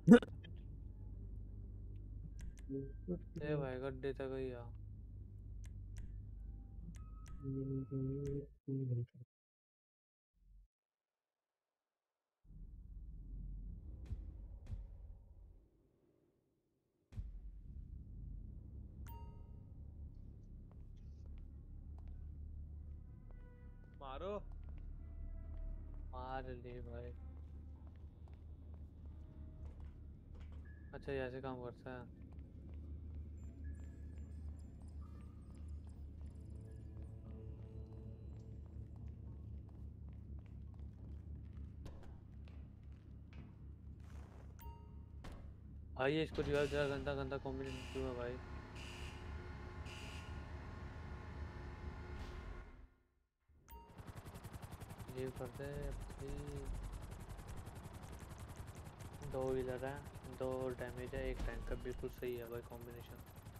ए भाई गड्ढे तक ही आ। मारो। मार ले भाई। अच्छा ये ऐसे काम करता है। भाई ये इसको रिवाइव जरा गंदा गंदा कॉम्बिनेशन क्यों है भाई। ये करते हैं भाई। 2 हीलर है, 2 डैमेज है, 1 टैंक का, बिल्कुल सही है भाई कॉम्बिनेशन।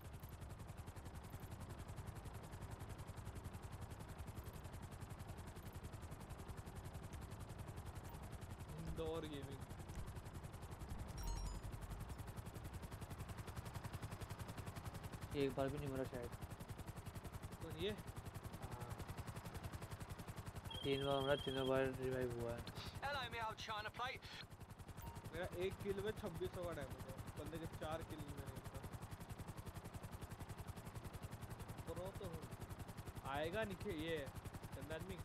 Indoor gaming. एक बार भी नहीं मरा शायद। कौन ये? हाँ 3 बार मरा, 3 बार रिवाइव हुआ है। मेरा 1 किल में 2600 का डैमेज है, बंदे के 4 किल में नहीं था। करो तो आएगा नीचे ये चंदा आदमी।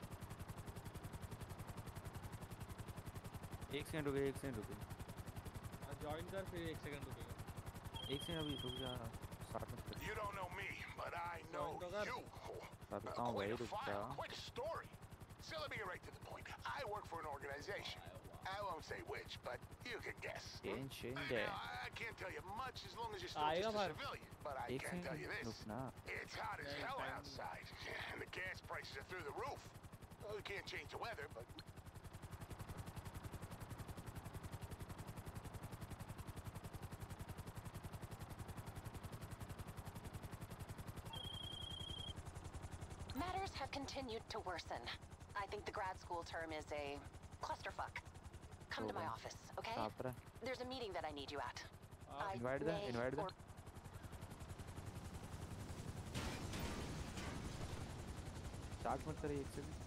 1 सेकंड रुके, 1 सेकंड रुके। ज्वाइन कर फिर 1 सेकंड रुकेगा। 1 सेकंड अभी रुक जा, स्टार्ट मत कर। You don't know me, but I know you. Start कहाँ भाई, रुक जा। Quick story. So let me get right to the point. I work for an organization. I won't say which, but you can guess. Tension Now, दे। I can't tell you much as long as you're still आएगा just a बाहर। civilian, but I 1 can tell you second this. रुकना। It's hot as hell outside, and the gas prices are through the roof. Well, we can't change the weather, but Matters have continued to worsen. I think the grad school term is a clusterfuck. Come to my office, okay? कहाँ पर है? There's a meeting that I need you at. Invite them, invite them. Start मत करिए 1 second.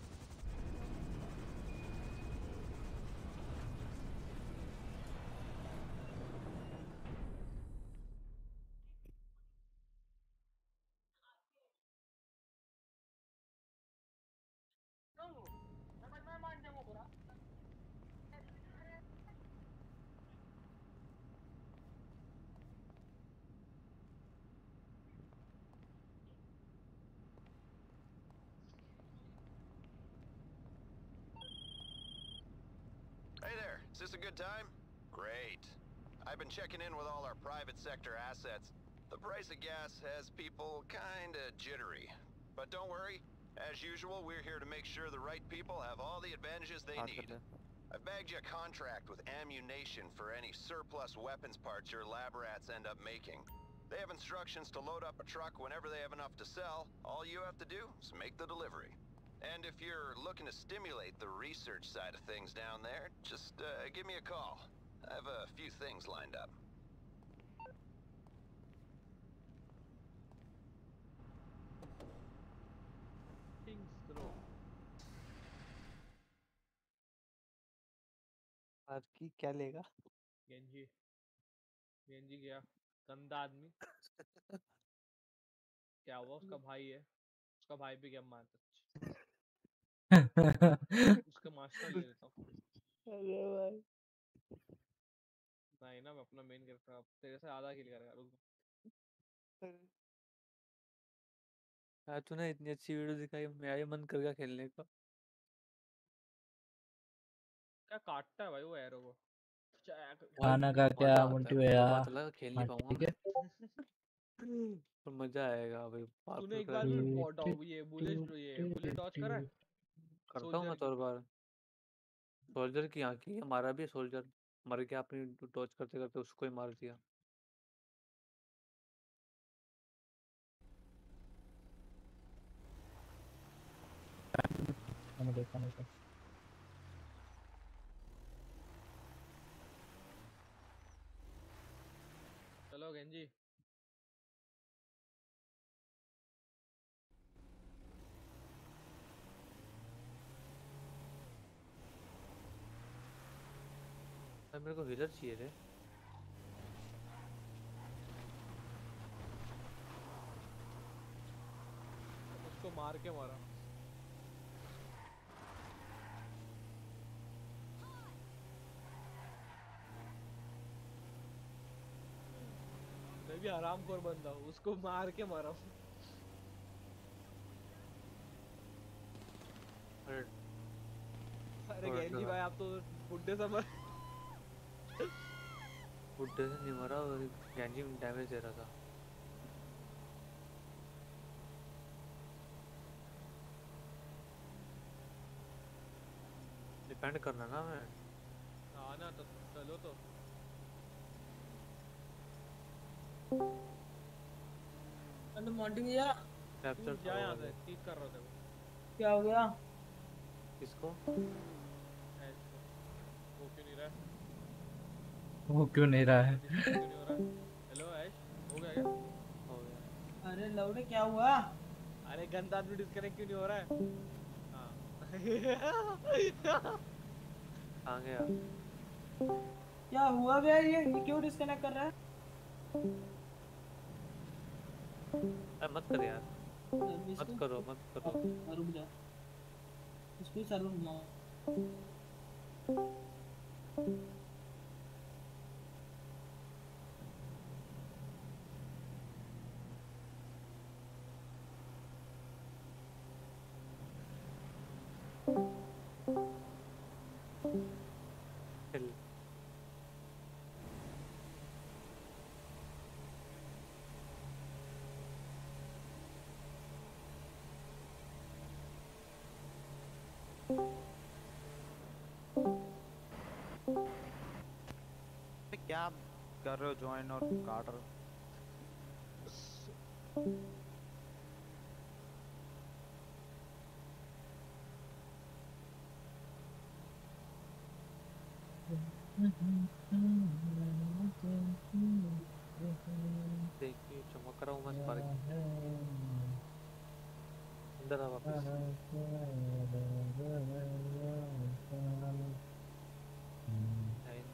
Hey there, is this a good time? Great. I've been checking in with all our private sector assets. The price of gas has people kinda jittery. But don't worry, as usual, we're here to make sure the right people have all the advantages they need. I've bagged you a contract with Ammunition for any surplus weapons parts your lab rats end up making. They have instructions to load up a truck whenever they have enough to sell. All you have to do is make the delivery. And if you're looking to stimulate the research side of things down there, just give me a call. I have a few things lined up. आज की क्या लेगा? गेंजी। गेंजी गया, गंदा आदमी। क्या हुआ? उसका भाई है, उसका भाई भी गेम मारता है। उसका मास्टर ले लेता हूँ। अरे भाई नहीं ना, मैं अपना मेन कैरेक्टर अब तेरे से आधा किल करेगा, रुक। यार तूने इतनी अच्छी वीडियो दिखाई, मेरा ही मन कर गया खेलने का। क्या काटता है भाई वो एरो को? खाना का क्या मजा आता है, मोंटी वो भैया? तो बात अलग है, खेल नहीं हाँ पाऊंगा ठीक मैं। है। पर मजा आएगा भाई, तूने पागल एक बार भी करेगा। ये बुलेट डॉज करा है? करता हूँ सोल्जर मैं की। तो हर बार। सोल्जर की यहाँ की हमारा भी सोल्जर मर गया, अपनी टॉर्च करते करते उसको ही मार दिया। मैंने देखा नहीं था। गेंजी मेरे को हीलर चाहिए रे। उसको मार के मारा। मैं भी हरामखोर बंदा हूँ, उसको मार के मारा हूँ। अरे गेंजी भाई आप तो बुड्ढे समझ। बुड्ढे से नहीं मरा, गैंजी में डैमेज दे रहा था। डिपेंड करना ना मैं। हाँ ना तो चलो तो। अरे मोंटी भैया कैप्चर क्या यहाँ से ठीक कर रहे थे वो? क्या हो गया? किसको? ऐश को। वो क्यों नहीं रहा है? वो क्यों नहीं रहा है? डिस्कनेक्ट क्यों नहीं हो रहा है? हेलो ऐश, हो गया क्या? हो गया। अरे लौड़े क्या हुआ? अरे गंदा आदमी डिस्कनेक्ट क्यों नहीं हो रहा है? हाँ। आ गया। क्या हुआ भैया, ये क्यों डिस्कनेक्ट कर रहा है? मत कर यार, मत इसको करो मत करो। रुक जा, इसको ही सर्वर घुमाओ। चल। क्या कर रहे हो ज्वाइन और काट रहे हो? देखिए चमक रहा हूँ मैं स्पार्क। अंदर आ वापस। नहीं।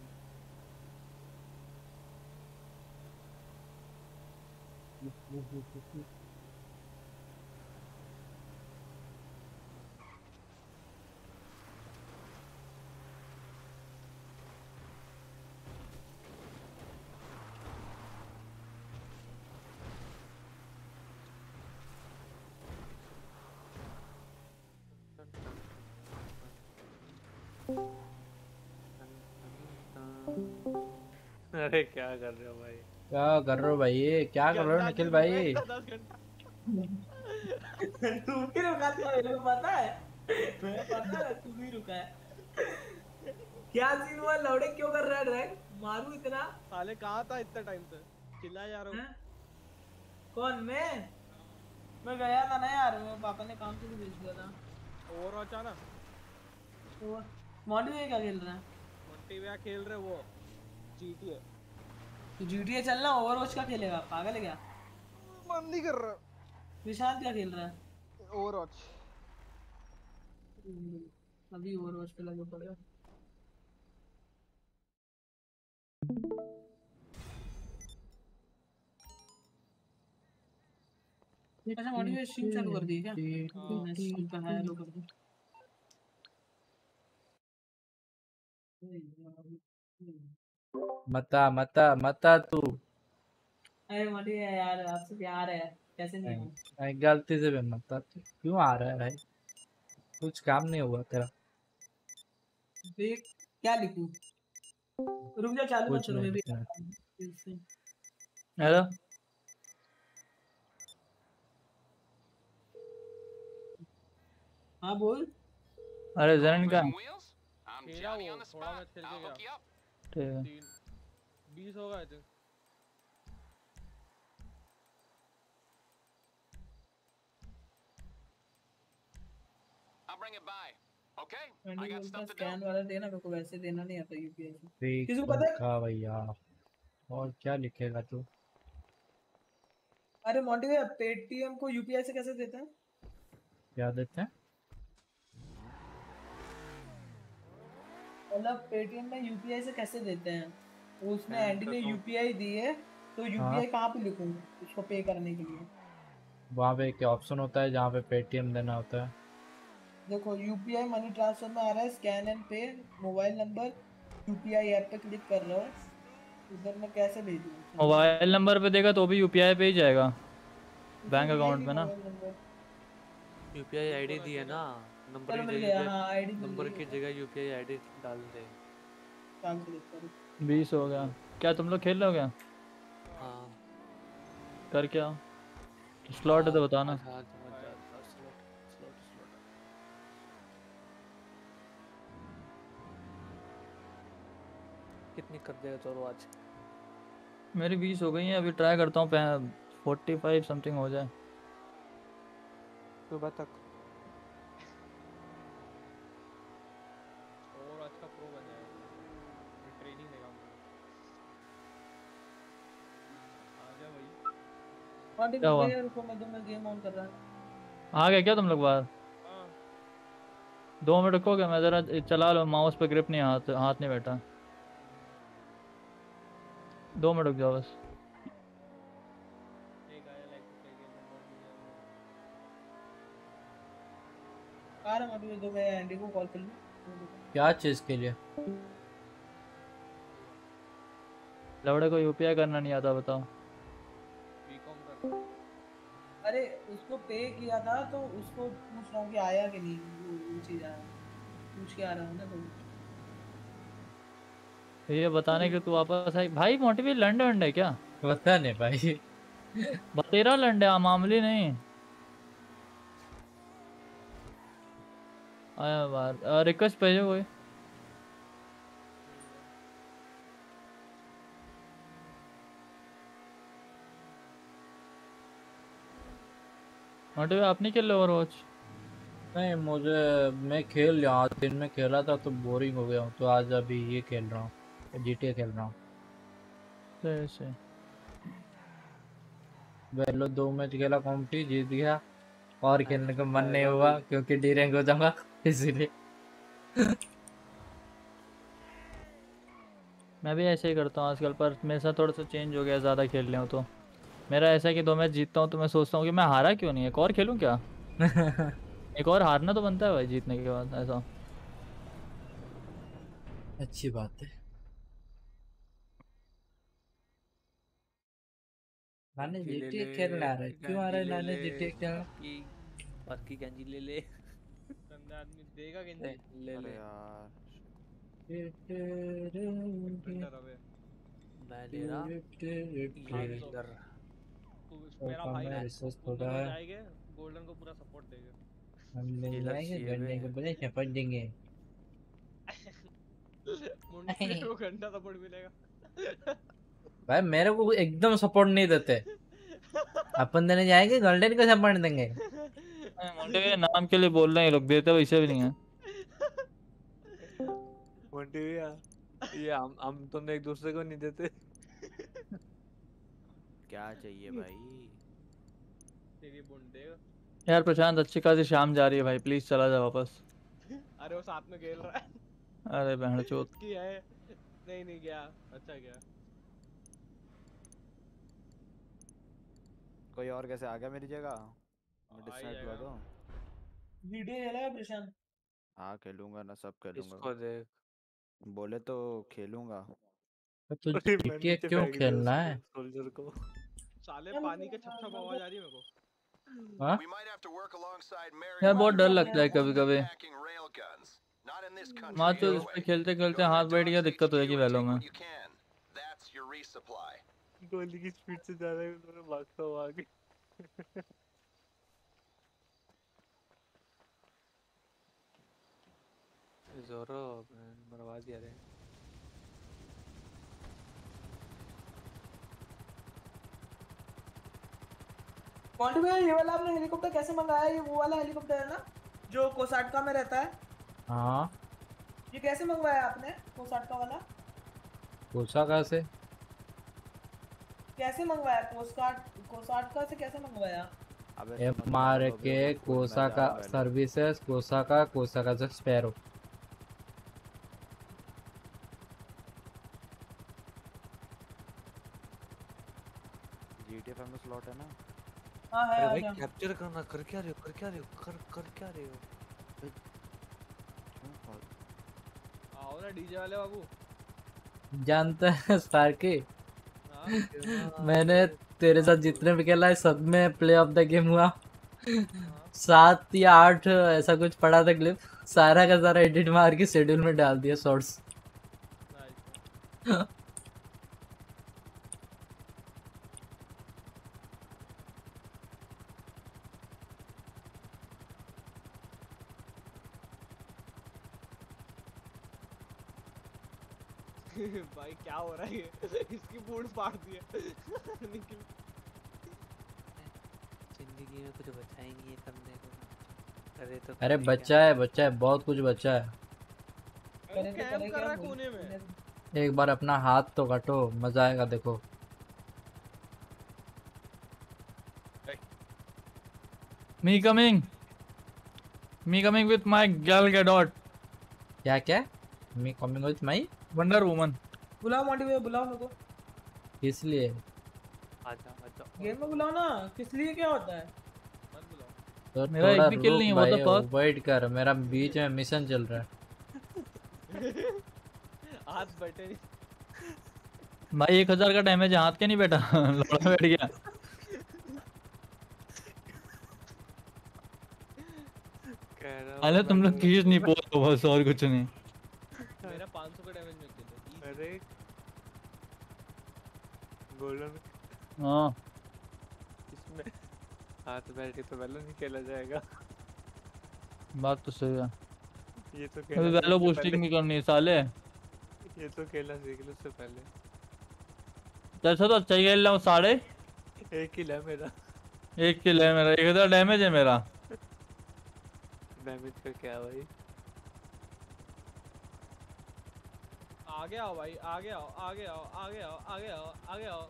अरे क्या कर रहे हो भाई? क्या कर रहे हो भाई, ये क्या कर रहे हो निखिल भाई? 10 घंटा। तू भी रुका था, मेरे को पता है, मेरे को पता है तू भी रुका है। क्या सीन हुआ लौड़े, क्यों कर रहा है ड्रैग? मारू इतना? साले कहाँ था इतना टाइम से? चिल्लाया जा रहा हूँ। हैं? कौन मैं गया था ना यार, मेरे पापा ने काम से भी भेज दिया था। ओवरवॉच आना। तो मॉडी में क्या खेल रहा है? मोंटी भैया खेल रहे वो GTA। तो GTA चलना, ओवरवॉच का खेलेगा, पागल है क्या? मन नहीं कर रहा। विशाल क्या खेल रहा है? ओवरवॉच। अभी ओवरवॉच पे लगे पड़े हो। अच्छा मॉडी में स्ट्रीम चालू कर दी क्या? मैं स्ट्रीम का हाई लो कर दूं। मता मता मता तू। अरे मॉडी यार, आपसे प्यार है, कैसे नहीं हो? गलती से भी मता तू क्यों आ रहा है भाई? कुछ काम नहीं हुआ तेरा? देख क्या लिखूं? रुक जा, चालू मत करो, मैं भी। हेलो हाँ बोल। अरे जरन का खेला वो थोड़ा मैच खेल के गया। ठीक है। 20 हो गए थे। I'll bring it by. Okay? I मैंने got बोलता stuff to do. स्कैन वाला देना, मेरे को वैसे देना नहीं आता यूपीआई से। किसी को पता है? का भैया और क्या लिखेगा तू? अरे मोंटी भैया पेटीएम को यूपीआई से कैसे देते हैं? क्या देते हैं? मतलब पेटीएम में यूपीआई से कैसे देते हैं? उसने मैं एंडी ने तो यूपीआई दी है तो हाँ यूपीआई कहाँ पे लिखूं उसको पे करने के लिए? वहाँ पे एक ऑप्शन होता है जहाँ पे पेटीएम देना होता है। देखो यूपीआई मनी ट्रांसफर में आ रहा है scan and pay, mobile number UPI app पे क्लिक कर रहा हूँ, इधर मैं कैसे भेजूँ? मोबाइल नंबर पे देगा तो भी यूपीआई पे ही जाएगा, बैंक अकाउंट पे ना। यूपीआई आईडी दी है ना, नंबर चलो की मिल जगह गया, हाँ आईडी मिल नंबर की गई। जगह यूपीआई आईडी डाल दे। काम क्लिक करो। 20 हो गया। क्या तुम लोग खेल रहे हो क्या? हाँ कर क्या स्लॉट है तो बताना। कितनी कर देगा चलो आज? मेरी 20 हो गई है, अभी ट्राई करता हूँ 45 समथिंग हो जाए सुबह तक। और अच्छा प्रो बन जाएगा, ट्रेनिंग देगा मुझे। आ जा भाई। मोंटी क्या हुआ? भैया रुको मैं गेम ऑन कर रहा हूँ। आ गए क्या तुम लोग बाहर? हाँ 2 मिनट रुकोगे? मैं जरा चला लो, माउस पे ग्रिप नहीं, हाथ नहीं बैठा। 2 मिनट रुक जाओ बस। एक आया लाइक प्ले गेम नंबर मुझे। आ रहा मोंटी भैया, दो मैं एंडी को कॉल कर लूँ। क्या चीज़ के लिए? लवड़े को यूपीआई करना नहीं आता, बताओ। बीकॉम कर। अरे उसको पे किया था तो उसको पूछ रहा हूँ कि आया कि नहीं, वो चीज आया, पूछ के आ रहा हूँ ना तो। ये बताने के तू वापस आई भाई? मोटिवेट लंडे वंडे है क्या? पता नहीं भाई। बतेरा लंडे, मामूली नहीं। आया बाहर, रिक्वेस्ट भेजो कोई। मोटिवेट आप नहीं खेल रहे ओवरवॉच? नहीं मुझे, मैं खेल लिया आज, दिन में खेला था तो बोरिंग हो गया हूँ, तो आज अभी ये खेल रहा हूँ, GTA खेल रहा हूँ। सही। पहले 2 मैच खेला, कॉम्पी जीत गया और खेलने का मन नहीं हुआ क्योंकि डी रैंक हो जाऊंगा इसीलिए। मैं भी ऐसे ही करता हूँ आजकल, पर मेरे साथ थोड़ा सा चेंज हो गया, ज़्यादा खेल रहा हूँ तो मेरा ऐसा है कि 2 मैच जीतता हूँ तो मैं सोचता हूँ कि मैं हारा क्यों नहीं, एक और खेलूँ क्या। एक और हारना तो बनता है भाई जीतने के बाद, ऐसा। अच्छी बात है। नानी GTA खेलने आ रहा है, क्यों आ रहा है नानी GTA खेलने? बाकी गंजी ले ले। गंदा आदमी देगा गंजी। ले अरे ले। यार बिल्डर अबे मैं ले रहा इधर। तू मेरा भाई ना, वो दोनों जाएंगे गोल्डन को पूरा सपोर्ट देगा। हम ले जाएंगे गन्ने को बड़े सपोर्ट देंगे। मुंडे को घंटा सपोर्ट मिलेगा। भाई मेरे को एकदम सपोर्ट नहीं देते, अपन देने जाएंगे गोल्डन को सपोर्ट देंगे। मोटे के नाम के लिए बोल रहे हैं ये लोग, देते वैसे भी नहीं है। मोटे भैया ये हम तुमने एक दूसरे को नहीं देते। क्या चाहिए भाई? तेरी बुंडे। यार प्रशांत, अच्छी खासी शाम जा रही है भाई, प्लीज चला जा वापस। अरे वो साथ में खेल रहा है। अरे बहन चोद की है। नहीं गया, अच्छा गया। कोई और कैसे आ गया मेरी जगह? मैं डिसाइड हुआ तो GTA खेला है प्रशांत? हाँ खेलूंगा ना, सब खेलूंगा। इसको देख, बोले तो खेलूंगा। तो GTA क्यों खेलना है? सोल्जर को साले पानी के छप आवाज आ रही है मेरे को। हाँ यार बहुत डर लगता है कभी कभी। माँ तो इस पे खेलते खेलते हाथ बैठ गया, दिक्कत हो जाएगी वैलो में। गोली की स्पीड से जा रहा है तो मैं भागता हूँ आगे। जोरो मरवा दिया रे। मोंटी भैया ये वाला आपने हेलीकॉप्टर कैसे मंगाया? ये वो वाला हेलीकॉप्टर है ना जो कोसाटका में रहता है? हाँ ये कैसे मंगवाया आपने कोसाटका वाला? कोसाका से? कैसे मंगवाया? कोसाटका से कैसे मंगवाया? MRK कोसाका सर्विसेज, कोसाका से स्पैरो। GTA 5 में स्लॉट है ना? हाँ है। अरे भाई कैप्चर करना, कर क्या रहे हो? कर क्या रहे हो? आओ ना डीजे वाले बाबू। जानता है स्पार्की, मैंने तेरे साथ जितने भी खेला है सब में प्ले ऑफ द गेम हुआ 7 या 8 ऐसा कुछ पड़ा था क्लिप, सारा का सारा एडिट मार के शेड्यूल में डाल दिया शॉर्ट्स। भाई क्या हो रहा है ये? इसकी बूट फाड़ दी है। निकल। जिंदगी में कुछ बचा ही नहीं है करने को। अरे बच्चा है बहुत कुछ बच्चा है। कैंप कर रहा है कोने में। एक बार अपना हाथ तो काटो, मजा आएगा देखो। Me coming with my girl Gadot. क्या me coming with my wonder woman. बुलाओ मोंटी भैया, बुलाओ मेरे को। इसलिए आजा गेम में बुलाओ ना, किस लिए क्या होता है? मत बुलाओ। तो मेरा एक भी किल नहीं हुआ तो वेट कर, मेरा बीच में मिशन चल रहा है। हाथ बैठे नहीं भाई 1000 का डैमेज हाथ के नहीं बैठा। लौड़ा बैठ गया। अरे तुम लोग खींच नहीं पाओ बस, और कुछ नहीं। मेरा 500 का डैमेज मिल गया। अरे गोल्डन हाँ इसमें हाथ बैठ के तो वेलो नहीं खेला जाएगा। बात तो सही है। ये तो अभी वेलो बूस्टिंग नहीं करनी है साले। ये तो खेला सीख लो उससे पहले। जैसा तो अच्छा ही खेल रहा हूँ। 1 किल है मेरा। 1 किल है मेरा, 1000 डैमेज है मेरा। डैमेज का क्या भाई? आगे आओ भाई, आगे आओ, आगे आओ, आगे आओ, आगे आओ, आगे आओ।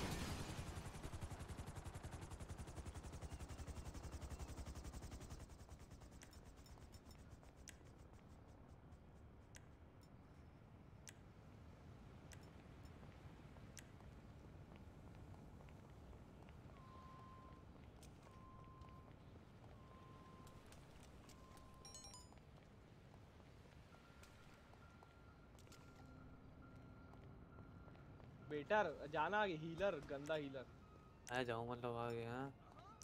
बेटर जाना आगे, हीलर गंदा हीलर। आ जाऊं मतलब आ गया। हाँ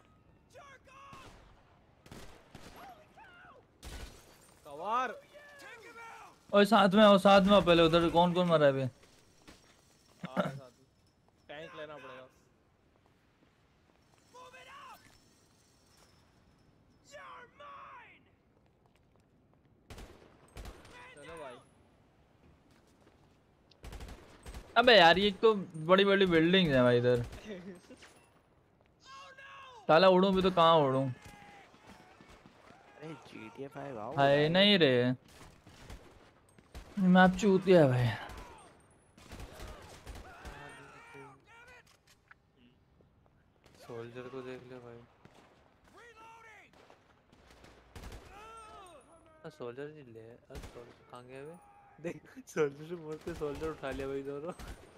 कवर और साथ में आओ पहले। उधर कौन कौन मरा है अभी? टैंक लेना पड़ेगा। चलो भाई। अबे यार ये तो बड़ी बड़ी बिल्डिंग है भाई इधर। साला उड़ूं भी तो कहाँ उड़ूं? अरे GTA 5 आओ। है नहीं रे, मैप चूतिया है भाई। सोल्जर को देख ले भाई। सोल्जर जी ले। कहाँ गया वे? देख सोल्जर से बोलते सोल्जर उठा लिया भाई दोनों।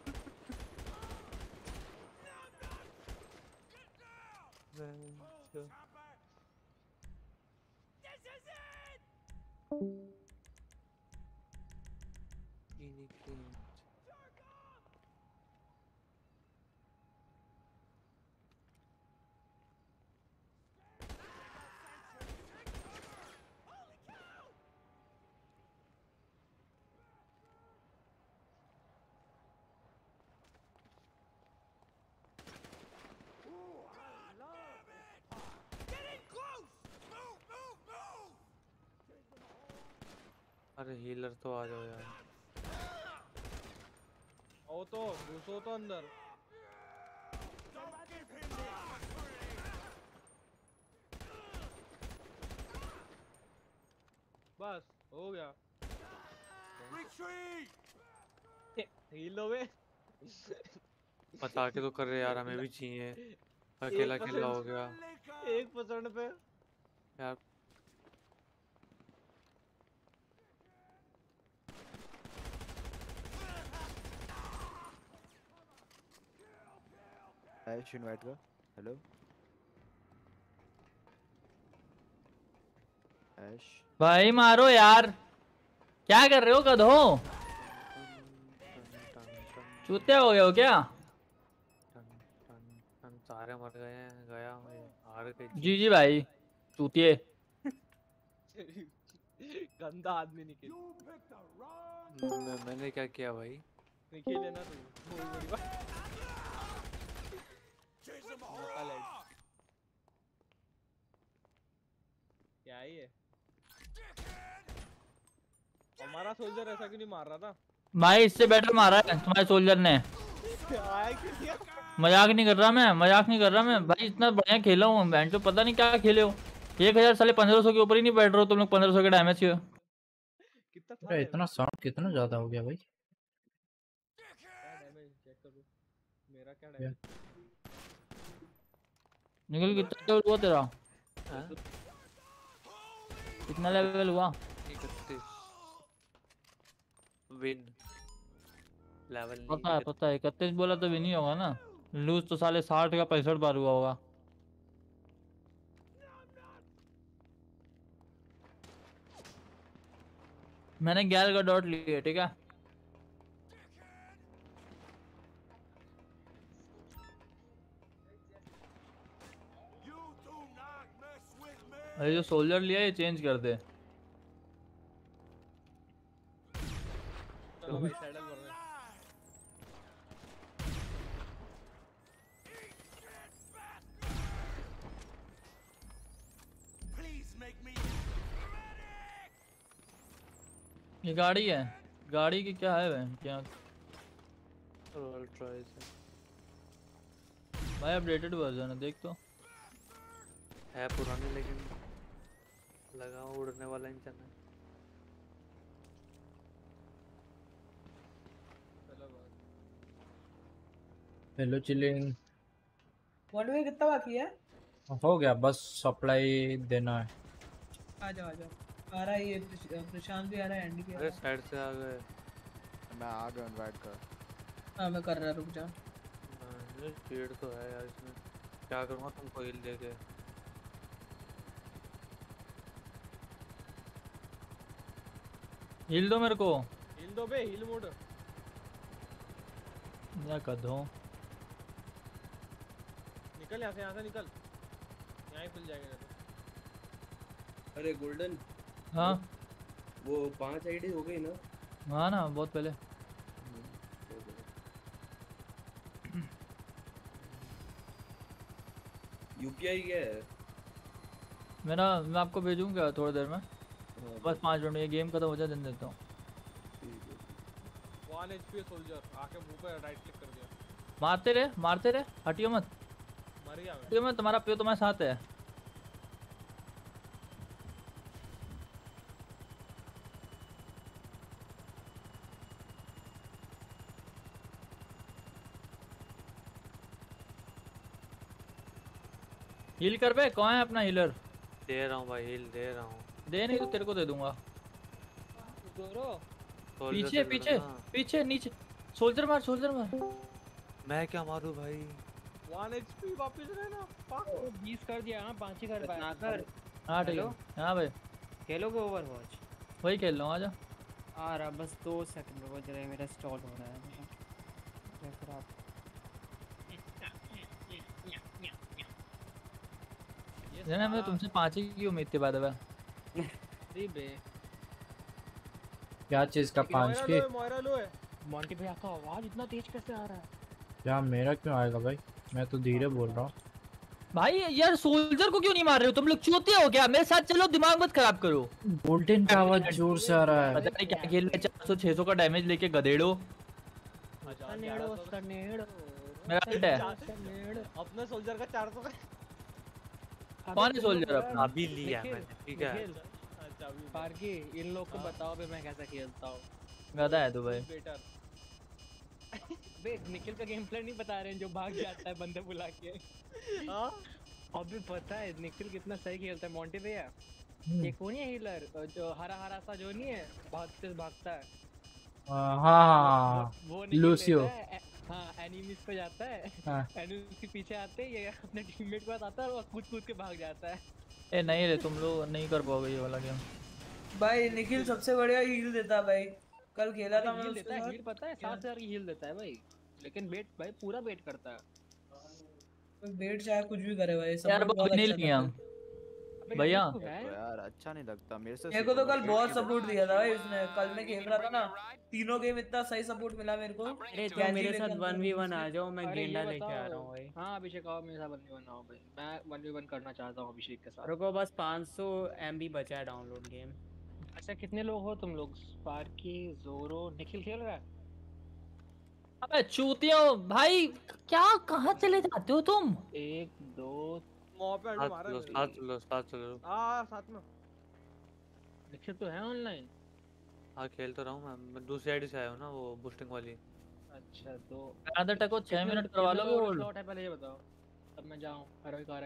अरे हीलर तो आ जाओ यार। आओ तो घुसो तो अंदर। बस हो गया। हील लो बे। मजाक तो कर रहे यार, हमें भी चाहिए। अकेला अकेला हो गया 1% पे यार। ऐश इनवाइट कर। Hello Ash. भाई मारो यार, क्या कर रहे हो गधो? चूतिया हो गया हो क्या? सारे मर गए हैं, गया हार गए। जी भाई चूतिए। गंदा आदमी निकल। मैंने क्या किया भाई? निकल लेना तू बोल बोल। क्या है ये? हमारा सोल्जर ऐसा क्यों नहीं मार रहा था? भाई इससे बेटर मारा है तुम्हारे सोल्जर ने। मजाक नहीं कर रहा मैं, मजाक नहीं कर रहा मैं भाई, इतना बढ़िया खेला हूँ मैं। तो पता नहीं क्या खेले हो। 1000 साले 1500 के ऊपर ही नहीं बैठ रहे हो तुम लोग। 1500 के डैमेज के। अरे इतना साउंड कितना ज्यादा हो गया भाई। मेरा क्या डैमेज? निकल कितना लेवल हुआ तेरा? कितना लेवल हुआ? 31 विन लेवल नहीं। पता है 31 बोला तो भी नहीं होगा ना। लूज तो साले 60 का 65 बार हुआ होगा। मैंने 11 का डॉट लिया ठीक है। अरे जो सोल्जर लिया ये चेंज कर दे। चलो भाई सैडल कर रहे हैं। ये गाड़ी है, गाड़ी की क्या है भाई? क्या रोल्स रॉयस भाई अपडेटेड वर्जन है देख तो। है पुरानी लेकिन लगा उड़ने वाला इंजन है। Hello chilling. वनवे कितना बाकी है? हो गया बस सप्लाई देना है। आ जाओ आ जाओ। आ रहा है ये प्रशांत भी आ रहा है, एंडी भी आ अरे रहा है। साइड से आ गए। मैं आ गया इनवाइट कर। हाँ मैं कर रहा, रुक जा। ये स्पीड तो है यार इसमें, क्या करूँगा तुमको हिल देके। हिल दो मेरे को। हिल दो बे, हिल मोड। या कर दो। निकल यहाँ से निकल। यहाँ ही खुल जाएगा तो। अरे गोल्डन। हाँ वो 5 आईडी हो गई ना? हाँ ना बहुत पहले। यूपीआई क्या है मेरा? मैं आपको भेजूंगा थोड़ी देर में। बस 5 मिनट में ये गेम खत्म हो जाए दिन देता हूँ। 1 HP सोल्जर आके मुंह पे राइट क्लिक कर दिया। मारते रहे हटियो मत। मर गया मैं। हटियो मत, तुम्हारा पियो तुम्हारे साथ है। हील कर बे, कौन है अपना हीलर? दे रहा हूँ भाई, हील दे रहा हूँ। दे नहीं तो तेरे को दे दूंगा। सोल्जर पीछे पीछे नीचे। सोल्जर मार। मैं क्या मारूं भाई? 1 HP वापस रहना। 20 कर दिया। हाँ 5 ही कर पाया। हाँ ठीक है। हाँ भाई खेलोगे ओवरवॉच? वही खेल रहा हूँ आजा। आ रहा बस 2 सेकंड रुको जरा, मेरा स्टॉल हो रहा है। जाना मैं तुमसे 5 ही की उम्मीद थी बात है। क्या चीज का 5 की? मोयरा लो है। मॉन्टी भाई आपका आवाज इतना तेज कैसे आ रहा है? क्या मेरा क्यों आएगा भाई? मैं तो धीरे बोल रहा हूँ। भाई यार सोल्जर को क्यों नहीं मार रहे हो तुम लोग? चूतिया हो क्या? मेरे साथ चलो, दिमाग मत खराब करो। गोल्डन का आवाज जोर से आ रहा है। पता नहीं क्या खेल रहे। 400-600 का डैमेज लेके गधेड़ो। मेरा हिट है। अपने सोल्जर का 400 का। कौन है सोल्जर अपना? अभी लिया मैंने, ठीक है। पार्की इन लोग को बताओ भी मैं कैसा खेलता हूँ। गधा है तू भाई। अबे निखिल का गेम प्लान नहीं बता रहे हैं जो भाग जाता है बंदे बुला के। हाँ अबे पता है निखिल कितना सही खेलता है मोंटी भैया। ये कौन है हीलर जो हरा हरा सा जो नहीं है भागते भागता है। हाँ वो निखिल लूसियो। लेता है हाँ एनिमीज पे जाता है। एनिमीज के पीछे आते हैं ये अपने टीममेट के पास आता है और कूद कूद के भाग जाता है। ए नहीं रे तुम लोग नहीं कर पाओगे ये वाला गेम। भाई निखिल सबसे बढ़िया हील देता है भाई। कल खेला था मैं हील उसके देता है साथ। हील पता है 7000 की हील देता है भाई। लेकिन बेट भाई पूरा बेट करता है। बेट चाहे कुछ भी करे भाई यार सपोर्ट वो बहुत नहीं अच्छा लिया करता है। भैया। तो यार अच्छा नहीं लगता मेरे से। मेरे को तो कल बहुत सपोर्ट दिया था भाई उसने। कल मैं खेल रहा था ना तीनों गेम इतना सही सपोर्ट मिला मेरे को। अरे तो मेरे साथ 1v1 आ जाओ मैं गेंडा लेके आ रहा हूँ भाई। हाँ अभिषेक आओ मेरे साथ 1v1 आओ भाई। मैं 1v1 करना चाहता हूँ अभिषेक के साथ। रुको बस 500 MB बचा है डाउनलोड गेम। अच्छा कितने लोग हो तुम लोग? स्पार्की जोरो निखिल खेल रहा है। अबे चूतियों भाई क्या कहाँ चले जाते हो तुम? 1 2 साथ चलो। साथ में निखिल तो है ऑनलाइन। हाँ खेल तो रहा हूँ मैं दूसरी आईडी से आया हूँ ना वो बूस्टिंग वाली। अच्छा तो आधा को 6 मिनट करवा लो वो स्लॉट है पहले ये बताओ तब मैं जाऊँ। हर कार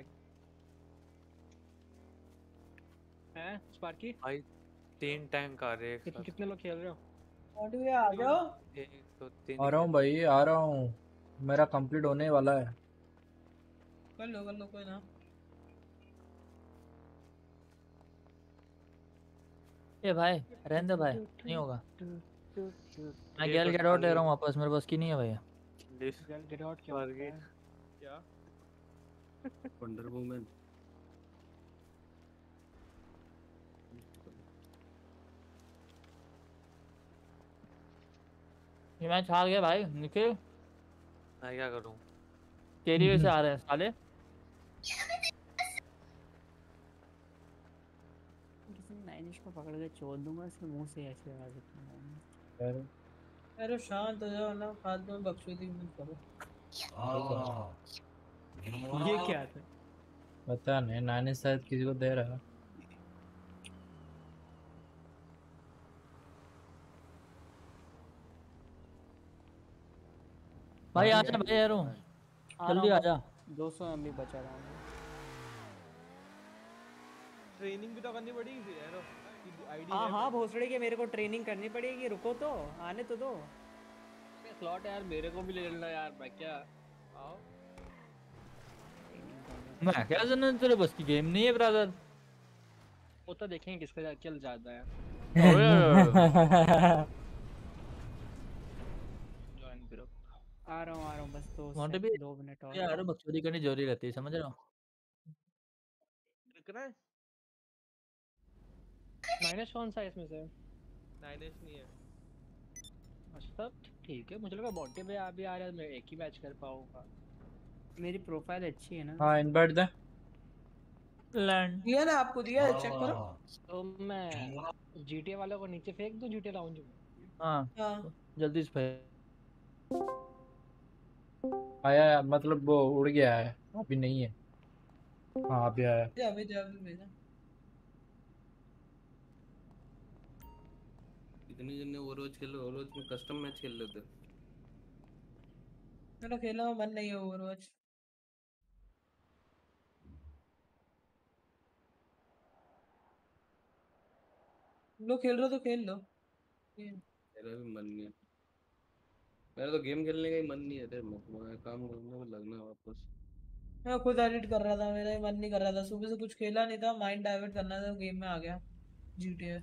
है स्पार्की भाई 3 टैंक आ रहे हैं। कितने लोग खेल रहे हो? मोटी आ जाओ। 1 2 3 आ रहा हूँ भाई आ रहा हूँ। मेरा कंप्लीट होने वाला है। कर लो कोई ना। ए भाई रहने दे भाई नहीं होगा। मैं गेट आउट ले रहा हूँ वापस मेरे पास की नहीं है भैया। गेट आउट क्या होता है? क्या वंडर वुमन। ये मैच हार गया भाई निखिल। मैं क्या करूँ? तेरी वजह से आ रहे हैं साले। किसी नाइनिश को पकड़ के छोड़ दूंगा इसके मुंह से ऐसे आवाज उठेगी। अरे शांत हो जाओ ना फालतू में बकचोदी मत करो। ये क्या था? पता नहीं नानी शायद किसी को दे रहा है। भाई आजा भाई यारो जल्दी आजा। 200 MB बचा रहा हूँ। ट्रेनिंग भी तो करनी पड़ेगी यार। आईडी हाँ भोसड़े के मेरे को ट्रेनिंग करनी पड़ेगी। रुको तो आने तो दो। स्लॉट यार मेरे को भी ले लेना यार। मैं क्या आओ मैं क्या जानना तेरे बस की गेम नहीं है ब्रदर। वो तो देखेंगे किसका किल ज्यादा है। जॉइन ग्रुप आ रहा हूँ बस 2 मिनट और। यार बकचोदी करनी जरूरी रहती है समझ रहे हो। कितना है? 9H कौन सा है इसमें से? 9H नहीं है। अच्छा ठीक है मुझे लगा बॉन्टे पे आप भी आ रहे हैं मैं एक ही मैच कर पाऊंगा। मेरी प्रोफाइल अच्छी है ना। हाँ इनवाइट दे। लैंड दिया ना आपको दिया चेक करो। तो मैं GTA वालों को नीचे फेंक दूं GTA लाउंज में। हाँ जल्दी से आया मतलब वो उड़ गया है अभी नहीं है। हाँ अभी आया। भेजा इतने जने ओवरवॉच खेलो। ओवरवॉच में कस्टम मैच खेल लेते। मेरा खेलने का मन नहीं है ओवरवॉच। लोग खेल रहे हो तो खेल लो। मेरा भी मन नहीं है। मेरा तो गेम खेलने का ही मन नहीं है। मैं काम करने में लगना वापस। मैं खुद एडिट कर रहा था मेरा मन नहीं कर रहा था। सुबह से कुछ खेला नहीं था माइंड डाइवर्ट करना था गेम में आ गया GTA।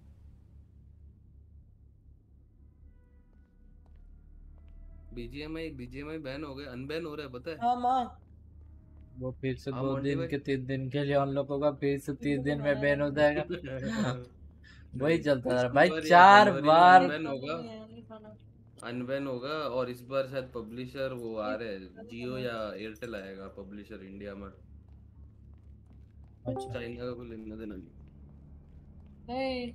बीजीएमआई बैन हो गए। अनबैन हो रहा है पता है। हाँ माँ वो फिर से हाँ 2 मोंटी दिन भाई। के 3 दिन के लिए उन लोगों का फिर से 30 दिन में बैन हो जाएगा। वही चलता रहा भाई 4 बार। अनबैन होगा और इस बार शायद पब्लिशर वो आ रहे हैं जियो या एयरटेल आएगा पब्लिशर इंडिया में। अच्छा चाइना का कोई लेना देना नहीं। नहीं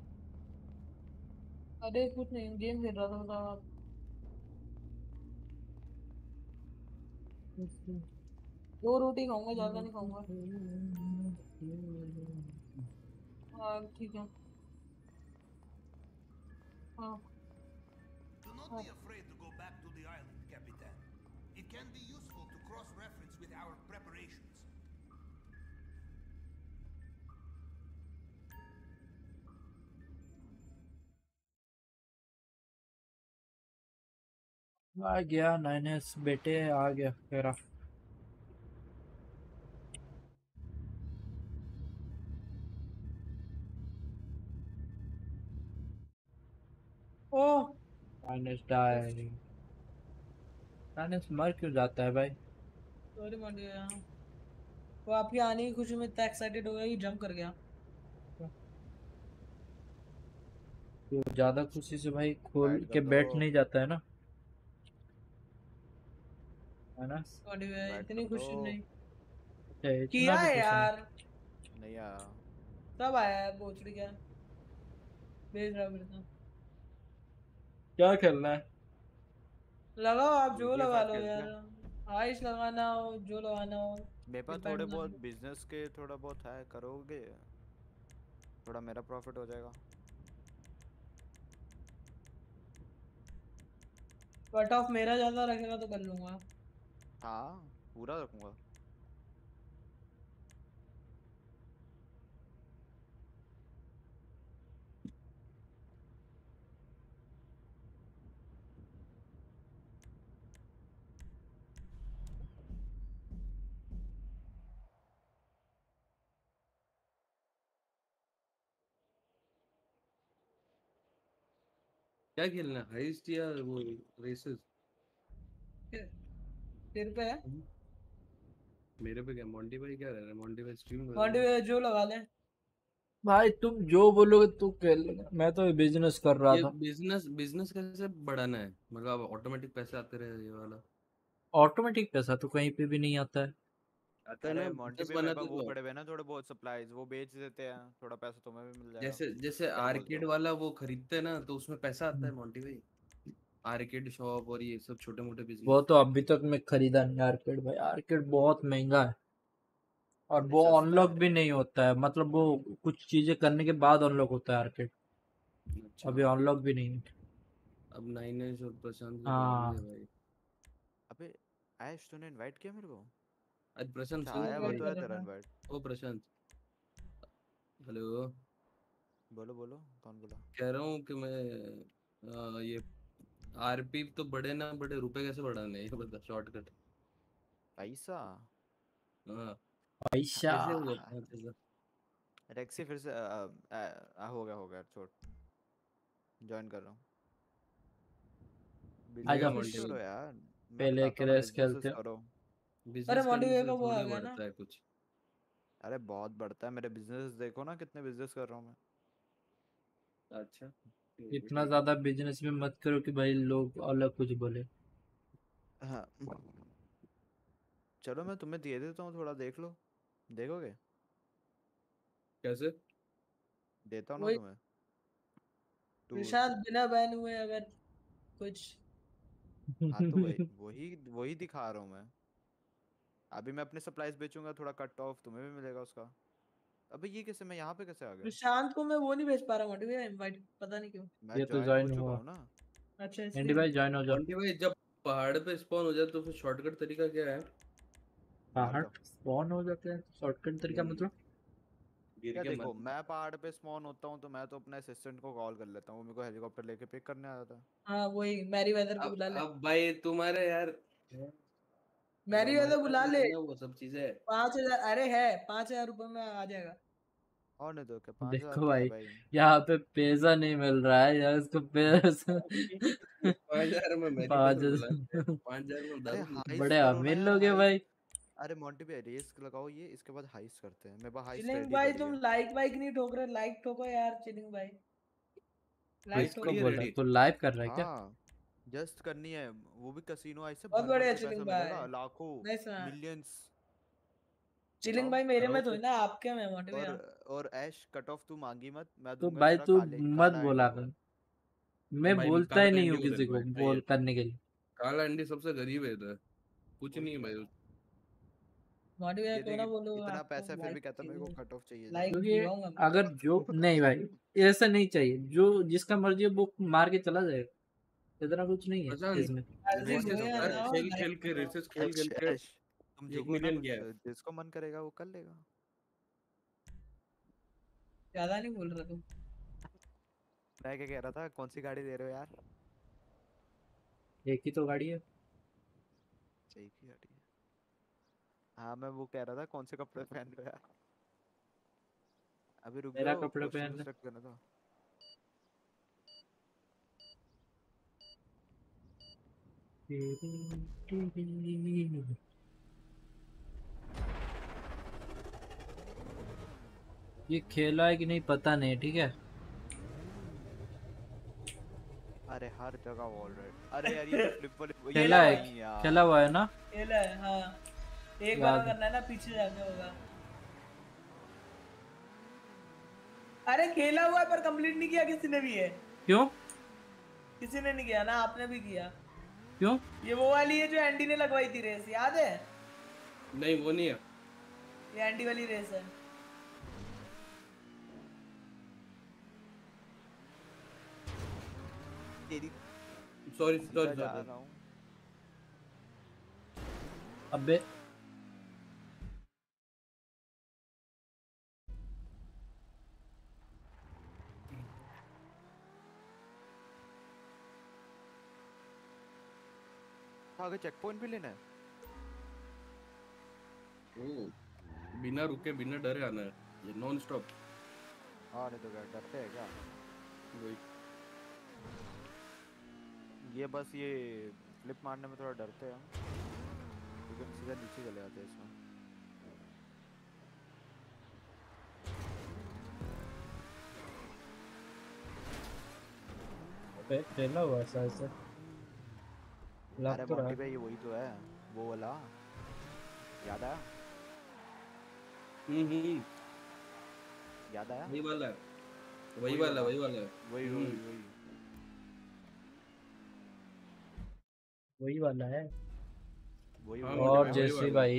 अरे कुछ नहीं गेम खेल रहा था। दो रोटी खाऊंगा ज्यादा नहीं खाऊंगा। हाँ ठीक है। हाँ can be useful to cross-reference with our preparations. आ गया 9s बेटे, आ गया तेरा। ओह 9s डाई। 9s मर क्यों जाता है भाई? सॉरी मंडी यार, वो आपके आने की खुशी में इतना एक्साइटेड हो गया कि जंप कर गया। तो ज्यादा खुशी से भाई खोल ऐड के कर बैठ दो। नहीं जाता है ना, है ना? सॉरी भाई, ऐड इतनी कर दो। खुशी नहीं अच्छा, इतना किया भी है खुशी नहीं। यार। नहीं आया। कब आया है पोचड़ी क्या? भेज रहा फिर तो। क्या खेलना है? लगाओ आप जो लगा GTA 5 लो खेलते यार, हैं। आइस लगाना हो जो लगाना हो। मेरे पास डिपेंड थोड़े ऑन बहुत बिजनेस के थोड़ा बहुत है, करोगे? थोड़ा मेरा प्रॉफिट हो जाएगा। कट ऑफ मेरा ज्यादा रखेगा तो कर लूंगा। हाँ पूरा रखूंगा। क्या खेलना है, हाइस्ट या वो रेसेस? तेरे पे है। मेरे पे क्या, मोंटी भाई क्या रह रहा है? मोंटी भाई स्ट्रीम कर मंडी रहा है। जो लगा ले। भाई तुम जो बोलोगे तू खेल लेगा, मैं तो बिजनेस कर रहा ये था। बिजनेस बिजनेस कैसे बढ़ाना है? मतलब ऑटोमेटिक पैसे आते रहे ये वाला? ऑटोमेटिक पैसा तो कहीं पे भी नहीं आता है। आता है अरे ना, मोंटी बिजनेस पे मेरे पास बनाते वो तो। पड़े हुए ना थोड़े बहुत सप्लाईज, वो बेच देते हैं, थोड़ा पैसा तुम्हें भी मिल जाएगा। जैसे जैसे क्या बोलते आर्केड हो? वाला वो खरीदते हैं ना, तो उसमें पैसा आता है मोंटी भाई। आर्केड शॉप और ये सब छोटे मोटे वो बिजनेस। तो अभी तक मैं खरीदा नहीं आर्केड भाई, आर्केड बहुत महंगा है और नहीं वो सस्ता अनलॉक है। भी नहीं होता है, मतलब वो कुछ चीजें करने के बाद अनलॉक होता है आर्केड। अच्छा। अभी अनलॉक भी नहीं है। अब 9 और प्रशांत को हाँ बुलाएंगे भाई। अबे ऐश तूने इनवाइट किया मेरे को? आज प्रशांत अच्छा सुन आया हुआ भाई। तो है तेरा इनवाइट। ओ प्रशांत, हेलो। बोलो बोलो, कौन बोला? कह रहा हूँ कि मैं ये आरपी तो बढ़े ना बढ़े, रुपए कैसे बढ़ाने हैं ये बता, शॉर्टकट। पैसा? हाँ पैसा। कैसे होगा 5,000? रेक्सी फिर से हो गया छोड़। ज्वाइन कर रहा हूँ। आजा देगा बिजनेस मोंटी करो भाई। यार। मैं पहले बताता एक हूँ ना, रेस बिजनेसेस खेलते हैं। करो। अरे बिजनेस मोंटी करने का से वो आ थोड़ी गया ना। बढ़ता है कुछ। अरे बहुत बढ़ता है, मेरे बिजनेस देखो ना कितने बिजनेस कर रहा हूँ मैं। अच्छा ये भी इतना ठीक है। ज्यादा बिजनेस में मत करो कि भाई लोग अलग कुछ बोले। हाँ चलो मैं तुम्हें दे देता हूँ, थोड़ा देख लो। देखोगे? कैसे? देता हूँ ना वही तुम्हें। टूर। प्रशांत बिना बैन हुए अगर कुछ। हाँ तो वही वही वही दिखा रहा हूँ मैं। अभी मैं अपने सप्लाईज बेचूंगा, थोड़ा कट ऑफ तुम्हें भी मिलेगा उसका। अबे ये कैसे, मैं यहाँ पे कैसे आ गया? प्रशांत को मैं वो नहीं भेज पा रहा मोंटी भैया इनवाइट, पता नहीं क्यों। मैं ये तो ज्वाइन हो ज्वाइन चुका हुआ। हूँ ना। अच्छा एंडी इसलिए। भाई ज्वाइन हो जाओ। मोंटी भाई जब पहाड़ पे स्पॉन हो जाए तो फिर शॉर्टकट तरीका क्या है? मार पहाड़ दो। स्पॉन हो जाते हैं शॉर्टकट तरीका नहीं, मतलब? गिर या के देखो, मर। मैं पहाड़ पे स्पॉन होता हूँ तो मैं तो अपने असिस्टेंट को कॉल कर लेता हूँ, वो मेरे को हेलीकॉप्टर लेके पिक करने आ जाता है। हाँ वही मैरी वेदर को बुला ले। अब भाई तुम्हारे यार, अब मैरी हमारे वेदर पास बुला नहीं ले। है ना वो सब चीजें। 5,000 अरे है, 5,000 रुपए में आ जाएगा। और नहीं तो क्या, 5,000 देखो क्या है भाई, भाई। यहाँ पे पैसा नहीं मिल रहा है यार, इसको पैसा 5,000 में मैरी वेदर बुलाते हैं, 5,000 5,000 में अरे दारू मिलती हाइस्ट बड़े करो ना अमीर यार, लोग है हाइस्ट। भाई। अरे मोंटी पे रेस लगाओ ये, इसके बाद हाइस्ट करते हैं, मेरे पास हाइस्ट चिलिंग रेडी भाई पड़ी तुम है। लाइक वाइक नहीं ठोक रहे, लाइक ठोको यार चिलिंग भाई। तो लाइक इसको पड़ी है ठोको। बोल रहा है रेडी। तो लाइव कर रहा है क्या? हाँ जस्ट करनी है, वो भी कसीनो आई से बहुत भर भर बढ़िया के पैसा चिलिंग भाई। मिलेगा, लाखों नहीं सुना। मिलियंस। चिलिंग बताओ। भाई मेरे कराओ में फिर। थोड़ी ना आपके में मोटे और भैया। और ऐश कट ऑफ तू मांगी मत, मैं तो दूंगा भाई तेरा तू काले मत काला बोला एंडी को। कर, मैं भाई बोलता ही काला नहीं अंडी हूँ को किसी को इनवाइट बोल चाहिए। करने के लिए। काला अंडी सबसे गरीब है इधर, कुछ नहीं है भाई। मोटे भैया ये क्यों ना देख, बोलो इतना आपको पैसा फिर भी लाइक कहता मेरे को चाहिए। कट ऑफ चाहिए लाइक ज्यादा। क्योंकि दिलवाऊंगा मैं। अगर जो नहीं भाई, ऐसा नहीं चाहिए, जो जिसका मर्जी है वो मार के चला जाएगा। इतना कुछ नहीं है पता इसमें। नहीं रेसेस यार खेल खेल के रेसेस खेल खेल के ऐश, तुम 1 झुको ना, मिलियन गया है। जिसको मन करेगा वो कर लेगा। ज्यादा नहीं बोल रहा तू। मैं क्या कह रहा था, कौन सी गाड़ी दे रहे हो यार? एक ही तो गाड़ी है। एक ही गाड़ी है। हाँ मैं वो कह रहा था, कौन से कपड़े पहन रहे हो यार? अभी रुक मेरा जाओ, कपड़ा क्वेश्चन पहन ले। सेलेक्ट करना था। ये खेला है कि नहीं पता नहीं, ठीक है। अरे हर जगह वॉल राइड। अरे यार ये तो फ्लिप वाली खेला है, नहीं यार। खेला हुआ है ना। खेला है हाँ, एक बार याद है। करना है ना, पीछे जाके होगा। अरे खेला हुआ है पर कंप्लीट नहीं किया किसी ने भी है। क्यों? किसी ने नहीं किया ना, आपने भी किया। क्यों? ये वो वाली है जो एंडी ने लगवाई थी रेस, याद है? नहीं वो नहीं है। ये एंडी वाली रेस है। तेरी सॉरी सीधा सॉरी जा रहा हूँ। अबे आगे चेक पॉइंट भी लेना है। ओ बिना रुके बिना डरे आना है ये नॉन स्टॉप। हाँ नहीं तो क्या डरते हैं क्या? वही ये बस ये फ्लिप मारने में थोड़ा डरते हैं, क्योंकि हम सीधा नीचे चले जाते हैं इसमें। अबे खेला हुआ है शायद से। लग अरे तो रहा मोंटी है। भाई ये वही तो है, वो वाला याद आया? याद आया? वही वाला है वही वाला है वही वही वही वही वाला है। वही हाँ, और वही जैसी वाला। भाई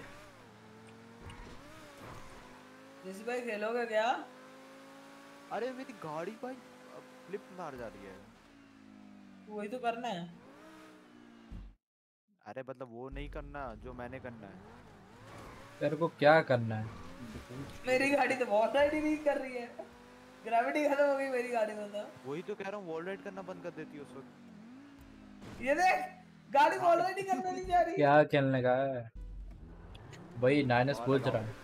जैसे भाई खेलोगे क्या? अरे मेरी गाड़ी भाई फ्लिप मार जा रही है। वही तो करना है। अरे मतलब वो नहीं करना जो मैंने करना है। तेरे को क्या करना है? मेरी गाड़ी तो बहुत राइड ही नहीं कर रही है, ग्रेविटी खत्म हो गई मेरी गाड़ी में तो। वही तो कह रहा हूँ, वॉल राइड करना बंद कर देती है उस वक्त। ये देख गाड़ी वॉल राइड ही करने नहीं जा रही। क्या खेलने का है भाई? नाइनस पूछ रहा है।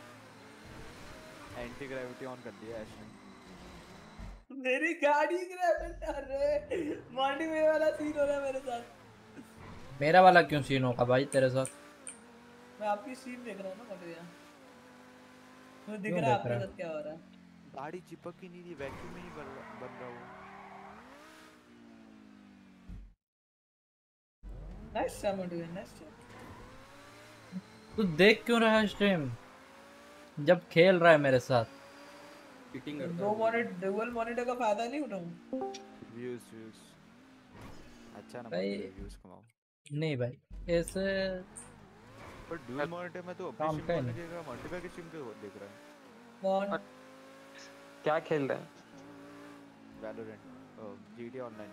एंटी ग्रेविटी ऑन कर दिया ऐश ने। मेरी गाड़ी ग्रेविटी, अरे मॉन्टी वे वाला सीन हो रहा है मेरे साथ। मेरा वाला क्यों सीन होगा भाई तेरे साथ? मैं आपकी सीन देख रहा हूँ ना मॉन्टी भैया, मुझे दिख क्यों रहा है देख रहा आपके है? साथ क्या हो रहा है। गाड़ी चिपक ही नहीं रही, वैक्यूम ही नहीं बन रहा वो। नाइस ट्राई मॉन्टी भैया, नाइस ट्राई। तू देख क्यों रहा है स्ट्रीम जब खेल रहा है मेरे साथ? चीटिंग करता दो मॉनिटर, डुअल मॉनिटर का फायदा नहीं उठाऊं? व्यूज अच्छा ना भाई व्यूज कमाओ। नहीं भाई ऐसे पर डुअल मॉनिटर में तो काम अपनी का ही स्ट्रीम नहीं। का मल्टीप्लेयर की स्ट्रीम पे देख रहा है। कौन क्या खेल रहे हैं? Valorant GT online.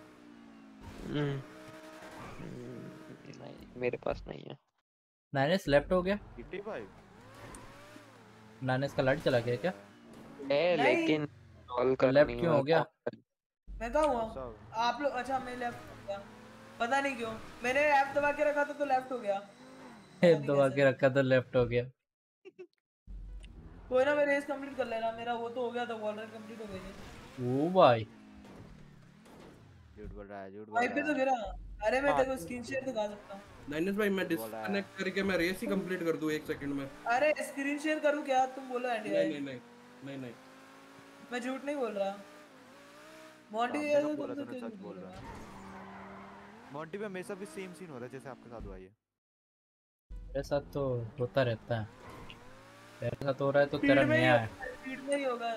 नहीं मेरे पास नहीं है। नाइनस लेफ्ट हो गया। जीटी भाई नाइनस का लाइट चला गया क्या? है लेकिन कॉल तो लेफ्ट करनी क्यों हो गया? मैं कहाँ हुआ? आप लोग अच्छा मैं लेफ्ट हो गया, पता नहीं क्यों मैंने ऐप दबा के रखा था तो लेफ्ट हो गया। दबा के रखा तो लेफ्ट हो गया। कोई ना, मैं रेस कंप्लीट कर लेना, मेरा वो तो हो गया था, ऑलरेडी कंप्लीट हो गई है। ओ भाई झूठ बोल रहा है, झूठ बोल भाई रहा पे तो है। गिरा। अरे मैं तेरे को स्क्रीन शेयर दिखा सकता हूँ। नाइनस भाई मैं डिस्कनेक्ट करके मैं रेस ही कंप्लीट कर दूं 1 सेकंड में। अरे स्क्रीन शेयर करूँ क्या? तुम बोलो एंडी भाई। नहीं मैं झूठ नहीं बोल रहा। मॉन्टी सामने ये का तो बोला तुम तूने, तो सच बोल रहा है। मॉन्टी पे मेरे साथ भी सेम सीन हो रहा है जैसे आपके साथ हुआ ये। मेरे साथ तो होता रहता है। तेरे साथ हो रहा है तो तेरा नया है। स्पीड में ही होगा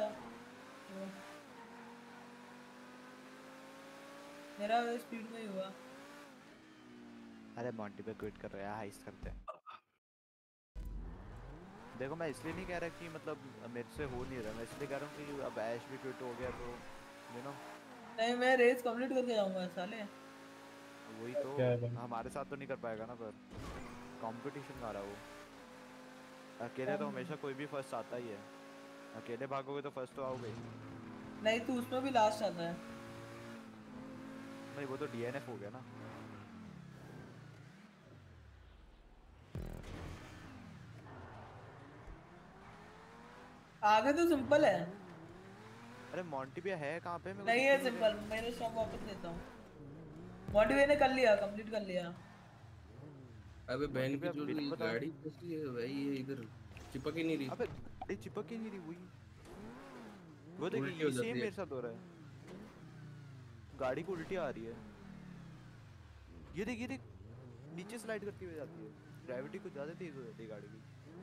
मेरा, स्पीड में ही हुआ। अरे मॉन्टी पे क्विट कर रहा है, हाइस्ट करते हैं। देखो मैं इसलिए नहीं कह रहा कि मतलब मेरे से हो नहीं रहा, मैं इसलिए कह रहा हूँ कि अब ऐश भी क्विट हो गया तो यू नो। नहीं मैं रेस कंप्लीट करके जाऊंगा साले। वही तो क्या है भाई? हमारे साथ तो नहीं कर पाएगा ना, पर कंपटीशन का रहा वो। अकेले तो हमेशा कोई भी फर्स्ट आता ही है, अकेले भागोगे तो फर्स्ट तो आओगे ही। नहीं तू उसमें भी लास्ट आता है। नहीं वो तो डीएनएफ हो गया ना। आगे तो सिंपल है। अरे मोंटीपिया है कहाँ पे? मेरे को नहीं दिख है ही नहीं सिंपल, मेरे स्टॉप वापस लेता हूँ। मोटिवे ने कर लिया, कंप्लीट कर लिया। अबे बहन की मोंटीपिया जो बिना ये बताए। गाड़ी कैसी है भाई, ये इधर चिपक ही नहीं रही, अबे गाड़ी चिपक ही नहीं रही, वही वो देखिए उल्टी हो ये सेम जाती है। मेरे साथ हो रहा है, गाड़ी को उल्टी आ रही है। ये देख ये देख, नीचे स्लाइड करती हुई जाती है, ग्रेविटी कुछ ज्यादा तेज हो जाती है गाड़ी की।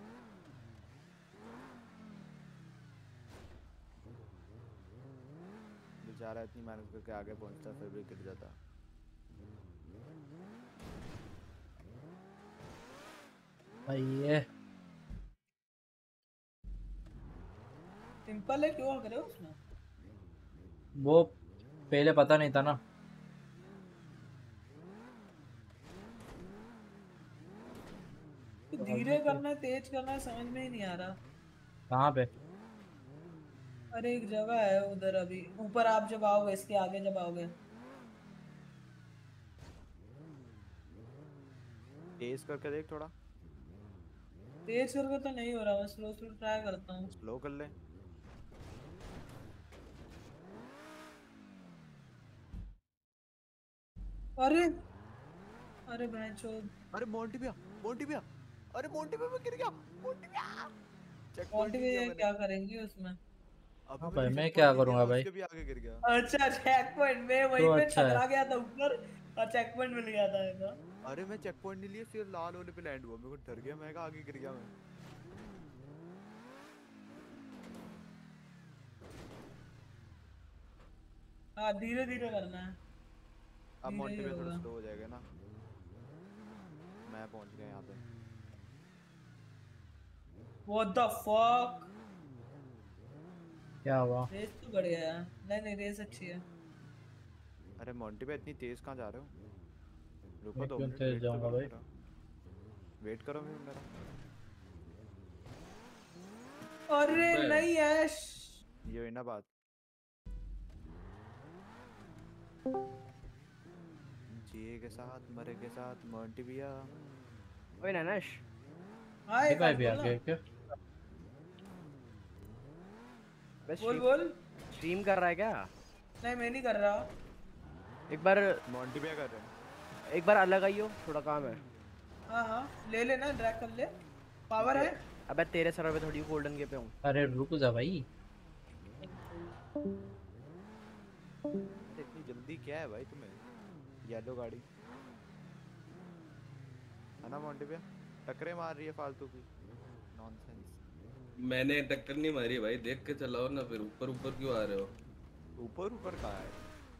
बेचारा इतनी मेहनत करके आगे पहुंचता फिर भी गिर जाता। भाई ये सिंपल है, क्यों करे उसमें? वो पहले पता नहीं था ना। तो धीरे करना है तेज करना है समझ में ही नहीं आ रहा। कहाँ पे? अरे एक जगह है उधर, अभी ऊपर आप जब आओगे, इसके आगे जब आओगे। तेज करके देख थोड़ा। तेज करके तो नहीं हो रहा, मैं स्लो स्लो ट्राई करता हूँ। स्लो कर ले। अरे अरे बहनचोद, अरे मोंटीपिया, मोंटीपिया, अरे मोंटीपिया में गिर गया, मोंटीपिया। चेक पॉइंट नहीं मोटिवे लिया मैंने। क्या करेंगे उसमें? अबे हाँ मैंने भाई मैं check क्या point नहीं लिया, करूँगा मैं भाई? उसके भी आगे गिर गया। अच्छा चेक पॉइंट में वहीं तो पे अच्छा है। टकरा गया था ऊपर, और चेक पॉइंट मिल गया था मेरा। अरे मैं चेक पॉइंट नहीं लिया, फिर लाल वाले पे लैंड हुआ, मेरे को डर गया, मैं कहा आगे गिर गया मैं। हाँ धीरे धीरे करना है, अब धीरे ही मोंटीपिया थोड़ा होगा। स्लो हो जाएगा ना। मैं पहुंच गया यहाँ पे। What the fuck? क्या हुआ? रेस तो बढ़िया है। नहीं नहीं रेस अच्छी है। अरे मोंटीपिया इतनी तेज कहाँ जा रहे हो? रुको मैं 2 क्यों मिनट तेज वेट तो जाऊंगा करो भाई? मेरा, वेट करो मेरा। अरे बे, नहीं ऐश। ये हुई ना बात। जिए के साथ मरे के साथ मोंटीपिया। ओए नैनश, हाँ एक भाई बात भी आ बोल गए ना। क्या? बस बोल बोल। स्ट्रीम कर रहा है क्या? नहीं मैं नहीं कर रहा। एक बार मोंटीपिया कर रहे हैं। एक बार अलग आइयो, थोड़ा काम है। हाँ हाँ ले लेना, ड्रैग कर ले, पावर है। अबे तेरे सर्वर पे थोड़ी गोल्डन के पे हूँ। अरे रुक जा भाई। अरे इतनी जल्दी क्या है भाई तुम्हें? येलो गाड़ी है ना मोंटीपिया, टकरे मार रही है फालतू की, नॉनसेंस। मैंने टक्कर नहीं मारी भाई, देख के चलाओ ना, फिर ऊपर ऊपर क्यों आ रहे हो? ऊपर ऊपर कहाँ है?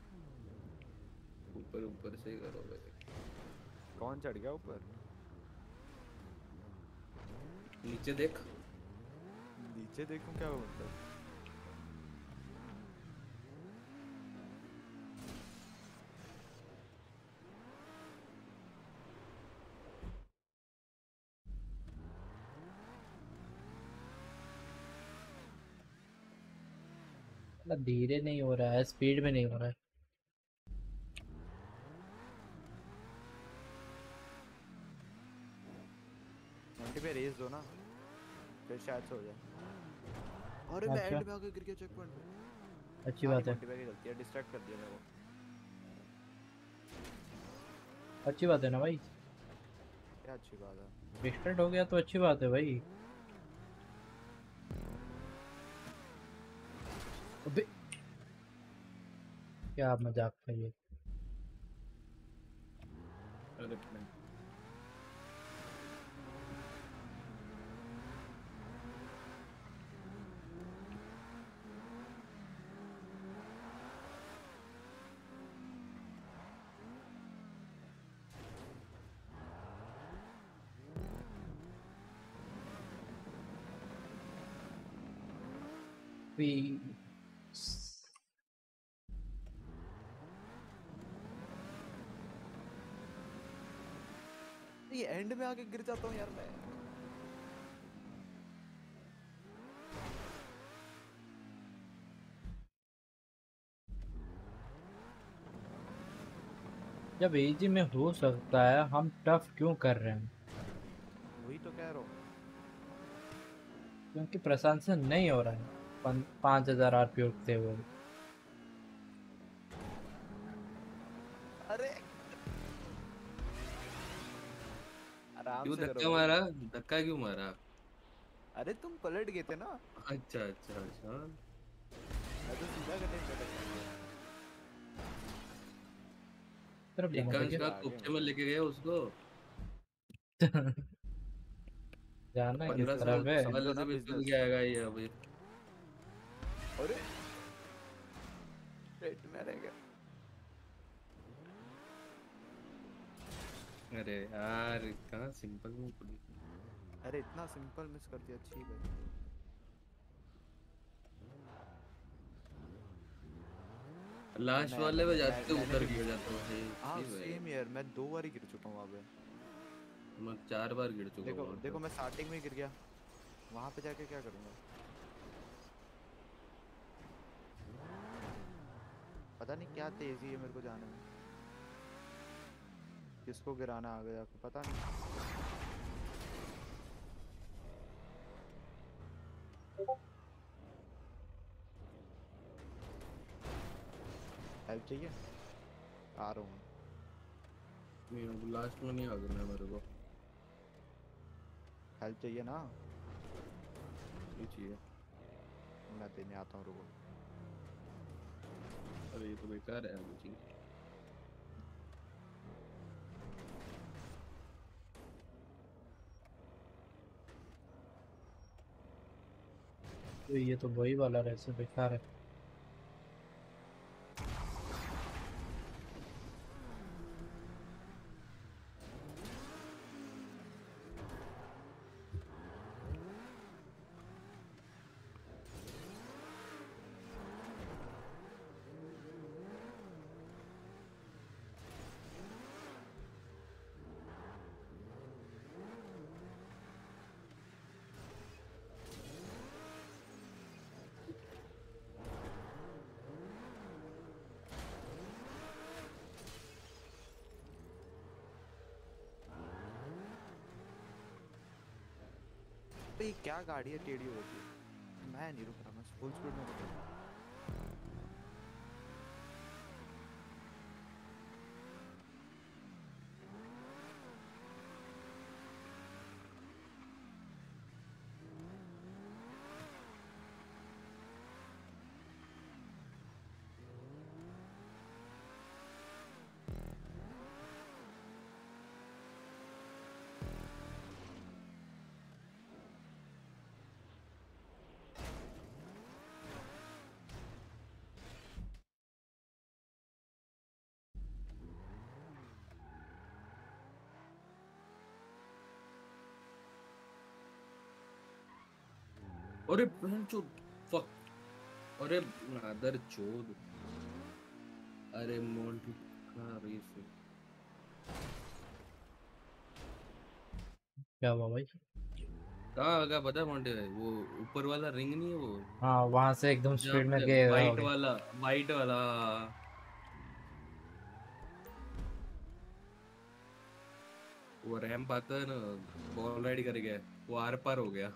ऊपर ऊपर से ही करो भाई। कौन चढ़ गया ऊपर? नीचे देख। नीचे देखूं क्या वो मतलब? मतलब धीरे नहीं हो रहा है, स्पीड में नहीं हो रहा है। मोंटीपिया रेस दो ना, फिर शायद से हो जाए। अरे मैं अच्छा एंड में आके गिर गया चेक पॉइंट पे। अच्छी बात है, मोंटीपिया की गलती है, डिस्ट्रैक्ट कर दिया मेरे को। अच्छी बात है ना भाई। क्या अच्छी बात है? डिस्ट्रैक्ट हो गया तो अच्छी बात है भाई। अबे क्या मजाक था ये। अरे भी एंड में आके गिर जाता हूँ यार मैं। जब एजी में हो सकता है हम टफ क्यों कर रहे हैं? वही तो कह रहा हूँ। क्योंकि प्रशांत से नहीं हो रहा है 5000 आरपी उठते हुए। अरे आराम क्यों से करो धक्का भाई। मारा? धक्का क्यों मारा? अरे तुम पलट गए थे ना। अच्छा अच्छा अच्छा। मैं तो सीधा करने चला गया। एकांश का कुप्चे में लेके गए उसको। जाना किस 15 तरफ है? साल से भी चल के आएगा ये अभी। अरे पेट में रह गया। अरे यार कहाँ सिंपल में पड़ी। अरे इतना सिंपल मिस कर दिया। ठीक है लास्ट वाले में जाते उतर गिर जाता हूँ भाई। हाँ सेम यार, मैं 2 बार ही गिर चुका हूँ वहाँ पे। मैं 4 बार गिर चुका हूँ। देखो मैं स्टार्टिंग में गिर गया, वहाँ पे जाके क्या करूँगा पता नहीं। क्या तेजी है मेरे को जाने में। किसको गिराना आ गया पता नहीं। हेल्प चाहिए? आ रहा हूँ। नहीं लास्ट में नहीं आ गया मेरे को। हेल्प चाहिए ना? नहीं चाहिए। मैं देने आता हूँ, रुको। अरे ये तो बेकार है मुझे। तो ये तो वही वाला रेस बेकार है। ये क्या गाड़ी है टेढ़ी हो गई। मैं नहीं रुक रहा, मैं फुल स्पीड में रुक रहा हूँ। अरे बहनचोद फक। अरे मदर चोद। अरे मोंटी का रेस है। क्या हुआ भाई? कहाँ आ गया पता है मोंटी भाई? वो ऊपर वाला रिंग नहीं है वो। हाँ वहां से एकदम स्पीड में गए वाइट वाला वो रैंप आता है ना, बॉल राइड कर गया, वो आर पार हो गया।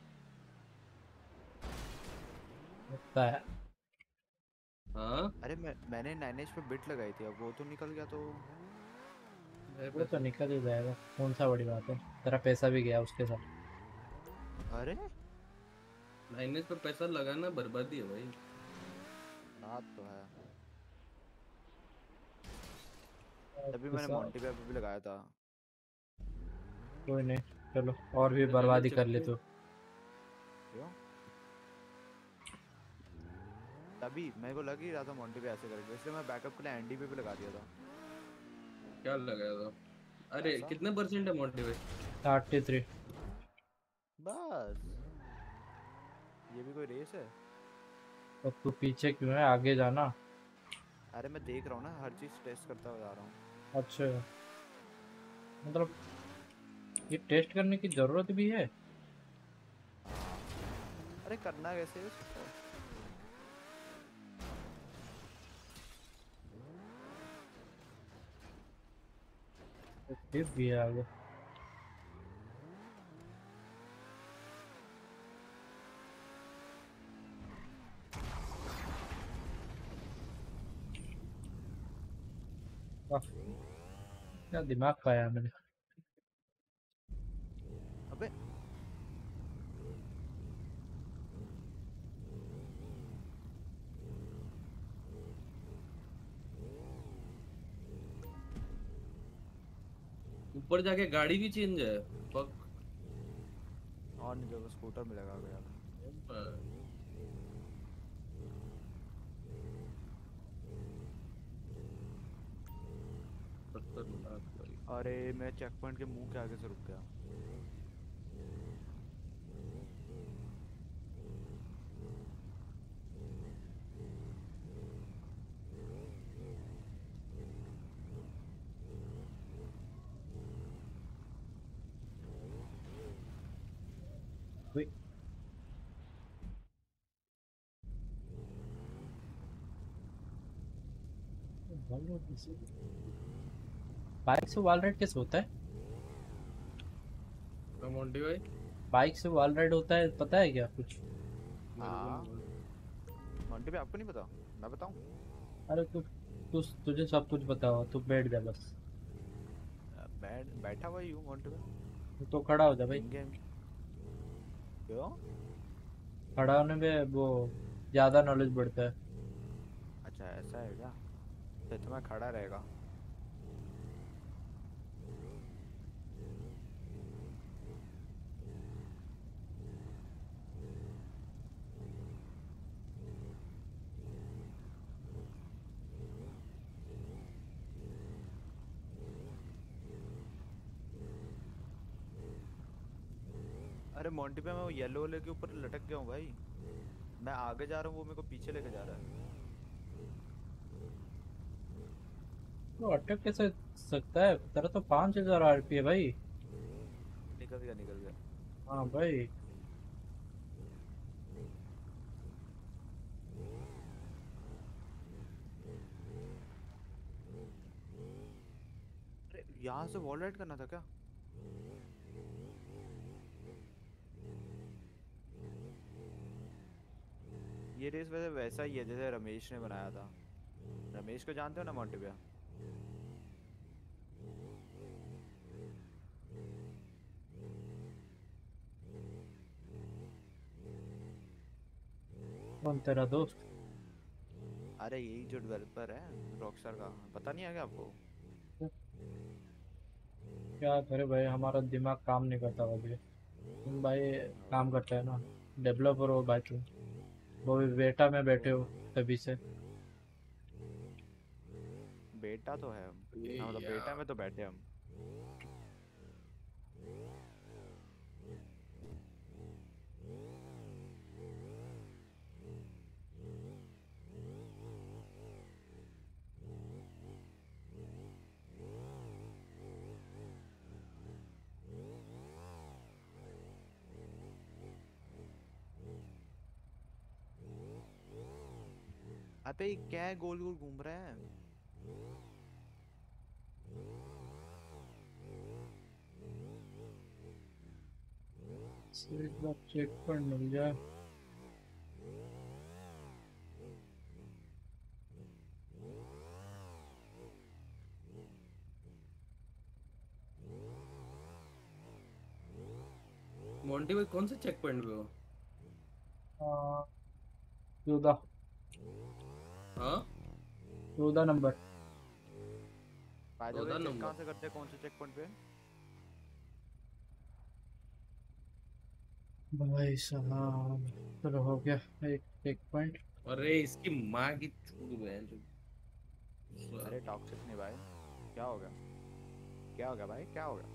है। हाँ अरे मैंने 9H पे बिट लगाई थी, अब वो तो निकल गया तो वो तो निकल ही जाएगा, कौन सा बड़ी बात है। तेरा पैसा भी गया उसके साथ। अरे 9H पे पैसा लगाना बर्बादी है भाई। बात तो है। तभी मैंने मोंटी पे भी लगाया था। कोई नहीं, चलो और भी बर्बादी कर ले तो। क्यों? तभी मेरे को लग ही रहा था मोंटी पे ऐसे करेंगे, इसलिए मैं बैकअप के लिए एनडी पे भी लगा दिया था। क्या लगाया था? अरे कितने परसेंट है मोंटी पे? 33। बस ये भी कोई रेस है? अब तू पीछे क्यों है, आगे जाना। अरे मैं देख रहा हूँ ना, हर चीज टेस्ट करता हुआ जा रहा हूँ। अच्छा मतलब ये टेस्ट करने की जरूरत भी है? अरे करना कैसे है इसको? फिर भी आ गया। वाह, क्या दिमाग पाया मैंने। अबे ऊपर जाके गाड़ी भी चेंज है। फक। और नहीं तो स्कूटर मिलेगा आगे जाके। अरे मैं चेक पॉइंट के मुंह के आगे से रुक गया। बाइक से वॉल राइड कैसे होता है? मोंटी भाई बाइक से वॉल राइड होता है, पता है क्या कुछ? हाँ मोंटी भाई आपको नहीं पता? मैं बताऊं? अरे तुझे सब कुछ पता हो, तू बैठ जा बस। बैठा हुआ ही हूँ मोंटी भाई। तो खड़ा हो जा भाई। गेम क्यों? खड़ा होने में वो ज्यादा नॉलेज बढ़ता है। अच्छा ऐसा है क्या? फिर तो मैं खड़ा रहेगा। अरे मोंटी पे मैं वो येलो वाले के ऊपर लटक गया हूँ भाई। मैं आगे जा रहा हूँ, वो मेरे को पीछे लेके जा रहा है। तो अटक कैसे सकता है? तेरा तो 5000 आरपी है भाई। निकल गया निकल गया। हाँ भाई। अरे यहाँ से वॉल राइड करना था क्या? ये रेस वैसे वैसा ही है जैसे रमेश ने बनाया था। रमेश को जानते हो ना मोंटी भैया? कौन तेरा दोस्त? अरे यही जो डेवलपर है रॉकस्टार का, पता नहीं है क्या आपको? क्या करे भाई, हमारा दिमाग काम नहीं करता अभी। तुम भाई काम करता है ना, डेवलपर हो भाई तुम, वो भी बेटा में बैठे हो तभी से। बेटा तो है हम। हाँ मतलब बेटा में तो बैठे हम। अबे ये क्या है, गोल गोल घूम रहा है? एक बार चेक पर मिल जाए। मोंटी भाई कौन से चेक पॉइंट पे हो? 14। हाँ 14 नंबर। बाय द वे चेक कहाँ से करते हैं, कौन से चेक पॉइंट पे? भाई साहब चलो हो गया एक पॉइंट। अरे इसकी माँ की चूत बहन जो। अरे टॉक्सिक नहीं भाई, क्या हो गया? क्या हो गया भाई, क्या हो गया?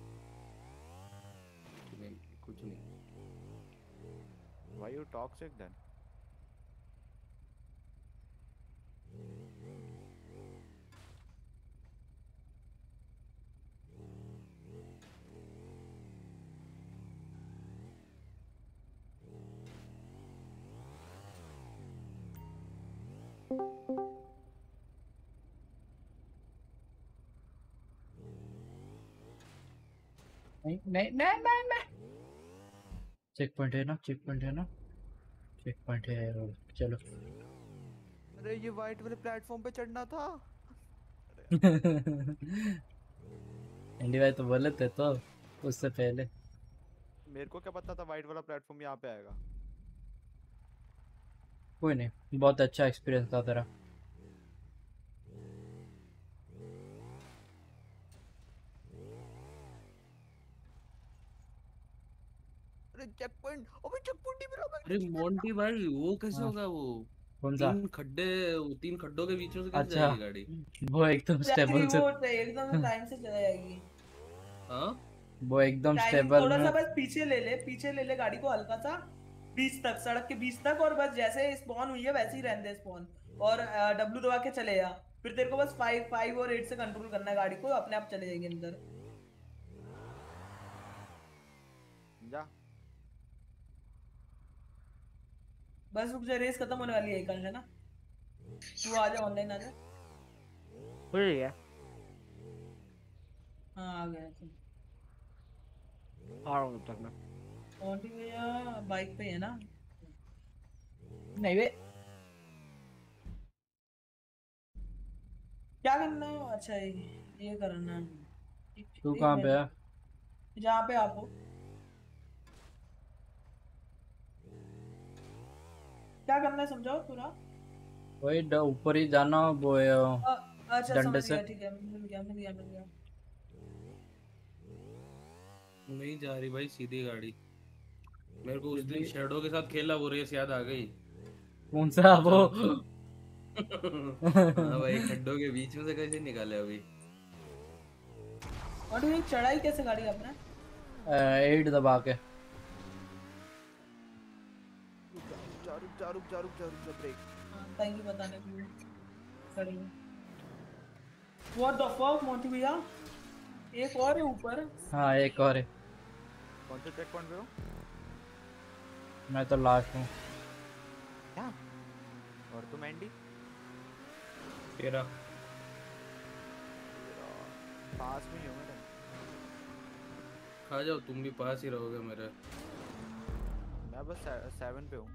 नहीं कुछ नहीं। Why you toxic then? नहीं नहीं नहीं नहीं नहीं। चेक पॉइंट है ना, चेक पॉइंट है ना, चेक पॉइंट है। चलो। अरे ये वाइट वाले प्लेटफॉर्म पे चढ़ना था। एंडी भाई तो बोले थे तो उससे पहले। मेरे को क्या पता था वाइट वाला प्लेटफॉर्म यहाँ पे आएगा। कोई नहीं, बहुत अच्छा एक्सपीरियंस था तेरा। अरे चेक पॉइंट, अबे चेक पॉइंट ही मिला मैं। अरे मोंटी भाई वो कैसे हाँ। होगा वो? कौन सा? तीन खड्डों के बीच में से कैसे अच्छा जाएगी गाड़ी? वो एकदम स्टेबल से। वो एकदम टाइम से चला जाएगी। हाँ वो एकदम टाइम स्टेबल थोड़ा सा में। बस पीछे ले ले गाड़ी को हल्का सा, बीच तक, सड़क के बीच तक, और बस जैसे स्पॉन हुई है वैसे ही रहने दे स्पॉन, और W दबा के चले जा। फिर तेरे को बस 5 और 8 से कंट्रोल करना है गाड़ी को, अपने आप चले जाएगी अंदर। जा बस रुक जा, रेस खत्म होने वाली है कल, है ना? तू आ जा, ऑनलाइन आ जा। हो गया। हाँ आ गया तुम। आ रहा हूँ तक मैं। ऑन्टी भैया बाइक पे है ना? नहीं वे क्या करना है? अच्छा ये करना है। तू कहाँ पे है? जहाँ पे आप हो। क्या करना है समझाओ पूरा। वही ऊपर ही जाना वो अच्छा डंडे समझ से। गया, ठीक है, मिल गया। नहीं जा रही भाई सीधी गाड़ी। मेरे को उस दिन शेडो के साथ खेला वो रेस याद आ गई। कौन सा वो? हाँ भाई खड्डों के बीच में से कैसे निकाले अभी। और ये चढ़ाई कैसे गाड़ी आपने? 8 दबा के। रुक जा ब्रेक। थैंक यू बताने के लिए। Sorry. What the fuck Monty भैया, एक और है ऊपर। हाँ एक और है। कौन से चेक पॉइंट पे हो? मैं तो लास्ट हूँ। क्या? और तुम एंडी? तेरा पास में ही हो मेरे। खा जाओ, तुम भी पास ही रहोगे मेरे। मैं बस 7 पे हूँ।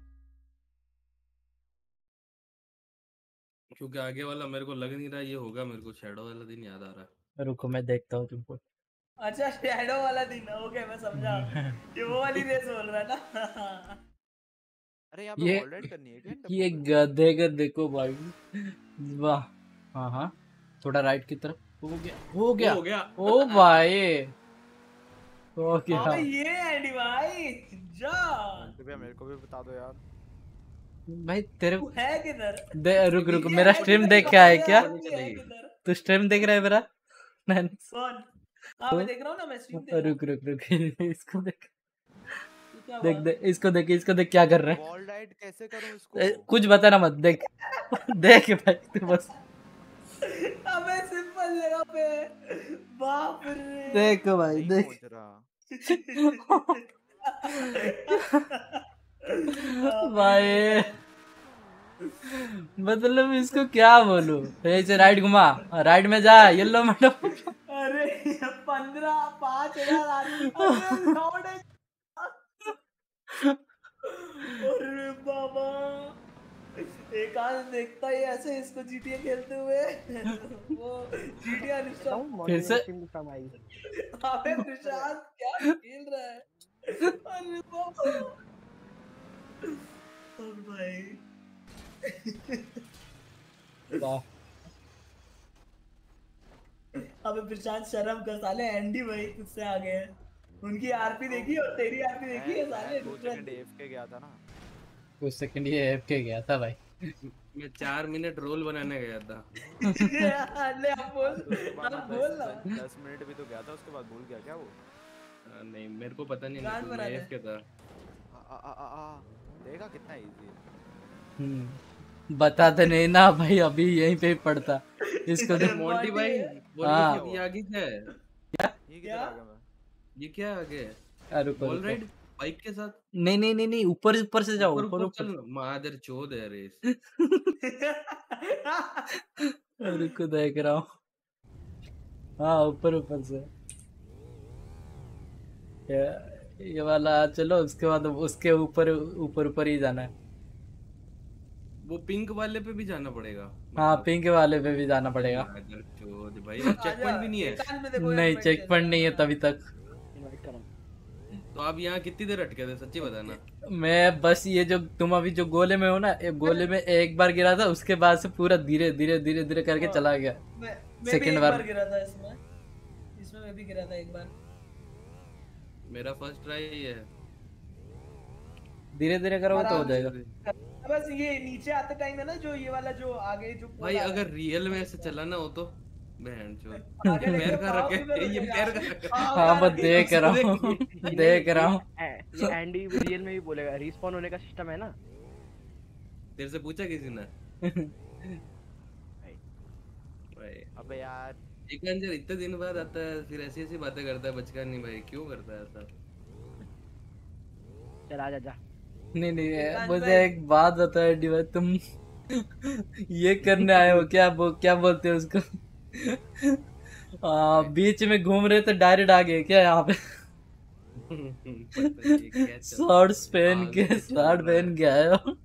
क्योंकि आगे वाला मेरे को लग नहीं रहा ये होगा, मेरे को शैडो वाला दिन याद आ रहा है। रुको मैं देखता हूँ तुमको। अच्छा शैडो वाला दिन, ओके मैं समझा। ये वो वाली रेस बोल रहा है ना। अरे यहाँ पे ऑलराइट करनी है क्या? ये गधे का देखो भाई। वाह। हाँ हाँ थोड़ा राइट की तरफ। हो गया ओ भाई हो गया। अबे ये एंडी भाई जा। मेरे को भी बता दो यार भाई तेरे है किधर? रुक मेरा स्ट्रीम देख के आया क्या? तू स्ट्रीम देख रहा है मेरा? कौन? हाँ मैं देख रहा हूँ ना, मैं स्ट्रीम देख रहा हूँ। रुक इसको देख। देख इसको देख क्या कर रहा है। वॉल राइड कैसे करूं इसको? कुछ बताना मत, देख देख भाई तू बस। अबे सिंपल जगह पे। बाप रे देख भाई देख। भाई मतलब इसको क्या बोलूं? ऐसे राइट घुमा, राइट में जा, येलो मैडम। अरे 5,000 आदमी। अरे बाबा एक आज देखता ही ऐसे इसको GTA खेलते हुए। वो GTA फिर से अबे निशांत क्या खेल रहा है? अरे बाबा भाई अबे प्रशांत शर्म कर साले, एंडी भाई तुझसे आ गए हैं। उनकी आरपी देखी और तेरी आरपी देखी है साले। 2 सेकंड AFK गया था ना। कुछ सेकंड ये AFK गया था भाई। मैं 4 मिनट रोल बनाने गया था। ले आप बोल ना। 10 मिनट भी तो गया था, उसके बाद भूल गया क्या वो? नहीं मेरे को पता नहीं, मैं AFK था। देखा कितना इजी है। बताते नहीं ना भाई, अभी यहीं पे ही पड़ता इसको देख। मोंटी भाई ये आगे क्या है? ये किधर आ गया मैं? ये क्या आगे? रुको ऑल राइट बाइक के साथ। नहीं ऊपर से जाओ। ऊपर मादर चोद है रेस। रुको देख रहा हूँ। हाँ ऊपर से। ये वाला चलो, उसके बाद उसके ऊपर ऊपर ऊपर ही जाना है। वो पिंक वाले पे भी जाना पड़ेगा हाँ, पिंक वाले पे भी जाना पड़ेगा। चोद भाई, और चेक पॉइंट भी नहीं है। नहीं, चेक पॉइंट नहीं है तभी तक। इनवाइट करो। तो आप यहाँ कितनी देर अटके थे, सच्ची बताना। मैं बस ये जो तुम अभी जो गोले में हो ना, गोले में एक बार गिरा था, उसके बाद से पूरा धीरे धीरे धीरे धीरे करके चला गया। मैं भी सेकंड एक बार बार गिरा था इसमें मैं भी गिरा था एक बार। मेरा फर्स्ट ट्राई है। धीरे धीरे करोगे तो हो जाएगा। बस ये नीचे आते टाइम है ना, जो ये वाला जो आगे जो भाई अगर रियल में ऐसे चलाना हो तो बहन चोद, आगे पैर देखो, का पाँव रखे, किधर ये रखेगा? पैर का रखे। हाँ, बस देख रहा हूँ देख रहा हूँ। ये एंडी रियल में भी बोलेगा रिस्पॉन होने का सिस्टम है ना। तेरे से पूछा किसी ने? भाई अबे यार, एक अंजर इतने दिन बाद आता है, फिर ऐसी ऐसी बातें करता है बचका नहीं भाई, क्यों करता है ऐसा? चल आ जा। नहीं नहीं, मुझे एक बात बताओ एडी भाई, तुम ये करने आए हो क्या? वो क्या बोलते हैं उसको? बीच में घूम रहे थे, डायरेक्ट आ गए क्या यहाँ पे? शॉर्ट्स पहन के शर्ट पहन के आए हो।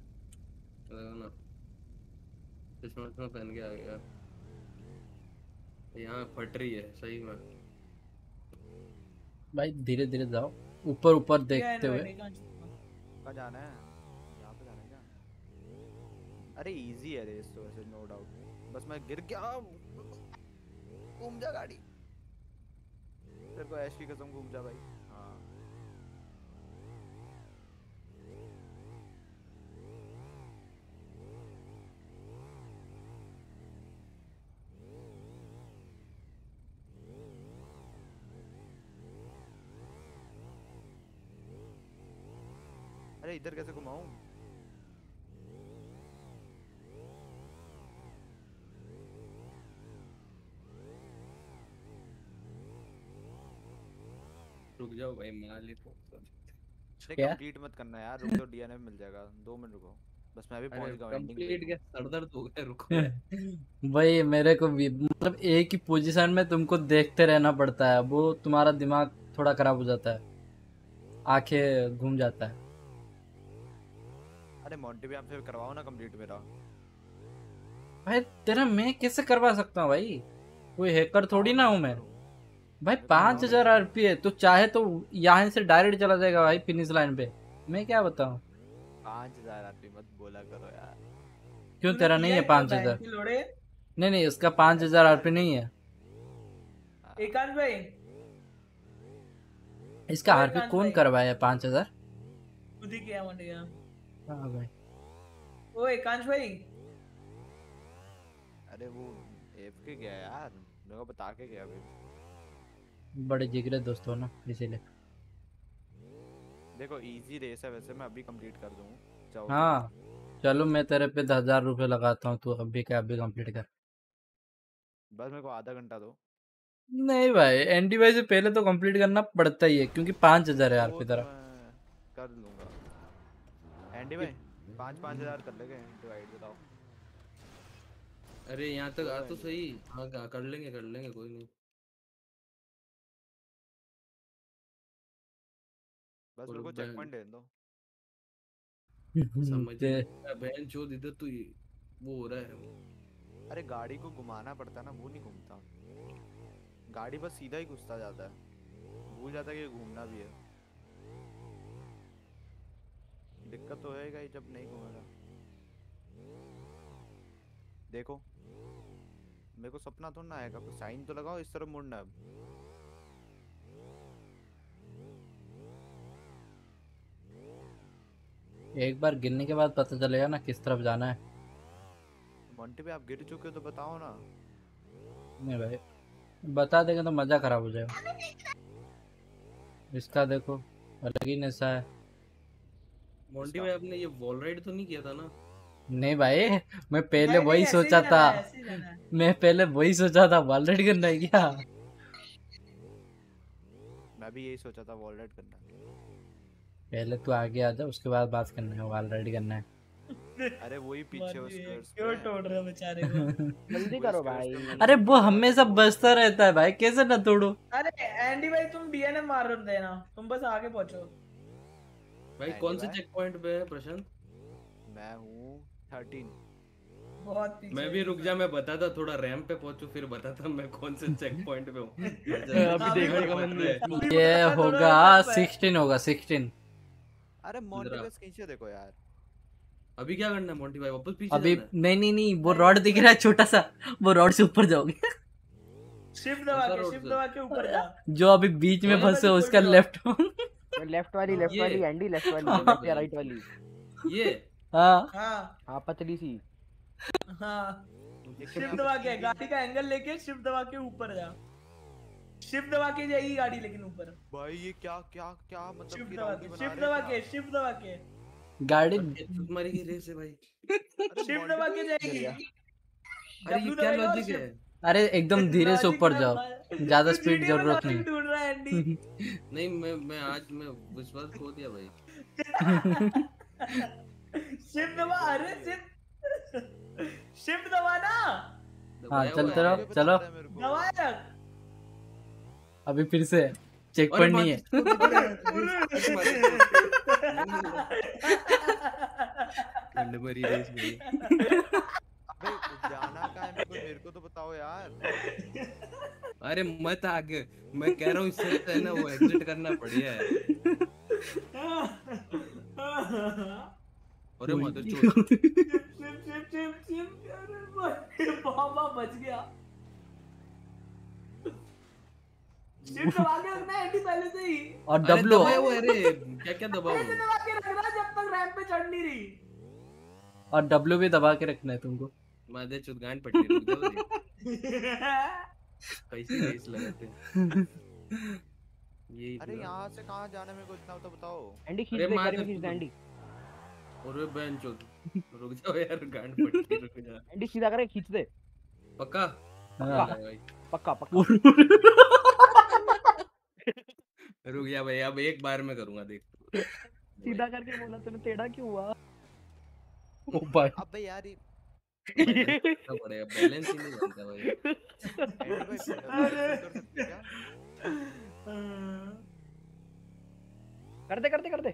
चश्मा पहन के आ गया। यहाँ फट रही है सही में भाई, धीरे धीरे जाओ, ऊपर ऊपर देखते हुए। कहाँ जाना है? यहाँ पे जाना है क्या? अरे इजी है रेस तो वैसे, नो डाउट। बस मैं गिर गया। घूम जा गाड़ी, तेरे को ऐश की कसम, घूम जा भाई। हाँ अरे इधर कैसे घुमाऊं? रुक जाओ भाई, मालिक कंप्लीट मत करना यार, रुक जाओ, डीएनएफ मिल जाएगा। 2 मिनट रुको, बस मैं भी पहुंच गया एंडिंग पे। कंप्लीट क्या, सर दर्द हो गया, रुको। भाई मेरे को भी मतलब एक ही पोजीशन में तुमको देखते रहना पड़ता है, वो तुम्हारा दिमाग थोड़ा खराब हो जाता है, आंखें घूम जाता है। अरे मोंटी भी आपसे करवाओ ना कंप्लीट मेरा। भाई तेरा मैं कैसे करवा सकता हूँ भाई? कोई हैकर थोड़ी ना हूँ मैं भाई। 5000 आरपी है तो चाहे तो यहाँ से डायरेक्ट चला जाएगा भाई फिनिश लाइन पे। मैं क्या बताऊँ? 5000 आरपी मत बोला करो यार। क्यों, तेरा नहीं है 5000? नहीं नहीं, उसका 5000 आरपी नहीं है। एकांश भाई, इसका आरपी कौन करवाया 5000? खुद ही किया मोंटी। हाँ भाई। ओ एकांश भाई, अरे वो एफके गया यार, मेरे को बता के गया भाई। बड़े जिगरे दोस्त हो ना, इसीलिए। देखो इजी रेस है वैसे, मैं अभी कंप्लीट कर दूँ। हाँ चलो, मैं तेरे पे 10,000 रुपये लगाता हूँ, तू अभी का अभी कंप्लीट कर। बस मेरे को आधा घंटा दो। नहीं भाई, एनडी भाई से पहले तो कंप्लीट करना पड़ता ही है, क्योंकि 5000 है यार की तरह। कर लूंगा एंडी भाई, 5-5 हजार कर लेंगे डिवाइड, बताओ। अरे यहाँ तक आ तो सही। हाँ कर लेंगे कोई नहीं। बस मेरे को चेक पॉइंट दे दो। समझ बहन चोद, इधर तो वो हो रहा है। अरे गाड़ी को घुमाना पड़ता है ना, वो नहीं घूमता। गाड़ी बस सीधा ही घुसता जाता है, भूल जाता है कि घूमना भी है। दिक्कत तो होएगा ही जब नहीं घूमेगा। देखो मेरे को सपना थोड़ा ना आएगा, तो साइन तो लगाओ, इस तरफ मुड़ना है। एक बार गिरने के बाद पता चलेगा ना किस तरफ जाना है। मोंटी पे आप गिर चुके हो तो बताओ ना। नहीं भाई, बता देगा तो मजा खराब हो जाएगा। इसका देखो अलग ही नशा है। मोंटी भाई आपने ये वॉल राइड तो नहीं किया था ना? नहीं भाई, मैं पहले वही सोचा था। मैं पहले वही सोचा था, वॉल राइड करना है क्या? मैं भी यही सोचा था, वॉल राइड करना। पहले तू आगे आ जा, उसके बाद बात करना है, वॉल राइड करना है। अरे वही पीछे उस स्क्वायर्स क्यों तोड़ रहे हो बेचारे को? जल्दी करो भाई। अरे वो हमेशा बचता रहता है भाई, कैसे ना तोड़ो। अरे एंडी भाई तुम डीएनए मार देना, तुम बस आगे पहुंचो। भाई कौन से चेक पॉइंट पे है प्रशांत? मैं हूँ 13। बहुत पीछे। मैं भी रुक जा, मैं बताता थोड़ा रैंप पे पहुंचू फिर बताता मैं कौन से चेक पॉइंट पे हूँ। अभी देखने का मन नहीं है। ये होगा 16 होगा 16। अरे मोंटी बस खींचे देखो यार। अभी क्या करना है मोंटी भाई, वापस पीछे अभी जाना है? नहीं वो रॉड दिख रहा है छोटा सा, वो रॉड से ऊपर जाओगे। शिफ्ट दबा के ऊपर जा। जो अभी बीच में फंसे हो उसका लेफ्ट। लेफ्ट वाली एंडी, लेफ्ट वाली लेफ्ट या राइट वाली? ये हाँ पतली सी। हाँ शिफ्ट दबा के गाड़ी का एंगल लेके शिफ्ट दबा के ऊपर जा। शिफ्ट दबा के जाएगी गाड़ी लेकिन ऊपर। भाई ये क्या क्या क्या मतलब शिफ्ट कि दबा राउडी के बना शिफ्ट रहे दबा हैं के शिफ्ट दबा के गाड़ी तुम्हारी की रेस है भाई। शिफ्ट दबा के जाएगी। अरे ये क्या लॉजिक है? अरे एकदम धीरे से ऊपर जाओ, ज्यादा स्पीड जरूरत नहीं। ढूंढ रहा है एंडी। नहीं मैं आज मैं विश्वास खो दिया भाई। शिफ्ट दबा, अरे शिफ्ट दबा ना। हाँ चलते रहो, चलो दबाया रख। अभी फिर से चेक पॉइंट नहीं है। मेरी रेस में अबे जाना कहाँ है मेरे को तो बताओ यार। अरे मत आगे, मैं कह रहा हूँ इससे अच्छा है ना वो एग्जिट करना बढ़िया है। अरे मदर चोद। बाबा बच गया। शिफ्ट दबा के रखना है एंडी पहले से ही। और डब्ल्यू अरे क्या दबाऊं? ऐसे दबा के रखना जब तक रैंप पे चढ़ नहीं रही। और डब्ल्यू भी दबा के रखना है तुमको। मादे चुद गांड पट्टी रुक जाओ दे। कैसी रेस लगाते हैं ये? अरे यहाँ से कहाँ जाना मेरे को इतना तो बताओ। एंडी खींच दे, गाड़ी में खींच दे एंडी। अरे बहन चोद रुक जाओ यार, गांड पट्टी रुक जा। एंडी सीधा करके खींच दे। पक्का पक्का। रुक जा भाई, अब एक बार में करूंगा देख। सीधा करके बोला तूने, टेढ़ा क्यों हुआ? ओ भाई अबे यार ये पड़ेगा, बैलेंस ही नहीं बनता भाई। कर दे।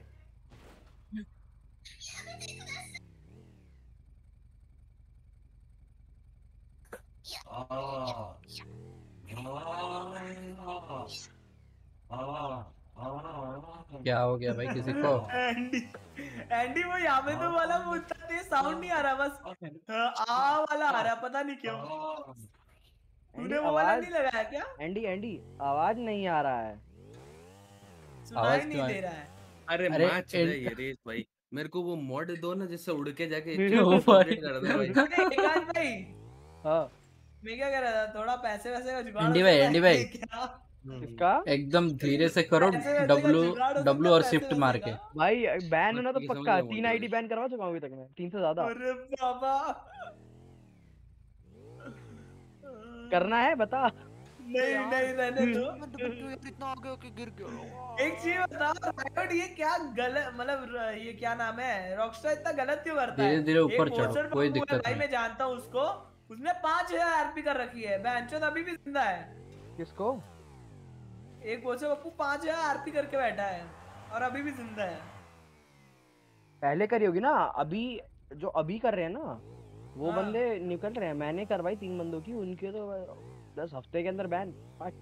क्या हो गया भाई किसी को? एंडी वो यहाँ पे तो वाला वो इतना तेज साउंड नहीं आ रहा, बस आ वाला आ रहा, पता नहीं क्यों। तूने वो वाला नहीं लगाया क्या? एंडी आवाज नहीं आ रहा है, सुनाई नहीं दे रहा है। अरे मैच है ये रेस भाई, मेरे को वो मॉड दो ना जिससे उड़ के जाके कंप्लीट कर दो भाई। एकांत भाई हां मैं क्या कह रहा था, थोड़ा पैसे वैसे का जुगाड़। एंडी भाई इसका एकदम धीरे से करो, डब्ल्यू और शिफ्ट मार के। भाई बैन होना तो पक्का 3 आईडी बैन करवा चुका हूं अभी तक मैं, 3 से ज्यादा। अरे बाबा करना है बता। नहीं रहने दो। इतना आगे होके गिर गया। एक चीज बताओ राइट, ये क्या गलत, मतलब ये क्या नाम है, रॉकस्टार इतना गलत क्यों करता है? धीरे-धीरे ऊपर चढ़ो, कोई दिक्कत नहीं। भाई मैं जानता हूँ उसको, उसने 5000 आरपी कर रखी है, बेंचो अभी भी जिंदा है। किसको? एक बोचे पप्पू 5000 आरपी करके बैठा है और अभी भी जिंदा है। पहले करी होगी ना, अभी जो अभी कर रहे हैं ना वो बंदे निकल रहे हैं। मैंने करवाई 3 बंदों की, उनके तो 10 हफ्ते के अंदर बैन।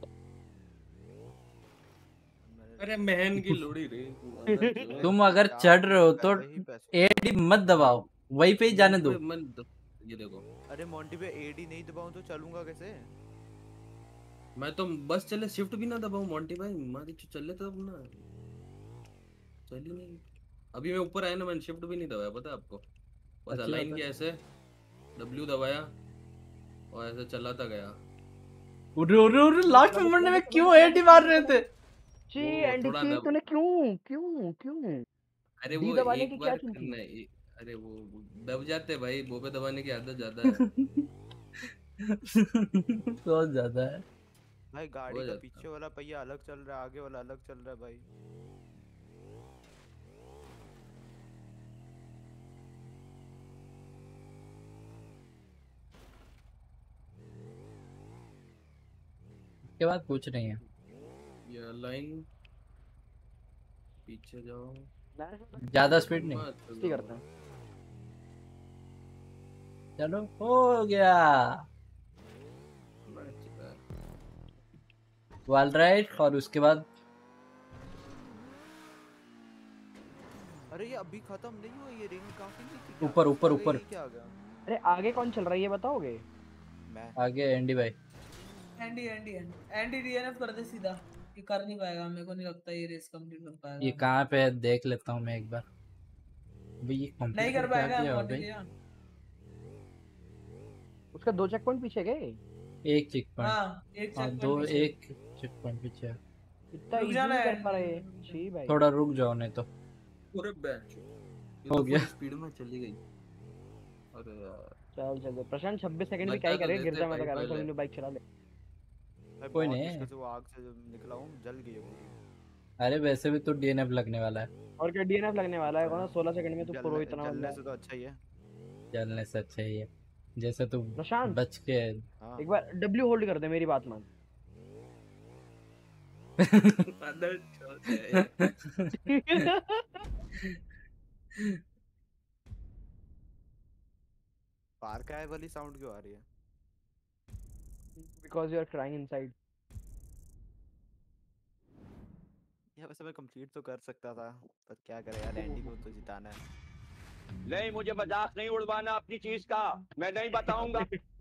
अरे महन की लोड़ी रे। तुम अगर चढ़ रहे हो तो एडी मत दबाओ, वहीं पे ही जाने दो। ये देखो, अरे मोंटी पे एडी नहीं दबाऊं तो चलूंगा कैसे? मैं तो बस चले शिफ्ट भी ना दबाऊं मोंटी भाई, मारी चले तब ना चली नहीं। अभी मैं ऊपर आया ना, मैंने शिफ्ट भी नहीं दबाया, पता है आपको? बस अलाइन किया ऐसे, W दबाया और ऐसे चलाता गया। उरे लास्ट मोमेंट में क्यों एडी मार रहे थे? जी एंडी की तूने क्यों? अरे वो एक बार करना है। अरे वो दब जाते भाई, वो पे दबाने की आदत ज्यादा है। बहुत ज्यादा है भाई। गाड़ी का पीछे वाला पहिया अलग चल रहा है, आगे वाला अलग चल रहा है भाई। के बाद कुछ नहीं है। ये लाइन पीछे जाओ, ज्यादा स्पीड नहीं मस्ती करते हैं। चलो हो गया। वाल राइट और उसके बाद अरे ये अभी खत्म नहीं हुआ, ये रिंग काफी नहीं थी क्या? ऊपर ऊपर आगे ऊपर ये क्या आ गया? अरे आगे कौन चल रहा है ये बताओगे? मैं आगे एंडी भाई। एंडी डीएनएफ कर दे सीधा। ये कर नहीं पाएगा, मेरे को नहीं लगता ये रेस कंप्लीट कर पाएगा। ये कहाँ पे है देख लेता हूँ मैं एक बार। भाई ये नहीं कंप्लीट कर करके आ पाएगा गया मोटी भाई। भैया। उसका 2 चेक पॉइंट पीछे गए। एक चेक पॉइंट। हाँ, एक हाँ checkpoint दो पीछे। एक चेक पॉइंट पीछे है। इतना रुक इजी जाना नहीं है। कर पा रहे छी भाई। थोड़ा रुक जाओ नहीं तो पूरे बैच हो गया। स्पीड में चली गई। अरे यार चल प्रशांत 26 सेकंड भी बचा क्या ही तो करे, लेते गिर जा मैं तो भाई कह रहा हूँ पहले। चल बाइक चला ले। मैं कोई बहुत नहीं। मुश्किल से वो आग से जब निकला हूँ, जल गई है पूरी। अरे वैसे भी तो डीएनएफ लगने वाला है। और क्या डीएनएफ लगने वाला है कौन 16 सेकंड में तू प्रो इतना जलने बंदा। से तो अच्छा ही है। जलने से अच्छा ही है। जैसे तू प्रशांत बच के हाँ एक बार W होल्ड कर दे, मेरी बात मान। अदर चोट है। पार का है वाली साउंड क्यों आ रही है? Because you are crying inside. ये वैसे मैं कंप्लीट तो कर सकता था, पर क्या करे यार, एंडी को तो जिताना है। नहीं, मुझे मजाक नहीं उड़वाना अपनी चीज का, मैं नहीं बताऊंगा।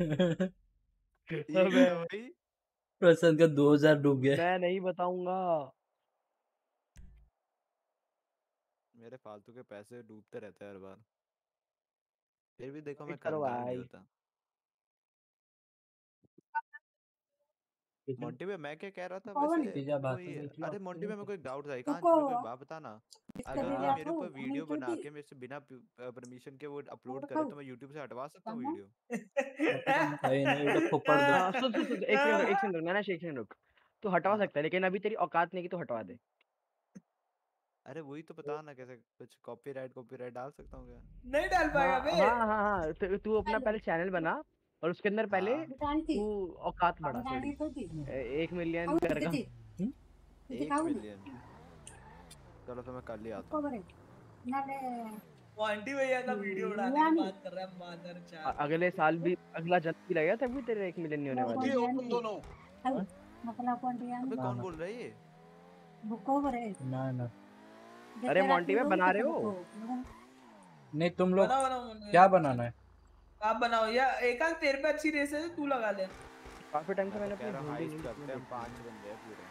अबे भाई प्रशांत का 2000 डूब गया। मैं नहीं बताऊंगा। मेरे फालतू के पैसे डूबते रहते हैं हर बार। फिर भी देखो मैं वेट करो कंगाल नहीं भाई। होता। मोंटी भाई मैं क्या कह रहा था वैसे, पिज्जा बात कोई है। अरे मोंटी भाई मेरे को एक डाउट था, कांच मेरे को एक बात बताना। अगर ये मेरे ऊपर वीडियो बना के मेरे से बिना परमिशन के वो अपलोड करे तो मैं यूट्यूब से हटवा सकता हूँ वीडियो? भाई नहीं उधर फोपड़ दो। हाँ सुन एक सेकंड रुक, मैंने एक सेकंड रुक। तू हटवा सकता है लेकिन अभी तेरी औकात नहीं कि तू हटवा दे। अरे वही तो बता ना, कैसे कुछ कॉपीराइट डाल सकता हूँ क्या? नहीं डाल पाएगा बे। हाँ तू अपना पहले चैनल बना और उसके अंदर पहले हाँ तू औकात बढ़ा थोड़ी। 1 मिलियन कर का 1 मिलियन। चलो तो मैं कल ही आता हूँ। मोंटी भैया का वीडियो बनाने की बात कर रहा है मादर चार। अगले साल भी अगला जन्म भी लगेगा तब भी तेरे 1 मिलियन नहीं होने वाला। तुम दोनों अबे कौन बोल रहा है ये? ना ना अरे मोंटी भाई बना रहे हो? नहीं तुम लोग बनाओ क्या बनाना है? आप बनाओ या एकांत तेरे पे अच्छी रेस है तो तू लगा ले। काफी टाइम से मैंने कह अपनी रहा ढूंढी हाइस्ट नहीं। करते हैं, 5 बंदे हैं पूरे।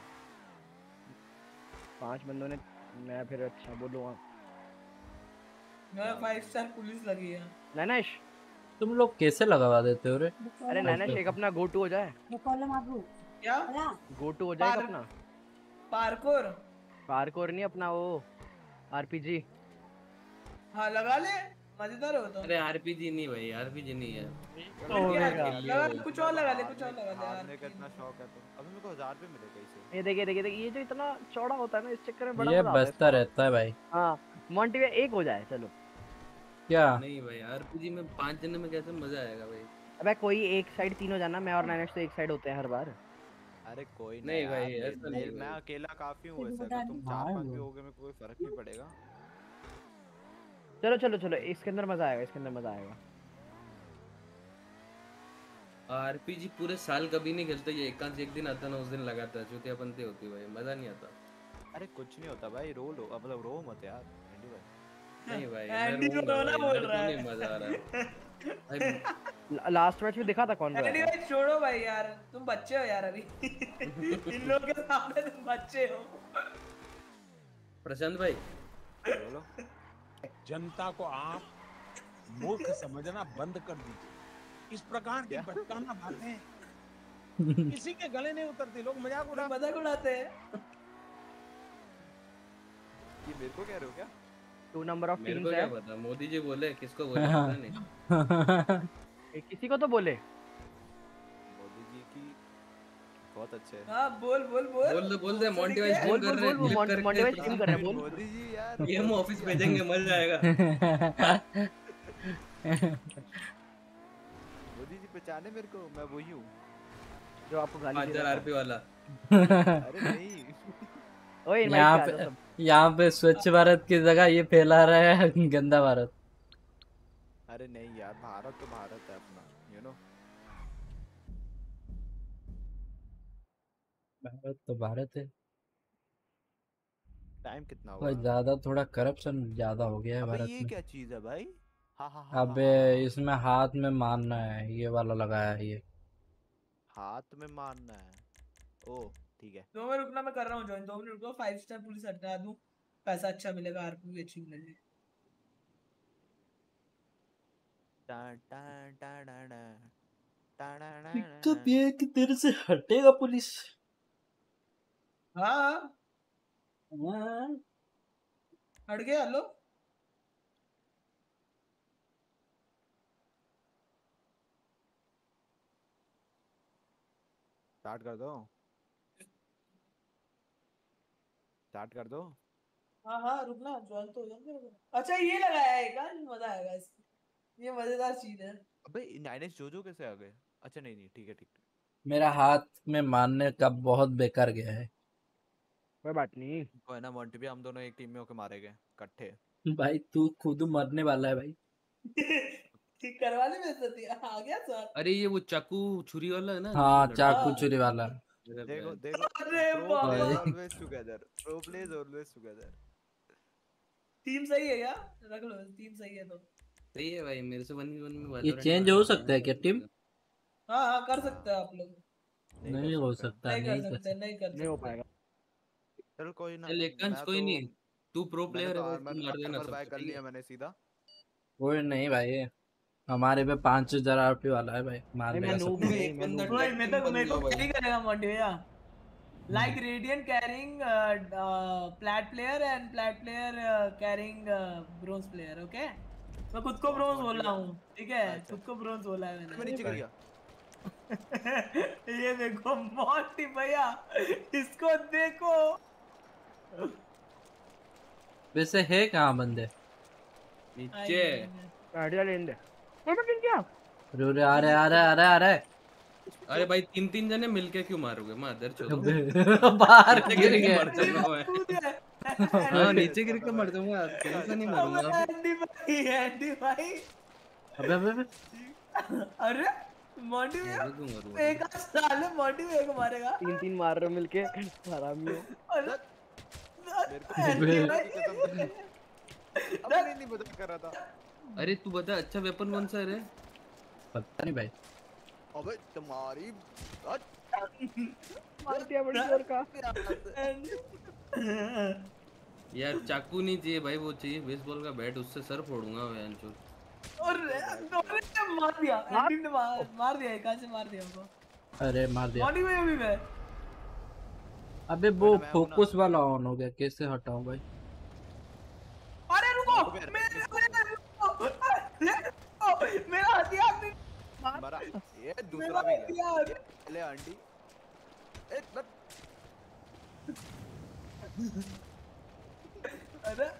5 बंदों ने, मैं फिर अच्छा बोलूँगा। मेरा 5 स्टार पुलिस लगी है। नैनेश तुम लोग कैसे लगवा देते हो रे? अरे नैनेश एक अपना गो टू हो जाए। क्या गो टू हो जाएगा अपना पार्कोर? पार्कोर नहीं अपना वो आरपीजी। हाँ लगा ले, मजेदार हो तो। अरे आरपीजी नहीं भाई, आरपीजी नहीं है। लगा ले, कुछ और लगा ले, कुछ और लगा ले यार। हारने का इतना शौक है तो अभी मेरे को 1000 रुपए मिले कैसे? ये देखिए ये जो इतना चौड़ा होता है ना, इस चक्कर में बड़ा ये मजा आता है बचता रहता है भाई। हाँ मोंटी भाई एक हो जाए चलो। क्या नहीं भाई आरपीजी में 5 जने में कैसे मजा आएगा भाई? अबे कोई एक साइड तीन हो जाना, मैं और नैनेश तो एक साइड होते हैं हर बार। अरे कोई नहीं भाई, यार, ऐसा नहीं मैं भाई। अकेला काफी हूँ वैसे, अगर तुम 4-5 भी होगे मेरे को कोई फर्क नहीं पड़ेगा। चलो इसके अंदर मजा आएगा, इसके अंदर मजा आएगा। आरपीजी पूरे साल कभी नहीं खेलते, ये एकांत एक दिन आता ना उस दिन लगाता है, चूतियापंती होती है भाई, मजा नहीं आता। अरे कुछ नहीं होता भाई, रो लो, मतलब रो मत यार एंडी भाई। नहीं भाई एंडी मैं तो रोना बोल रहा नहीं है। मजा आ रहा है भाई। लास्ट मैच में दिखा था कौन एंडी रोया भाई छोड़ो भाई यार, तुम बच्चे हो यार अभी। इन लोगों के सामने तुम बच्चे हो। प्रशांत भाई बोलो। जनता को आप मूर्ख समझना बंद कर दीजिए। इस प्रकार की बचकाना बातें किसी के गले नहीं उतरती, लोग मजाक उड़ाते हैं। ये मेरे को कह रहे हो क्या? 2 नंबर ऑफ मेरे टीम्स को है। क्या पता, मोदी जी बोले, किसको बोले पता नहीं। किसी को तो बोले। मोदी जी की बहुत अच्छे है। हाँ बोल बोल दे मोंटी भाई स्ट्रीम कर रहे हैं, मोंटी भाई स्ट्रीम कर रहे हैं, बोल। मोदी जी यार ये हम ऑफिस भेजेंगे, मजा आएगा। मोदी जी पहचाने मेरे को, मैं वही हूँ जो आपको गाली दे 5000 रहा आरपी वाला। अरे नहीं ओए इनवाइट यहाँ पे आ जाओ पे सब। यहाँ पे स्वच्छ भारत की जगह ये फैला रहा है गंदा भारत। अरे नहीं यार, भारत तो भारत है अपना, यू नो। भारत तो भारत है। टाइम कितना पर हुआ? ज्यादा थोड़ा करप्शन ज्यादा हो गया है अबे भारत ये में। क्या चीज है भाई? हाँ हाँ हाँ हाँ अबे हाँ हाँ। इसमें हाथ में मारना है, ये वाला लगाया है ये। हाथ में मारना है। ओ ठीक है। 2 मिनट रुकना, मैं कर रहा हूँ ज्वाइन। 2 मिनट रुको, 5 स्टार पुलिस हटा दूं, पैसा अच्छा मिलेगा, आरपी भी अच्छी मिलेगी। दिक्कत ये है कि तेरे से हटेगा पुलिस। हाँ हाँ। हट गया। हेलो स्टार्ट कर दो, स्टार्ट कर दो। हाँ हाँ रुकना, ज्वाइन तो हो जाएंगे। अच्छा ये लगाया है क्या? मजा आएगा इसमें, ये मजेदार चीज है। अबे नाइनेस जोजो कैसे आ गए? अच्छा नहीं नहीं, ठीक है ठीक है। मेरा हाथ में मारने का बहुत बेकार गया है। कोई बात नहीं। तो है ना मोंटी भी, हम दोनों एक टीम में होके मारे गए इकट्ठे। भाई तू खुद मरने वाला है भाई। ठीक करवा ले मेरे साथ, आ गया सर। अरे ये वो चाकू छुरी वाला है ना? हाँ जिसमें चाकू लड़का- छुरी वाला। देखो देखो, अरे प्रो बाबा। Players always together, pro players always together. Team सही है क्या? रख लो, टीम सही है तो। सही है भाई, मेरे से 1v1 में ये Valorant चेंज में हो सकता है क्या टीम? हाँ हाँ कर सकते हैं आप लोग। नहीं हो सकता, नहीं कर नहीं कर सकते, नहीं कर सकते, नहीं हो पाएगा। चल कोई ना। चल एकांश मैं कोई तो- नहीं, तू प्रो मैंने प्लेयर तो है भाई, आर्मर तू मार देना आर्मर बाय सबको, कर ठीक लिया है? मैंने सीधा। कोई नहीं भाई, हमारे पे 5000 आरपी वाला है भाई, मार नहीं, लेगा मैं सब। नूब नहीं, मैं नूब भाई मैं तो मेरे को कैरी करेगा मोंटी भैया। Like radiant carrying plat player and plat player carrying bronze player. Okay मैं खुद को ब्रोंज बोल रहा हूँ, ठीक है? खुद को ब्रोंज बोला है मैं मैंने। नीचे गिर गया। ये देखो मोंटी भैया, इसको देखो। वैसे है कहाँ बंदे? नीचे आइडिया लेन दे। मैं गिर गया। अरे आ रहे आ रहे आ रहे आ रहे। अरे भाई 3-3 जने मिलके क्यों मारोगे? मादर चोदो। बाहर नीचे गिर के गया। मर जाऊंगा मैं। हाँ नीचे गिर के मर जाऊंगा, तेरे से नहीं मरूंगा। एंडी भाई अबे अबे अबे। अरे मोंटी भैया क्यों मरूंगा? एक साले मोंटी भैया को मारेगा। 3-3 मार रहे हो मिलके, हरामी हो। अरे मेरे को अब नहीं मदद कर रहा था। अरे तू बता अच्छा वेपन कौन सा है रे? पता नहीं भाई। अबे तुम्हारी मार दिया बड़ी जोर का। यार चाकू नहीं चाहिए भाई, वो चाहिए बेसबॉल का बैट, उससे सर फोड़ूंगा मैं अंचो। और मार दिया, एंडी ने मार दिया, कहां से मार दिया उसको? अरे मार दिया। मोंटी भैया भी मैं। अबे वो फोकस वाला ऑन हो गया, कैसे हटाऊं भाई? अरे रुको, मेरा हथियार नहीं मरा। ये दूसरा भी गया। ले आंटी अरे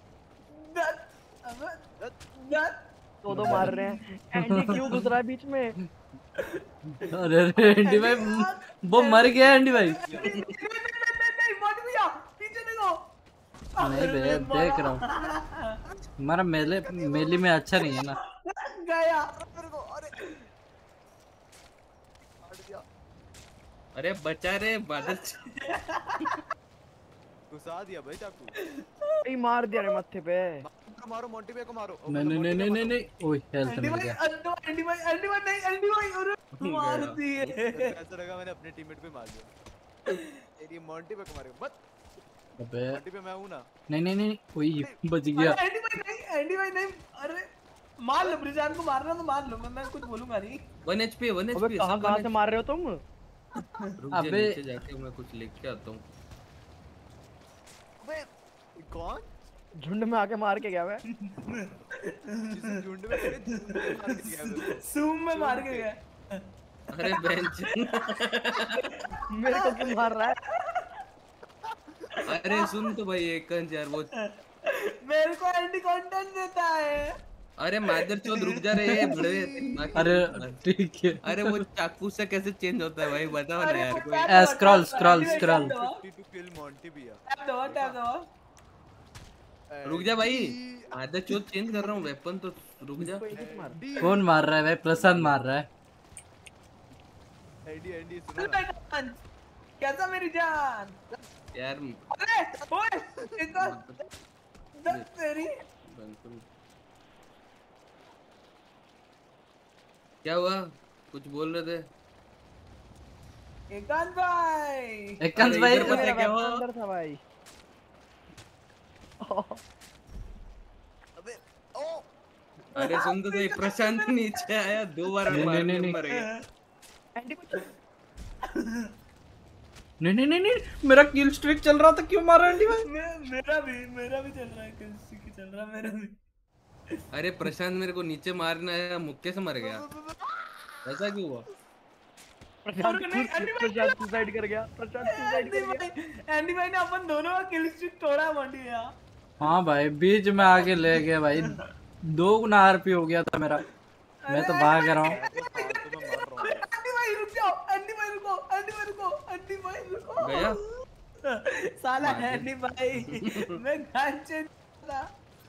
दो मार रहे हैं। एंडी क्यों घुस रहा है बीच में? अरे एंडी भाई वो मर गया। एंडी भाई नहीं मत भैया, पीछे देखो। नहीं बे, देख रहा हूँ। हमारा मेली में अच्छा नहीं है ना। गया। अरे बचा रे बादल। घुसा दिया भाई चाकू। भाई मार दिया रे माथे पे। मारो मोंटी भैया को मारो। नहीं नहीं नहीं नहीं नहीं ओए हेल्थ मिल गया। एंडी भाई नहीं, एंडी भाई अरे मार दिए। ऐसा लगा मैंने अपने टीममेट को मार दिया। तेरी मोंटी पे को मारे मत। अबे मोंटी पे मैं हूं ना। नहीं नहीं नहीं ओए बच गया। एंडी भाई नहीं। अरे मार लो, ब्रिजान को मारना तो मार लो, मैं कुछ बोलूंगा नहीं। 1 HP 1 HP। अबे कहां से मार रहे हो तुम? रुक जा, नीचे जाके मैं कुछ लेके आता हूं। अबे कौन झुंड में आके मार के गया मैं। झुंड में मार के गया मेरे को। सूम में मार के गया। अरे बेंच मेरे को क्यों मार रहा है? अरे सुन तो भाई एक यार वो मेरे को एंटी कंटेंट देता है। अरे मादर चौथ रुक जा रे बड़े। अरे ठीक है। अरे वो चाकू से कैसे चेंज होता है भाई बताओ ना यार कोई। Scroll scroll scroll. To kill Monty भी टैप दो। रुक जा भाई मादर चौथ चेंज कर रहा हूँ वेपन तो रुक जा। कौन मार रहा है भाई? प्रशांत मार रहा है। एंडी सुनो ना। कैसा मेरी जान यार अरे ओए एक और दस तेरी क्या हुआ कुछ बोल रहे थे? एकांत भाई पता है क्या हुआ? अंदर था भाई। अरे सुन तो सही प्रशांत नीचे आया 2 बार मारने मर गया। नहीं मेरा किल स्ट्रिक चल रहा था क्यों मारा एंडी भाई? मेरा भी चल रहा है किल स्ट्रिक चल रहा मेरा भी। अरे प्रशांत मेरे को नीचे मारना है मुक्के से मर गया ऐसा क्यों हुआ? प्रशांत सुसाइड कर गया। एंडी भाई ने अपन दोनों का किल स्ट्रिक तोड़ा मोंटी यार। हाँ भाई बीच में आगे ले गया भाई। 2 गुना आरपी हो गया था मेरा। मैं तो भाग रहा हूँ। एंडी भाई रुक जाओ। एंडी भाई रुको। गया साला एंडी भाई मैं गान चेंज था।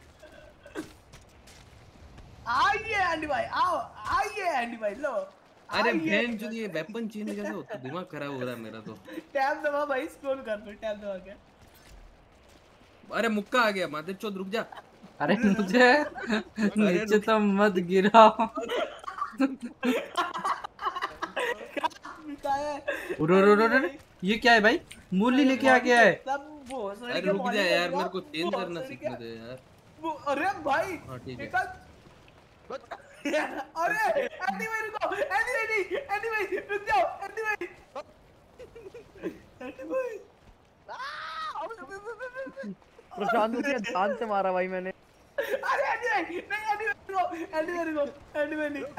आइए एंडी भाई आओ। आइए एंडी भाई लो। अरे बहन जो ये वेपन चेंज कैसे होता है दिमाग खराब हो रहा है मेरा तो। टैब दबा भाई स्क्रॉल कर फिर टैब दबा के। अरे मुक्का आ गया मादर चौथ रुक जा। अरे मुझे नीचे तो मत गिराओ। ये क्या है भाई? मूली लेके आ गया है। अरे रुक जा यार मेरे को चेंज करना सीखने दे यार। अरे भाई हाँ ठीक है। अरे एंडी भाई रुको। एंडी भाई रुक जाओ। एंडी भाई प्रशांत मुझे ध्यान से मारा भाई मैंने। अरे एंडी भाई नहीं। एंडी भाई रुको। एंडी भाई नहीं। एंडी भाई नहीं।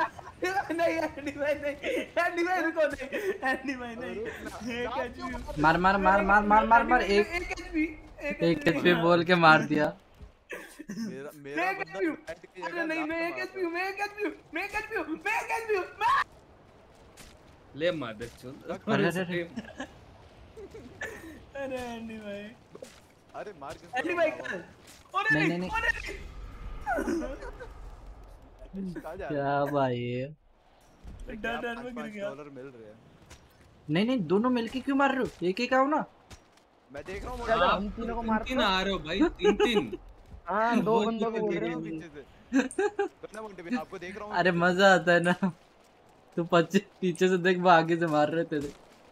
एंडी भाई रुको नहीं। एंडी भाई नहीं। मार। एक एचपी बोल के मार दिया। मेरा बंदा अरे नहीं मैं एक एचपी हूं। ले मादर चौथ। अरे एंडी भाई अरे मार के एंडी भाई नहीं क्या भाई डर में गिर गया। डॉलर मिल रहे हैं। नहीं दोनों मिलके क्यों मार रहे हो? एक आओ ना। मैं देख रहा हूं हम तीनों को मार 3 आ रहे हो भाई 3। हाँ 2 बंदों को बोल रहे हो। आपको देख रहा हूं। अरे मजा आता है ना। तू पीछे से देख वो आगे से मार रहे थे।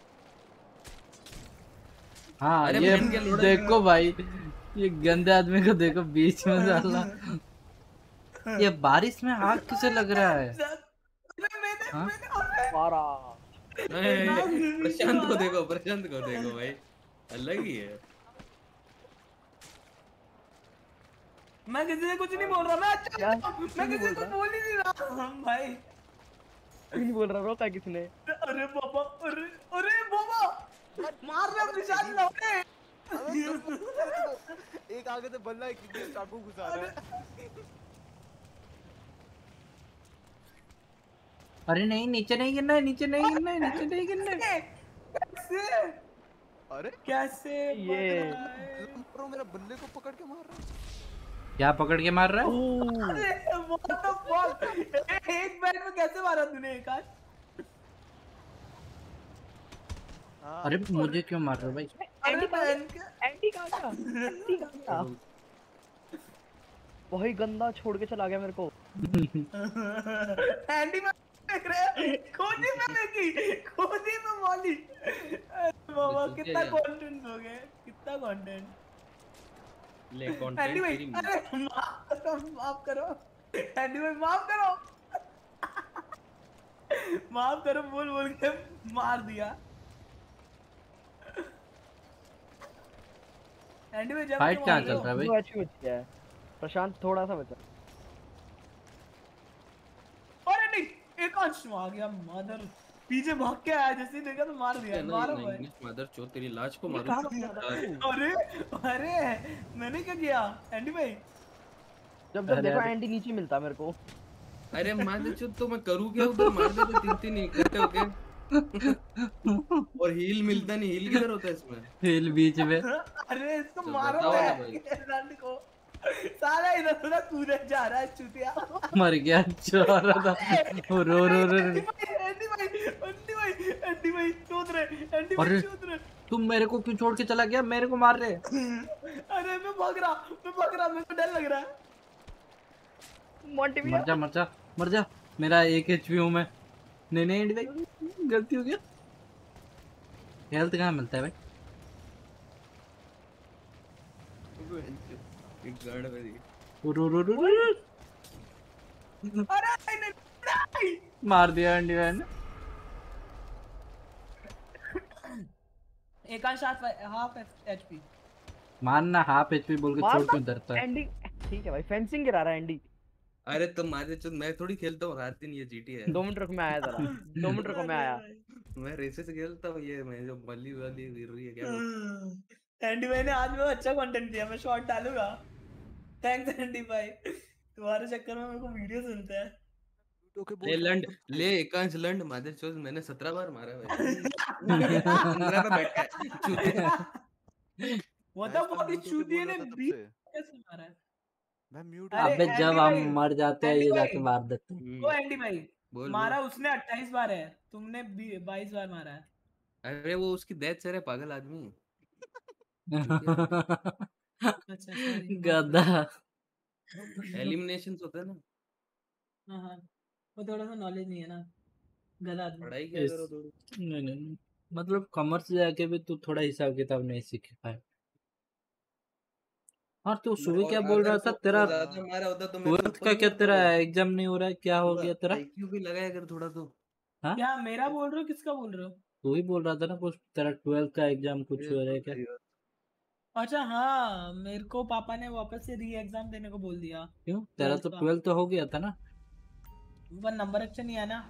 हाँ ये देखो भाई ये गंदे आदमी को देखो बीच में डाला। ये बारिश में आग किसे लग रहा है? प्रशांत को देखो भाई अलग ही है। मैं किसी से कुछ नहीं बोल रहा। मैं किसी से कुछ बोल ही नहीं रहा भाई। नहीं बोल रहा रोका किसने? अरे बाबा मार रहा निशान लौटे। एक आगे से बल्ला कितने चाकू घुसा रहा है। अरे नहीं नीचे नहीं गिरना है। अरे कैसे ये मेरा बल्ले को पकड़ के मार रहा है। क्या पकड़ के मार रहा है? अरे what the fuck? एक बैट में कैसे मारा तूने एक आज? अरे मुझे क्यों मार रहे हो भाई? एंटी कहाँ था? वही गंदा छोड़ के चला गया मेरे को। एंटी में देख रहे खोजी में मॉली। बाबा कितना कंटेंट हो गया। ले एंटी भाई अरे माफ करो। एंटी भाई माफ करो बोल के मार दिया। एंटी भाई जब फाइट कहाँ चल रहा है भाई? अच्छी बची है। प्रशांत थोड़ा सा बचा। अरे नहीं एक अंश आ गया। मदर पीछे भाग के आया जैसे देखा तो मार दिया। मारो भाई मदर चौथ तेरी लाश को मारो। अरे मैंने क्या किया? एंडी भाई जब देखो एंडी नीचे मिलता मेरे को। अरे मार तो मैं करूँ क्या उधर, मार देते 3-3 इकट्ठे होके। और हील मिलता नहीं, हील किधर होता है इसमें? हील बीच में। अरे इसको तो मारो बताओ ना भाई भाई। रन को। साला इधर उधर कूदे जा रहा है चूतिया। मर गया चोर था। रो रो रो। एंडी भाई चूत रहे। अरे तुम मेरे को क्यों छोड़ के चला गया? मेरे को मार रहे। अरे मैं भाग रहा मेरे को डर लग रहा है। मोंटी भैया मर जा। मेरा 1 HP हूँ मैं। नहीं एंडी भाई गलती हो गया। हेल्थ कहाँ मिलता है भाई? एक गार्ड है भाई। अरे नहीं मार दिया एंडी भाई ने। एकांश हाफ HP मानना हाफ HP बोल के छोड़ क्यों डरता है? एंडी ठीक है भाई, फेंसिंग गिरा रहा है एंडी। अरे तुम मारे चुत, मैं थोड़ी खेलता हूँ रात दिन, ये जीटी है। 2 मिनट रुक मैं आया जरा। 2 मिनट रुको मैं आया। मैं रेसेस खेलता हूँ, ये मैं जो बल्ली वाली गिर रही है क्या? एंडी भाई ने आज में अच्छा कंटेंट दिया, मैं शॉर्ट डालूंगा। थैंक्स एंडी भाई, तुम्हारे चक्कर में मेरे को वीडियो सुनते हैं। ले लंड ले एकांश लंड मादर चोद, मैंने 17 बार मारा भाई। 15 पे बैठा है। वो तो बहुत ही चूतिए ने 20 कैसे मारा है? मैं म्यूट। अबे जब हम मर जाते हैं ये जाके मार देते हैं। वो एंडी भाई मारा उसने 28 बार है, तुमने 22 बार मारा है। अरे वो उसकी डेथ से, पागल आदमी। अच्छा सॉरी गधा। एलिमिनेशंस होता है ना। हाँ वो थोड़ा सा नॉलेज नहीं है ना, गधा आदमी। पढ़ाई क्या करो थोड़ी। नहीं मतलब कॉमर्स जाके भी तू थोड़ा हिसाब किताब नहीं सीख पाए। और तू सुबह क्या बोल रहा था? तेरा 12th का क्या तेरा एग्जाम नहीं हो रहा है? क्या हो गया तेरा? आईक्यू भी लगाया कर थोड़ा तो। हाँ क्या मेरा बोल रहे हो, किसका बोल रहे हो? तू ही बोल रहा था ना कुछ तेरा 12th का एग्जाम कुछ हो रहा है क्या? अच्छा हाँ, मेरे को पापा ने वापस से री एग्जाम देने को बोल दिया। क्यों? तेरा तो 12th तो हो गया था ना। पर नंबर अच्छा नहीं आया ना,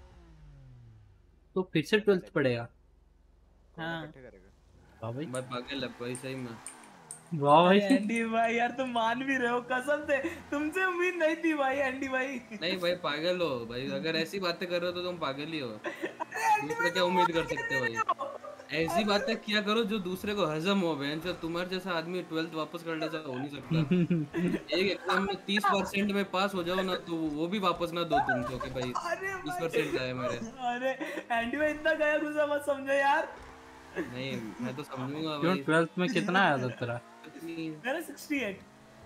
तो फिर से 12th पड़ेगा। हाँ वाह भाई, मैं पागल है भाई सही में। वाह भाई एंडी भाई यार तुम मान भी रहे हो, कसम से तुमसे उम्मीद नहीं थी भाई एंडी भाई। नहीं भाई पागल हो भाई, अगर ऐसी बातें कर रहे हो तो तुम पागल ही हो। दूसरे क्या उम्मीद कर सकते हो भाई? ऐसी बातें किया करो जो दूसरे को हजम हो। बहन जो तुम्हारे जैसा आदमी 12th वापस कर ले हो नहीं सकता। एक एग्जाम में 30% में पास हो जाओ ना, तो वो भी वापस ना दो तुमको कि भाई 30% आए मेरे। अरे एंडी भाई इतना गया गुस्सा मत समझो यार। नहीं मैं तो समझूंगा क्यों? भाई। 12th में कितना आया था तेरा? मेरा 68।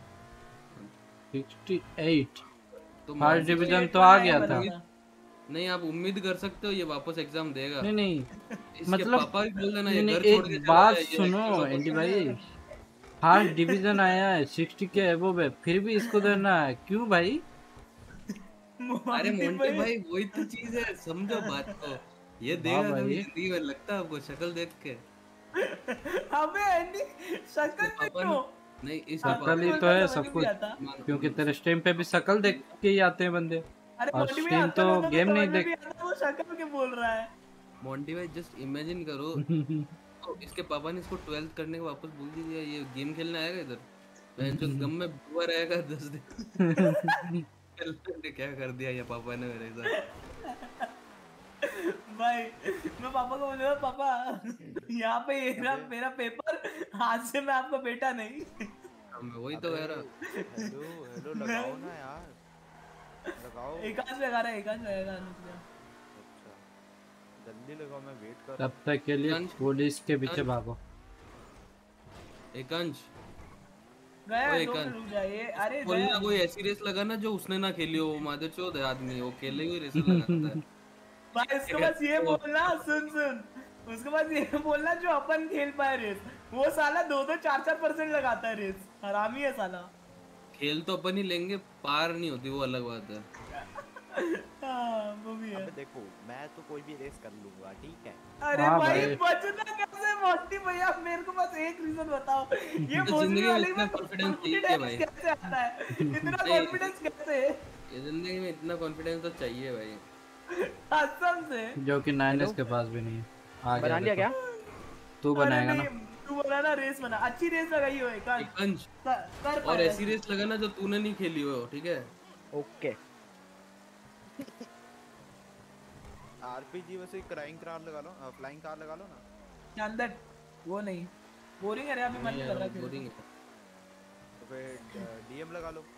68 तो फर्स्ट डिवीजन तो आ गया था। नहीं आप उम्मीद कर सकते हो ये वापस एग्जाम देगा। नहीं इसके मतलब पापा भी बोल देना ये नहीं, घर छोड़ के एक चला बात जाए, ये सुनो वापस एंडी कर भाई, देगा। फर्स्ट डिवीजन आया है 60 के अबव है, फिर भी इसको देना है क्यों भाई? अरे मोंटी भाई वही तो चीज है, समझो बात को। ये देगा भाई। कभी जिंदगी में, लगता है आपको शक्ल देख के? अबे एंडी शक्ल देखो। नहीं इस शकल ही तो है सब कुछ, क्योंकि तेरे स्ट्रीम पे भी शकल देख के ही आते हैं बंदे। और स्ट्रीम तो गेम नहीं देख। वो शक्ल के बोल रहा है मोंटी भाई। जस्ट इमेजिन करो तो इसके पापा ने इसको 12th करने को वापस बोल दिया, ये गेम खेलने आएगा इधर? मैं जो गम में बुआ रहेगा 10 दिन। क्या कर दिया ये पापा ने मेरे साथ। भाई मैं पापा को बोलूंगा पापा यहाँ पे ये ना मेरा पेपर, आज से मैं आपका बेटा नहीं। मैं वही तो कह रहा। हेलो लगाओ ना यार, लगाओ। एकांश लगा रहा है, एकांश लगाएगा। अच्छा जल्दी लगाओ, मैं वेट कर। तब तक के लिए पुलिस के पीछे भागो। एकांश गया 2 मिनट रुक जाइए। अरे बोलना कोई ऐसी रेस लगाना जो उसने ना खेली हो। मादरचोद है आदमी, वो खेले हुई रेस लगाता है। भाई उसके पास ये बोलना, सुन उसके पास ये बोलना जो अपन खेल पाए रेस। वो साला 2-2 4-4% लगाता है रेस, हरामी है साला। खेल तो अपन ही लेंगे, पार नहीं होती वो अलग बात है। वो भी है। अब देखो मैं तो कोई भी रेस कर लूंगा, ठीक है? अरे भाई बचना कैसे मोंटी भैया, मेरे को बस एक रीजन बताओ, ये जिंदगी में इतना कॉन्फिडेंस चाहिए भाई। कैसे आता है? इतना कॉन्फिडेंस कैसे? ये जिंदगी में इतना कॉन्फिडेंस तो चाहिए भाई, कसम से। जो कि 9s के पास भी नहीं है। आ बना लिया क्या? तू बनाएगा ना? तू बोला ना रेस बना, अच्छी रेस लगाई हो एक अंश कर और ऐसी रेस लगाना जो तूने नहीं खेली हो, ठीक है? ओके। आरपीजी वैसे क्राइंग कार लगा लो, फ्लाइंग कार लगा लो ना। अंदर वो नहीं बोरिंग है रे, अभी मन नहीं कर रहा है। बोरिंग है तो फिर डीएम लगा लो।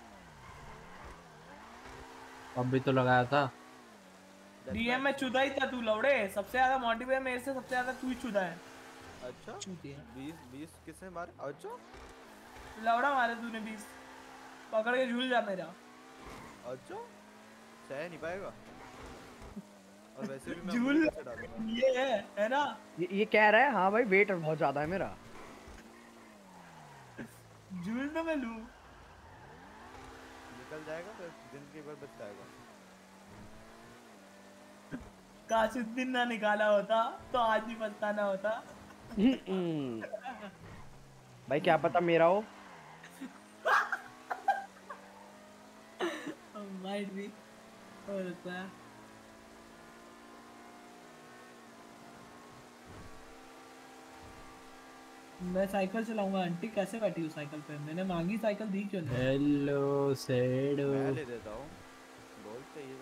अभी तो लगाया था। डीएम में चुदा ही था तू लौड़े, सबसे ज्यादा मोंटी भाई मेरे से सबसे ज्यादा तू ही चुदा है। अच्छा 20 किसने मारे? अच्छा लौड़ा मारे तूने 20, पकड़ के झूल जा मेरा। अच्छा सह नहीं पाएगा। और वैसे भी मैं झूल ये है ना, ये कह रहा है हाँ भाई वेट बहुत ज्यादा है मेरा। झूल तो मैं लूं, निकल जाएगा तो जिंदगी भर बच जाएगा। काश उस दिन ना निकाला होता तो आज भी पछताना होता। भाई क्या पता मेरा हो। माइट भी हो सकता है। मैं साइकिल चलाऊंगा। आंटी कैसे बैठी हूँ साइकिल पे? मैंने मांगी साइकिल, दी क्यों नहीं? हेलो सेडो, मैं ले देता हूँ, बोल चाहिए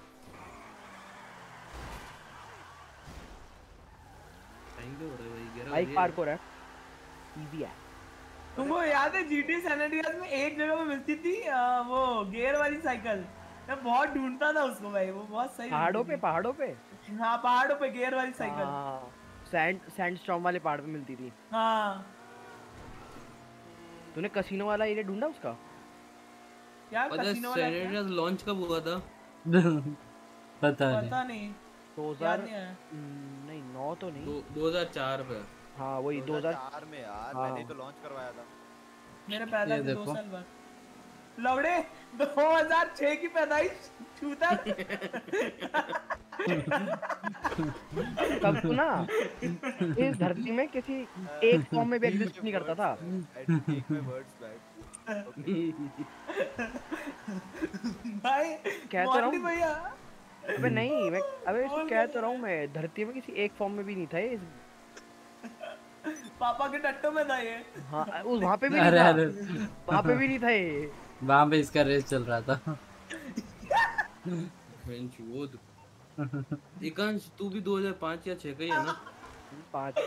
बाइक पार्क हो रहा है, इजी है। तुमको याद है जीटी सैन एंड्रियास में एक जगह पे मिलती थी वो गियर वाली साइकिल? मैं बहुत ढूंढता था उसको भाई, वो बहुत सही। पहाड़ों पे हाँ पहाड़ों पे गियर वाली साइकिल। सैंडस्टॉर्म वाले पहाड़ पे मिलती थी। हाँ तूने कसिनो वाला एरिया ढूंढा उसका? यार कसिनो वाला क्या लॉन्च कब हुआ था? पता नहीं 2000 नहीं 9 तो नहीं 2004 पे। हाँ वही 2004 में यार। मैंने तो लॉन्च करवाया था मेरे पैदा के 2 साल बाद। लौड़े 2006 की पैदाइश छूता। तब तो ना इस धरती में किसी एक फॉर्म में भी एग्जिस्ट नहीं करता था। भाई कह तो रहा हूँ भैया, अबे नहीं मैं इसको कह तो रहा हूँ मैं, धरती में किसी एक फॉर्म में भी नहीं था ये। पापा के टट्टो में था ये। हाँ उस वहाँ पे भी नहीं था, वहाँ पे भी नहीं था ये। वहाँ पे इसका रेस चल रहा था। एकांश तू भी 2005 या 6 का ही है ना? 5।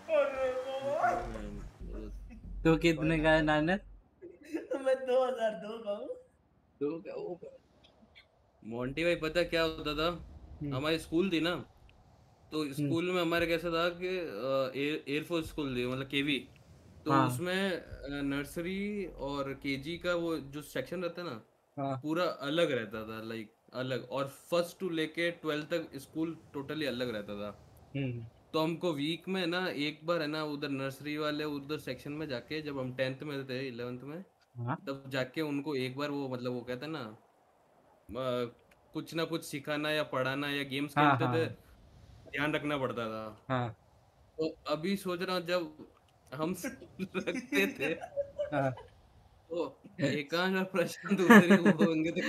तो कितने का है नानक? मैं 2002 का हूँ। मोंटी भाई पता क्या होता था? हमारी स्कूल थी ना, तो स्कूल में हमारे कैसा था कि एयरफोर्स स्कूल थी, मतलब केवी। तो हाँ। उसमें नर्सरी और केजी का वो जो सेक्शन रहता है ना, हाँ। पूरा अलग रहता था, लाइक अलग। और फर्स्ट टू लेके 12 तक स्कूल टोटली अलग रहता था। तो हमको वीक में ना एक बार है ना उधर नर्सरी वाले उधर सेक्शन में जाके, जब हम 10th में थे 11th में, तब जाके उनको एक बार वो मतलब वो कहते हैं ना कुछ ना कुछ सिखाना या पढ़ाना या गेम्स खेलते थे, ध्यान रखना पड़ता था। हाँ। तो अभी सोच रहा हूँ जब हम रखते थे तो एकांश और प्रशांत उधर ही वो होंगे तो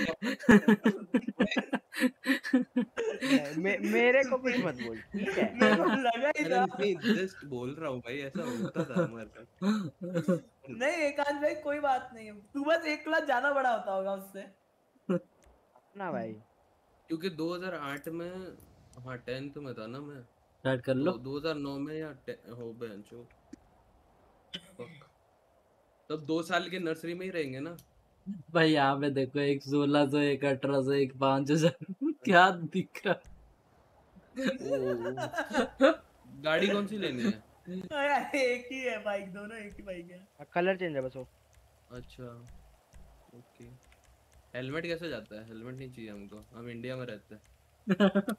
मेरे को कुछ मत बोल, ठीक है? मेरे को लगा ही था। नहीं जस्ट बोल रहा हूँ भाई, ऐसा होता था हमारे साथ। नहीं एकांश भाई कोई बात नहीं, तू बस एक क्लास ज्यादा बड़ा होता होगा उससे ना भाई। क्योंकि 2008 में हाँ 10th में था ना मैं। स्टार्ट कर लो। 2009 में या हो बेंचो तब 2 साल के नर्सरी में ही रहेंगे ना भाई। यहाँ पे देखो एक 1600, एक 1800, एक 5000 क्या दिख रहा? गाड़ी कौन सी लेनी है? एक ही है बाइक, दोनों एक ही बाइक है, कलर चेंज है बस वो। अच्छा ओके। हेलमेट कैसे जाता है? हेलमेट नहीं चाहिए हमको, हम इंडिया में रहते हैं।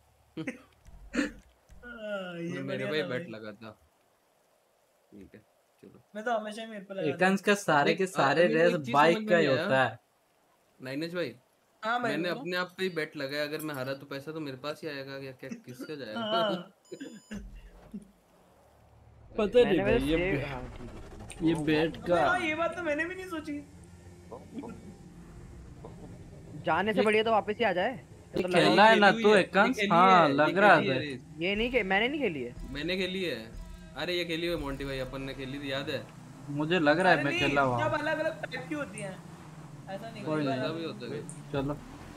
ये मेरे पे बेट लगा था, ठीक है चलो। मैं तो हमेशा मेरे पे लगा। एकांश का सारे के सारे रेस बाइक का ही होता है। नाइनेश भाई हाँ भाई मैंने अपने आप पे ही बेट लगाया, अगर मैं हारा तो पैसा तो मेरे पास ही आएगा या क्या किससे जाएगा? पता नहीं भाई ये बेट का। ये बात तो मैंने भी नहीं सोची। जाने से बढ़िया तो वापस ही आ जाए। तो खेलना है ना तू एकांश? हाँ लग रहा है। ये नहीं कि मैंने नहीं खेली है। मैंने खेली है। अरे ये खेली हुई मोंटी भाई, अपन ने खेली थी, याद है? मुझे लग रहा है अरे मैं नहीं, खेला हुआ सब अलग अलग टाइप की होती हैं, ऐसा नहीं कोई कोई नहीं, अलग भी होता है। चलो।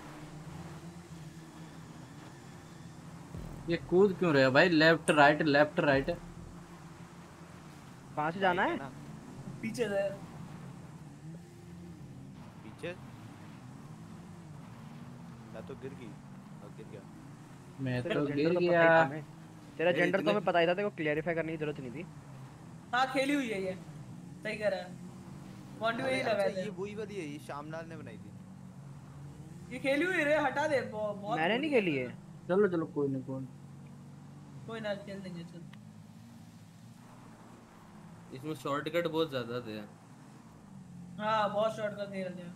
ये कूद क्यों रहे हो भाई? Left right left right. कहाँ से जाना है? पीछे से। पीछे मैं तो गिर गया। मैं तेरा तो gender गिर तो पता ही गया। था हमें। तेरा जेंडर तो हमें पता ही था, तेरे को क्लैरिफाई करने की जरूरत नहीं थी। हाँ खेली हुई है ये, सही कह रहा है मोंटी वही लगाए थे। ये वही वाली है, ये श्यामलाल ने बनाई थी। ये खेली हुई रे, हटा दे बहुत मैंने नहीं खेली है। चलो चलो कोई नहीं कोई ना, खेल देंगे चल। इसमें शॉर्टकट बहुत ज्यादा थे। हाँ बहुत शॉर्टकट खेल रहे हैं।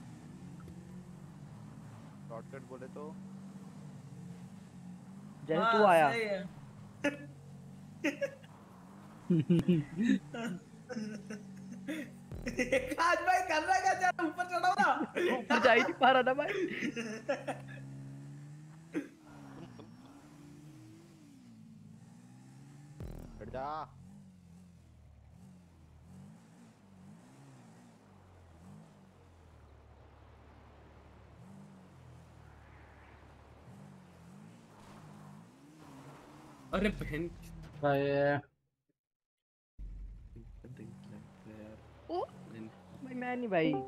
शॉर्टकट बोले तो जैसे तू आया। सही है। आज भाई कर रहा है क्या? चल ऊपर चढ़ो ना। ऊपर जा ही नहीं पा रहा था भाई। हट जा। अरे बहन भाई ओ भाई मैं नहीं भाई।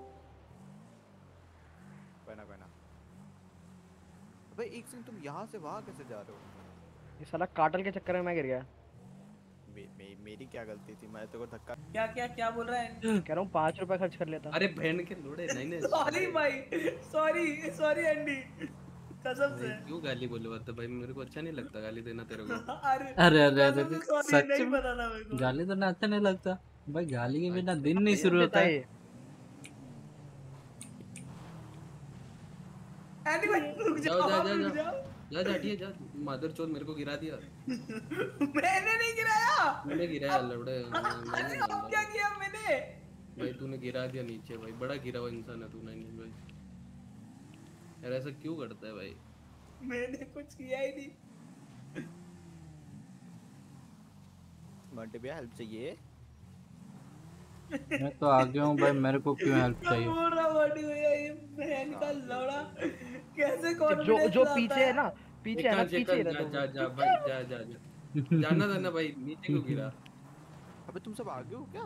कोई ना। भाई एक सेकंड, तुम यहाँ से वहाँ कैसे जा रहे हो? ये साला काटल के चक्कर में मैं गिर गया। मेरी क्या गलती थी? मैं तो को धक्का। क्या बोल रहा है? कह रहा हूँ 5 रुपए खर्च कर लेता। अरे बहन के लोड़े नहीं। सॉरी भाई, सॉरी एंडी, कसम से। क्यों गाली बोले बात? भाई मेरे को अच्छा नहीं लगता गाली देना तेरे को। अरे सच नहीं में पता था मेरे को। गाली देना अच्छा नहीं लगता भाई? गाली के बिना दिन नहीं शुरू होता है। एंडी भाई रुक जाओ। जा हटिए जा। मादर चोद मेरे को गिरा दिया। मैंने नहीं गिराया। मैंने गिराया लौड़े। अरे अब क्या किया मैंने? भाई तूने गिरा दिया नीचे भाई, बड़ा गिरा हुआ इंसान है तू। नहीं भाई यार ऐसा क्यों करता है भाई? मैंने कुछ किया ही नहीं। मोंटी भैया हेल्प चाहिए? मैं तो आ गया हूँ भाई, मेरे को क्यों हेल्प चाहिए? बोल रहा मोंटी भैया, ये बहन का लौड़ा कैसे कॉन्फिडेंस जो पीछे है ना, पीछे है ना, पीछे जा भाई जा जाना था ना भाई, नीचे क्यों गिरा? अबे तुम सब आ गए हो क्या?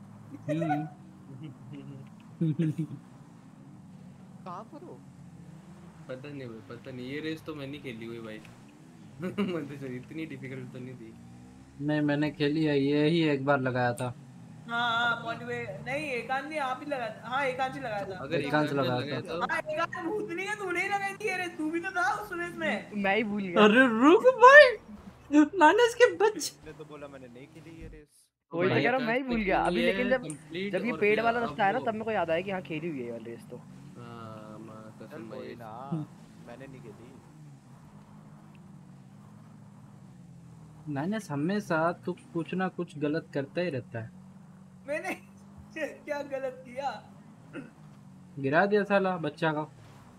कहाँ पर हो? पता नहीं भाई, पता नहीं। ये रेस तो मैं नहीं खेली हुई भाई। मतलब इतनी डिफिकल्ट तो नहीं थी। नहीं मैंने खेली है, ये ही एक बार लगाया था। हाँ मोंटी भैया नहीं, एकांत ने आप ही लगाया था। हाँ एकांत ही लगाया था। अगर एकांत लगाया था। हाँ एकांत भूतनी है, तूने ही लगाई थी। अरे तू भी तो था उस रेस में। मैं ही भूल गया। अरे रुक भाई, नानस के बच्चे ने तो बोला मैंने नहीं खेली ये रेस। कोई तो कह रहा मैं ही भूल गया अभी। लेकिन जब ये पेड़ वाला रास्ता है ना, तब मेरे को याद आया कि हाँ खेली हुई है ये वाली रेस तो। हां मां कसम भाई। कोई ना, मैंने नहीं खेली। नानस हमेशा तू कुछ ना कुछ गलत करता ही रहता है। मैंने क्या गलत किया? गिरा दिया साला बच्चा का।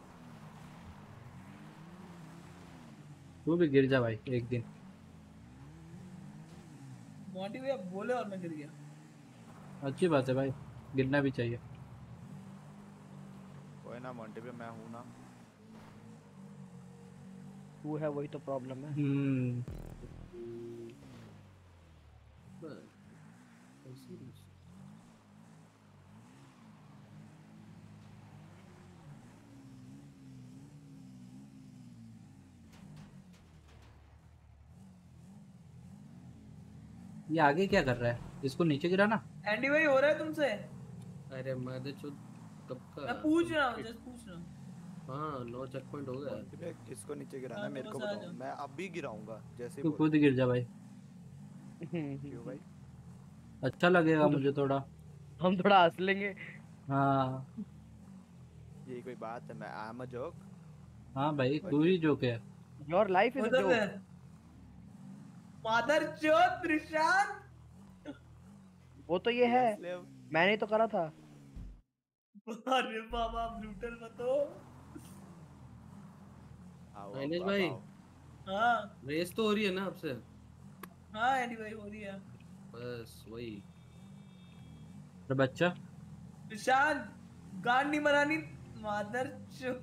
तू भी गिर जा भाई एक दिन। मोंटी भैया बोले और मैं गिर गया। अच्छी बात है भाई, गिरना भी चाहिए। कोई ना मोंटी भैया, मैं हूँ ना। तू है वही तो प्रॉब्लम है। ये आगे क्या कर रहा है? इसको नीचे गिराना। एंडी भाई हो रहा है तुमसे? अरे मादर चोद कब का? मैं पूछ रहा हूँ, जस्ट पूछ रहा हूँ। हाँ 9 चेक पॉइंट हो गया। किसको नीचे गिराना है मेरे को बताओ, मैं अब भी गिराऊंगा जैसे तू खुद गिर जा भाई। क्यों भाई? अच्छा लगेगा मुझे थोड़ा। हम थोड़ा हंस लेंगे। हाँ ये कोई बात है? मैं आई एम अ जोक। हाँ भाई तू ही जोक है। Your life is a joke. मादर चोद प्रशांत। वो तो ये है, मैंने तो करा था। अरे बाबा ब्रूटल बताओ। आइनेश भाई हाँ रेस तो हो रही है ना आपसे? हाँ एंडी भाई हो रही है। बस वही। अरे बच्चा निशान गांड नहीं बनानी मादर चो।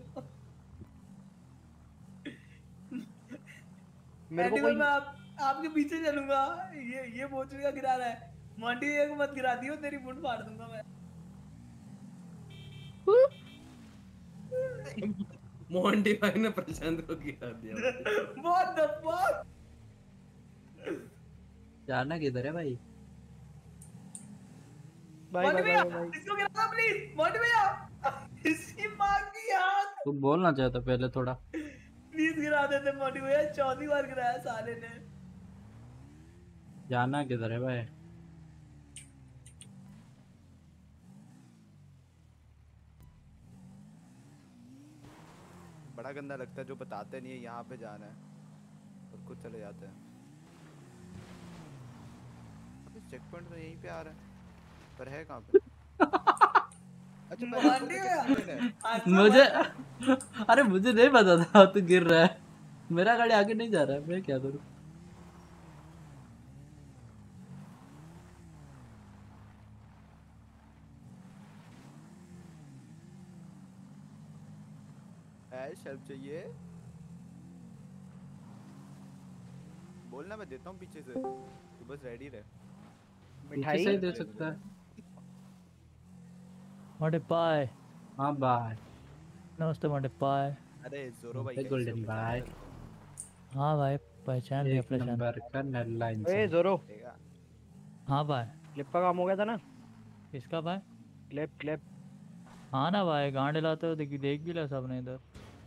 मेरे को एनिमल कोई मैं आपके पीछे चलूंगा। ये बोचड़ी का गिरा रहा है। मोंटी को मत गिरा दियो, तेरी मुंड फाड़ दूंगा मैं। मोंटी भाई ने प्रशांत को गिरा दिया। What the fuck? जाना किधर है भाई? मोंटी भैया इसको गिरा दो प्लीज। मोंटी भैया इसकी मां की याद तू बोलना चाहता पहले थोड़ा। प्लीज गिरा देते मोंटी भैया, चौथी बार गिराया साले ने। जाना किधर है भाई? बड़ा गंदा लगता है जो बताते नहीं है यहाँ पे जाना है और खुद चले जाते हैं। अबे चेक पॉइंट तो यहीं पे आ रहा है पर है कहाँ पे? अच्छा मुझे अरे मुझे नहीं पता था तू गिर रहा है। मेरा गाड़ी आगे नहीं जा रहा है, मैं क्या करूँ? हेल्प चाहिए बोलना, मैं देता हूँ पीछे से, तू बस रेडी रहे। पीछे से ही दे सकता है। मोटे पाए। हाँ बाय। नमस्ते मोटे पाए। अरे जोरो भाई गोल्डन बाय। हाँ भाई पहचान लिया प्रशांत। नंबर का नेटलाइन। ए जोरो। हाँ भाई। क्लिप का काम हो गया था ना? किसका भाई? क्लिप। हाँ ना भाई, गांड लाते हो देख भी ला सबने इधर।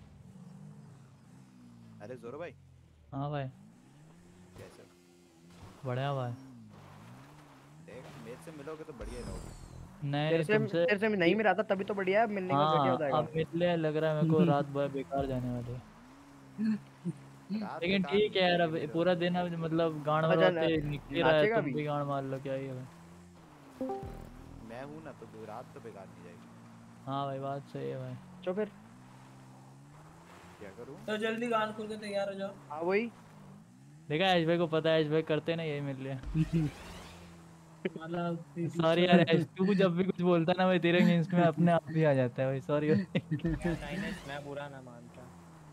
अरे जोरो भाई। हाँ भाई। कैसे? बढ़िया भाई। मेरे से मिलोगे तो बढ़िया रहोगे। नहीं तुमसे तेरे से नहीं मिला था तभी तो बढ़िया है, मिलने का क्या हो जाएगा? अब मिलने लग रहा है मेरे को, रात भर बेकार जाने वाली है। लेकिन ठीक है यार, अब पूरा दिन अब मतलब गांड मारते निकल रहा है, तुम भी गांड मार लो, क्या ही है। मैं हूँ ना तो रात तो बेकार नहीं जाएगी। हाँ भाई बात सही है भाई। तो फिर क्या करूँ? तो जल्दी गान खोल के तैयार हो जाओ। हाँ वही देखा ऐश भाई को पता है, ऐश भाई करते ना यही मिल लिया। सॉरी यार ऐश, तू जब भी कुछ बोलता ना भाई तेरे अगेंस्ट में अपने आप भी आ जाता है भाई, सॉरी। मैं बुरा ना मानता।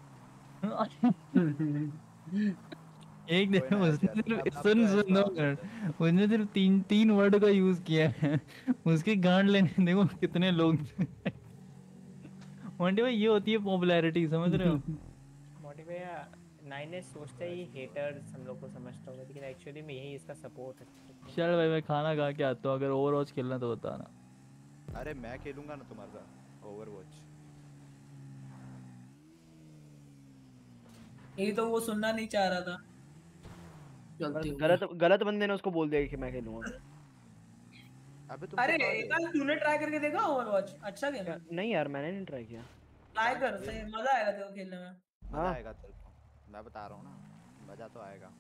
एक दिन उसने सिर्फ उसने सिर्फ तीन वर्ड का यूज किया है, उसकी गांड लेने देखो कितने लोग। मोंटी भाई ये होती है पॉपुलैरिटी, समझ रहे हो? मोंटी भैया 9S सोचता है ये हेटर्स हम लोग को समझता होगा, लेकिन एक्चुअली में यही इसका सपोर्ट है। चल भाई मैं खाना खा के आता हूँ, अगर ओवरवॉच खेलना तो बताना। अरे मैं खेलूंगा ना तुम्हारे साथ ओवरवॉच। यही तो वो सुनना नहीं चाह रहा था। गलत बंदे ने उसको बोल दिया कि मैं खेलूंगा। अरे कल तूने ट्राई करके देखा ओवरवॉच? अच्छा गेम है। नहीं यार मैंने नहीं ट्राई किया। ट्राई कर, सही मजा आएगा तेरे को खेलने में। मजा आएगा तेरे को, मैं बता रहा हूँ ना, मजा तो आएगा।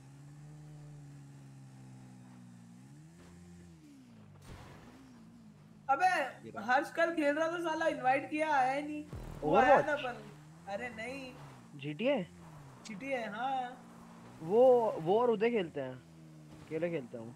अबे हर्ष कल खेल रहा था, साला इनवाइट किया आया ही नहीं। वो आया था पर अरे नहीं GTA है। हाँ वो और उदय खेलते हैं, अकेले खेलता हूँ।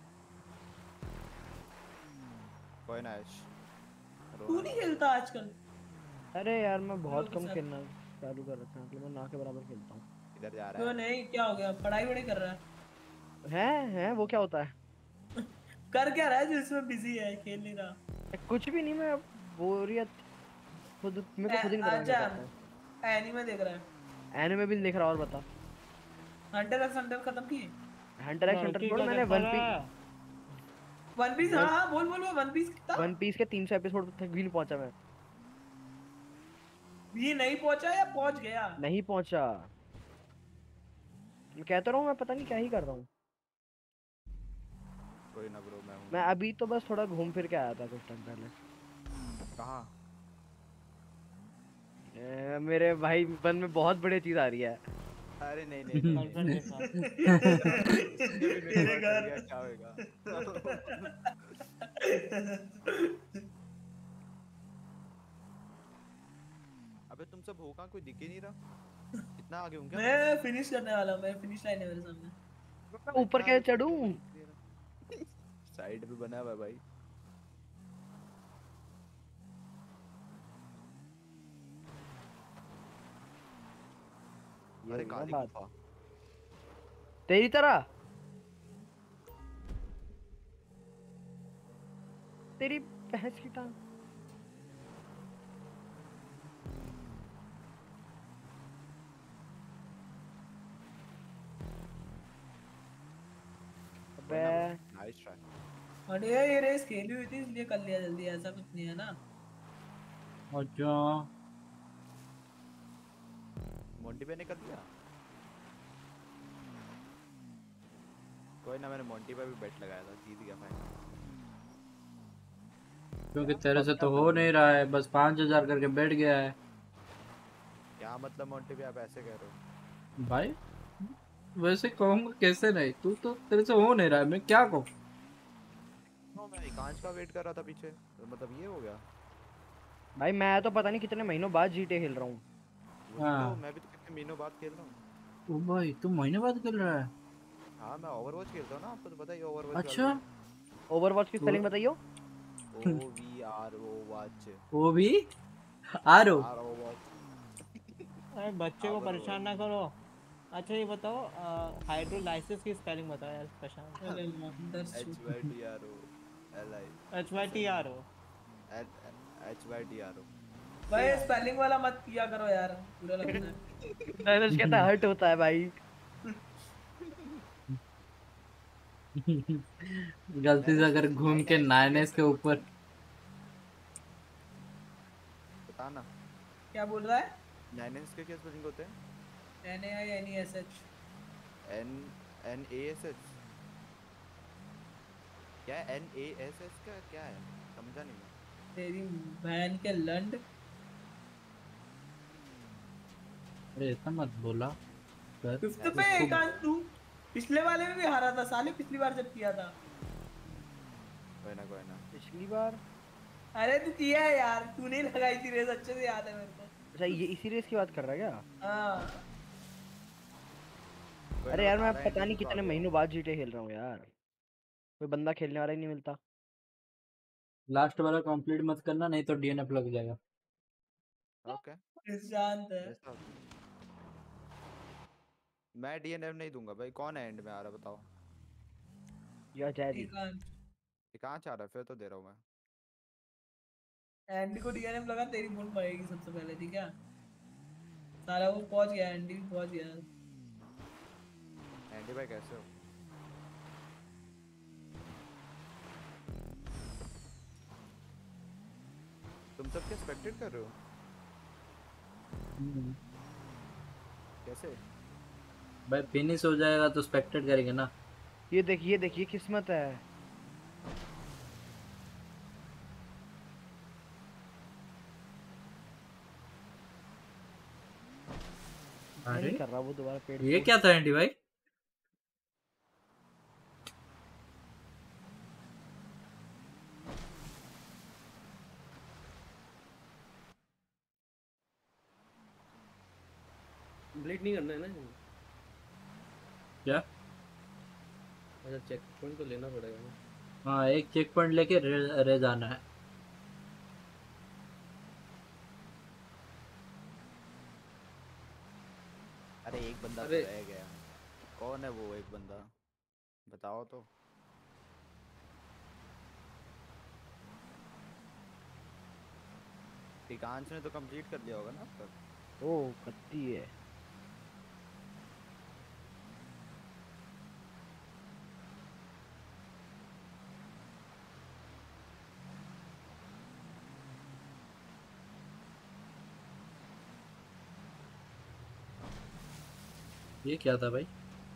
कोई ना ऐश, तू नहीं खेलता आजकल? अरे यार मैं बहुत कम खेलना चालू कर रखा है, मतलब मैं ना के बराबर खेलता हूँ। इधर जा रहा है? क्यों नहीं, क्या हो गया? पढ़ाई वढ़ाई कर रहा है वो क्या होता है? कर क्या रहा है जो इसमें बिजी है, खेल नहीं रहा? कुछ भी नहीं, मैं बोरियत खुद मेरे को खुद ही नहीं पता क्या करता हूं। एनीमे देख रहा है? एनीमे भी देख रहा, और बता। हंटर एक्स हंटर खत्म किए? हंटर एक्स हंटर छोड़, मैंने वन पीस हाँ बोल वन पीस कितना? वन पीस के 300 एपिसोड तक भी नहीं पहुंचा मैं। भी नहीं पहुंचा या पहुंच गया? नहीं पहुंचा, मैं कहता रहा हूँ, मैं पता नहीं क्या ही कर रहा हूँ। कोई ना ब्रो, मैं अभी तो बस थोड़ा घूम फिर के आया था कुछ टाइम पहले। कहाँ? मेरे भाई मन में बहुत बड़ी चीज आ रही है। अरे नहीं तेरे घर क्या होगा? अबे तुम सब हो कहाँ, कोई दिख ही नहीं रहा। कितना आगे हूँ क्या? मैं फिनिश करने वाला हूँ, मैं फिनिश लाइन है मेरे सामने। मैं ऊपर कैसे चढ़ूं? साइड पे बना हुआ है भाई। ये अरे हुई ना काली बात गुफा। तेरी तरह। तेरी भैंस की टांग। अबे नाइस ट्राई। अरे यार ये रेस खेली हुई थी इसलिए कर लिया जल्दी, ऐसा कुछ नहीं है ना। अच्छा मोंटी पे ने कर दिया। कोई ना, मैंने मोंटी पे भी बेट लगाया था, जीत गया फाइनल। क्योंकि तेरे से तो हो नहीं रहा है, बस 5000 करके बैठ गया है क्या मतलब मोंटी पे आप ऐसे कह रहे हो? भाई। वैसे कहूँगा कैसे नहीं, तू तो तेरे से हो नहीं रहा है, मैं क्या कहूँ। मैं एकांश का वेट कर रहा था पीछे, तो मतलब ये हो गया। भाई मैं तो पता नहीं कितने महीनों बाद जीटे खेल रहा हूँ। वही तो, मैं भी तो कितने महीनों बाद खेल रहा हूँ। ओ भाई तू महीने बाद खेल रहा है। हाँ मैं ओवरवॉच खेलता हूँ ना, आपको तो पता ही ओवरवॉच। अच्छा ओवरवॉच की स्पेलिंग बताइयो। OVROWatch। वो भी आरो। अरे बच्चे को परेशान ना करो। अच्छा ये बताओ हाइड्रोलाइसिस की स्पेलिंग बताओ यार प्रशांत। HYDRO भाई स्पेलिंग वाला मत किया करो यार, बुरा लगता है। नरेश कहता हर्ट होता है भाई। गलती से अगर घूम के नाइनेस के ऊपर। बताना क्या बोल रहा है? नाइनेस के क्या स्पेलिंग होते हैं? NAINESH। NASH क्या है? NASS का क्या है, समझा नहीं मैं। तेरी बहन के लंड। अरे ऐसा मत बोला सर। फिफ्थ पे एकांश तू पिछले वाले में भी हारा था साले, पिछली बार जब किया था। कोई ना कोई ना। पिछली बार अरे तू किया है यार, तूने लगाई थी रेस, अच्छे से याद है मेरे को। अच्छा ये इसी रेस की बात कर रहा है क्या? हाँ अरे यार मैं पता नहीं कितने महीनों बाद जीटे खेल रहा हूँ यार, कोई बंदा खेलने वाला ही नहीं मिलता। लास्ट वाला कंप्लीट मत करना, नहीं तो DNF लग जाएगा। ओके शांत है। मैं DNF नहीं दूंगा भाई। कौन है एंड में आ रहा बताओ? या जैदी कहाँ आ रहा है? फिर तो दे रहा हूँ मैं। एंडी को DNF लगा, तेरी वोट पड़ेगी सबसे पहले, ठीक है? साला वो पहुंच गया, एंडी भी पहुंच गया। एंडी भाई कैसे हो? तुम सब क्या स्पेक्टेट कर रहे हो? कैसे भाई फिनिश हो जाएगा तो स्पेक्टेट करेंगे ना। ये देखिए किस्मत है। अरे कर रहा वो दोबारा पेड़। ये क्या था एंडी भाई? कंप्लीट नहीं करना है ना क्या? अच्छा चेक पॉइंट तो लेना पड़ेगा ना। हाँ एक चेक पॉइंट लेके रह जाना है। अरे एक बंदा तो रह गया। कौन है वो एक बंदा, बताओ तो। एकांश ने तो कंप्लीट कर लिया होगा ना अब तक। ओ कत्ती है। ये क्या था भाई?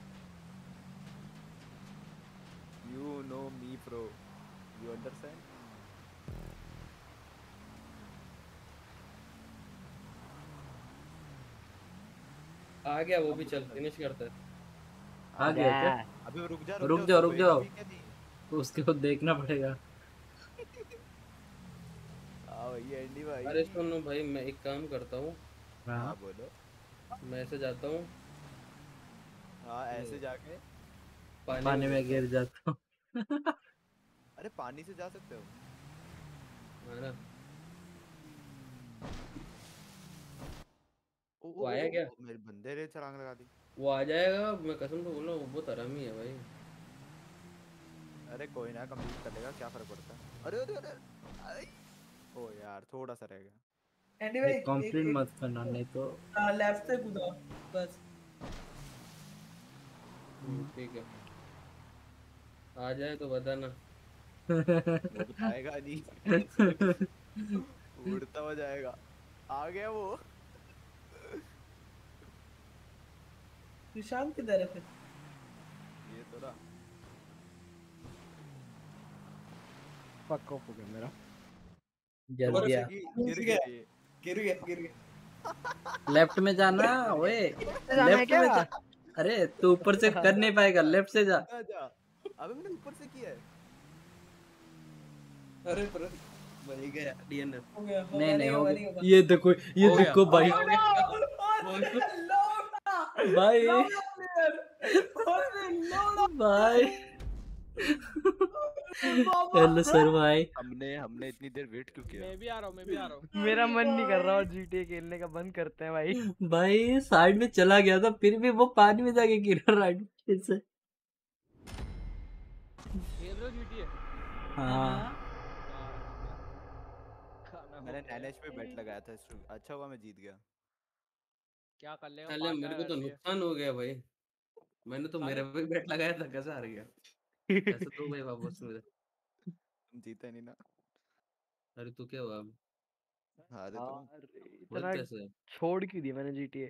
You know me bro, you understand? आ गया वो भी, चल फिनिश करते हैं। आ गया क्या? अभी रुक जाओ तो उसके को देखना पड़ेगा। ये एंडी भाई। अरे सुनो भाई, मैं एक काम करता हूँ। हाँ बोलो। मैं ऐसे जाता हूँ। हाँ ऐसे जाके पानी में गिर जाता हूँ। अरे पानी से जा सकते हो। वो आया क्या? मेरे बंदे ने छलांग लगा दी। वो आ जाएगा, मैं कसम से बोल रहा हूँ, वो बहुत हरामी है भाई। अरे कोई ना, कंप्लीट कर लेगा, क्या फर्क पड़ता है। अरे अरे अरे ओ यार थोड़ा सा रह गया। एनीवे कंप्लीट मत करना नहीं तो लेफ्ट से कूदा बस। ठीक है, आ जाए तो बताना। वो बताएगा नहीं। उड़ता हो जाएगा। आ गया वो। निशान किधर है फिर? ये तो ना पक्का हो गया मेरा। जल गया। गिर गया। लेफ्ट में जाना ओए, जाना है लेफ्ट में क्या? जा। अरे तू ऊपर से कर नहीं पाएगा, लेफ्ट से जा। अबे मैंने ऊपर से किया है। अरे पर वही गया डीएनएफ। नहीं नहीं हो गया। ये देखो भाई भाई भाई हेलो सर भाई। हमने इतनी देर वेट क्यों किया? मैं भी आ रहा हूँ। मेरा मन नहीं कर रहा और GTA खेलने का बंद करते हैं भाई। भाई साइड में चला गया था, फिर भी वो पानी में जाके गिरा राइट फिर से। खेल रहे हो GTA? हाँ मैंने नैनेश पे बेट लगाया था, अच्छा हुआ मैं जीत गया। क्या कर लेगा? चले मेरे को तो नुकसान हो गया भाई, मैंने तो मेरे पे बेट लगाया था, कैसा हार गया? ऐसे तो भाई वापस मेरे। तुम जीते नहीं ना। अरे तू क्या हुआ अब? हारे तुम। इतना कैसे छोड़ क्यों दिया मैंने GTA?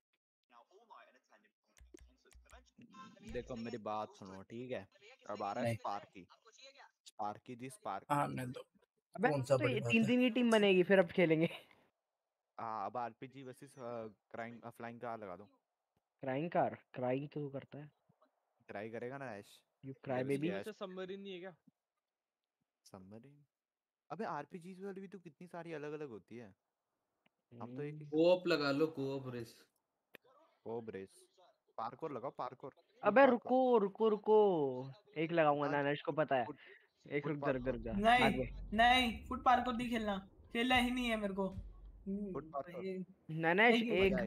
देखो मेरी बात सुनो ठीक है, अब आ रहा है स्पार्की जी स्पार्की। आने दो। अबे कौन सा तो बड़ी ये बात 3 है? दिन की टीम बनेगी फिर अब खेलेंगे। अब RPG versus crying flying car लगा दो। क्राइंग तो करता है। ट्राई करेगा ना ऐश? You cry baby. वैसे सबमरीन नहीं है क्या? सबमरीन? अबे आरपीजीज वाली भी तो कितनी सारी अलग अलग होती है। हम तो एक ही कोऑप लगा लो, co-op race. Co-op race parkour लगाओ, पार्कोर। अबे रुको एक लगाऊंगा, नानेश को पता है। एक रुक जा नहीं फुट पार्कोर नहीं खेलना ही नहीं है मेरे को। नानेश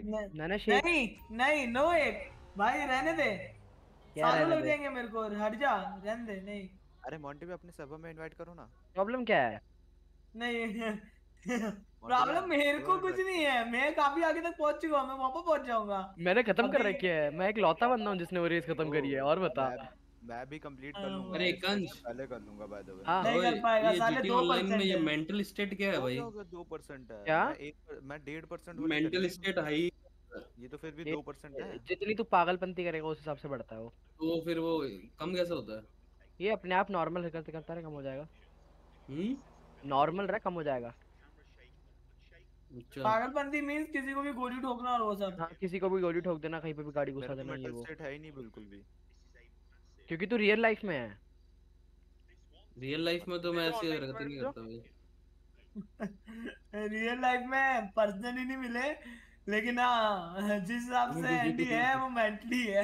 नहीं नो एक भाई रहने दे, सालों लग जाएंगे मेरे को, हट जा रहने दे। नहीं अरे मोंटी भी अपने सर्वर में इनवाइट करो ना। प्रॉब्लम क्या है? नहीं प्रॉब्लम मेरे को कुछ नहीं है, मैं काफी आगे तक पहुंच चुका हूँ, मैं वहां पर पहुंच जाऊंगा। मैंने खत्म कर रखी है, मैं एक लौता बंदा हूँ जिसने वो रेस खत्म करी है। और बता। मैं भी कंप्लीट कर लूंगा। अरे कंज पहले कर लूंगा बाय द वे। नहीं कर पाएगा, ये साले जीटी 2% ऑनलाइन में ये है। मेंटल स्टेट क्या है भाई? 2% है। क्या? मैं 1.5% मेंटल स्टेट हाई। ये तो फिर भी 2% है। जितनी तू पागलपंती करेगा उस हिसाब से बढ़ता है वो। तो फिर वो कम कैसे होता है? ये अपने आप नॉर्मल करता रहे, कम हो जाएगा। नॉर्मल रहा, कम हो जाएगा। पागलपंती मींस किसी को भी गोली ठोकना और वो सब। हाँ किसी को भी गोली ठोक देना, कहीं पे भी गाड़ी घुसा देना, ये वो। स्टेट है ही नहीं बिल्कुल भी, क्योंकि तू रियल लाइफ में है। रियल लाइफ में तो मैं ऐसी हरकतें नहीं करता भाई। रियल लाइफ में पर्सनली नहीं मिले, लेकिन हाँ जिस हिसाब से एंडी है वो मेंटली है।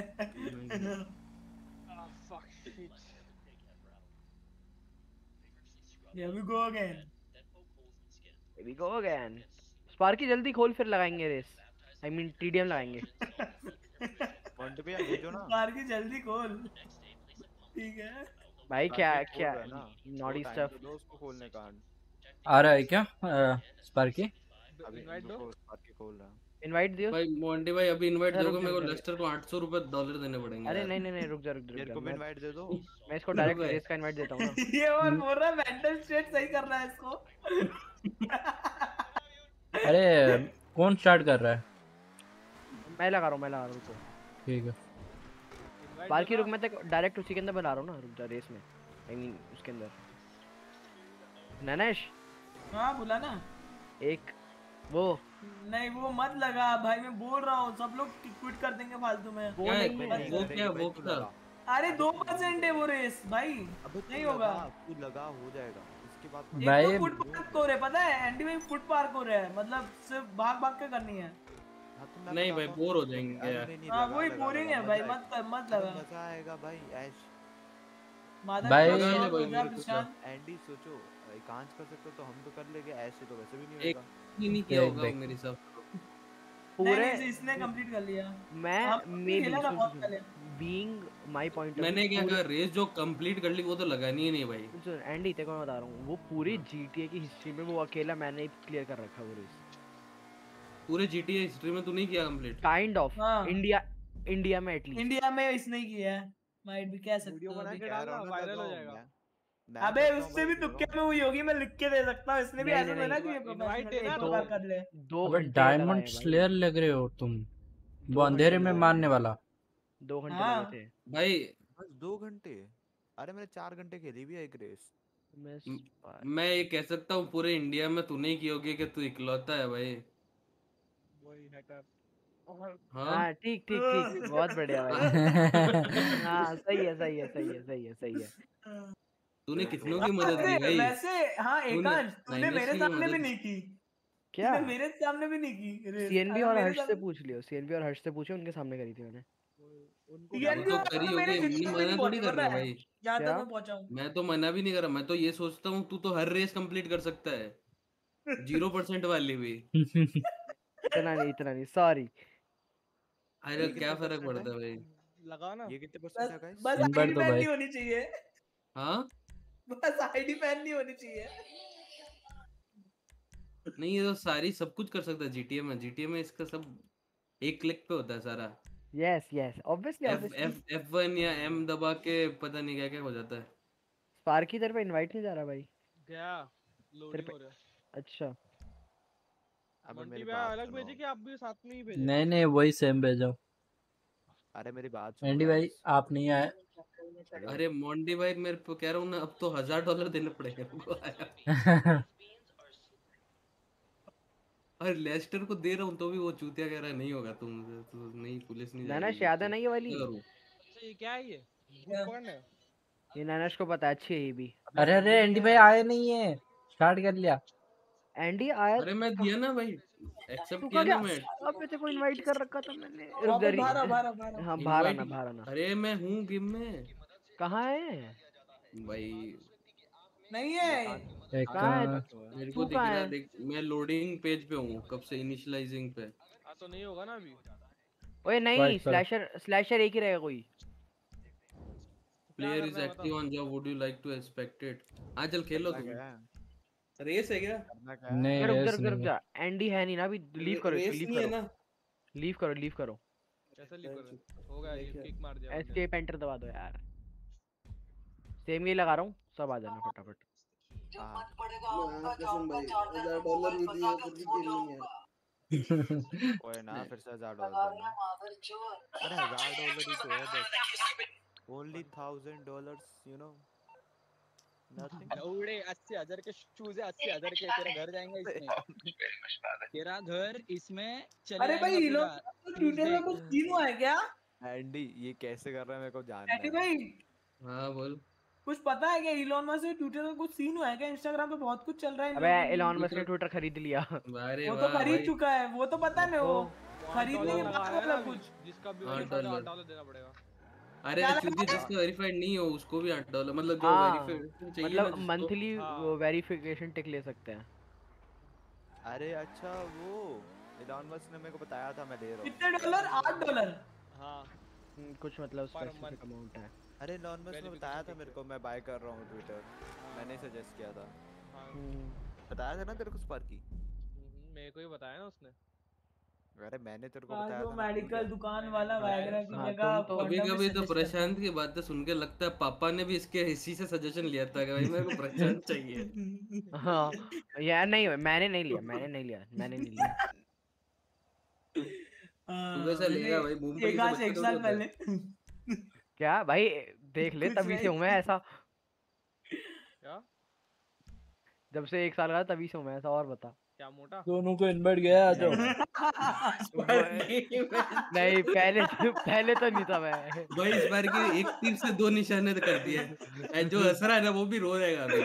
Here we go again. Here we go again. Sparky जल्दी खोल, फिर लगाएंगे रेस। I mean TDM लगाएंगे। पॉइंट पे भेजो ना। स्पार्की जल्दी खोल। ठीक है। भाई क्या नॉटी स्टफ। दो उसको खोलने का। आ रहा है क्या स्पार्की? अभी इनवाइट दो। स्पार्की खोल रहा है। इनवाइट दियो भाई मोंटी भाई, अभी इनवाइट दोगे मेरे को लेस्टर को $800 देने पड़ेंगे। अरे नहीं रुक जा। मेरे को भी इनवाइट दे दो। मैं इसको डायरेक्ट रेस का इनवाइट देता हूं ना। ये और बोल रहा है मेंटल स्टेट सही कर रहा है इसको। अरे कौन स्टार्ट कर रहा है? मैं लगा रहा हूं रुको। ठीक है बाकी रुक, मैं तक डायरेक्ट उसी के अंदर बना रहा हूं ना, रुक जा रेस में। आई मीन उसके अंदर। ननेश हाँ बुला ना। एक वो नहीं वो मत लगा भाई, मैं बोल रहा हूँ सब लोग क्विट कर देंगे फालतू में। वो क्या अरे 2% है वो रेस भाई, नहीं होगा। तू लगा हो जाएगा इसके बाद। एक तो फुट पार्कोर है पता है एंडी भाई, फुट पार्कोर है मतलब सिर्फ भाग के करनी है। नहीं भाई बोर हो जाएंगे यार। हाँ वही बोरिंग है भाई, मत लगा। मजा आएगा भाई ऐश। माधव भाई चौक लगा ले शॉट भाई हो गया मेरे को प्रशांत। एंडी सोचो, एकांश कर सकते हो तो हम तो कर लेंगे, ऐसे तो वैसे भी नहीं एक होएगा। ही नहीं किया देख होगा वो देख मेरे हिसाब से। नहीं पूरे नहीं इसने कंप्लीट कर लिया। मैं हमने मे खेला बी था सुन बहुत सुन पहले। Being my point of view मैंने क्या पूरे कहा, रेस जो कंप्लीट कर ली वो तो लगानी ही नहीं भाई। सुन एंडी तेरे को मैं बता रहा हूँ, वो पूरी GTA की हिस्ट्री में वो अकेला मैंने ही क्लियर कर रखा है वो रेस। पूरे GTA हिस्ट्री में तू नहीं किया कंप्लीट? काइंड ऑफ हाँ इंडिया में एटलीस्ट। इंडिया में इसने किया है, माइट भी कह सकते वीडियो हो बना अभी। के डालना, वायरल हो जाएगा। मैं अबे करता हूँ उससे भाई, भी क्यों तुक्के लगाऊं? में हुई होगी, मैं लिख के दे सकता हूँ। इसने भी नहीं ऐसा नहीं था ना नहीं कि ये इनवाइट प्रोफेशनल है ना एक दो बार कर ले। 2 अबे घंटे डायमंड लगाए भाई, स्लेयर लग रहे हो तुम, वो 2 अंधेरे घंटे में लगाए मारने वाला। 2 घंटे हाँ लगे थे। भाई बस 2 घंटे? अरे मैंने 4 घंटे खेली भी है एक रेस। मैं मैं ये कह सकता हूँ पूरे इंडिया में तू नहीं की होगी कि तू इकलौता है भाई। वही हैकर। हाँ हाँ ठीक ठीक ठीक, बहुत बढ़िया भाई। हाँ सही है सही है सही है सही है सही है। तूने कितनों की मदद वैसे की भाई? वैसे हाँ तूने एकांश, तूने नाइनस मेरे की सामने भी मदद। नहीं की। क्या तूने मेरे सामने भी नहीं की रेस। सीएनबी अगर और मेरे हर्ष से सामने पूछ लियो, सीएनबी और हर्ष से पूछो, उनके सामने करी थी मैंने। उनको क्या वो TNB तो पता? करी तो मेरे होगी, मैं जितने भी मना नहीं थोड़ी पहुंचे कर पता रहा है, भाई। जहाँ तक क्या मैं पहुंचा हूँ। मैं तो मना भी नहीं कर रहा, मैं तो ये सोचता हूँ तू तो हर रेस कंप्लीट कर सकता है, 0% वाली भी। इतना नहीं सॉरी। अरे ये क्या कितने फर्क परसेंट है? पड़ता है भाई? लगा ना। ये कितने बस परसेंट है गाइस? बस इनवर्ट आईडी दो बैन भाई। नहीं होनी चाहिए। हाँ बस आईडी बैन नहीं होनी चाहिए। नहीं, ये तो सारी सब कुछ कर सकता है जीटीए में इसका सब एक क्लिक पे होता है सारा। Yes yes obviously F obviously. F F1 या M दबा के पता नहीं क्या क्या हो जाता है। स्पार्की तेरे पे इनवाइट नहीं जा रहा भाई। क्या तेरे लोडिंग पे हो रहा है? अच्छा अबे मंटी मेरी भैया बात अलग सुनो। भेजे कि आप भी साथ में ही भेजे? नहीं नहीं वही सेम भेजो। अरे मेरी बात सुनो एंडी भाई गाइस। आप नहीं आए। अरे मोंडी भाई मेरे को कह रहा हूँ ना, अब तो $1000 देने पड़ेंगे हमको आया। और लेस्टर को दे रहा हूँ तो भी वो चूतिया कह रहा है नहीं होगा, तुम तो नहीं, पुलिस नहीं नैनश जाएगी। याद है तो ना ये वाली? क्या करूँ? अच्छा ये क्या है ये? भूत पकड़ना है? ये नैनश को पता है, अच्छी है ये भी। अरे अरे एंडी भाई आए नहीं है, स्टार्ट कर लिया। एंडी आया अरे मैं दिया ना भाई, एक्सेप्ट तू किया कहाँ ना गया? मैं। अबे तेरे को इनवाइट कर रखा था मैंने। रुक वापस जा बाहर आ, बाहर आ, बाहर आ। हाँ बाहर इनवाइट, आना बाहर आना। अरे मैं हूँ गेम में कहाँ है भाई। नहीं है। कहाँ है मेरे को तू? दिख कहाँ रहा है, है? देख मैं लोडिंग पेज पे हूँ कब से, इनिशियलाइजिंग पे। हाँ तो नहीं होगा ना अभी। ओए नहीं वाइट करो। स्लैशर एक ही रहेगा कोई। क्या प्लेयर इज करना है एक्टिव बताओ? On job, would you like to expect it? हाँ चल खेलो करना तुम। क्या है? रेस है क्या? करना क्या नहीं है? रुक जा रेस रुक जा रुक नहीं है। जा। एंडी है नहीं ना अभी। लीव करो इसको, रेस लीव नहीं है करो ना? लीव करो। कैसे लीव कर रहे हैं? हो गया, ये किक मार दिया बंदे ने। एस्केप एंटर दबा दो यार। सेम ये लगा रहा हूँ, सब आ जाना फटाफट। हाँ कसम भाई, $1000 भी दिए फिर भी खेल नहीं यार। कोई ना, फिर से $1000 देना। अरे $1000 ही तो है बस। Only $1000, you know, nothing. लौड़े 80,000 के शूज है, 80,000 के। तेरा घर जाएंगे इसमें, तेरा घर इसमें चले अरे भाई जाएंगे ये लोग पूरा। ट्विटर में कुछ सीन हुआ है क्या? एंडी ये कैसे कर रहा है मेरे को जानना एंडी है। भाई हाँ बोल। कुछ पता है क्या? इलॉन मस्क से ट्विटर में कुछ सीन हुआ है क्या? इंस्टाग्राम पे बहुत कुछ चल रहा है इन अबे लोगों के एलॉन memes। मस्क ने ट्विटर खरीद लिया। अरे वो तो वाह खरीद भाई। चुका है, वो तो पता है मेरे को। खरीदने के $8 बाद लगा है ना मतलब अभी, कुछ। जिसका भी $8 वेरीफाइड $8 देना पड़ेगा। अरे क्या चूतिया लगा? जिसका वेरीफाइड नहीं हो उसको भी $8, मतलब जो हाँ वेरीफाइड चाहिए ना मतलब जिसको। मंथली हाँ। वेरिफिकेशन टिक ले सकते हैं। अरे अच्छा वो इलॉन मस्क ने मेरे को बताया था, मैं ले रहा हूँ। कितने डॉलर? $8। हाँ कुछ मतलब पर स्पेसिफिक अमाउंट है। अरे इलॉन मस्क ने बताया था मेरे को, मैं बाय कर रहा हूँ ट्विटर। मैंने सजेस्ट किया था। हाँ। बताया था ना तेरे को स्पार्की? मेरे को ही बताया ना उसने। अरे मैंने तेरे को हाँ, बताया जो था ना, भूल मेडिकल गया? दुकान वाला वायग्रा की हाँ, जगह तुम तो कभी condom कभी तो suggest करता है। प्रशांत की बातें सुन के लगता है पापा ने भी इसके इसी से सजेशन लिया था कि भाई मेरे को प्रशांत चाहिए। हाँ यार नहीं मैंने नहीं लिया। तू कैसा लेगा भाई, मूंगफली एक से आज बच्चा एक थोड़ी साल होता है। पहले। क्या भाई देख ले, कुछ तभी से हूँ मैं नहीं। ऐसा। क्या जब से 1 साल का तभी से हूँ मैं ऐसा। और बता। क्या मोटा? दोनों को इनवाइट गया आ जाओ। नहीं पहले तो नहीं था मैं। भाई इस बार की एक तीर से 2 निशाने कर दिए। जो हंस रहा है ना वो भी रो रहेगा अभी।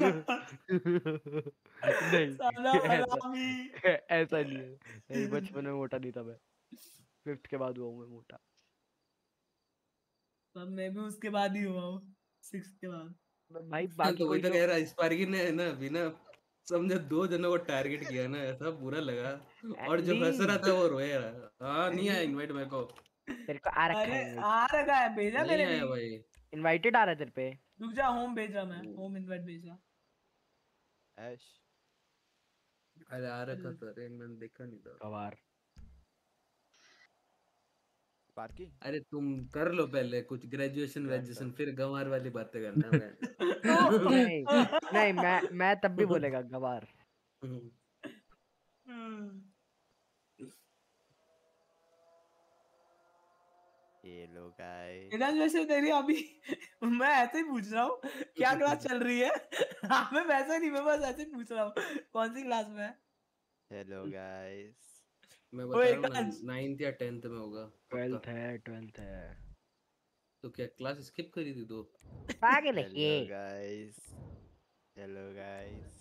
नहीं साला हरामी। ऐसा नहीं है। नहीं बचपन में मोटा नहीं था मैं, 5th के बाद हुआ हूँ मैं मोटा। तब मैं भी उसके बाद ही हुआ हूँ। 6 के बाद भाई तो बाकी वही कोई तो जो कह रहा स्पार्की ने ना बिना समझे 2 जनों को टारगेट किया ना, ऐसा बुरा लगा। और जो हंस रहा एंडी था वो रोया रहा। हाँ नहीं आया एंडी इनवाइट मेरे को। तेरे को आ रखा अरे है इनवाइट। आ रखा है, भेजा नहीं मैंने भी। आया भाई। इनवाइटेड आ रहा है तेरे पे। रुक जा, होम भेजा मैं, होम इनवाइट भेजा। ऐश अरे आ रखा था, अरे मैंने देखा नहीं था। गवार पार्की अरे तुम कर लो पहले कुछ ग्रेजुएशन ज्वाइन कर। वेजुएशन, फिर गंवार वाली बातें करना मैं। नहीं नहीं, मैं तब भी बोलेगा गवार। ये लो गाइस। इधर वैसे तेरी अभी मैं ऐसे ही पूछ रहा हूँ क्या क्लास चल रही है। मैं वैसा नहीं, मैं बस ऐसे ही पूछ रहा हूँ कौन सी क्लास में है। Hello guys. मैं ओए बता रहा हूँ कांच। ना, 9th या 10th में होगा पक्का। 12th है। तो क्या क्लास स्किप करी थी तो? पागल है hello guys. Hello guys.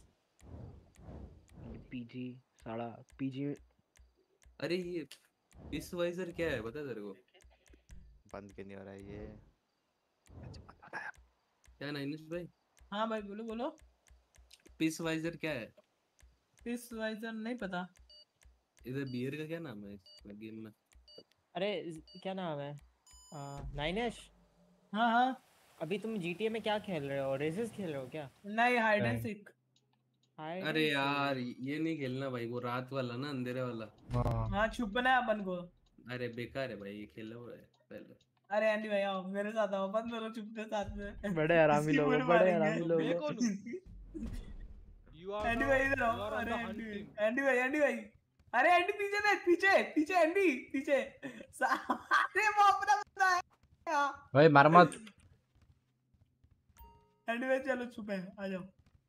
PG साला पीजी। अरे ये पीसवाइजर क्या है बता तेरे को? बंद क्यों नहीं हो रहा है ये? क्या नाइनिस भाई? हाँ भाई बोलो बोलो। पीसवाइजर क्या है? पीसवाइजर नहीं पता। इधर बियर का क्या नाम है इस गेम में? अरे क्या नाम है? नाइनेश। हाँ हाँ। अभी तुम GTA में क्या खेल रहे हो? रेसेस खेल रहे हो क्या? नहीं, हाइड एंड सीक। अरे यार ये नहीं खेलना भाई, वो रात वाला ना, अंधेरे वाला। हाँ छुपना है अपन को। अरे बेकार है भाई, ये खेला हुआ है पहले। अरे एंडी भाई आओ मेरे साथ, आओ अपन दोनों छुपते साथ में। बड़े आरामी इसकी लोग बुड़ हो, बड़े मारेंगे। आरामी लोग मैं हो। कौन हूँ? You are एंडी the भाई इधर आओ। you are on अरे the एंडी hunting. एंडी भाई, एंडी भाई। अरे एंडी पीछे देख, पीछे पीछे एंडी पीछे। अरे वो अपना बंदा है। भाई मार मत। एंडी भाई चलो छुपे, आ जाओ।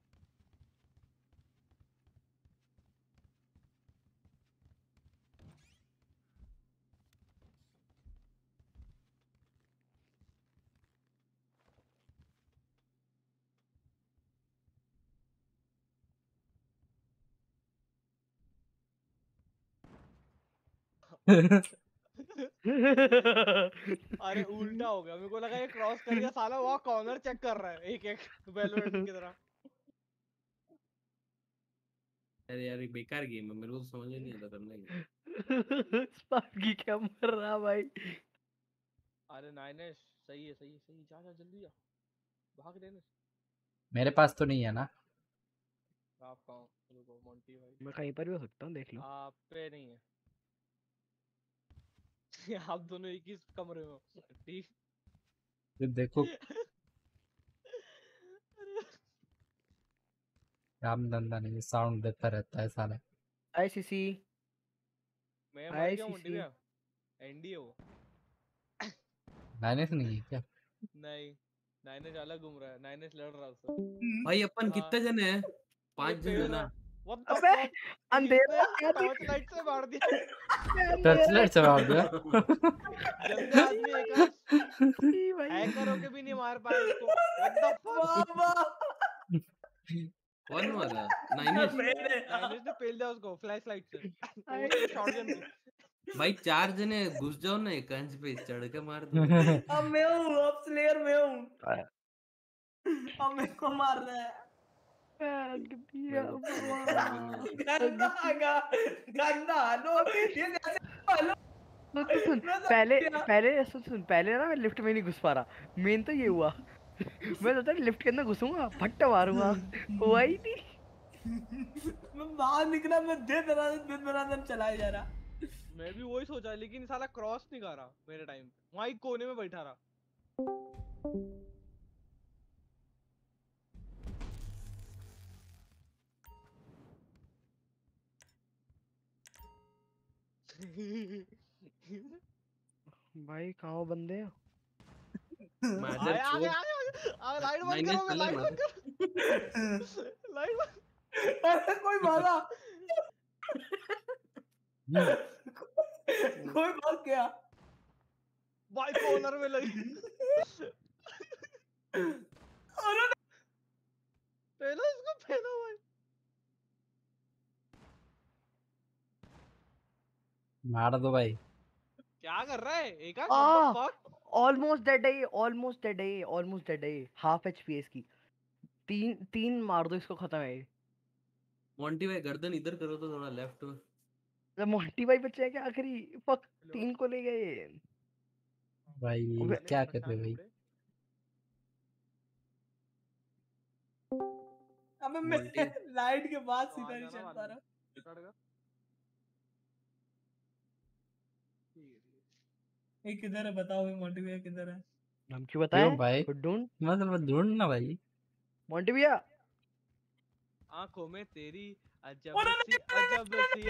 अरे उल्टा हो गया, मेरे को लगा ये क्रॉस कर गया साला, वहाँ कॉर्नर चेक कर रहा है एक एक वेलोरेंट की तरह। अरे यार ये बेकार गेम है, मेरे को तो समझ ही नहीं आता करना क्या। स्पार्की क्या मर रहा भाई। अरे नाइनेश सही है, सही है, सही, जा जा जल्दी जा, भाग देने। मेरे पास तो नहीं है ना। आप कहाँ? रुको मोंटी भाई। मैं कहीं पर भी हो सकता हूँ, देख लो। आप पे नहीं है। आप दोनों एक ही कमरे में हो। ठीक। फिर देखो काम धंधा नहीं, साउंड देता रहता है साला। आईसीसी मैं मर गया मोंटी भैया। एंडी है वो। नाइनेस नहीं है क्या? नहीं, नाइनेश अलग घूम रहा है, नाइनेश लड़ रहा है उससे। भाई अपन कितने जने हैं? 5 जन है ना? अबे अंधेरा क्या टॉर्च लाइट से मार दिया। टर्च लाइट से मार दिया। जल्दी आदमी एक हैकर होके भी नहीं मार पाया उसको। What the fuck? कौन मारा? नाइनेश नाइनेश ने पेल दिया उसको फ्लैश लाइट से। शॉटगन की। भाई 4 जने घुस जाओ ना एकांश पे, चढ़ के मार दो। अब मैं हूँ, अब स्लेयर मैं हूँ। अब मेरे को मार रहा है। गंदा गंदा लो ये जैसे हेलो। सुन पहले पहले सुन पहले ना मैं लिफ्ट में नहीं घुस पा रहा, मेन तो ये हुआ। मैं सोचा लिफ्ट के अंदर घुसूंगा, फट्टा मारूंगा, हुआ ही नहीं। मैं बाहर निकला, मैं दिन चलाया जा रहा। मैं भी वही सोचा, लेकिन साला क्रॉस नहीं कर रहा मेरे टाइम पे, वहीं कोने में बैठा रहा। भाई कहाँ हो बंदे? मादर आगे चोद। आगे लाइट बंद नाइनेश करो, मैं चले लाइट मार। बंद कर। लाइट बंद। अरे कोई मारा। कोई भाग गया। भाई कॉर्नर में लगी। अरे पहले इसको पहना भाई। मार दो भाई। क्या कर रहा है? एक फक ऑलमोस्ट डेड है हाफ एचपी इसकी। तीन मार दो इसको, खत्म है। मोंटी भाई गर्दन इधर करो तो थोड़ा लेफ्ट में। जब मोंटी भाई बच्चे हैं क्या आखिरी? फक 3 को ले गए भाई क्या कर रहे भाई? अबे मैं लाइट के बाद सीधा नहीं चल पा रहा। ये किधर है बताओ भाई, मोंटी भैया किधर है? हम क्यों बताएं भाई? ढूंढ मतलब ढूंढना भाई। मोंटी भैया आंखों में तेरी अजब सी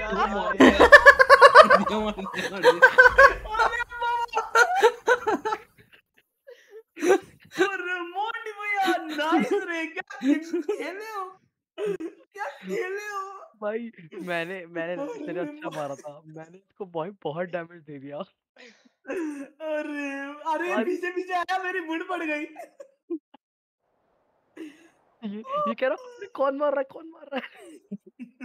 अरे मोंटी भैया नाइस रे, क्या खेले हो, क्या खेले हो भाई। मैंने तेरे अच्छा मारा था, मैंने इसको भाई बहुत डैमेज दे दिया। अरे अरे पीछे पीछे आया, मेरी बुड़ पड़ गई। ये कह रहा कौन मार रहा है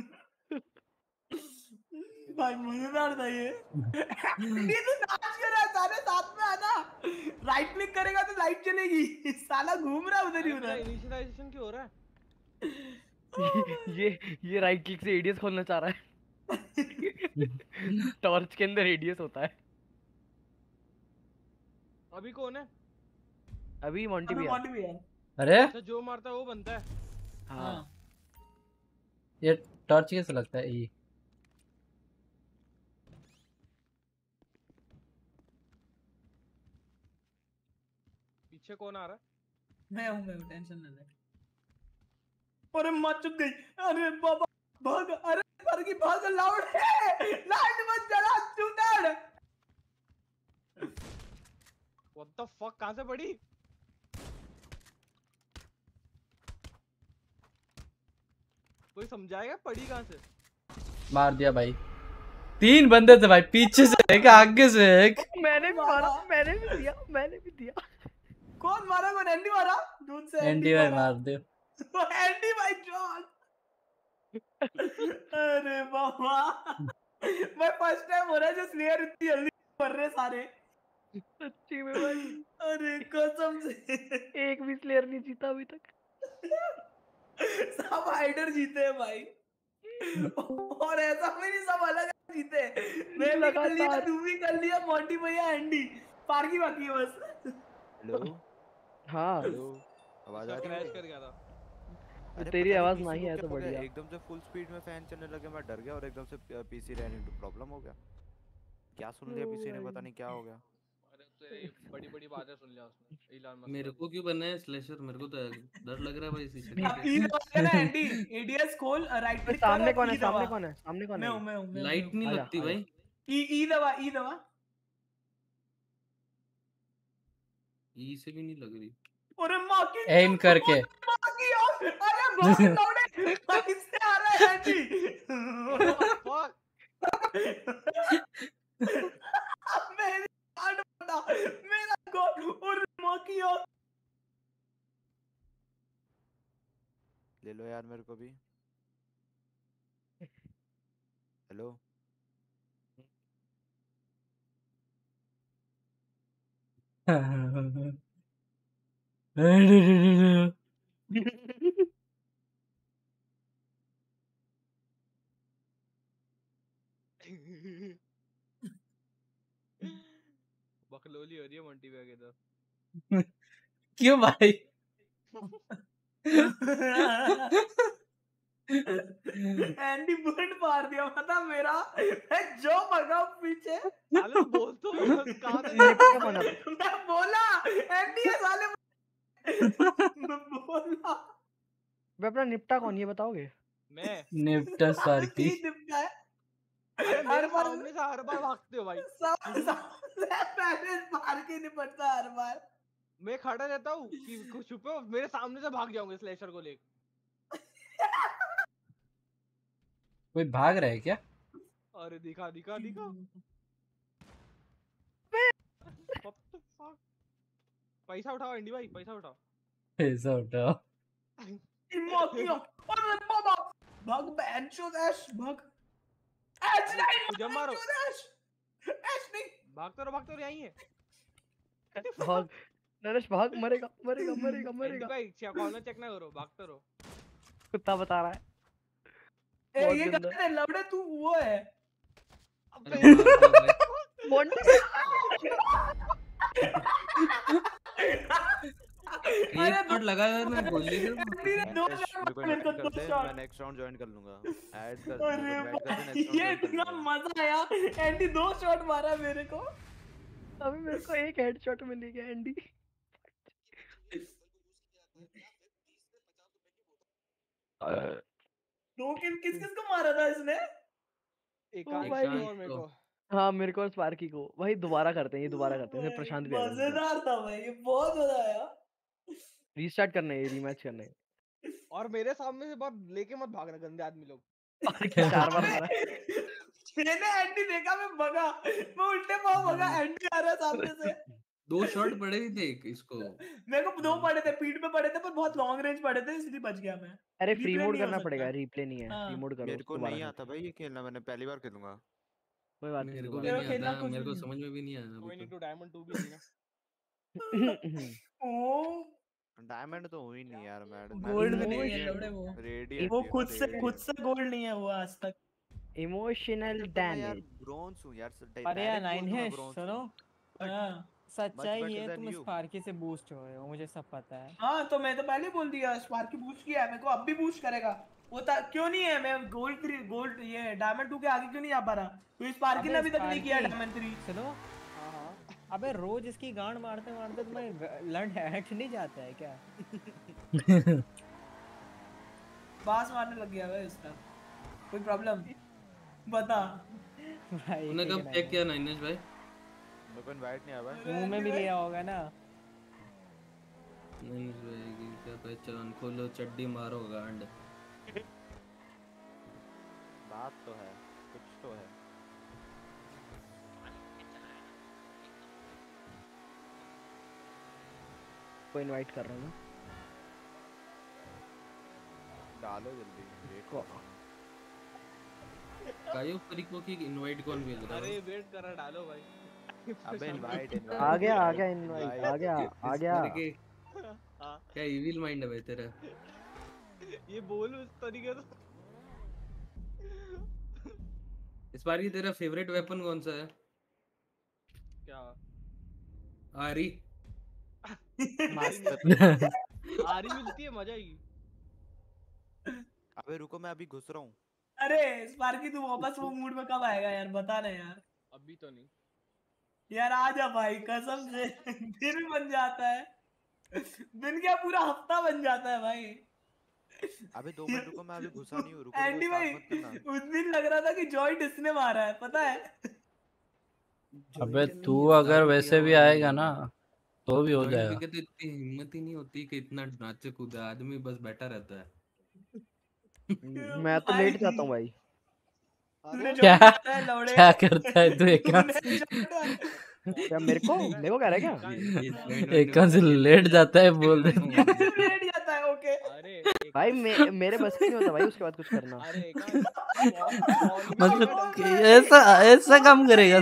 भाई मजेदार था ये। ये तो नाच कर रहा है, सारे साथ में आना। राइट क्लिक करेगा तो लाइट चलेगी, साला घूम रहा है उधर ही उधर। इनिशियलाइजेशन क्यों हो रहा है? ये राइट क्लिक से एडीएस खोलना चाह रहा है। टॉर्च के अंदर एडीएस होता है। अभी कौन है? अभी मोंटी भैया। अरे अच्छा जो मारता है वो बनता है। हाँ ये टॉर्च कैसे लगता है? ये पीछे कौन आ रहा है? मैं हूँ, टेंशन ना ले। अरे मच चुक गई। अरे बाबा भाग, अरे पर की भाग, लाउड है, लाइट मत जला चूतर। व्हाट द फक, कहां से पड़ी? कोई समझाएगा पड़ी कहां से? मार दिया भाई। 3 बंदे थे भाई, पीछे से एक आगे से एक। मैंने भी मारा, मैंने भी दिया। कौन मारा? कौन? एंडी मारा दूध से। एंडी भाई मार दे। एंडी भाई जॉन। अरे बाबा मैं फर्स्ट टाइम हो रहा है जो स्लेयर इतनी जल्दी मर रहे सारे। सच्ची में भाई। अरे कसम से एक भी स्लेयर नहीं जीता अभी तक। सब हाइडर जीते हैं भाई। और ऐसा भी नहीं सब अलग जीते। मैं भी कर लिया, तू भी कर लिया, मोंटी भैया एंडी, पार्की बाकी है बस। हेलो हाँ हेलो, आवाज आ रही है? क्रैश कर गया था। अरे तेरी पता आवाज PC नहीं को है क्या तो हो गया, बढ़िया। एकदम से फुल स्पीड में फैन चलने लगे, मैं डर गया और एकदम से पीसी रैन इनटू प्रॉब्लम हो गया। क्या सुन लिया पीसी ने, पता नहीं क्या हो गया। अरे तो बड़ी बड़ी बातें सुन लिया उसने। इलान मस्क मेरे को क्यों बनना है स्लेशर? मेरे को तो डर लग रहा है भाई इसी से। ई दबा ना एंडी, एडीएस खोल, राइट क्लिक कर। सामने कौन है? मैं हूं। लाइट नहीं लगती भाई। ई दबा। ई से भी नहीं लग रही। अरे मां की एम करके। अरे बहुत लाउड है, किससे आ रहा है एंडी? मेरी कार्ड बता, मेरा गॉड। और मां की ले लो यार मेरे को भी। हेलो बकलोली हो रही है मोंटी भैया के तो। क्यों भाई? एंडी बुलेट मार दिया, पता मेरा मैं जो भगा पीछे। साले बोल तो कहां से मैं बोला एंडी है साले। मैं बोला वे अपना निपटा कौन, ये बताओगे? मैं निपटा सारकी। निपटा है। अरे मेरे सामने से हर बार भागते हो भाई। पहले मार के निपटता हर बार। मैं खड़ा रहता हूँ कि कुछ छुपे हो, मेरे सामने से भाग जाओगे स्लेशर को लेकर। कोई भाग रहा है क्या? अरे दिखा। पैसा उठाओ एंडी भाई, पैसा उठाओ। पैसा उठाओ। अरे बाबा भाग बेंचो डैश भाग। एच नहीं जब मारो। एच नहीं भागते रहो यहीं है। भाग नरेश भाग, मरेगा मरेगा मरेगा एंडी मरेगा। भाई कॉर्नर चेक ना करो, भागते रहो। कुत्ता बता रहा है ए बहुत ये गंदा। कहते हैं लवड़े तू वो है। अरे मार दो भाई। मोंटी एक शॉट लगाया ना गोली से। एंडी ने 2 शॉट मेरे को 2 मैं शॉट। नेक्स्ट राउंड ज्वाइन कर लूंगा। ऐड कर अरे मेरे को ऐड कर दे, भाई, नेक्स्ट ये राउंड इतना मजा आया। एंडी 2 शॉट मारा मेरे को। अभी मेरे को एक हेडशॉट मिलेगा एंडी। दो किल किस किस को मारा था इसने? एकांश भाई को और मेरे को। हाँ मेरे को और स्पार्की को। भाई दोबारा करते हैं, ये दोबारा करते हैं। इसमें प्रशांत भी आएगा। मजेदार था भाई, ये बहुत मजा आया। रीस्टार्ट करना है, रीमैच करना है। और मेरे सामने से बात लेके मत भागना गंदे आदमी लोग। और क्या 4 बार मारा। मैंने एंडी देखा, मैं भगा, मैं उल्टे पाँव भगा, एंडी आ रहा है सामने से। 2 शॉट पड़े ही थे इसको। मेरे को 2 पड़े थे, पीठ पे पड़े थे, पर बहुत लॉन्ग रेंज पड़े थे, इसलिए बच गया मैं। अरे फ्री Replay मोड नहीं हो करना सकता। पड़ेगा, रिप्ले नहीं है। हाँ। फ्री मोड करो मेरे को दोबारा नहीं से। आता भाई ये खेलना, मैंने पहली बार खेलूंगा। कोई बात नहीं मेरे को भी दोबारा नहीं खेलना आता, कुछ मेरे को नहीं। समझ में भी नहीं आया कोई अभी नहीं, तो। तू डायमंड 2 भी लेना। ओ डायमंड तो हुई नहीं यार। मैं गोल्ड में नहीं है लौड़े वो। रेडिएंट वो खुद से गोल्ड नहीं है वो आज तक। इमोशनल यार डैमेज। ब्रोंज हूं यार। अरे यार नाइन है, सुनो हाँ सच्चाई better ये है than तुम you. स्पार्की से बूस्ट हो रहे हो, मुझे सब पता है। हाँ तो मैं तो पहले ही बोल दिया, स्पार्की बूस्ट किया है, मेरे को अब भी बूस्ट करेगा। वो क्यों नहीं है? मैं गोल्ड ये डायमंड 2 के आगे क्यों नहीं आ पा रहा? तो स्पार्की ने अभी तक नहीं किया डायमंड 3। सुनो अबे रोज इसकी गांड मारते मारते तुम्हें लंड हैक नहीं जाता है क्या? बास मारने लग गया भाई उसका। कोई प्रॉब्लम बता भाई तूने कब चेक किया नाइनेश भाई? मेरे को इनवाइट नहीं आया भाई। मुंह में भी लिया होगा ना। नाइनेश भाई की क्या पहचान, खोलो चड्डी मारो गांड। बात तो है, कुछ तो है। को इनवाइट कर रहा हूँ। डालो जल्दी देखो। कायो परिको की इनवाइट कौन भेज रहा है? अरे वेट कर रहा, डालो भाई। अबे इनवाइट आ गया इनवाइट आ गया। क्या इविल माइंड है भाई तेरा? ये बोल उस तरीके से। इस बार की तेरा फेवरेट वेपन कौन सा है? क्या? आरी। आरी मिलती है, मजा आएगी। अबे रुको मैं अभी घुस रहा हूँ। अरे स्पार्की तू वापस वो मूड में कब आएगा यार, बता ना यार। अभी तो नहीं यार आ जा भाई कसम से। दिन बन जाता है, दिन क्या पूरा हफ्ता बन जाता है भाई। अबे 2 मिनट रुको, मैं अभी घुसा नहीं हूँ। रुको एंडी भाई मत करना। उस दिन लग रहा था कि जॉइंट इसने मारा है, पता है? अबे तू अगर वैसे भी आएगा ना तो भी हो जाएगा। तो इतनी हिम्मत ही नहीं होती कि इतना नाचे कूदे, आदमी बस बैठा रहता है। मैं तो लेट जाता हूँ भाई। क्या करता है तू? क्या मेरे को कह रहा है क्या? एक से लेट जाता है बोल रहे। लेट जाता है ओके। अरे भाई मेरे बस की नहीं होता भाई उसके बाद कुछ करना। मतलब ऐसा काम करेगा?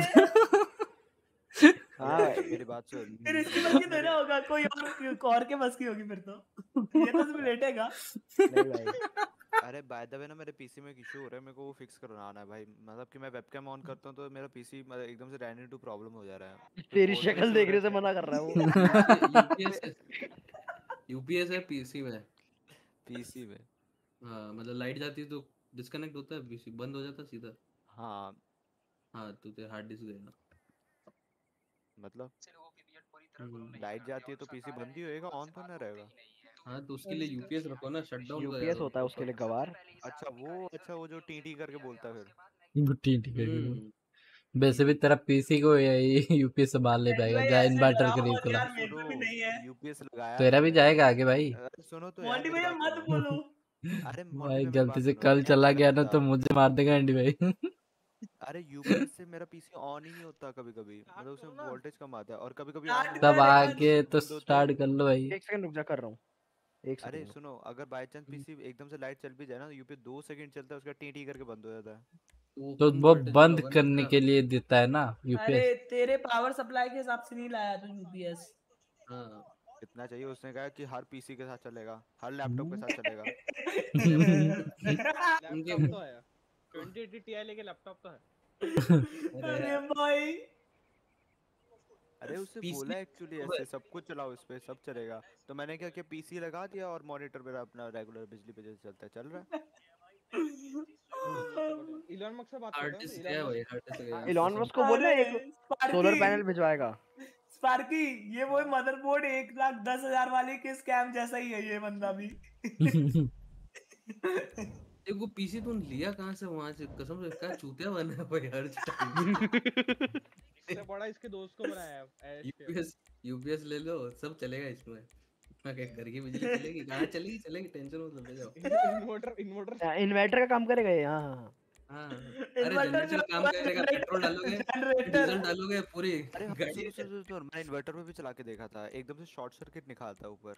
हाँ मेरी बात सुन। फिर इसकी बस की थोड़ा होगा, कोई और के बस की होगी फिर तो। ये तो सिर्फ लेटेगा। नहीं भाई। अरे बाय द वे ना मेरे पीसी में एक इशू हो रहा है, मेरे को वो फिक्स करवाना है भाई। मतलब कि मैं वेबकैम ऑन करता हूँ तो मेरा पीसी एकदम से रैन इनटू प्रॉब्लम हो जा रहा है। तेरी शक्ल देखने से मना कर रहा है वो। यूपीएस है पीसी में। पीसी में हाँ मतलब लाइट जाती है तो डिस्कनेक्ट होता है, पीसी बंद हो जाता है सीधा। हाँ तो तेरा हार्ड डिस्क गया ना। मतलब लाइट जाती है तो पीसी बंद ही होएगा, ऑन तो ना रहेगा। हाँ तो उसके लिए यूपीएस रखो ना, शटडाउन। यूपीएस होता है उसके लिए गवार। अच्छा वो जो टीटी करके बोलता है फिर। टीटी करके। वैसे भी तेरा पीसी को यूपीएस से बाहर ले पाएगा। जा इन्वर्टर खरीद के ला। यूपीएस लगाया तेरा भी जाएगा आगे भाई। सुनो तो मोंटी भैया मत बोलो। अरे भाई गलती से कल चला गया ना तो मुझे मार देगा एंडी भाई। अरे यूपीएस से मेरा पीसी ऑन ही नहीं होता कभी-कभी। मतलब उसमें वोल्टेज कम आता है और कभी-कभी तब आगे तो स्टार्ट कर लो भाई। 1 सेकंड रुक जा, कर रहा हूँ। अरे सुनो, अगर बाय चांस पीसी एकदम से लाइट चल भी जाए ना, यूपीएस 2 सेकंड चलता है, उसका टीटी करके बंद हो जाता है। तो वो बंद करने के लिए देता है ना अरे यूपीएस। तेरे पावर सप्लाई के हिसाब से नहीं लाया तू यूपीएस। हाँ कितना चाहिए उसने कहा कि हर पीसी के साथ चलेगा, हर लैपटॉप के साथ चलेगा। लैपटॉप तो है 2080 Ti लेके लैपटॉप तो है। अरे भाई अरे उससे बोला एक्चुअली ऐसे सब कुछ चलाओ इस पे सब चलेगा, तो मैंने क्या किया पीसी लगा दिया और मॉनिटर मेरा अपना रेगुलर बिजली पे जैसे चलता है चल रहा है। इलॉन मस्क से बात हार्ड कर डिस्क रहे गया हो भाई, हार्ड डिस्क गया। इलॉन मस्क को बोलना एक सोलर पैनल भिजवाएगा। स्पार्की ये वो मदरबोर्ड 1,10,000 वाले के स्कैम जैसा ही है ये बंदा भी। एक वो पीसी तुम लिया कहाँ से वहां से, कसम से इसका चूतिया बना है भाई हर टाइम। इससे बड़ा इसके दोस्त को बनाया है यूपीएस ले लो सब चलेगा इसमें। मैं क्या घर की बिजली चलेगी, कहाँ चलेगी चलेगी, टेंशन मत ले जाओ। इन्वर्टर का काम करेगा ये। हाँ हाँ अरे जनरेटर काम करेगा, पेट्रोल डालोगे डीजल डालोगे पूरी। अरे मैं इन्वर्टर में भी चला के देखा था, एकदम से शॉर्ट सर्किट निकालता ऊपर।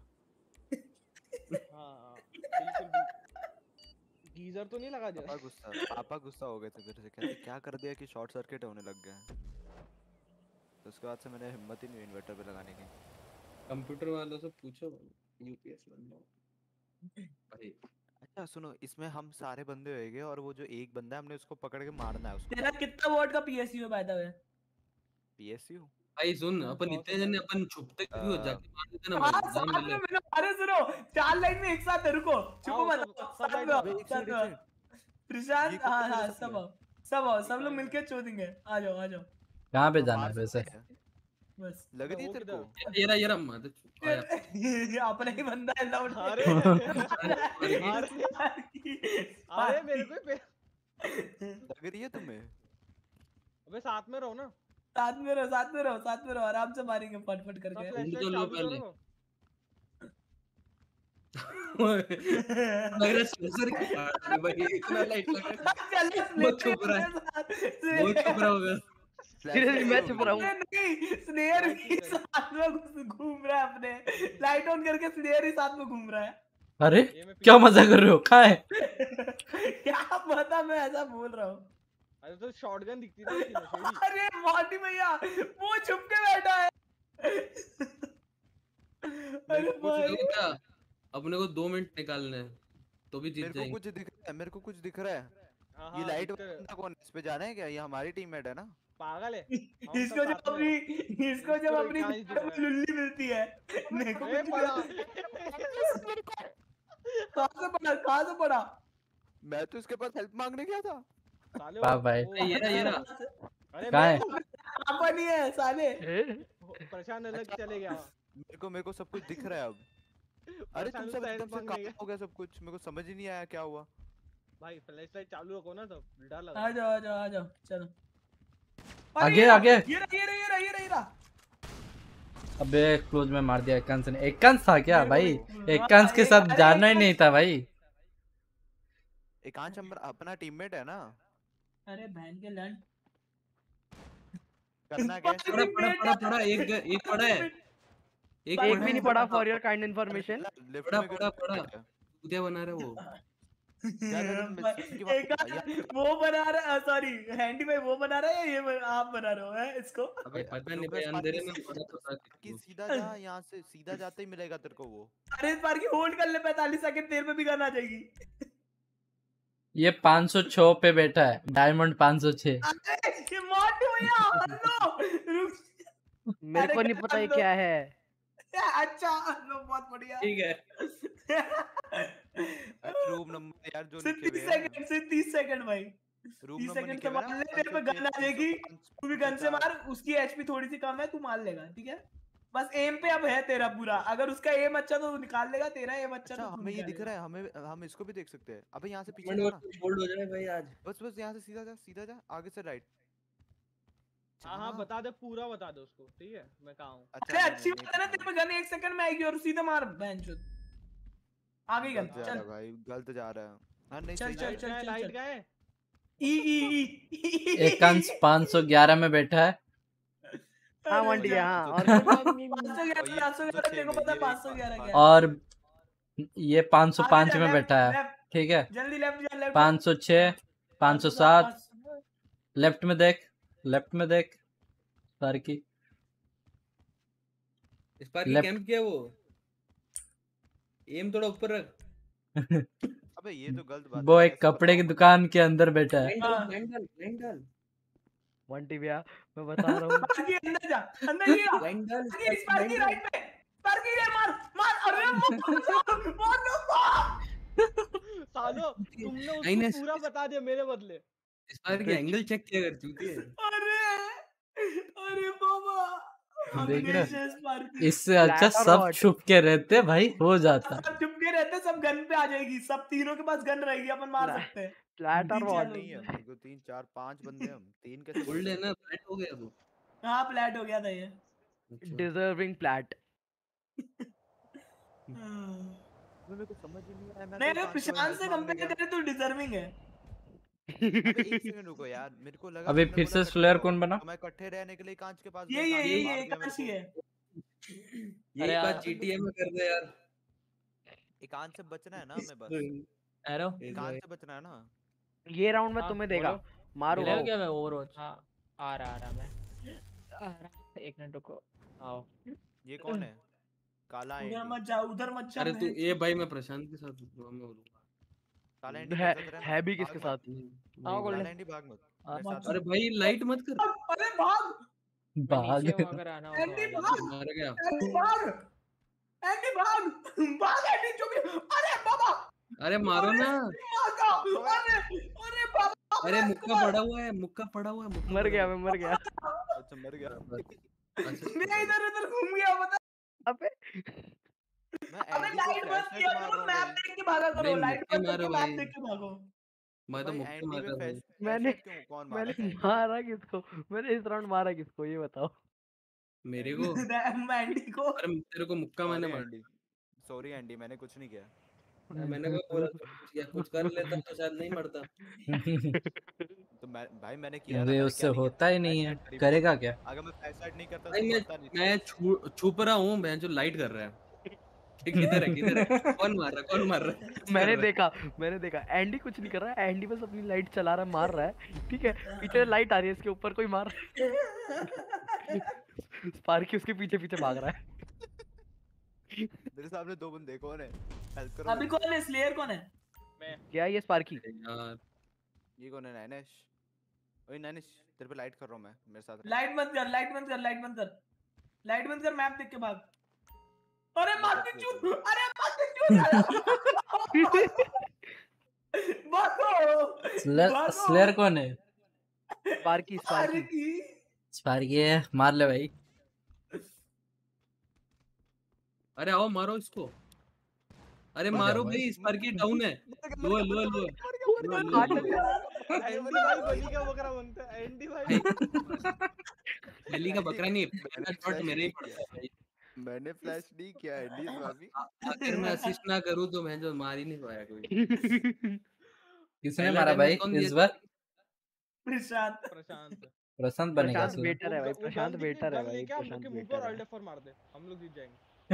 हाँ बिल्कुल गीजर तो नहीं लगा दिया। पापा गुस्सा हो गए थे मेरे से, कहते क्या कर दिया कि शॉर्ट सर्किट होने लग गया। तो उसके बाद से मैंने हिम्मत ही नहीं इन्वर्टर पे लगाने की। कंप्यूटर वालों से पूछो यूपीएस बनना भाई। अच्छा सुनो, इसमें हम सारे बंदे होएंगे और वो जो एक बंदा है हमने उसको पकड़ के मारना है उसको। तेरा कितना वोट का पीएसयू है बाय द वे? पीएसयू भाई सुन, अपन इतने जने अपन छुपते क्यों हो, जाके मार देते ना हाँ, भाई, साथ जान में मिले। मिलो। अरे सुनो 4 लाइन में एक साथ है, रुको चुप मत। प्रशांत हाँ हाँ सब लोग मिलके चोदेंगे। आ जाओ। कहाँ पे जाना है वैसे? बस लग रही है तेरे को? ये मत अपना ही बंदा है लाउड। अरे मेरे को लग रही है तुम्हें? अबे साथ में रहो ना। साथ में रहो आराम से मारेंगे फट करके। मेरा सेंसर की भाई इतना लाइट लगा। बहुत चुप रहा होगा। सीरियसली मैं चुप रहा हूँ। नहीं स्नेयर भी साथ में घूम रहा है, अपने लाइट ऑन करके स्नेयर ही साथ में घूम रहा है। अरे क्या मजा कर रहे हो, कहाँ है? क्या पता, मैं ऐसा बोल रहा हूँ। अरे तो शॉटगन दिखती थी। अरे मॉन्टी भैया वो छुप के बैठा है। अरे भाई अपने को 2 मिनट निकालने हैं तो भी जीत जाएंगे। मेरे को कुछ दिख रहा है। ये लाइट बंदा कौन है? इस पे जाना है क्या? ये हमारी टीममेट है ना? पागल है। इसको जब अपनी लुल्ली मिलती है कहाँ से पड़ा? मैं तो इसके पास हेल्प मांगने गया था। वाह भाई ये ना कहाँ है? आपा नहीं है साले। परेशान अलग चले गया। मेरे को सब कुछ दिख रहा है अब। अरे तुम सब एकदम से कहाँ हो गया सब कुछ? मेरे को समझ ही नहीं आया क्या हुआ। भाई फ्लैश लाइट चालू रखो ना, तो डर लगा। आ जाओ चलो आगे ये रहा। अबे क्लोज में मार दिया एकांश ने। एकांश था क्या भाई? एकांश के साथ जाना ही नहीं था भाई। एकांश अपना टीममेट है ना? अरे बहन के लंड करना क्या? पड़ा एक पड़ा है। एक भी नहीं पड़ा फॉर योर काइंड इंफॉर्मेशन। पड़ा उद्या बना रहा वो। वो बना रहा, सॉरी हैंडी भाई वो बना रहा है, ये आप बना रहे हो है इसको? अबे पता नहीं भाई, अंधेरे में पड़ा तो था कि सीधा जा, यहाँ से सीधा जाते ही मिलेगा तेरे को वो। अरे इस बार की होल्ड कर ले, 45 सेकंड देर में भी गन आ जाएगी। ये 506 पे बैठा है, डायमंड 506। ये मॉन्टी भैया हेलो मेरे को नहीं पता ये क्या है। अच्छा लो बहुत बढ़िया। ठीक है रूम नंबर यार जो लिखे हुए हैं। 30 सेकंड भाई। रूम 30 नंबर सेकंड लिखे से हुए मार ले, तेरे पे गन आ जाएगी, तू भी गन से मार। उसकी एचपी थोड़ी सी कम है, तू मार लेगा ठीक है। बस एम पे अब है तेरा पूरा, अगर उसका एम अच्छा तो निकाल लेगा, तेरा एम अच्छा तो हमें ये दिख रहा है, हम इसको भी देख सकते हैं। अबे यहाँ से पीछे बोल्ड हो जाए भाई आज। बस यहाँ से सीधा जा आगे से राइट। हाँ बता दे, पूरा बता दे उसको, ठीक है मैं कहाँ हूँ। अरे अच्छी बात है ना, तेरे पे गन 1 सेकंड में आएगी और सीधा मार बेंचोद। आ गई गन, चल भाई गलत जा रहा है। हां नहीं चल लाइट का है। एकांश 511 में बैठा है। हाँ मंडी है हाँ। और 511 तेरे को पता 511 क्या है? और ये 505 में बैठा है ठीक है। जल्दी लेफ्ट जा, 506 507 लेफ्ट में देख स्पार्की। स्पार्की लेफ्ट कैंप किया वो, एम थोड़ा ऊपर रख। अबे ये तो गलत बात वो है, एक ऐसे कपड़े की बताओ मत। दुकान के अंदर बैठा है। लाइन डाल। बंटी भैया मैं बता रहा हूँ। स्पार्की अंदर जा, अंदर गिरा। लाइन डाल, स्पार्की राइट पे, स्पार्की रे मार मार, अरे मार सालो तुमने उसको नहीं, पूरा बता दिया मेरे बदले। स्पार्की एंगल चेक किया कर चूतिए। अरे बाबा देख रहा अग्रेशन स्पार्की। इससे अच्छा Flat or सब what? छुप के रहते भाई, हो जाता। सब चुपके रहते, सब गन पे आ जाएगी, सब तीनों के पास गन रहेगी, अपन मार सकते हैं। फ्लैट और DJ वॉट? नहीं है अपने को 3 4 5 बंदे, हम 3 कैसे बोल बोल्ड है सकते ना, फ्लैट हो गया वो। हाँ फ्लैट हो गया था ये। Deserving flat. मेरे को समझ ही नहीं आया, मैं नहीं तो नहीं, 500 प्रशांत हेल्थ से मांगने कंपेयर गया। करे तो डिजर्विंग है। अबे एक सेकंड रुको यार, मेरे को लगा अबे तुमने फिर बोला से इकट्ठे स्लेयर रहो, कौन बना? तो मैं इकट्ठे रहने के लिए कांच के पास ये गया, कांच ने मार ये दिया मेरे कांची को। है। ये एक बात जीटीए में कर दे यार। एकांत से बचना है ना हमें बस, एरो एकांत से बचना है ना। ये राउंड में हाँ, तुम्हें देगा, बोलो। मारो मिलेगा आओ। क्या मैं ओवरवॉच? हाँ आ रहा मैं आ रहा, एक मिनट रुको, आओ। ये कौन है? काला उधर एंडी। मत जा, उधर मत जा। अरे तू ये भाई, मैं प्रशांत के साथ हूँ, मैं बोलूंगा। काला एंडी मेरे साथ रहना, है भी भाग किसके मत। साथ? आओ काला गोल्डन। एंडी भाग मत, हाँ, मेरे साथ अरे रह। भाई लाइट मत कर। अरे भाग मैं भाग। नीचे हूँ, अगर आना हो तो एंडी आ जाना। भाग, मार गया। एंडी भाग, एंडी भाग, भाग एंडी चुप। अरे बाबा, अरे मारो ना। अरे अरे बाबा, अरे मुक्का पड़ा हुआ है, मुक्का पड़ा हुआ है, मुक्का मर पड़ा गया, हुआ मैं मर गया। अच्छा मर गया। मैं इधर उधर घूम गया बता। अबे मैं अबे एंडी को लाइट बंद फ्लैशलाइट किया मार करो, रहा हूँ मैप भाई। देख के भागा भाई करो, लाइट मुक्के बंद मारो करके भाई। मैप देख के भागो। मैं तो भाई मुक्के एंडी मार में रहा भाई। मैंने फ्लैशलाइट क्यों, कौन मारा था मैंने एंडी को? मारा किसको? मैंने इस राउंड मारा किसको ये बताओ। मेरे को? मैं एंडी को। अरे तेरे को मुक्का मैंने सॉरी मारा। एंडी, सॉरी एंडी, मैंने कुछ नहीं किया। मैंने कहा बोला था कुछ किया, कुछ कर लेता तो शायद नहीं मरता। तो मैं भाई मैंने किया ना, वे मैंने उससे क्या नहीं किया? होता ही नहीं है, फ्लैशलाइट करी करेगा मैंने। क्या? अगर मैं फ्लैशलाइट नहीं करता भाई तो मरता नहीं था। मैं छुप रहा हूँ, मैं जो लाइट कर रहा है। किधर है किधर है? कौन मार रहा है, कौन मार रहा है? कुछ कर मैंने रहा है। मैंने देखा एंडी कुछ नहीं कर रहा है, एंडी बस अपनी लाइट चला रहा है, मार रहा है, ठीक है। पीछे लाइट आ रही है, इसके ऊपर कोई मार रहा है। स्पार्की उसके पीछे पीछे भाग रहा है। मेरे सामने 2 बंदे, कौन है? हेल्प करो अभी मेरी। कौन है? स्लेयर कौन है? क्या ये स्पार्की? यार ये कौन है? नैनेश। ओए नैनेश, तेरे पे लाइट कर रहा हूं मैं, मेरे साथ रह। लाइट बंद कर, लाइट बंद कर, लाइट बंद कर, लाइट बंद कर, मैप देख के भाग। अरे मारती चूत, अरे मारती चूत, भागो स्लेयर कौन है? स्पार्की स्पार्की है, मार ले भाई। अरे आओ मारो इसको। अरे मारो भाई, स्पार्की डाउन है। लो लो लो एंडी भाई बलि का बकरा बनता है, एंडी भाई। बलि का बकरा नहीं, पहला शॉट मेरे ही पड़ता है भाई। मैंने फ्लैश नहीं किया एंडी स्वामी। अगर मैं असिस्ट ना करूं तो मैं जो मार ही नहीं पाया कोई। किसने मारा भाई इस बार? प्रशांत। प्रशांत बनेगा प्रशांत बेटर है भाई, प्रशांत बेटर है भाई, प्रशांत बेटर है। ऑल्ट F4 मार दे, हम लोग जीत जाएंगे।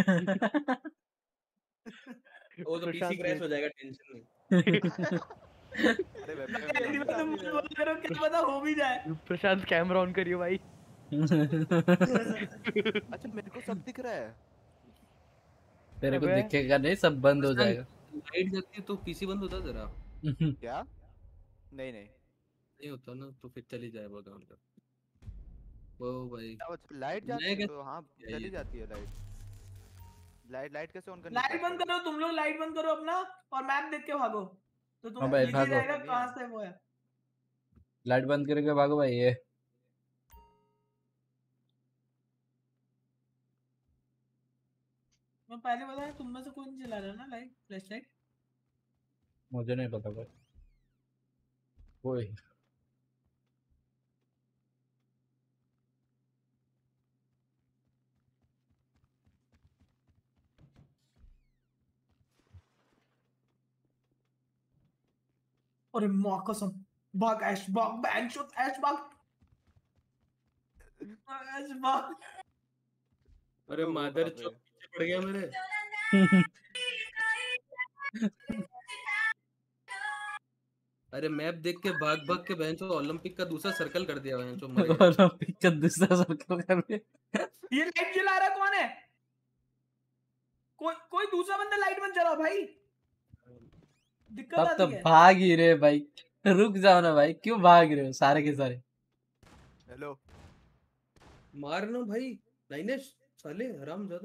वो तो पीसी क्रैश हो जाएगा, टेंशन नहीं। अरे एंडी में तुम बोल करो, क्या पता हो भी जाए। प्रशांत कैमरा ऑन करियो भाई। अच्छा मेरे को सब दिख रहा है। तेरे को दिखेगा नहीं, सब बंद हो जाएगा। लाइट जलती है तो पीसी बंद होता तेरा? क्या? नहीं नहीं नहीं होता ना, तो फिर चली जाए वो डाउन कर। वो भाई लाइट जाती है तो हाँ चली जाती है लाइट। लाइट कैसे ऑन करनी? लाइट बंद करो तुम लोग, लाइट बंद करो अपना, और मैप देख के भागो तो हाँ तुम्हें भाई, दिख भागो। जाएगा कहां से वो है। लाइट बंद करके भागो भाई। ये मैं पहले बताया, तुम में से कोई नहीं चला रहा ना लाइट, फ्लैश लाइट? मुझे नहीं पता भाई, कोई। अरे माँ कसम, भाग ऐश भाग, बैंचोद ऐश भाग, ऐश भाग। अरे मादर चौक पीछे पड़ गया मेरे। अरे मैप देख के भाग भाग के बहन चो ओलंपिक का दूसरा सर्कल कर दिया बहन चो ओलंपिक का दूसरा सर्कल कर दिया। ये लाइट जला रहा कौन है? कोई दूसरा बंदा लाइट मत जलाओ भाई, दिक्कत तब तो आती है। भाग ही रहे भाई, रुक जाओ ना भाई, क्यों भाग रहे हो सारे के सारे? हेलो मारना भाई नाइनेश साले हरामजादे।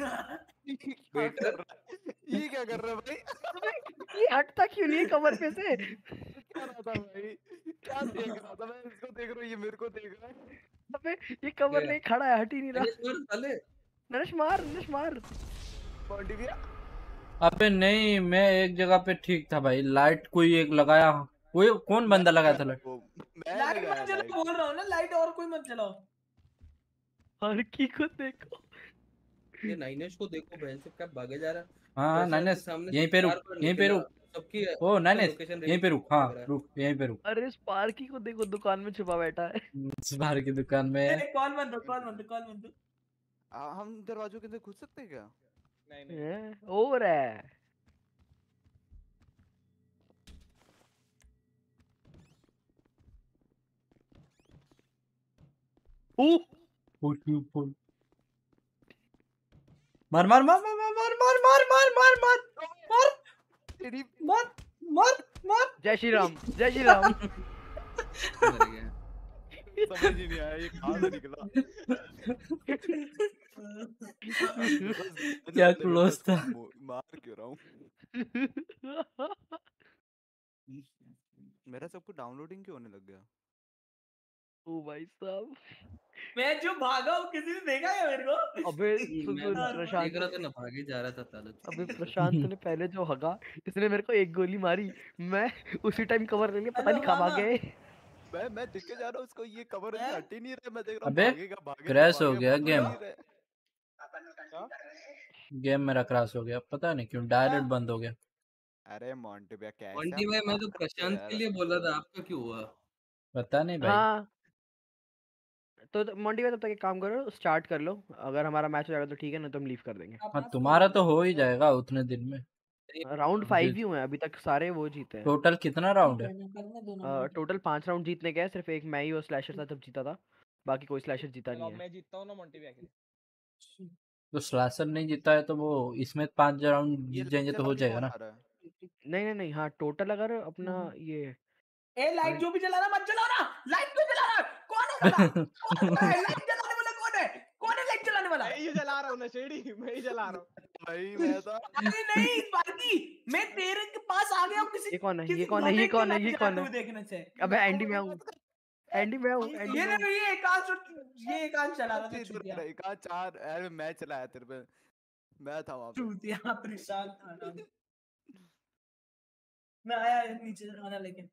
बेटर ये क्या कर रहा है भाई? ये हटता क्यों नहीं है कवर पे से? क्या रहा था भाई, क्या देख रहा था मैं? इसको देख रहा हूँ, ये मेरे को देख रहा है। अबे ये कवर नहीं खड़ा है, हट ही नहीं रहा। साले नरेश मार, नरेश मार। बॉडी भी अबे नहीं, मैं एक जगह पे ठीक था भाई, लाइट कोई एक लगाया, कोई कौन बंदा लगाया था लाइट? लाइट मत जलाओ बोल रहा हूँ ना, लाइट और कोई मत जलाओ। हर की को देखो, ये नाइनेश को देखो बहन से क्या भागे जा रहा है। हाँ नाइनेश यहीं पे रुक, यहीं पे रुक। सबकी ओ नाइनेश यहीं पे रुक, हाँ रुक यहीं पे रुक। अरे स्पार्की को देखो दुकान में छुपा बैठा है। बाहर की दुकान में। कॉल मत दो, कॉल मत दो, कॉल मत दो। हम दरवाजों के अंदर घुस सकते हैं क्या? नहीं और है मार मार मार मार मार मार मार मार मार मार मार मार मार मार। जय श्री राम, जय श्री राम। समझ ही नहीं आया ये कहाँ से निकला। क्या क्लोज था। मार क्यों रहा हूँ? मेरा सब कुछ डाउनलोडिंग क्यों होने लग गया? ओ भाई साहब, मैं जो भागा हूँ किसी ने देखा है मेरे को? अबे प्रशांत देख रहा था ना, भागे जा रहा था साला। अबे प्रशांत ने पहले जो हगा, इसने मेरे को एक गोली मारी, मैं उसी टाइम कवर ले लिया, पता नहीं कहाँ भाग गए। मैं दिख के जा रहा हूँ उसको, ये कवर से हट ही नहीं रहा। मैं देख रहा हूँ अबे भागेगा क्रैश हो गया गेम, गेम मेरा क्रैश हो गया, पता नहीं क्यों डायरेक्ट बंद हो गया। अरे मोंटी भैया कैसे? मोंटी भाई मैं तो प्रशांत के लिए बोला था, आपका क्यों हुआ? पता नहीं भाई। हाँ तो मोंटी भाई तब तक एक काम करो, स्टार्ट कर लो, अगर हमारा मैच हो जाएगा तो ठीक है, ना तो हम लीव कर देंगे। हाँ तुम्हारा तो हो ही जाएगा उतने दिन में। राउंड 5 ही हुए हैं अभी तक, सारे वो जीते हैं। टोटल कितना राउंड है? टोटल 5 राउंड जीतने के हैं, सिर्फ एक मैं ही और स्लैशर था जब जीता था, बाकी कोई स्लैशर जीता नहीं है। मैं जीतता हूँ ना मोंटी भैया के। तो स्लैशर नहीं जीता है तो वो इसमें 5 राउंड जीत जाएंगे तो हो जाएगा ना? नहीं नहीं नहीं, हाँ टोटल अगर अपना ये लाइट जो भी जला रहा मत जलाओ ना, लाइट क्यों जला रहा है? कौन है जला? कौन है लाइट जलाने वाला? कौन है? कौन है लाइट जलाने वाला? मैं ही जला रहा हूँ नशेड़ी, मैं ही जला रहा हूँ भाई। मैं तो अरे नहीं बाल्टी, मैं तेरे के पास आ गया हूँ किसी। ये कौन है, ये कौन है, ये कौन है, ये कौन है? देखने से। अबे एंडी मैं हूँ, एंडी मैं हूँ, एंडी ये मैं हूँ। नहीं, ये एकांश चला रहा था चूतिया। एकांश 4 अरे मैं चलाया तेरे पे, मैं था वहां पे। चूतिया प्रशांत था। मैं आया नीचे खाना लेके।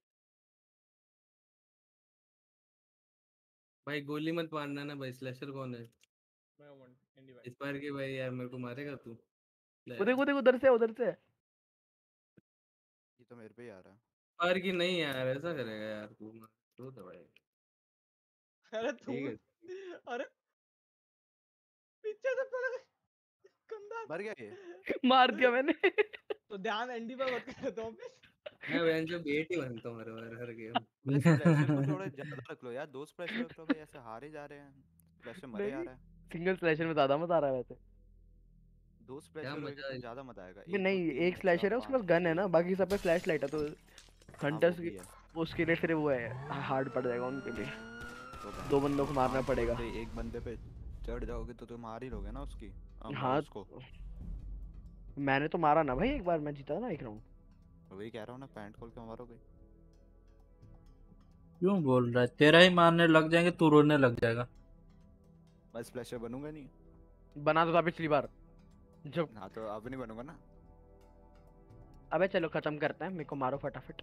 भाई गोली मत मारना ना भाई, स्लैशर कौन है? मैं हूँ एंडी भाई। इस बार के भाई यार मेरे को मारेगा तू? देखो उधर से, उधर से। ये तो मेरे पे ही आ रहा है। बार की नहीं यार, ऐसा करेगा यार तू? तो भाई अरे तू, अरे पीछे से पड़ गंदा मर गया ये। मार दिया मैंने। तो ध्यान एंडी पे मत कर दो। मैं बहन जो बेट ही बनता हूँ हर गेम। स्प्लैशर को थोड़ा ज्यादा रख लो यार, 2 स्प्लैशर रख लो भाई, ऐसे हार ही जा रहे हैं। स्प्लैशर मरे आ रहा है। सिंगल स्लैशर में ज्यादा मजा आ रहा है वैसे। 2 स्प्लैशर में ज्यादा मजा आएगा। नहीं एक स्लैशर है, उसके पास गन है ना, बाकी सब पे फ्लैश लाइट है, तो हंटर्स उसके लिए फिर वो है, हार्ड पड़ जाएगा उनके लिए, 2 बंदों को मारना पड़ेगा। एक बंदे पे चढ़ जाओगे तो तुम हार ही लोगे ना उसकी। हाँ उसको मैंने तो मारा ना भाई, एक बार मैं जीता ना एक राउंड। वही कह रहा हूँ ना, पैंट खोल के मारोगे। क्यों बोल रहा है? तेरा ही मारने लग जाएंगे, तू रोने लग जाएगा। मैं स्प्लैशर बनूंगा नहीं। बना तो था पिछली बार जब। हाँ तो अब नहीं बनूंगा ना। अबे चलो खत्म करते हैं, मेरे को मारो फटाफट।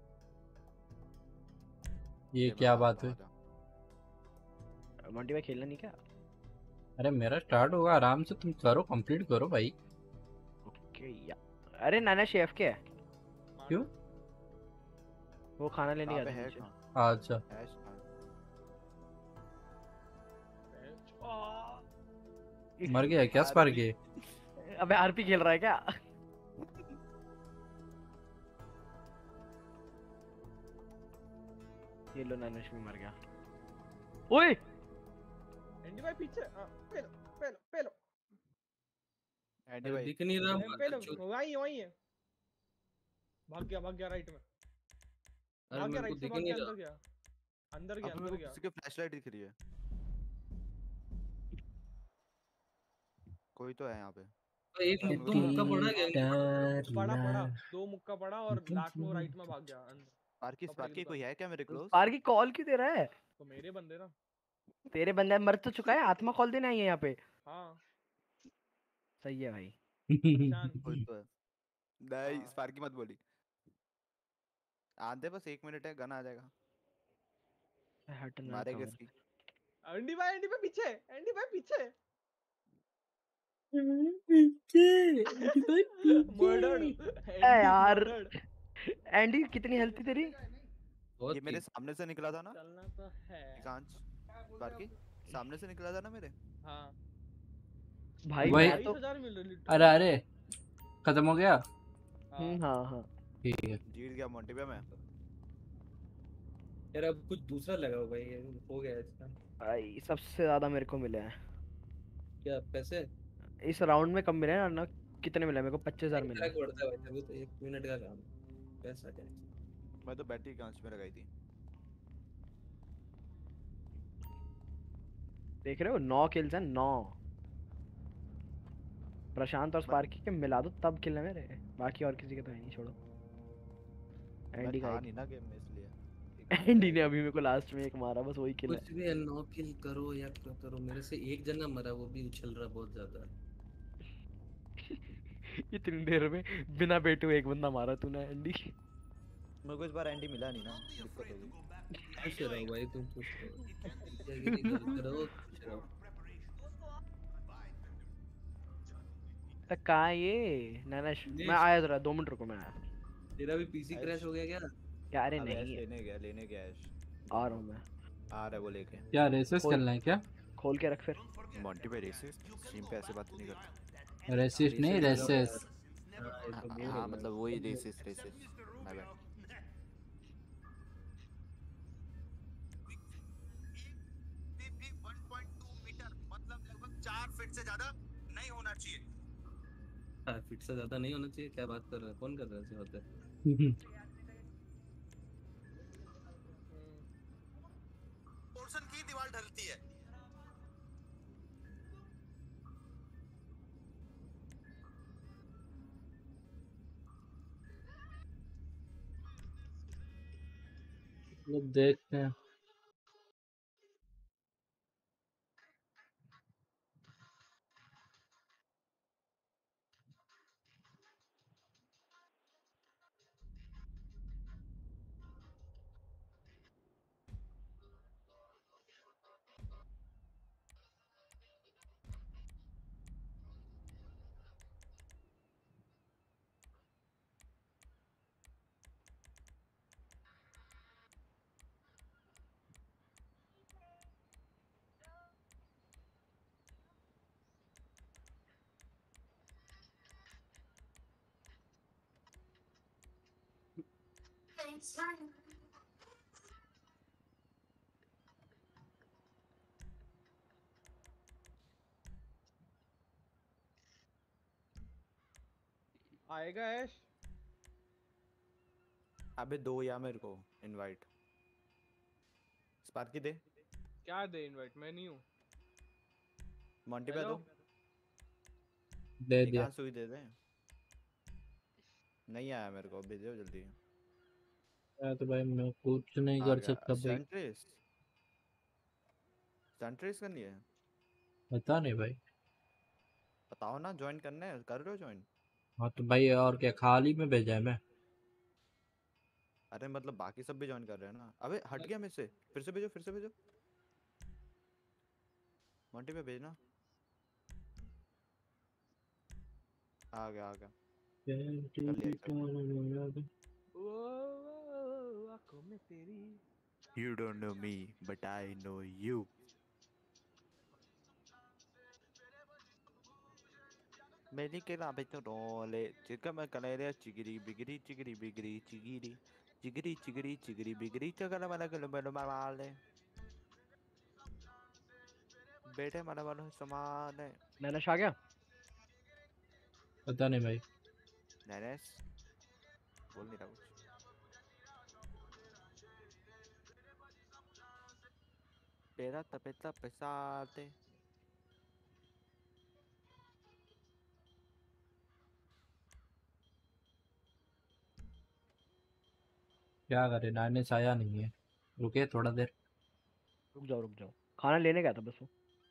ये क्या बात है? मोंटी भाई खेलना नहीं क्या? अरे मेरा स्टार्ट होगा, आराम से तुम करो, कंप्लीट करो भाई। ओके यार। अरे नाना शेफ के है क्यों? वो खाना लेने गया था। अच्छा मर गया क्या स्पार्की? अबे आरपी खेल रहा है क्या? ये लो नैनेश भी मर गया। ओए एंडी भाई पीछे पेलो पेलो पेलो एंडी भाई दिख नहीं रहा। पेलो वही है। भाग गया राइट में। अरे भाग गया मेरे को राइट से, दिख भाग नहीं गया रहा। अंदर गया अब मेरे को किसी की फ्लैशलाइट दिख रही है। कोई तो है यहाँ पे। एक तो मुक्का पड़ा गया। पड़ा 2 मुक्का पड़ा और लास्ट में राइट में भाग गया अंदर। स्पार्की कोई है क्या मेरे क्लोज? स्पार्की कॉल क्यों दे रहा है? तो मेरे बंदे ना। तेरे बंदे मर तो चुका है, आत्मा कॉल देना है यहाँ पे। हाँ सही है भाई। कोई तो है। नहीं स्पार्की मत बोली। आधे बस 1 मिनट है, गन आ जाएगा। हटना मारेगा इसकी। एंडी भाई पीछे यार एंडी कितनी हेल्थ थी तेरी? ये मेरे सामने से निकला था ना। चलना तो है। कांच स्पार्की सामने से निकला था ना मेरे। हाँ भाई वही तो अरे खत्म हो गया। हाँ ठीक है जीत गया मोंटी पे मैं। यार अब कुछ दूसरा लगाओ भाई, ये हो गया इसका। भाई सबसे ज्यादा मेरे को मिले हैं। क्या पैसे इस राउंड में कम मिले हैं ना? कितने मिले मेरे को? 25,000 मिले। बढ़ता है भाई, अभी तो 1 मिनट का काम है। पैसा क्या है? मैं तो बैटरी कांच में लगाई थी। देख रहे हो 9 किल्स हैं 9। प्रशांत और स्पार्की के मिला दो तब किल है मेरे, बाकी और किसी के तो है नहीं। छोड़ो एंडी का नहीं ना गेम में इसलिए। एंडी ने अभी मेरे को लास्ट में एक मारा, बस वही किल है। कुछ भी 9 किल करो या क्या करो, मेरे से एक जना मरा, वो भी उछल रहा बहुत ज्यादा। इतनी देर में बिना बैठे हुए एक बंदा मारा तूने एंडी। मेरे को इस बार एंडी मिला नहीं ना, दिक्कत होगी। खुश रहो भाई तुम, खुश रहो। तक कहाँ है ये नैनेश? मैं आया जरा 2 मिनट रुको, मैं आया। तेरा भी पीसी क्रैश हो गया क्या? क्या? अरे नहीं लेने गया ऐश। आ रहा हूँ मैं। आ रहा है वो लेके। क्या रेसेस करना है क्या? खोल के रख फिर। मोंटी पे रेसेस स्ट्रीम पे ऐसे बात नहीं करते। रेसिस नहीं रेसेस। हाँ मतलब वही रेसेस माय बैड। मतलब लगभग 4 फीट से ज्यादा नहीं होना चाहिए। 4 फीट से ज्यादा नहीं होना चाहिए? क्या बात कर रहा है? कौन कर रहा है ऐसे होता है? पोर्शन की दीवार ढलती है। लोग देखते हैं। आएगा ऐश। अबे दो या मेरे को इनवाइट। स्पार्की दे। क्या दे इनवाइट? मैं नहीं हूँ। मोंटी पे दो। दे दिया। सुई दे दे। नहीं आया मेरे को, भेजो जल्दी। तो भाई मैं कुछ नहीं कर सकता भाई। सेंट्रेस करनी है? पता नहीं भाई। बताओ ना, ज्वाइन करना है? कर रहे हो ज्वाइन? हाँ तो भाई और क्या, खाली में भेजा है मैं। अरे मतलब बाकी सब भी ज्वाइन कर रहे हैं ना। अबे हट गया मेरे से, फिर से भेजो। मोंटी पे भेजना। आ गया। आँखों में तेरी। You don't know me, but I know you. मैंने केला पे तो रोले चिका में कलेरिया चिगिरी बिगिरी चिगिरी। चिगरी चिगरी चिगरी बिगरी चगला वाला गलो बलो माले बेटे माला वाला समान है। नैनेश आ गया? पता नहीं भाई। नैनेश बोल नहीं रहा कुछ। तेरा तपेता पैसाते क्या करे, नाइनेस आया नहीं है। रुके थोड़ा देर। रुक जाओ, खाना लेने गया था बस वो।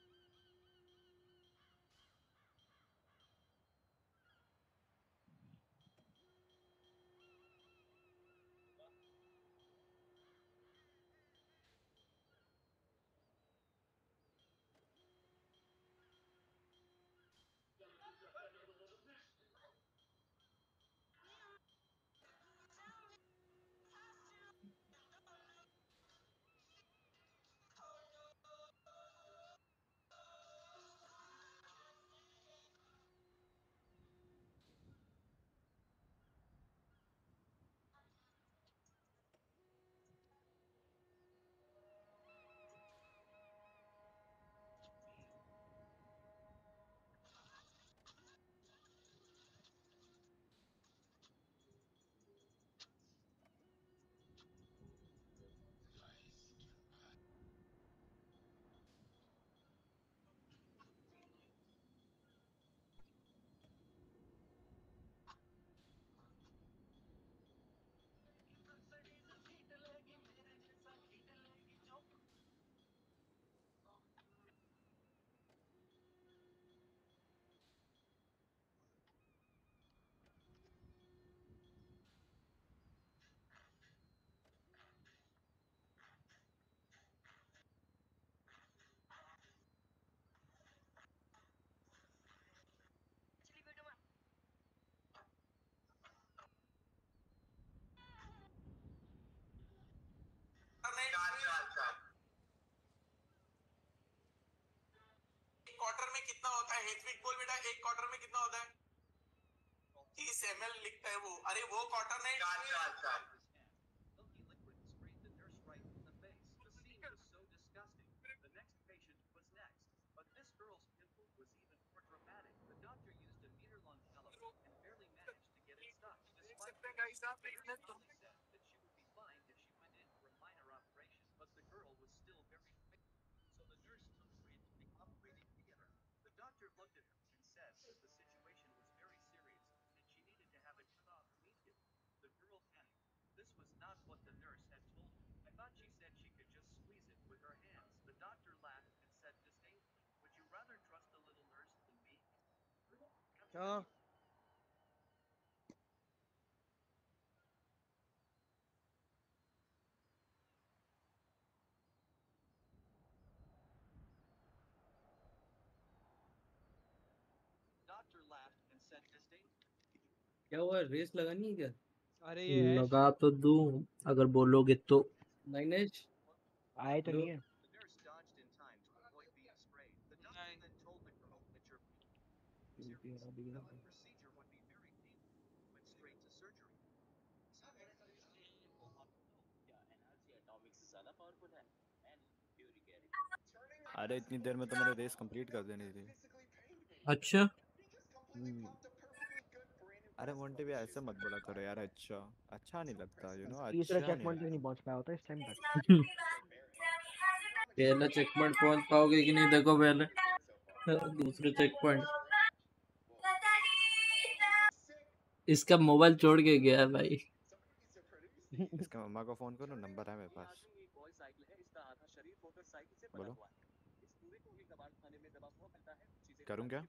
क्वार्टर में कितना होता है? हेथविक बोल बेटा, एक क्वार्टर में कितना होता है? 30 ml लिखता है वो। अरे वो क्वार्टर नहीं। क्या? क्या हुआ, रेस लगानी है क्या? अरे ये है लगा तो दूं अगर बोलोगे तो। नाइनेश आए तो नहीं है। अरे इतनी देर में तो मैंने रेस कंप्लीट कर देनी थी। अच्छा अरे मोंटे भी ऐसे मत बोला करो यार। अच्छा नहीं लगता, यू नो, तीसरे अच्छा चेक नहीं पॉइंट तक लगता। नहीं पहुंच पाया होता इस टाइम तक। पहला चेक पॉइंट पहुंच पाओगे कि नहीं देखो पहले। दूसरे चेक पॉइंट इसका मोबाइल छोड़ के गया है भाई। इसके मम्मा को फोन करो, नंबर है मेरे पास। बोलो करूं क्या?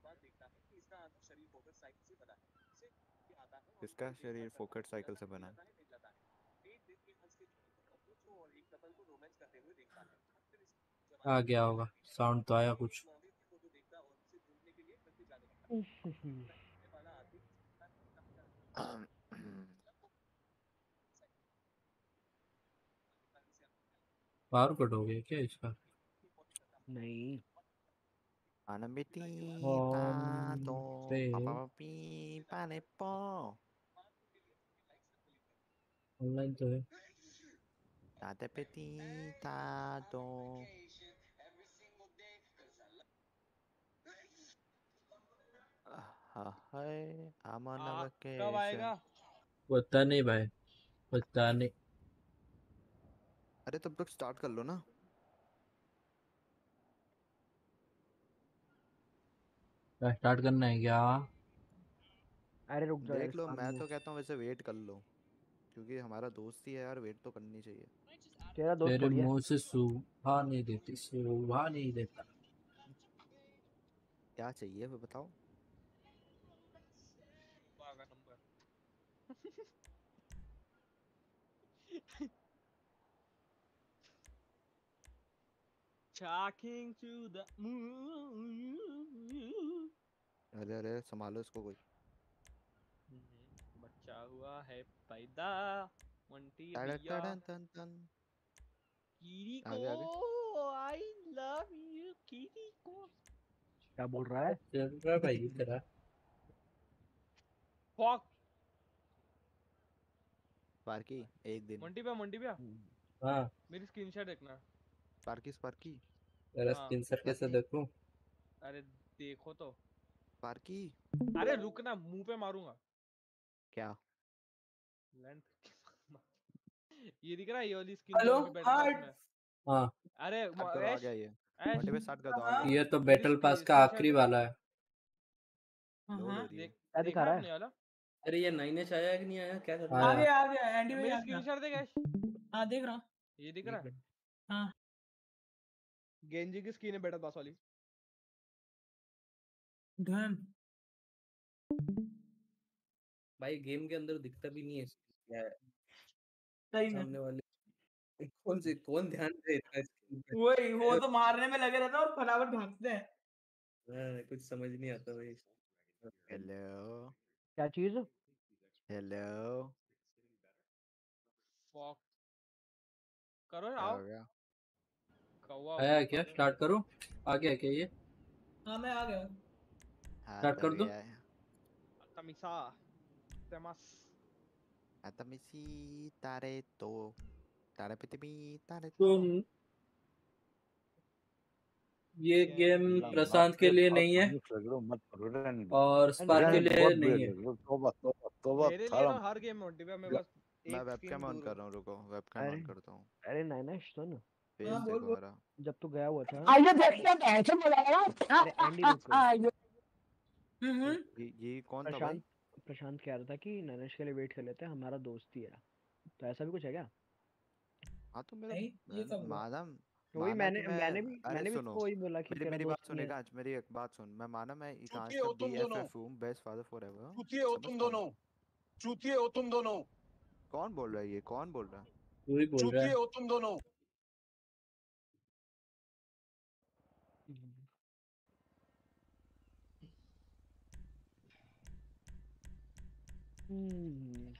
इसका शरीर फोकट साइकिल से बना है। आ गया होगा, साउंड तो आया कुछ। पावर कट हो गया क्या इसका? नहीं Anambiti ऑन pato पे papa pi pane po। Online तो है। ताते पेती तातो हाय आमन कब वेकेशन। आएगा? पता नहीं भाई, पता नहीं। अरे तब तक स्टार्ट कर लो ना। क्या स्टार्ट करना है क्या? अरे रुक जाओ यार, देख लो, काम मैं नहीं तो है। कहता हूँ वैसे वेट कर लो, क्योंकि हमारा दोस्त ही है यार, वेट तो करनी चाहिए। तेरा दोस्त तेरे थोड़ी है। मुंह से शोभा नहीं देती, शोभा नहीं देता। क्या चाहिए वो बताओ। आगा number. Talking to the moon. अरे अरे संभालो इसको कोई। बच्चा हुआ है पैदा मंटी टड़न भैया। टड़न तन तन। कीरी आगे आगे। को आई लव यू कीरी को। क्या बोल रहा है? चल रहा है भाई तेरा। फक स्पार्की एक दिन। मंटी भैया हाँ मेरी स्क्रीनशॉट देखना। स्पार्की स्पार्की तेरा हाँ स्क्रीन शॉट कैसे स्पार्की देखूं? अरे देखो तो। स्पार्की। अरे रुकना मुंह पे मारूंगा। क्या? लेंथ ये दिख रहा है ये वाली स्किन हेलो जो अभी बैटल हाँ पास में है। हाँ अरे स्टार्ट करो, आ ऐश गया ये। ऐश मोटिवेट स्टार्ट कर दो, आ हाँ गया। ये तो मेरी बैटल पास का स्क्रीनशॉट आखिरी वाला है। लोड हो रही है। देख क्या दिखा देखा रहा आपने है? वाला? अरे ये 9H आया कि नहीं आया, क्या कर रहा है? आ आया। गया आ गया एंडी भाई मेरी आ गया। स्क्रीनशॉट देख ऐश हाँ देख रहा हूँ। ये दिख रहा है हाँ गेंजी की स्किन है बैटल पास वाली। डन। भाई गेम के अंदर दिखता भी नहीं है क्या है सही में सामने वाले। कौन ध्यान दे इतना स्क्रीन पे। वही वो तो मारने में लगे रहते हैं और फटाफट भागते हैं। कुछ समझ नहीं आता भाई। हेलो क्या चीज? हेलो। फक करो क्या आओ हो गया? कौवा आया बोलता क्या? हूँ। स्टार्ट करूं? आ गया क्या ये? हाँ मैं आ गया हूँ। हाँ स्टार्ट कर तब दूं? गया है। तमिसा तेमस अतमिसी तारे तो तारे पितमी तारे तो तो। ये गेम बाप प्रशांत के रे लिए बाप, नहीं है मयूख लग रहे हो, मत करो रहने दो। और स्पार्क के रहने दो, लिए बहुत बुरे नहीं है। लग रहे हो। तौबा तौबा तौबा मेरे लिए थारा। तो हर गेम मोटिव है मैं बस मैं एक स्किन वेबकैम ऑन दूर कर हूँ। रहा हूँ, रुको वेबकैम अरे ऑन करता हूँ। अरे नाइनेश सुन। फेस हाँ बोल देखो बोल। मेरा। जब तू गया हुआ था। आइए देखते हैं कैसे बुलाया। अरे एंडी रुक। हम्म। ये कौन था भाई? प्रशांत प्रशांत कह रहा था कि नैनेश के लिए वेट कर लेते हैं, हमारा दोस्त ही है। तो ऐसा भी कुछ है क्या? हाँ तो मेरा नहीं ये कब हुआ? माना वही माना कि मैं। मैंने भी सुनो, उसको वही बोला कि मेरी तेरा मेरी बात दोस्त नहीं है। सुनेगा आज, मेरी एक बात सुन। मैं माना मैं इकांश चूतिए का हो तुम दोनों, BFF हूँ, बेस्ट फादर फॉरएवर। चूतिए हो तुम दोनों, चूतिए हो तुम दोनों, कौन बोल रहा है ये? कौन बोल रहा है? तू ही बोल रहा चूतिए है। हो तुम दोनों। हम्म।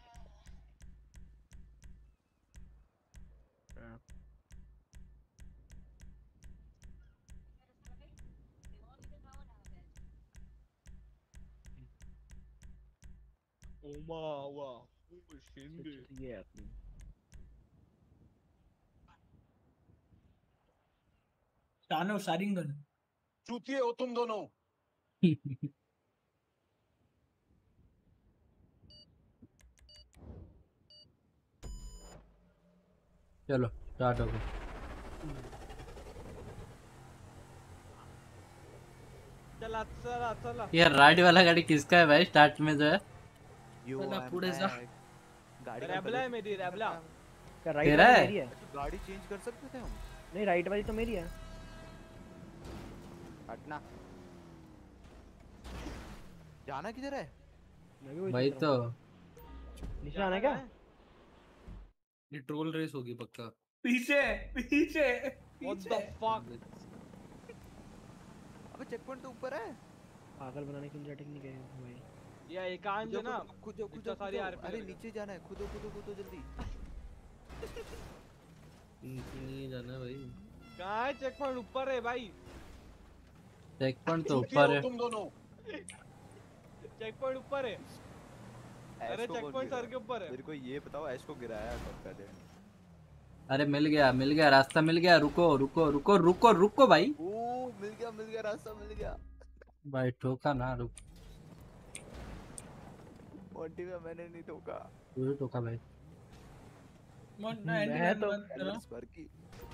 ओमा वाह शिंदे ये है अपनी। शानो शारिंगन। चूतिए हो तुम दोनों। चलो स्टार्ट हो गया। चला चला चला ये राइड वाला गाड़ी किसका है भाई? स्टार्ट में जो है पूरे सा गाड़ी का रेबला है मेरी रेबला। क्या राइट तेरा वाली है? मेरी है? गाड़ी चेंज कर सकते थे हम? नहीं राइट वाली तो मेरी है। हटना। जाना किधर है? मैं भी वही भाई सोच रहा तो हूँ। नीचे आना क्या? ये ट्रोल रेस होगी पक्का। पीछे पीछे व्हाट द फक। अबे चेक पॉइंट तो ऊपर है। पागल बनाने की सेटिंग नहीं करी भाई। ये एकांत है ना खुदो इतना सारी आरपी। अरे नीचे जाना है, खुदो खुदो खुदो जल्दी। नीचे नहीं जाना भाई। कहाँ है चेक पॉइंट? ऊपर है भाई। चेक पॉइंट तो चूतिए ऊपर हो है। तुम दोनों। चेक पॉइंट ऊपर है। अरे चेक पॉइंट सर के ऊपर है। मेरे को ये बताओ ऐश को गिराया कब पहले? अरे मिल गया रास्ता मिल गया। रुको रुको रुको रुको रुको भाई। ओ मिल गया रास्ता मिल गया भाई ठोका ना। रुक मोंटी में मैंने नहीं ठोका। तू ठोका भाई। मैं तो स्पार्की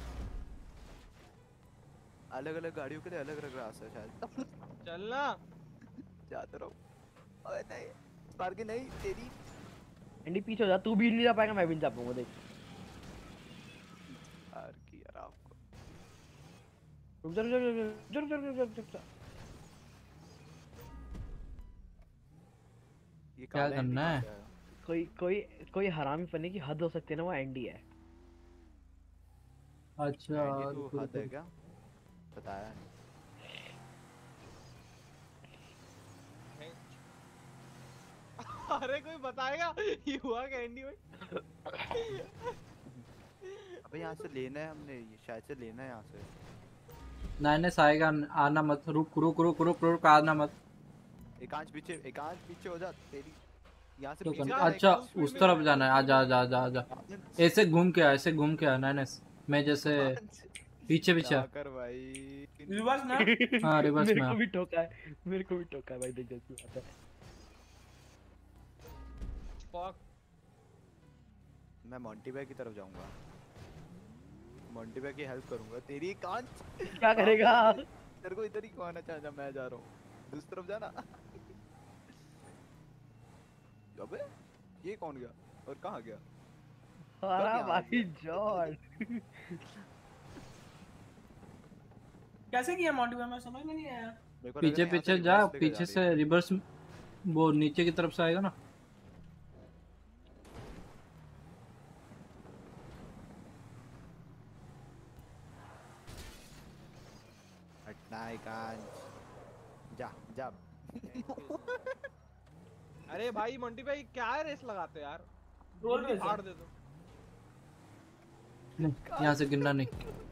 अलग-अलग गाड़ियों के लिए अलग-अलग रास्ता है शायद। चलना जाता रहो। अबे नहीं स्पार्की नहीं तेरी एंडी पीछे हो जा। तू भी नहीं जा पाएगा मैं भी नहीं जा पाऊंगा। देख स्पार्की यार आपको रुक जा। ये क्या करना है? कोई हरामी पन्ने की हद हो सकती है ना, वो एंडी है। अच्छा तू हद है क्या? बताया अरे कोई बताएगा ये हुआ क्या एंडी भाई? अबे यहाँ से लेना है हमने, ये शायद से लेना है यहाँ से। नाइनेस आएगा, आना मत। रुक रुक रुक रुक रुक आना मत। एकांश पीछे हो जा तेरी। यहाँ से तो पीछे अच्छा उस तरफ जाना है। आजा ऐसे घूम के आ नाइनेस। मैं जैसे पीछे कर भाई रिवर्स ना। हाँ रिवर्स में। मेरे को भी ठोका है भाई। देख जैसे आता है। मैं मोंटी भाई की तरफ जाऊंगा। मोंटी भाई की हेल्प करूंगा। तेरी कांच क्या करेगा? तेरे को इधर ही क्यों आना चाहता? मैं जा रहा हूँ दूसरी तरफ जाना। अबे ये कौन गया और कहाँ गया? अरे भाई जॉर्ज कैसे किया मोंटी भाई? मैं समझ में नहीं आया। पीछे जा। पीछे से रिवर्स वो नीचे की तरफ से आएगा ना। जा। अरे भाई मोंटी भाई क्या रेस लगाते यार? रोल पे हार दे दो। यहाँ से गिरना नहीं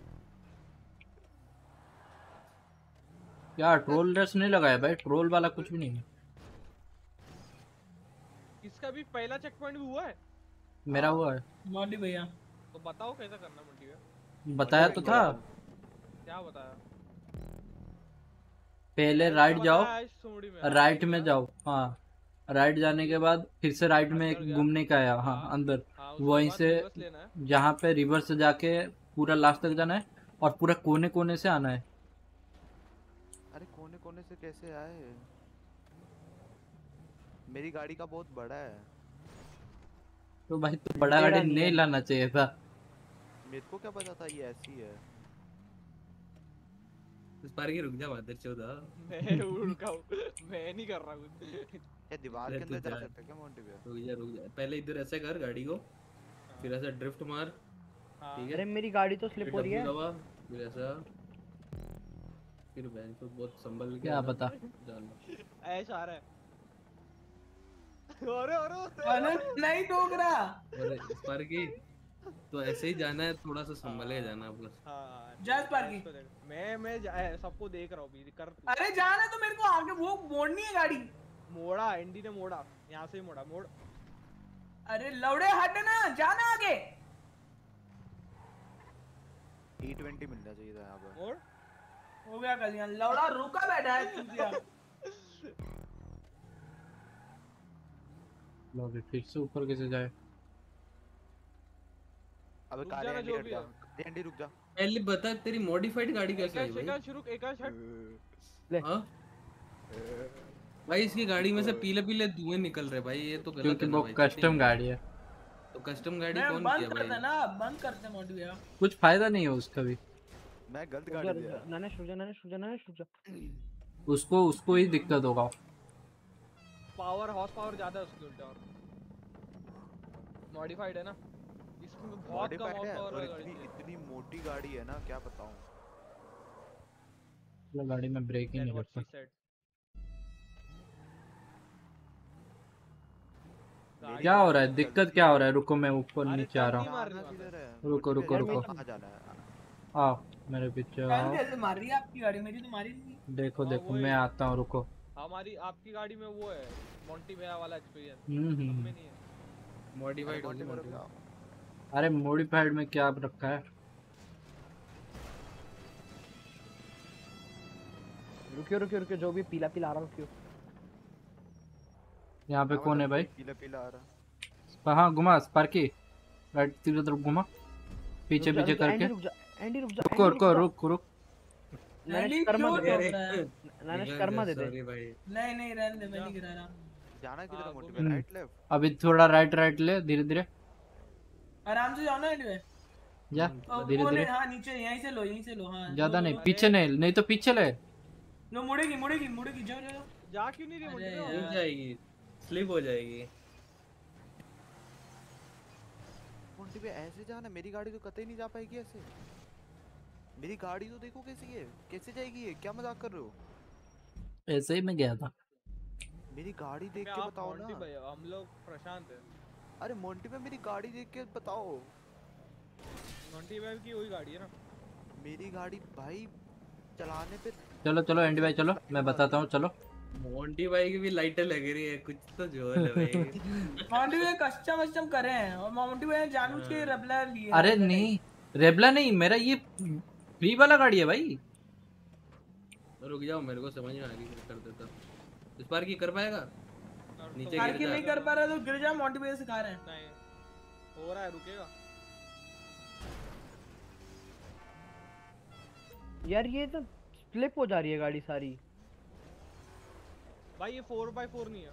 यार। ट्रोल रेस नहीं लगाया भाई। ट्रोल वाला कुछ भी नहीं है। इसका भी पहला चेक पॉइंट भी हुआ है। मेरा हुआ है मोंटी भैया। तो बताओ कैसा करना मोंटी भैया। बताया तो था। क्या बताया? पहले राइट जाओ, राइट में जाओ। हाँ राइट जाने के बाद फिर से राइट में एक घूमने का आया। हाँ अंदर वहीं से जहाँ पे रिवर से जाके पूरा लास्ट तक जाना है और पूरा कोने कोने से आना है। अरे कोने कोने से कैसे आए? मेरी गाड़ी का बहुत बड़ा है। तो भाई तो बड़ा गाड़ी नहीं लाना चाहिए था। मेरे को क्या पता था ये ऐसी है। इस बार की रुक जा बादर चौदा। मैं नहीं कर रहा कुछ। क्या दीवार के अंदर जा सकते क्या मोंटी भैया? रुक जा। पहले इधर ऐसे कर गाड़ी को, फिर ऐसा ड्रिफ्ट मार। ठीक है। अरे मेरी गाड़ी तो स्लिप हो रही है। फिर ऐसा फिर बैंक को बहुत संभल के क्या बता ऐश आ रहा है। अरे नहीं ठोक रहा। अरे इस बार की तो ऐसे ही जाना है, थोड़ा सा संभल के जाना बस। हां जा इस बार की। मैं सबको देख रहा हूं भी कर। अरे जाना तो मेरे को आगे वो मोड़नी है गाड़ी। मोड़ा एंडी ने मोड़ा, यहाँ से ही मोड़ा। मोड़। अरे लौड़े हट ना, जाना आगे। T20 मिलना चाहिए था यहाँ पर। मोड़ हो गया कल्याण। लौड़ा रुका बैठा है चूतिया। लो फिर से ऊपर कैसे जाए? अबे कार एंडी रुक जा। पहले बता तेरी मॉडिफाइड गाड़ी कैसे है भाई? एकाश हट। हां भाई इसकी गाड़ी में से पीले पीले धुएं निकल रहे भाई। ये तो गलत है। क्योंकि वो कस्टम गाड़ी है। तो कस्टम गाड़ी कौन किया भाई? बंद करते मोंटी भैया। कुछ फायदा नहीं है उसका भी। मैं गलत गाड़ी दिया। नाना रुक जा। उसको ही दिक्कत होगा। पावर हॉर्स पावर ज्यादा है उसके उल्टे। और मॉडिफाइड है ना, इसमें बहुत कम हॉर्स पावर है गाड़ी। इतनी मोटी गाड़ी है ना, क्या बताऊं। गाड़ी में ब्रेक ही नहीं लगता। क्या हो रहा है? दिक्कत क्या हो रहा है? रुको मैं ऊपर नीचे आ रहा हूँ। रुको आओ मेरे पीछे आओ। कैसे मार रही है आपकी गाड़ी? मेरी तो मारी नहीं। देखो मैं आता हूँ। रुको हमारी आपकी गाड़ी में वो है मोंटी भैया वाला एक्सपीरियंस, हम्म। हमें नहीं है। मॉडिफाइड मोंटी होगी भाई मॉडिफाइड। अरे मॉडिफाइड में क्या रखा है? रुकियो रुकियो रुकियो, जो भी पीला पीला आ रहा रुकियो। यहाँ पे कौन है भाई? पीला पीला आ रहा। हाँ घुमा स्पार्की, राइट सीधे तरफ घुमा, पीछे रुक जा, पीछे रुक जा, करके। एंडी रुक जा, एंडी रुक जा, रुको एंडी रुको रुक रुक रुक। जा। नरेश कर्मा दे दे, नरेश कर्मा दे दे। नहीं नहीं रहने दे, मैं नहीं गिरा रहा। जाना किधर है मोंटी भाई? Right left? अभी थोड़ा राइट राइट ले, धीरे धीरे आराम से जाओ ना एंडी में। जा, धीरे धीरे। हाँ नीचे यहीं से लो, यहीं से लो। हाँ ज्यादा नहीं, पीछे नहीं, नहीं तो पीछे ले। लो मुड़ेगी मुड़ेगी मुड़ेगी, जाओ जाओ। जा क्यों नहीं रही मोंटी भैया? रुक जाएगी, स्लिप हो जाएगी। मोंटी भाई ऐसे जाना, मेरी गाड़ी तो कतई नहीं जा पाएगी ऐसे। मेरी गाड़ी तो देखो कैसी है, कैसे जाएगी ये? क्या मजाक कर रहे हो? ऐसे ही मैं गया था। मेरी गाड़ी देख के बताओ ना। मोंटी भैया हम लोग प्रशांत है। अरे मोंटी भाई मेरी गाड़ी देख के बताओ। मोंटी भैया की वही गाड़ी है ना। मेरी गाड़ी भाई चलाने पे। चलो चलो एंडी भाई चलो, मैं बताता हूँ, चलो। मोंटी भाई की भी लाइटें लग रही है, कुछ तो जोर है भाई। मोंटी भाई कस्टम वस्टम करे हैं और मोंटी भाई ने जानबूझ के रेबला लिए। अरे नहीं, रेबला नहीं, मेरा ये फ्री वाला गाड़ी है भाई। रुक जाओ, मेरे को समझ में आ गई, कर देता। इस बार की कर पाएगा? नीचे कार गिर की जा। नहीं कर पा रहा तो गिर जा, मोंटी भाई सिखा रहे हैं। नहीं हो रहा है, रुकेगा। यार ये तो स्लिप हो जा रही है गाड़ी सारी। भाई ये 4x4 नहीं है।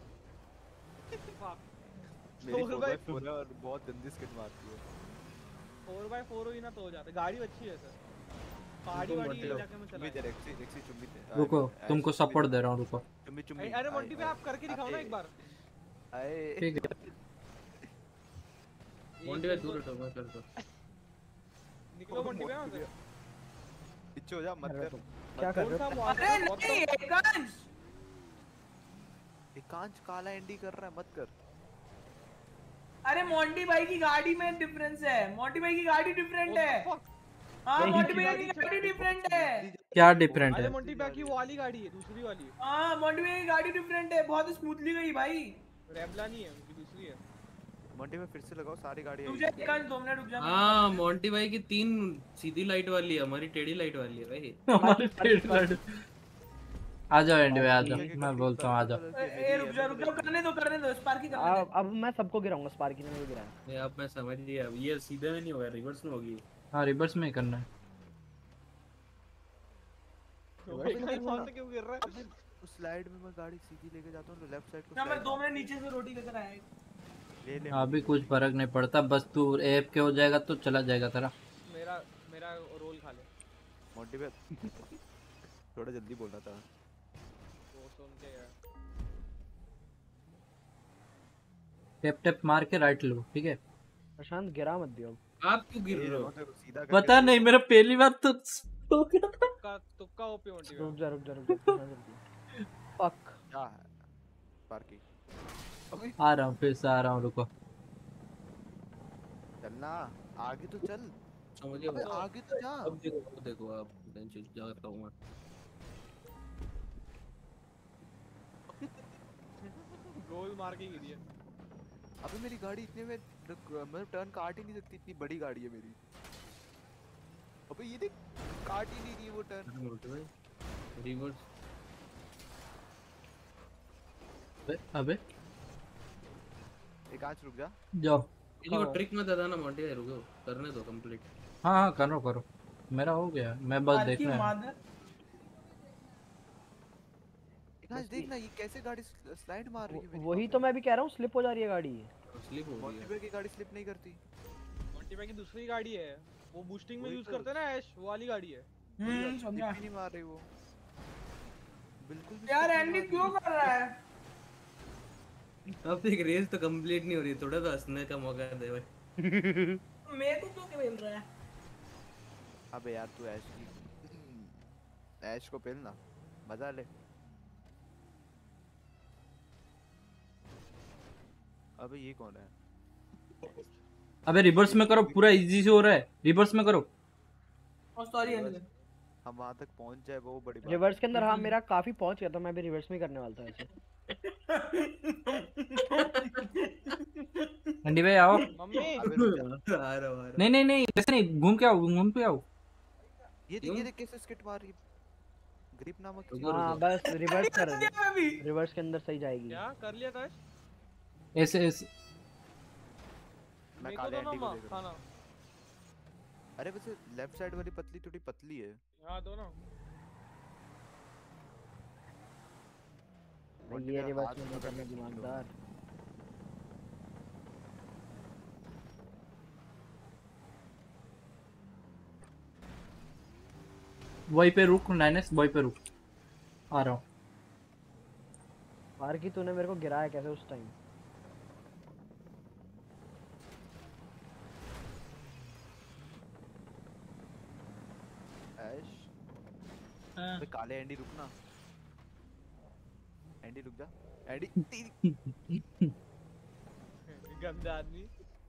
मेरी 4x4 है और बहुत गंदी स्किड मारती है। 4x4 हुई ना तो हो जाता। गाड़ी अच्छी है सर, पहाड़ी वाड़ी इलाके में चला। रुको, तुमको सपोर्ट दे रहा हूँ, रुको। अरे मोंटी भाई आप करके दिखाओ ना एक बार। ठीक है मोंटी भाई दूर हटो, मैं कर दो। निकलो मोंटी भाई वहां से। पीछे हो जा, मत कर। क्या कर रहे हो? अरे नहीं एकांश, एकांश काला एंडी कर रहा है, मत कर। अरे मोंटी भाई की गाड़ी में डिफरेंस है। मोंटी भाई की गाड़ी डिफरेंट है। हाँ मोंटी भाई की गाड़ी डिफरेंट है। क्या डिफरेंट अरे है? मोंटी भाई की वो वाली गाड़ी है, दूसरी वाली। हाँ मोंटी भाई की गाड़ी डिफरेंट है, बहुत स्मूथली गई भाई। रेबला नहीं है, उनकी दूसरी है। मोंटी भाई फिर से लगाओ, सारी गाड़ी रुक जा एकांश, 2 मिनट रुक जा। हाँ मोंटी भाई की 3 सीधी लाइट वाली है, हमारी टेढ़ी लाइट वाली है भाई। हमारी टेढ़ी लाइट। आ जाओ एंडी भाई, आ जाओ, मैं बोलता हूँ आ जाओ। ए रुक जा, करने दो स्पार्की करने दो। अब मैं सबको गिराऊंगा, स्पार्की ने मुझे गिराया। ये अब मैं समझ गया, अब ये सीधे में नहीं होगा, रिवर्स में होगी। हाँ रिवर्स में ही करना है। क्यों गिर रहा है? उस स्लाइड में मैं गाड़ी सीधी लेके जाता हूँ तो लेफ्ट साइड को। ना मैं 2 मिनट नीचे से रोटी लेकर आया। ले ले। अभी कुछ फर्क नहीं पड़ता, बस तू एप के हो जाएगा तो चला जाएगा तेरा। मेरा रोल खा ले मोंटी भाई। थोड़ा जल्दी बोलना था। वो सुन के यार। टेप टेप मार के राइट लो, ठीक है? प्रशांत गिरा मत दियो। आप क्यों गिर रहे हो? पता नहीं, मेरा पहली बार तो हो गया था। तुक्का ओपी मोंटी रुक जा रुक जा रुक जा। फक क्या है स्पार्की? आ रहा हूँ, फिर से आ रहा हूँ, रुको। चलना आगे तो चल। समझिए आगे तो जा। अब देखो आप टेंशन जाता हूँ मैं। गोल मार के गिरी है। अबे मेरी गाड़ी इतने में मतलब टर्न काट ही नहीं सकती, इतनी बड़ी गाड़ी है मेरी। अबे ये देख, काट ही नहीं रही वो टर्न। रिवर्स। अबे एक आंच रुक जा। जाओ। ये वो ट्रिक मत बता ना मोंटी भाई, रुको करने दो कंप्लीट। हाँ हाँ करो करो, मेरा हो गया, मैं बस देखना है। आज देखना ये कैसे गाड़ी स्लाइड मार रही है। वही तो मैं भी कह रहा हूँ, स्लिप हो जा रही है गाड़ी। स्लिप हो रही है। मोंटी भाई की गाड़ी स्लिप नहीं करती। मोंटी भाई की दूसरी गाड़ी है, वो बूस्टिंग में यूज करते हैं ना ऐश, वो वाली गाड़ी है। समझा। नहीं मार रही वो बिल्कुल भी। यार एंडी क्यों कर रहा है? अब एक रेस तो कंप्लीट नहीं हो रही, थोड़ा तो हंसने का मौका दे भाई। मेरे को क्यों खेल रहा है? अबे यार तू ऐश को पेलना, मजा ले। अबे ये कौन है? अबे रिवर्स में करो, पूरा इजी से हो रहा है, रिवर्स में करो। Sorry Andy. हम वहां तक पहुंच जाए वो बड़ी बात रिवर्स के अंदर हाँ मेरा काफी पहुंच गया था, मैं भी रिवर्स में करने वाला था ऐसे। अंडी भाई आओ। मम्मी आ रहा नहीं नहीं नहीं ऐसे नहीं, घूम के आओ, घूम के आओ। ये देख कैसे स्किट मार रही ग्रिप नामक चीज। हाँ बस रिवर्स कर, रिवर्स के अंदर सही जाएगी। क्या कर लिया था? ऐसे ऐसे मैं काले एंटी को देख रहा हूं। अरे वैसे लेफ्ट साइड वाली पतली थोड़ी पतली है। हां दोनों ये रिवर्स में करने दिमागदार। वहीं पे रुक नाइनस, वहीं पे रुक, आ रहा हूँ। मार की तूने मेरे को गिराया कैसे उस टाइम? ऐश अबे काले एंडी रुकना, एंडी रुक जा, एंडी गंदा आदमी।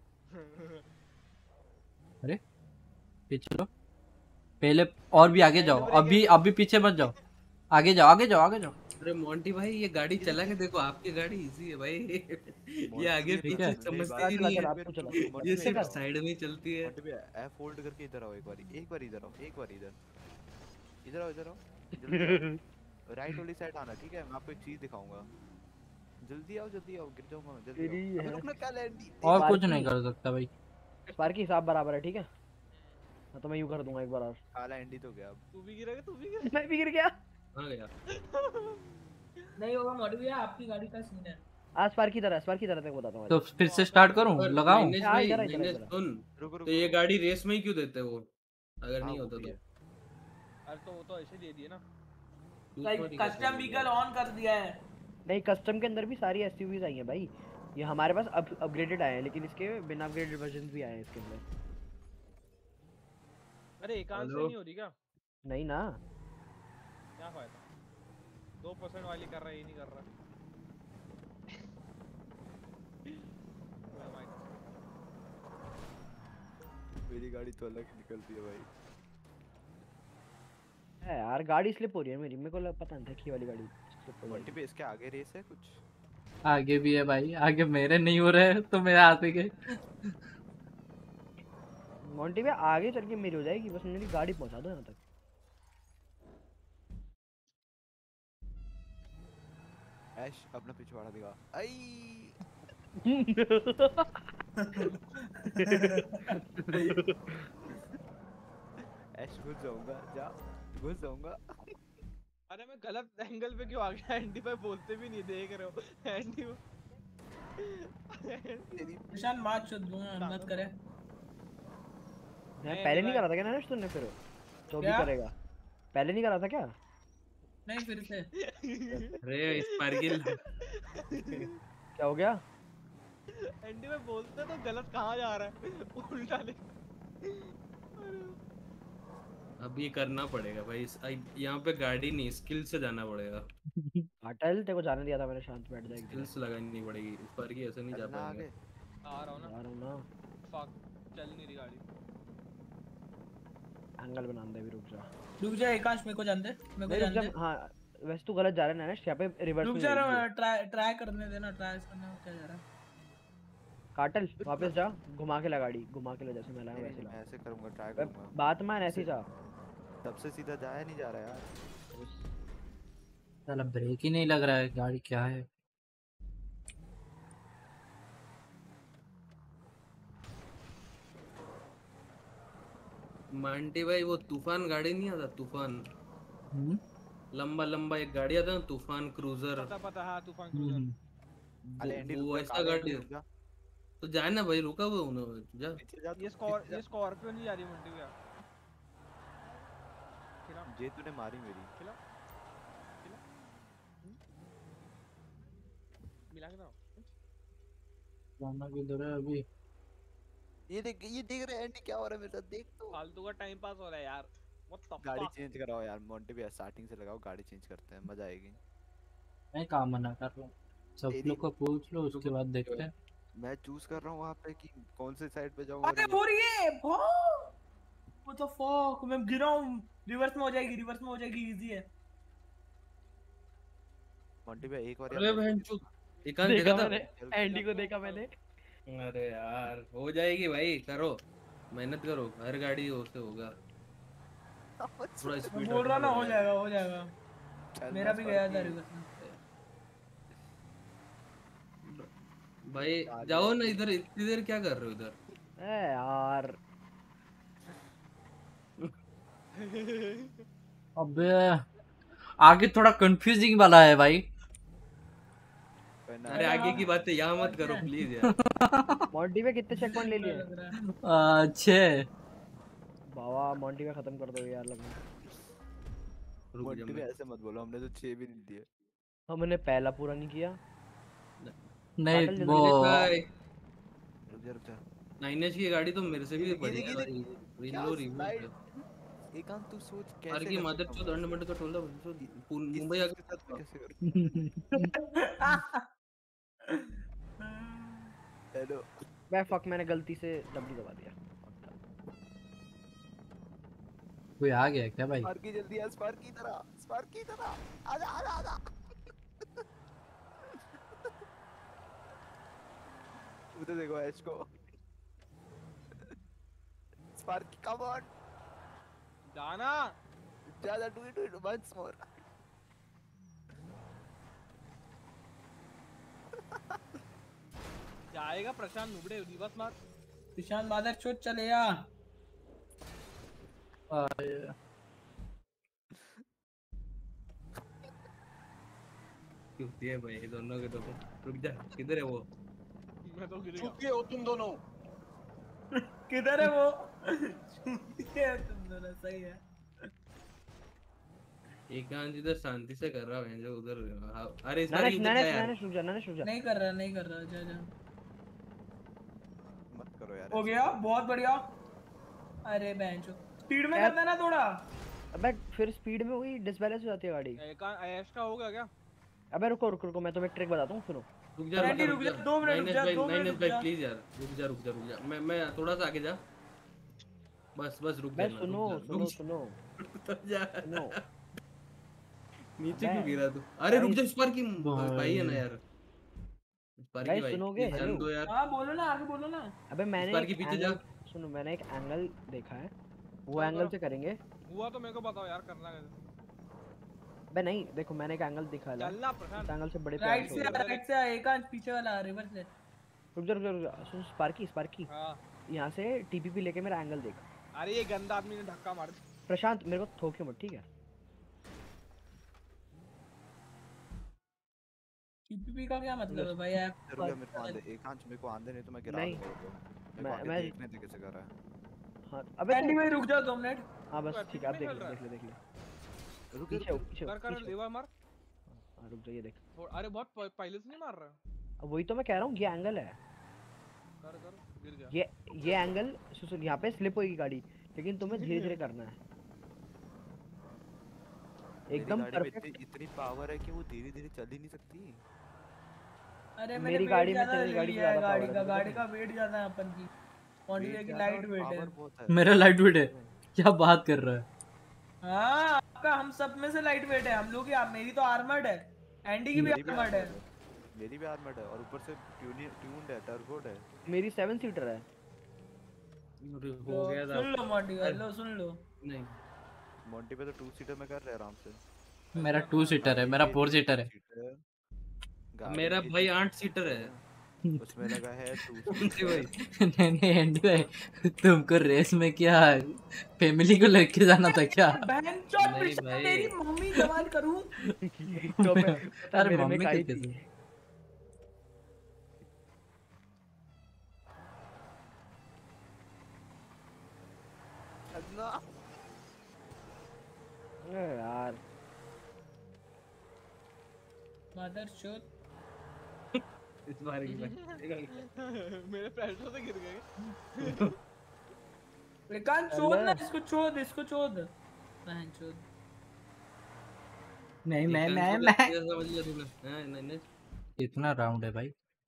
अरे पीछे लो, पहले और भी आगे जाओ, अभी पीछे मत जाओ, आगे जाओ आगे जाओ आगे जाओ। अरे मोंटी भाई ये गाड़ी चला के देखो, आपकी गाड़ी इजी है भाई। ये आगे पीछे समझती ही नहीं है, ये सिर्फ साइड में चलती है। एफ होल्ड करके इधर आओ, एक बार इधर आओ, एक बार इधर आओ, इधर आओ, राइट वाली साइड आना, ठीक है? मैं आपको एक चीज दिखाऊंगा, जल्दी आओ, गिर जाऊंगा मैं, जल्दी आओ। अबे रुकना, क्या लैंडी और कुछ नहीं कर सकता भाई। स्पार्की हिसाब बराबर है, ठीक है? हाँ तो मैं यूं कर दूंगा एक बार और। काला एंडी तो गया अब। तू भी गिरेगा, तू भी गिर। मैं भी गिर गया। हां गया नहीं होगा मॉडी भैया, आपकी गाड़ी का सीन है। स्पार्क की तरह तेरे को बताता हूं। तो फिर से स्टार्ट करूं, लगाऊं? सुन तो ये गाड़ी रेस में ही क्यों देते वो, अगर नहीं होता तो? अरे तो वो तो ऐसे दे दिए ना, लाइक कस्टम व्हीकल ऑन कर दिया है। नहीं कस्टम के अंदर भी सारी एसयूवीज आई हैं भाई, ये हमारे पास अपग्रेडेड आए हैं, लेकिन इसके बिना अपग्रेडेड वर्जन भी आए हैं इसके अंदर। अरे एकांत से नहीं हो रही क्या? नहीं ना, क्या फायदा, 2% वाली कर रहा है, ये नहीं कर रहा। मेरी गाड़ी तो अलग निकलती है भाई। है यार गाड़ी स्लिप हो रही है मेरी, मेरे को पता नहीं था कि वाली गाड़ी स्लिप हो मोंटी पे इसके आगे रेस है कुछ? आगे भी है भाई, आगे मेरे नहीं हो रहे तो मेरे आते के। मोंटी पे आगे चल के मेरी हो जाएगी, बस मेरी गाड़ी पहुंचा दो यहाँ तक। ऐश अपना पिछवाड़ा दिखा। आई ऐश घुस जाऊंगा, जा घुस जाऊंगा। अरे मैं गलत एंगल पे क्यों आ गया? एंडी भाई बोलते भी नहीं, देख रहे हो एंडी निशान मार चुद दूंगा, मत करे। मैं पहले नहीं करा था क्या नरेश तूने? फिर तो भी करेगा, पहले नहीं करा था क्या? नहीं फिर से। अरे स्पार्किल क्या हो गया? एंडी में बोलते तो गलत कहाँ जा रहा है, उल्टा ले। अब ये करना पड़ेगा भाई, यहाँ पे गाड़ी नहीं स्किल से जाना पड़ेगा। अटल तेरे को जाने दिया था मैंने, शांत बैठ जा। स्किल्स लगानी पड़ेगी, इस बार की ऐसे नहीं जा पाएंगे। आ रहा हूँ ना। फक चल नहीं रही गाड़ी। एंगल बना दे, भी रुक जा एकांश, मेरे को जान दे, मेरे को जान दे। हां वैसे तू गलत जा रहा है नरेश, यहाँ पे रिवर्स में रुक जा रहा, ट्राई करने देना, ट्राई करने में क्या जा रहा है? काटल वापस जा, घुमा के ला गाड़ी, घुमा के ला, जैसे मैं लाया वैसे ला। मैं ऐसे करूंगा, ट्राई करूंगा। बात मान ऐसे जा, सबसे सीधा जाया नहीं जा रहा यार। साला ब्रेक ही नहीं लग रहा है, गाड़ी क्या है? मांटी भाई वो तूफान गाड़ी नहीं आता, तूफान लंबा लंबा एक गाड़ी आता ना, तूफान क्रूजर। पता हाँ तूफान क्रूजर। वो ऐसा गाड़ी तो जाए ना भाई, रुका हुआ उन्होंने जा। ये स्कॉर्पियो नहीं जा रही मंडी भैया। जे तूने मारी मेरी। खिला मिला के ना जाना किधर है अभी? ये देख रहे एंडी क्या हो रहा है मेरे साथ, देख तो। फालतू का टाइम पास हो रहा है यार। गाड़ी चेंज कराओ यार मोंटी भैया, स्टार्टिंग से लगाओ, गाड़ी चेंज करते हैं, मजा आएगी। मैं काम मना कर रहा हूँ, सब लोग को पूछ लो, उसके बाद देखते हैं। मैं चूज कर रहा हूँ वहाँ पे कि कौन से साइड पे जाऊँ। अरे हो रही है व्हाट द फक, मैं गिरा हूँ रिवर्स में हो जाएगी, रिवर्स में हो जाएगी, इजी है। मोंटी भाई एक बार अरे बहन चो, एकांत देखा देखा था मैंने, एंडी को देखा मैंने। अरे यार हो जाएगी भाई, करो मेहनत करो, हर गाड़ी हो से होगा। थोड़ा मैं स्पीड बोल रहा ना, हो जाएगा हो जाएगा। मेरा भी गया था रिवर्स में। भाई जाओ ना इधर, इतनी देर क्या कर रहे हो इधर? ए यार अबे आगे थोड़ा कंफ्यूजिंग वाला है भाई। अरे आगे की बातें यहाँ मत करो प्लीज यार। मोंटी में कितने चेक पॉइंट ले लिए? 6। बाबा मोंटी में खत्म कर दो यार लगना। मोंटी भाई ऐसे मत बोलो, हमने तो 6 भी नहीं दिए। हमने पहला पूरा नहीं किया। नहीं वो रुक जा 9H की गाड़ी तो मेरे से भी बड़ी है भाई। रिलो रिलो एकांत तू सोच कैसे हर की मदद तो दंड मंड का टोला मुंबई आ कैसे हेलो मैं फक मैंने गलती से डब्ल्यू दबा दिया। कोई आ गया क्या भाई? स्पार्की जल्दी आ, स्पार्की तरह आजा आजा आजा। उधर देखो एच को। स्पार्की कम ऑन जाना, जा डू इट वंस मोर। जाएगा प्रशांत नुबड़े, रिवर्स मार। प्रशांत मादर चोट चले या। क्यों दिए भाई दोनों के तो? रुक जा, किधर है वो? मैं तो गिर चुप के हो तुम दोनों। किधर है वो? ये तुम दोनों सही है। एकांत इधर शांति से कर रहा है जो उधर। अरे ननेश नहीं कर रहा, जा मत करो यार। हो गया, बहुत बढ़िया। अरे बेंचो स्पीड में करना ना थोड़ा। अबे फिर स्पीड में वही डिसबैलेंस हो जाती है गाड़ी। ऐश का हो गया क्या? अबे रुको मैं तुम्हें एक ट्रिक बताता हूँ, सुनो। रुक जा 2 मिनट भाई प्लीज यार, रुक जा। मैं थोड़ा सा आगे जा, बस रुक जा। सुनो नीचे क्यों गिरा तू? अरे रुक जा, स्पार्की भाई है ना यार। स्पार्की भाई सुनोगे? जान दो यार। हां बोलो ना, आगे बोलो ना। अबे मैंने स्पार्की पीछे जा। सुनो मैंने एक एंगल देखा है, वो एंगल से करेंगे। हुआ तो मेरे को बताओ यार, करना कैसे? बे नहीं देखो, मैंने एक एंगल दिखा ला, चलना प्रशांत एंगल से बड़े राइट से एकांत पीछे वाला रिवर्स ले। रुक जा सुन स्पार्की हां यहां से टीपीपी लेके मेरा एंगल देख। अरे ये गंदा आदमी ने धक्का मार दिया। प्रशांत मेरे को ठोकियो मत, ठीक है? टीपीपी का क्या मतलब है भाई? आप रुक जा, मेरे को आंदे एकांत, मेरे को आंदे नहीं तो मैं गिरा दूंगा। मैं देखने दे कैसे कर रहा है। हां अबे एंडी भाई रुक जाओ 2 मिनट। हां बस ठीक है, आप देख ले। रुक पीछे कर लेवा मार। हां रुक जाइए देख। अरे बहुत पहले से नहीं मार रहा। अब वही तो मैं कह रहा हूँ, ये एंगल है। कर गिर जा। ये एंगल सुन, यहाँ पे स्लिप होगी गाड़ी, लेकिन तुम्हें धीरे करना है एकदम परफेक्ट। इतनी पावर है कि वो धीरे चल ही नहीं सकती। अरे मेरी गाड़ी में तेरी गाड़ी का वेट ज्यादा है अपन की। मोंटी की लाइट वेट है। मेरा लाइट वेट है? क्या बात कर रहा है? हाँ आपका हम सब में से लाइट वेट है हम लोग की। मेरी तो आर्मर्ड है, एंडी की भी आर्मर्ड है। मेरी भी आर्मर्ड है और ऊपर से ट्यून्ड है, टर्बोड है। मेरी 7 सीटर है। हो गया था। सुन लो मोंटी भाई, सुन लो। नहीं मोंटी पे तो 2 सीटर में कर रहे आराम से। मेरा 2 सीटर है, मेरा 4 सीटर है। मेरा भाई 8 सीटर है। उसमें लगा है 2 भाई। नहीं एंडी भाई, तुमको रेस में क्या फैमिली को लेके जाना था क्या? नहीं भाई, तेरी मम्मी जवान करूं। अरे मम्मी कैसे? यार मदरचोद इस बार की मेरे पैरों से गिर गए। लेकिन छोड़ ना इसको छोड़ बहन चोद। नहीं मैं समझ लिया तूने। कितना राउंड है भाई?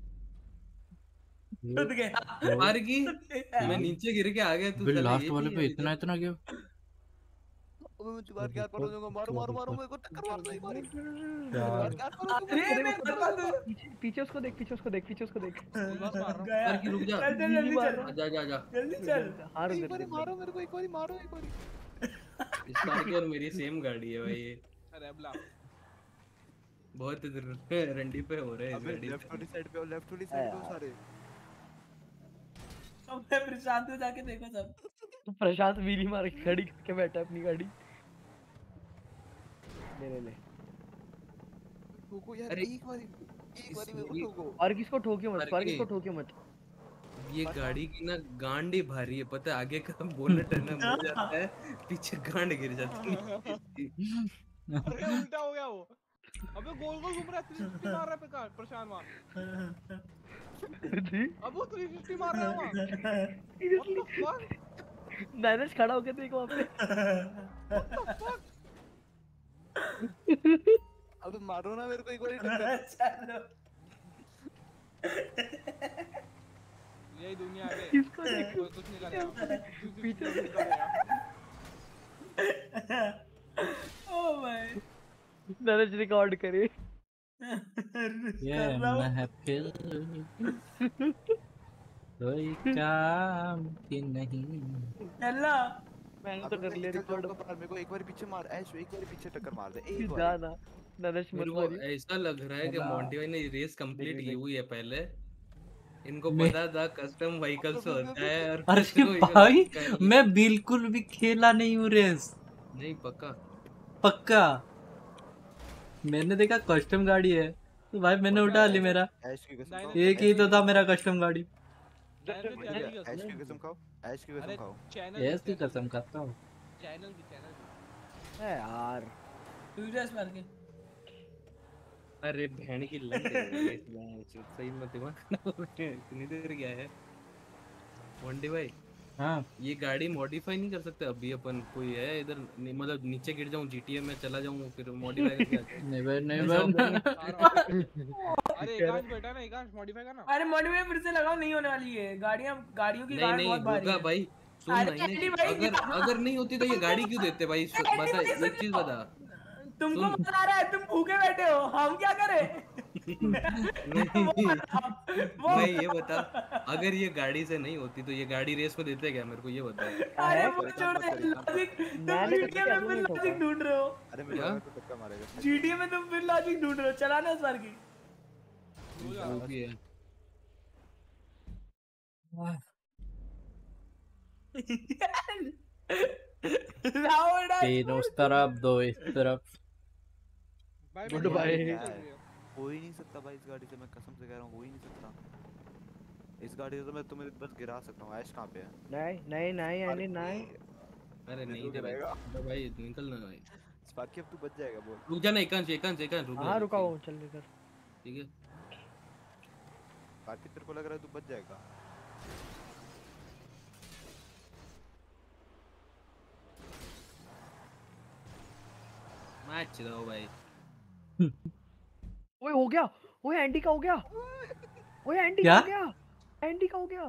खुद गया मार की मैं नीचे गिर के आ गया। तू लास्ट वाले पे इतना गया। मैं तुम्हारे क्या कर दूंगा, मारो मारो मारो मेरे को टक्कर मार दो एक बार। अरे मैं बता दूं पीछे उसको देख, पीछे उसको देख, पीछे उसको देख। यार की रुक जा। चल जल्दी चल जा जा जा। जल्दी चल। एक बार मारो मेरे को, एक बार मारो एक बार। इस बार की और मेरी सेम गाड़ी है भाई ये। अरे अबला बहुत रंडी पे हो रहे हैं इस गाड़ी। लेफ्ट वाली साइड पे हो, लेफ्ट वाली साइड पे हो सारे। अब मैं प्रशांत को जाके देखो सब। तो प्रशांत व्हीली मार के खड़ी करके बैठा है अपनी गाड़ी। ले ठोको यार एक बार मेरे को ठोको। और किसको ठोकियो मत, और किसको ठोकियो मत। ये गाड़ी की ना गांड ही भारी है, पता है? आगे का बोनट है ना मुड़ जाता है, पीछे गांड गिर जाती है। अरे उल्टा हो गया वो। अबे गोल गोल घूम रहा है, 360 मार रहा है प्रशांत वहां। अब वो 360 मार रहा है वहां। नैनेश खड़ा होके देख वहां पे। अब मारो ना मेरे को एक बार टक्कर। यही दुनिया है। किसको देख कुछ नहीं करेगा पीछे ओ भाई नैनेश रिकॉर्ड करे। ये महफिल कोई काम की नहीं। चलना मैंने तो कर लिया रिकॉर्ड। मेरे को एक बार पीछे मार, ऐश एक बार पीछे टक्कर मार दे एक बार। जा ना नैनेश मत मेरे को मारियो। ऐसा लग रहा है कि मोंटी भाई ने रेस कंप्लीट की हुई है पहले। इनको मैं- पता था कस्टम व्हीकल्स होता है और अरे भाई मैं बिल्कुल भी खेला नहीं हूँ रेस। नहीं पक्का पक्का मैंने देखा कस्टम गाड़ी है तो भाई मैंने उठा ली। मेरा ऐश की कसम खाओ। एक ही तो था मेरा कस्टम गाड़ी। ऐश की कसम खाओ, ऐश की कसम खाओ। ऐश की कसम खाता हूँ। चैनल की है यार तू ड्रेस मार के। अरे बहन की लंड सही में दिमाग खराब हो गया। इतनी देर क्या है मोंटी भाई? हाँ ये गाड़ी मॉडिफाई नहीं कर सकते अभी अपन? कोई है इधर मतलब नीचे गिर जाऊं जीटीए में चला जाऊं फिर मॉडिफाई करके नहीं भाई नहीं भाई। अरे एकांश बेटा ना, एकांश मॉडिफाई करना। अरे मॉडिफाई फिर से लगाओ, नहीं होने वाली है। गाड़ियों की नहीं गाड़ नहीं बहुत भारी होगा है भाई। सुन अरे ना एडी भाई, अगर नहीं होती तो ये गाड़ी क्यों देते भाई? बता एक चीज बता। तुमको मजा आ रहा है, तुम भूखे बैठे हो, हम क्या करें? नहीं ये बता, अगर ये गाड़ी से नहीं होती तो ये गाड़ी रेस में देते क्या? मेरे को ये बता। अरे वो छोड़ दे लॉजिक। तुम जीटीए में फिर लॉजिक ढूंढ रहे हो। अरे मेरे को टक्कर मारेगा। जीटीए में तुम फिर लॉजिक ढूंढ रहे हो। चलाना इस बार की। वो भी है। तीन उस तरफ दो इस तरफ। Good bye. हो ही नहीं सकता भाई इस गाड़ी से, मैं कसम से कह रहा हूँ हो ही नहीं सकता। इस गाड़ी से तो मैं तुम्हें बस गिरा सकता हूँ। ऐश कहाँ पे है? नहीं नहीं नहीं नहीं नहीं। अरे नहीं दे भाई निकल ना भाई। स्पार्की अब तू बच जाएगा बोल। रुक जा ना एकांश रुक जा। हाँ रुका हूँ चल लेकर। ठीक है स्पार्की तेरे को लग रहा है तू बच जाएगा? मैच दो भाई। ओए हो गया, ओए एंडी का हो गया, ओए एंडी क्या? का हो गया, एंडी का हो गया।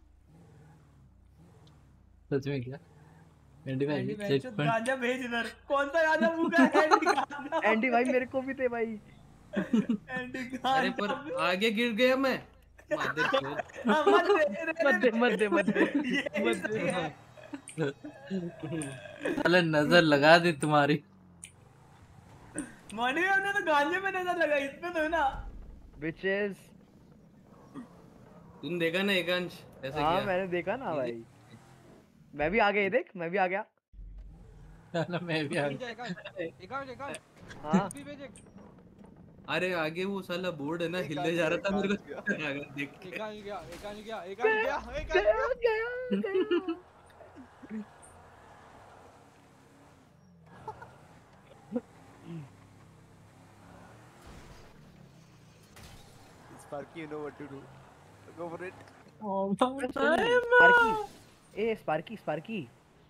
सच में क्या? एंडी भाई चेक पॉइंट। गांजा भेज इधर। कौन सा गांजा मुका है? एंडी गांजा। एंडी भाई मेरे को भी थे भाई। एंडी गांजा। अरे पर आगे गिर गया मैं। मत दे मत दे। अरे नजर लगा दी तुम्हारी। मॉर्निंग में हमने तो गांजे पे नजर लगाई, इसमें तो है ना। बिचेस तुम देखा ना एकांश ऐसे हाँ किया? मैंने देखा ना भाई। मैं भी आ गया, ये देख मैं भी आ गया। मैं भी आ गया। एकांश हाँ अरे आगे वो साला बोर्ड है ना हिले जा रहा था मेरे को देख के। एकांश गया। Sparky, you know what to do. Go for it. Sparky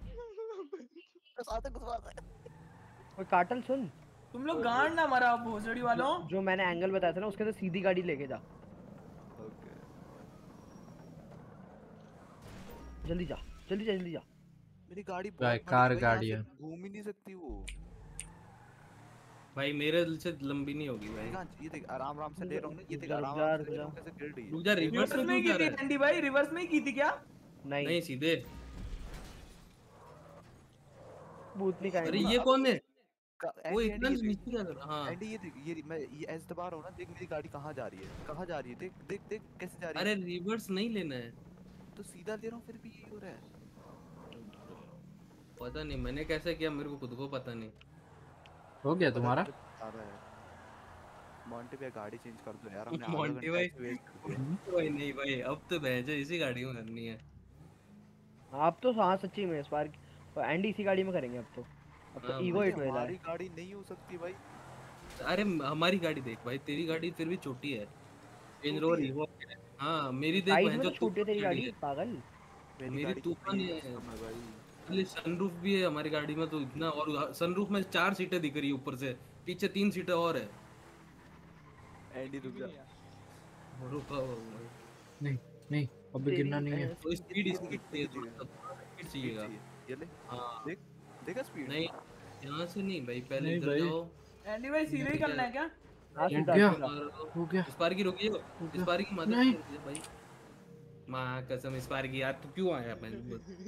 और कार्टल सुन, तुम लोग गांड ना मरा भोसड़ी वालों। जो मैंने एंगल बताया था ना उसके तो सीधी गाड़ी लेके जा। जल्दी जा। मेरी गाड़ी भाई बहुत कार बड़ी भाई, गाड़ी यहाँ है। से घूम ही नहीं सकती वो। भाई मेरे दिल से लंबी नहीं होगी भाई। ये देख आराम आराम से ले रहा हूँ ना, ये देख रुक आराम जा आराम रुक से ले जा। रहा हूँ, कैसे गिर रही है। रुक जा, रिवर्स रिवर्स में में क्यों की जा थी रहा है? एंडी भाई, रिवर्स में की थी क्या? नहीं सीधे। भूतनी का अरे ये कौन है? वो एंडी इतना एंडी ये देख, नीचे क्या कर रहा? हाँ एंडी ये देख, ये मैं ये एस दबा रहा हूँ ना, देख मेरी गाड़ी कहाँ जा रही है, कहाँ जा रही है, देख देख देख कैसे जा रही अरे है। रिवर्स नहीं लेना है। तो सीधा ले रहा हूँ, फिर भी यही हो रहा है। पता नहीं मैंने कैसे किया, मेरे को खुद को पता नहीं। हो गया तुम्हारा? आ रहा है। मोंटी भाई गाड़ी चेंज कर दो यार, हमने आधा मोंटी घंटा भाई ऐसे वेस्ट कर दिया। भाई नहीं भाई, अब तो भैंस इसी गाड़ी में करनी है। आप तो हाँ सच्ची में स्पार्क एंडी इसी गाड़ी में करेंगे अब तो। अब तो हाँ, ईगो भाई, हिट वेला हमारी है। गाड़ी नहीं हो सकती भाई। अरे हमारी गाड़ी देख भाई, तेरी गाड़ी फिर भी छोटी है। Range Rover Evo. हाँ मेरी देख साइज भाई, में जो तो छोटी है तेरी गाड़ी पागल। मेरी तूफान है। सनरूफ भी है हमारी गाड़ी में तो इतना, और सनरूफ में 4 सीटें दिख रही है ऊपर से, पीछे 3 सीटें और है। एंडी रुक जा। रुका नहीं नहीं अभी गिरना नहीं है। तो स्पीड इसकी तेज स्पीड चाहिएगा। ये ले हाँ देख, देखा स्पीड। नहीं यहाँ से नहीं भाई, पहले नहीं इधर भाई। जाओ। एंडी भाई सीधे ही करना है क्या? हाँ हो सीधा गया सीधा। हो गया। स्पार्की रुकिए, स्पार्की मदद नहीं। कीजिए भाई। माँ कसम स्पार्की यार, तू क्यों आया मैं?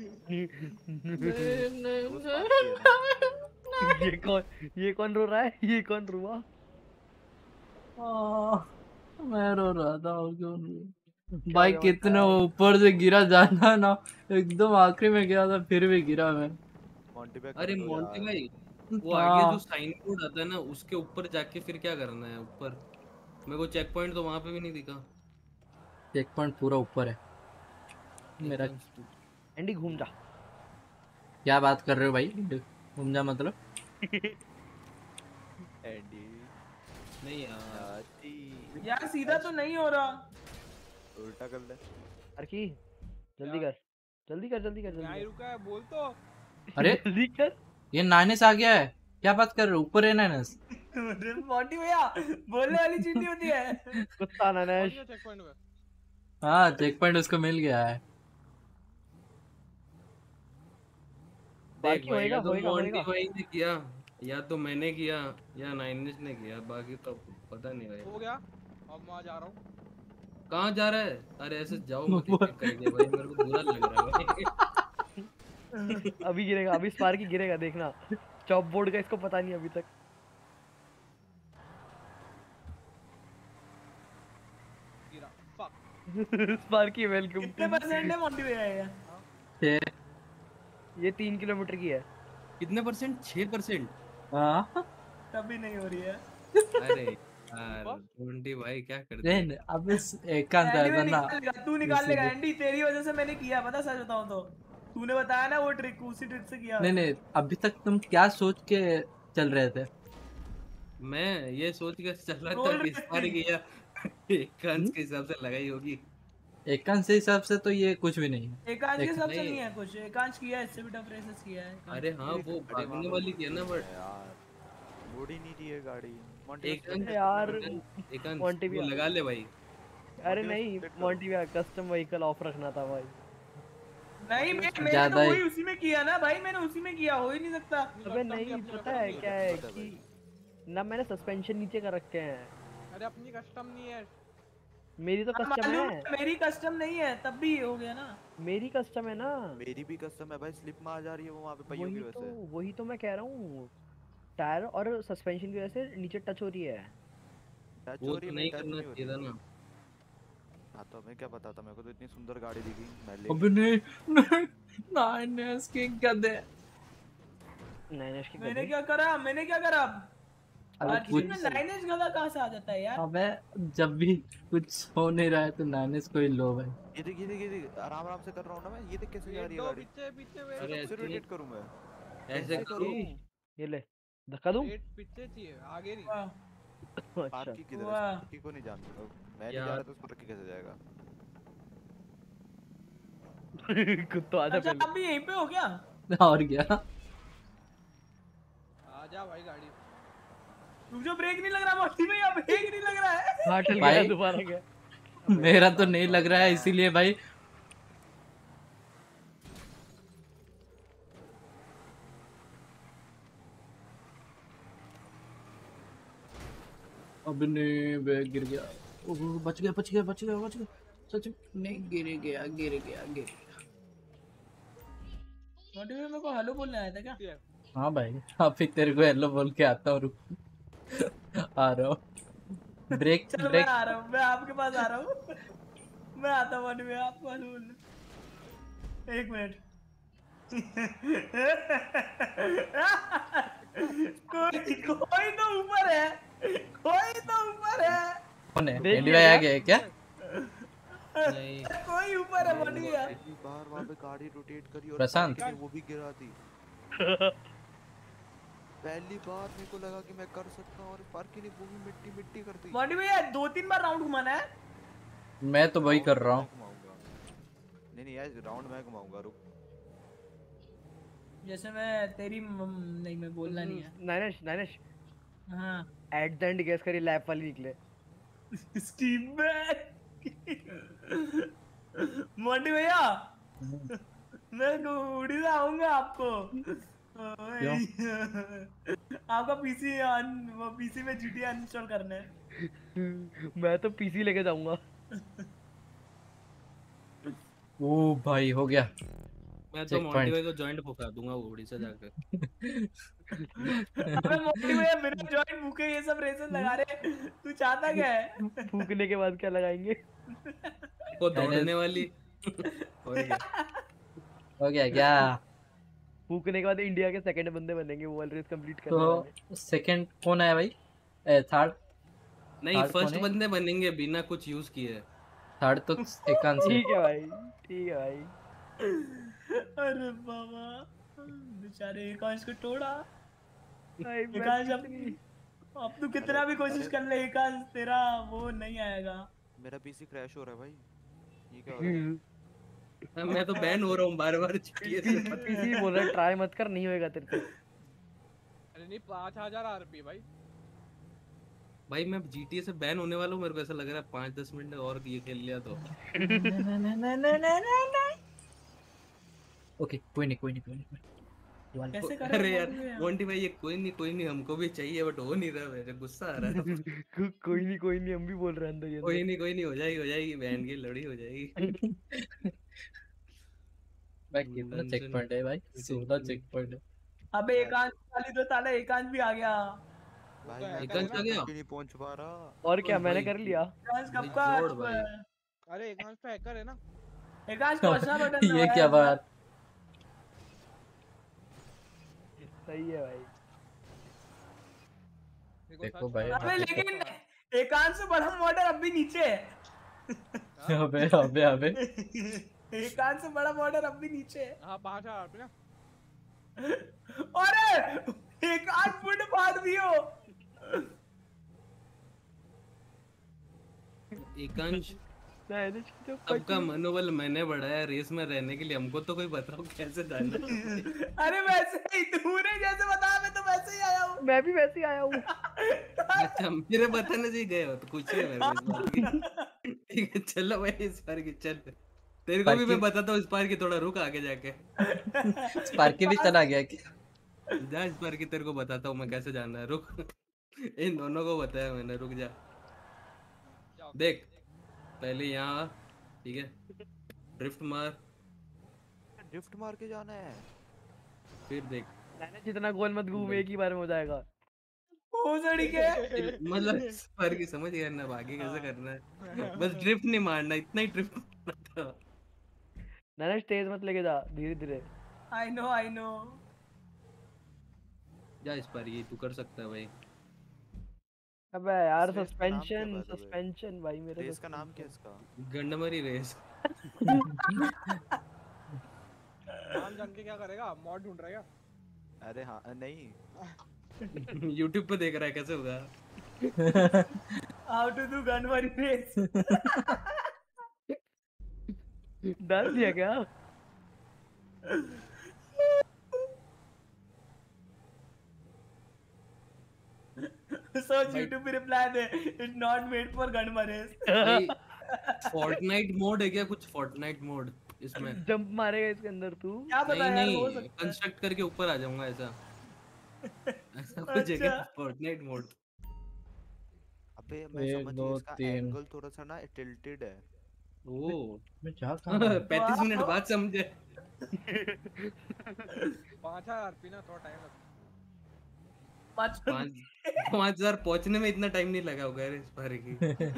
ये कौन रो रहा है? ये कौन रुआ? मैं रो रहा था और क्यों नहीं? क्या भाई हुआ कितने भाई? ऊपर से गिरा जाना ना, एकदम आखिरी में गया था फिर भी गिरा मैं। मोंटी भाई अरे कर दो मोंटी यार। भाई, वो हाँ। आगे जो साइन बोर्ड आता है ना, उसके ऊपर जाके फिर क्या करना है ऊपर? मेरे को चेक पॉइंट तो वहां पे भी नहीं दिखा। चेक पॉइंट पूरा ऊपर है मेरा। एंडी घूम जा। क्या बात कर रहे हो भाई? घूम जा मतलब? एंडी नहीं यार, यार सीधा तो नहीं हो रहा। उल्टा कर ले। अर्की जल्दी कर जल्दी कर जल्दी कर यहाँ ही जल्दी रुका है, बोल तो। अरे जल्दी कर। ये नाइनस आ गया है, क्या बात कर रहे हो? ऊपर है नाइनस। मोंटी भैया बोलने वाली चीज नहीं होती है। कुत्ता नैनेश। चेक पॉइंट पे। हाँ चेक पॉइंट उसको मिल गया है। देख बाकी भाई, होएगा या तो होएगा मोंटी होएगा। भाई ने किया, या तो मैंने किया, या नाइनिस ने किया, बाकी तो पता नहीं भाई। हो गया, अब मैं जा रहा हूँ। कहाँ जा रहा है? अरे ऐसे जाओ मत करके भाई, मेरे को बुरा लग रहा है भाई। अभी गिरेगा, अभी स्पार्की गिरेगा देखना। चॉप बोर्ड का इसको पता नहीं अभी तक। गिरा, फक। Sparky welcome. कितने परसेंट है मोंटी भैया ये? ये 3 किलोमीटर की है। कितने परसेंट? 6%। हाँ तभी नहीं हो रही है। अरे यार मोंटी भाई क्या करते नहीं नहीं, अब इस एकांत एंडी है में ना। निकाल लेगा, तू निकाल लेगा एंडी, तेरी वजह से मैंने किया, पता सच बताऊं तो। तूने बताया ना वो ट्रिक, उसी ट्रिक से किया। नहीं नहीं, अभी तक तुम क्या सोच के चल रहे थे? मैं ये सोच के चल रहा था रोल कि स्पार्की या एकांश के हिसाब से लगाई होगी। एकांश के हिसाब से तो ये कुछ भी नहीं है। एकांश के हिसाब से नहीं। नहीं है कुछ, एकांश किया है, इससे भी टफ रेसेस किया है। अरे हाँ वो भागने वाली थी ना, बट यार मुड़ ही नहीं रही है गाड़ी। एकांश यार एकांश मोंटी वो भैया लगा ले भाई। अरे नहीं मोंटी भैया कस्टम व्हीकल ऑफ रखना था भाई। नहीं मैंने ज्यादा तो ही- वही उसी में किया ना भाई, मैंने उसी में किया, हो ही नहीं सकता। अबे नहीं पता है क्या है कि ना मैंने सस्पेंशन नीचे कर रखे हैं। अरे अपनी कस्टम नहीं है। मेरी तो कस्टम मालूम है। है, मेरी कस्टम नहीं है, तब भी हो गया ना। मेरी कस्टम है ना। मेरी भी कस्टम है भाई, स्लिप में आ जा रही है वो वहां पे पहियों की वजह से। वही तो मैं कह रहा हूँ। टायर और सस्पेंशन की वजह से नीचे टच हो रही है। टच वो हो रही तो है, नहीं टच करना नहीं हो चाहिए था रही। ना। हाँ तो हमें क्या पता था, मेरे को तो इतनी सुंदर गाड़ी दिखी, मैं ले अबे नहीं नाइनस के गधे। नाइनेश की मैंने क्या करा, मैंने क्या करा? अबे आज कुछ में नाइनेश गधा कहाँ से आ जाता है यार? अबे जब भी कुछ हो नहीं रहा है तो नाइनस को ही लो भाई। ये देख ये देख ये देख, आराम आराम से कर रहा हूँ ना मैं, ये देख कैसे जा रही है गाड़ी। पीछे पीछे वेट। अरे सिर्फ रोटेट करूँ मैं, ऐसे करो। ये ले धक्का दूं। वेट पीछे चाहिए, आगे नहीं। अच्छा पार्की किधर है? वाह। पार्की को नहीं जानता, मैं नहीं यार। जा रहा तो पार्की कैसे जाएगा? कुत्तो आजा अच्छा पहले। आप भी यहीं पे हो क्या? और क्या? आजा भाई गाड़ी। तुझे ब्रेक नहीं लग रहा मोटी भैया, ब्रेक नहीं लग रहा है। हाँ चल भाई। गया दोबारा गया। मेरा तो नहीं लग रहा है, इसीलिए भाई अब नहीं बे गिर गया। ओह बच गया बच गया बच गया बच गया। सच में नहीं गिर गया गिर गया गिर गया। मोटी भाई मेरे को हेलो बोलने आया था क्या? हाँ भाई अभी तेरे को हेलो बोल के आता हूँ रुक। आ रहा हूँ ब्रेक चलो मैं ब्रेक। आ रहा हूँ, मैं आपके पास आ रहा हूँ। मैं आता हूँ मोटी भाई, आपको हेलो बोलने। एक मिनट। कोई तो ऊपर है, कोई तो ऊपर है। कौन है? एंडी भाई आ गया है क्या? नहीं कोई ऊपर है मोटी भैया। पहली बार वहाँ पे गाड़ी रोटेट करी और प्रशांत। बाइक ने वो भी गिरा दी। पहली बार मेरे को लगा कि मैं कर सकता हूँ और पार्की ने वो भी मिट्टी मिट्टी कर दी। मोटी भैया 2-3 बार राउंड घुमाना है। मैं तो वही कर रहा हूँ। नहीं नहीं यार राउंड मैं घुमाऊंगा रुक। जैसे मैं तेरी नहीं मैं बोलना नहीं है। नाइनेश हाँ एट द एंड गेस करी लैप वाली निकले। Steve back. मोटी भैया मैं उड़ी आऊंगा आपको। आपका पीसी में GTA अनइंस्टॉल करना है। मैं तो पीसी लेके जाऊंगा। ओ भाई हो गया। मैं तो मोंटी भाई को जॉइंट फुका दूंगा उड़ीसा जाकर। अबे मोटी भैया मेरा जॉइंट भूखे ये सब रेसेस लगा रहे, तू चाहता क्या है? फूकने के बाद क्या लगाएंगे? वो दौड़ने वाली। हो गया क्या? फूकने के बाद इंडिया के सेकंड बंदे बनेंगे वो वाली रेस कंप्लीट करने तो वाले। सेकंड कौन है भाई? थर्ड नहीं फर्स्ट बंदे बनेंगे बिना कुछ यूज किए। थर्ड तो एकांश है। ठीक है भाई ठीक है भाई। अरे बाबा बेचारे एकांश को तोड़ा। एकांश अब तू कितना भी कोशिश कर ले एकांश तेरा वो नहीं आएगा। मेरा पीसी क्रैश हो रहा है भाई। ये क्या हो रहा है? मैं तो बैन हो रहा हूँ बार-बार पीसी बोल रहा है ट्राई मत कर नहीं होएगा तेरे से। अरे नहीं 5000 आरपी भाई। भाई मैं GTA से बैन होने वाला हूँ मेरे को ऐसा लग रहा है 5-10 मिनट और ये खेल लिया तो। ओके कोई नहीं। कैसे कर अरे यार मोंटी भाई ये कोई नहीं हमको भी चाहिए बट हो नहीं रहा मेरे गुस्सा आ रहा है। कोई नहीं हम भी बोल रहे हैं अंदर ये। कोई नहीं हो जाएगी बहन की लड़ी हो जाएगी। भाई कितना चेक पॉइंट है भाई? 16 चेक पॉइंट है। अबे एकांश वाली तो साले एकांश भी आ गया। भाई एकांश आ गया? नहीं पहुंच पा रहा। और क्या मैंने कर लिया। एकांश कब का? अरे एकांश तो हैकर है ना। एकांश कौन-सा बटन ये क्या बात? सही है भाई। देखो भाई। अबे लेकिन एकांश से बड़ा मॉडल अब भी नीचे है। अबे एकांश से बड़ा मॉडल अब भी नीचे है। हाँ 5000 आरपी ना। अरे एकांश फुट फाड़ दियो। एकांश सबका मनोबल मैंने बढ़ाया रेस में रहने के लिए। हमको तो कोई बताओ कैसे जाना। अरे वैसे ही तूने जैसे बताया मैं तो वैसे ही आया हूँ। मैं भी वैसे ही आया हूँ। अच्छा मेरे बताने से ही गए हो तो कुछ है मेरे को। ठीक है चलो भाई इस बार की चल। तेरे को भी मैं बताता हूँ इस बार की थोड़ा रुक आगे जाके। स्पार्की भी चला गया क्या? जा इस बार की तेरे को बताता हूँ मैं कैसे जाना है रुक। इन दोनों को बताया मैंने रुक जा। देख पहले यहाँ ठीक है ड्रिफ्ट मार के जाना है। फिर देख जितना गोल मत घूम एक ही बार में हो जाएगा। मतलब पर की समझ गया ना आगे कैसे करना है। बस ड्रिफ्ट नहीं मारना इतना ही ड्रिफ्ट मारना था। ना तेज मत लेके जा धीरे धीरे। I know जा इस पर ये तू कर सकता है भाई। अबे यार सस्पेंशन भाई मेरे। रेस का नाम क्या है इसका? गंडमरी रेस। नाम जान के क्या करेगा? मॉड ढूंढ रहा है क्या? अरे हाँ नहीं YouTube पे देख रहा है कैसे होगा। How to do गंडमरी रेस। डाल दिया क्या? Search YouTube पे रिप्लाई दे it's not made for गंडमरी रेस। फोर्टनाइट मोड है क्या कुछ? फोर्टनाइट मोड इसमें जंप मारेगा इसके अंदर तू? क्या पता यार हो सकता है। कंस्ट्रक्ट करके ऊपर आ जाऊंगा ऐसा कुछ है क्या फोर्टनाइट मोड? पे मैं 1 समझ 2 गया इसका 3 एंगल थोड़ा सा ना टिल्टेड है। ओ मैं जा कहाँ रहा हूँ? 35 मिनट बाद समझे। 5000 पीना थोड़ा टाइम लगता 5000 पहुंचने में इतना टाइम नहीं लगा होगा इस बार की।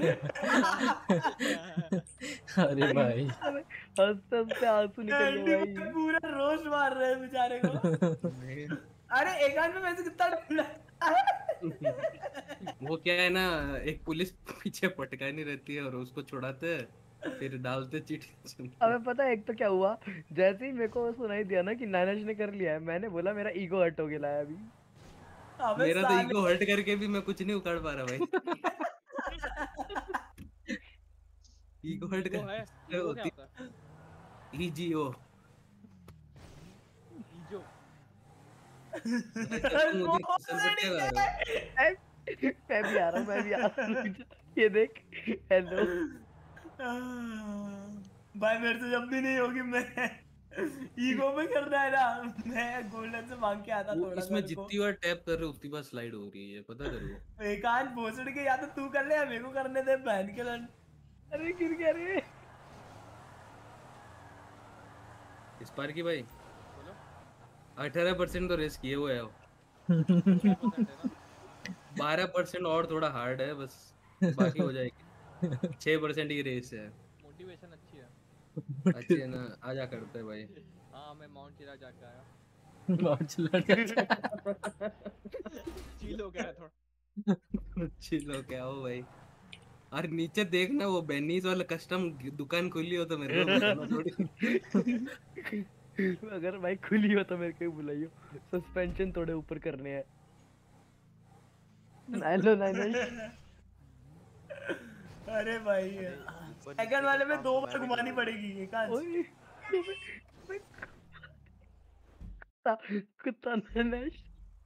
अरे भाई हंसते हंसते आंसू निकल एंडी गए भाई भाई। पूरा रोस्ट मार रहे हैं बेचारे को। अरे एकांत में वैसे कितना टाइम लगता है? वो क्या है ना, एक पुलिस पीछे पटकानी रहती है और उसको छुड़ाते हैं, फिर डालते चिट्ठी। अबे पता है एक तो क्या हुआ, जैसे ही मेरे को सुनाई दिया ना कि नानज ने कर लिया है, मैंने बोला मेरा ईगो हर्ट हो गया है अभी। अबे मेरा तो साले ईगो हर्ट करके भी मैं कुछ नहीं उखाड़ पा रहा भाई। ईगो हर्ट ईगो है, ईगो क्या होता है? ईजीओ। ईजो। मैं भी आ रहा हूँ, मैं भी आ रहा हूँ। ये देख, हेलो। भाई मेरे से जब भी नहीं होगी, मैं ईगो में करना है ना, मैं गोल्डन से मांग के आता वो थोड़ा इसमें सा रुको। जितनी बार टैप कर रहे हो उतनी बार स्लाइड हो रही है, पता तेरे को? एकांत भोसड़ के या तो तू कर ले या मेरे को करने दे बहन के लन। अरे गिर गया रे। स्पार्की भाई 18% तो रेस किए हुए हो। 12% और थोड़ा हार्ड है बस, बाकी हो जाएगी। 6% ही रेस है। मोटिवेशन अच्छी है। अच्छी है ना, आजा करते हैं भाई। हाँ मैं माउंट चिरा जाके आया। माउंट चिरा चिल हो गया थोड़ा। चिल हो क्या हो भाई। अरे नीचे देखना, वो बेनीज वाला कस्टम दुकान खुली हो तो मेरे को बताना थोड़ी। अगर भाई खुली हो तो मेरे को ही बुलाइयो, सस्पेंशन थोड़े ऊपर करने हैं। Hello nine. अरे भाई सेकंड वाले में 2 बार घुमानी पड़ेगी एकांत। कुत्ता नाइस।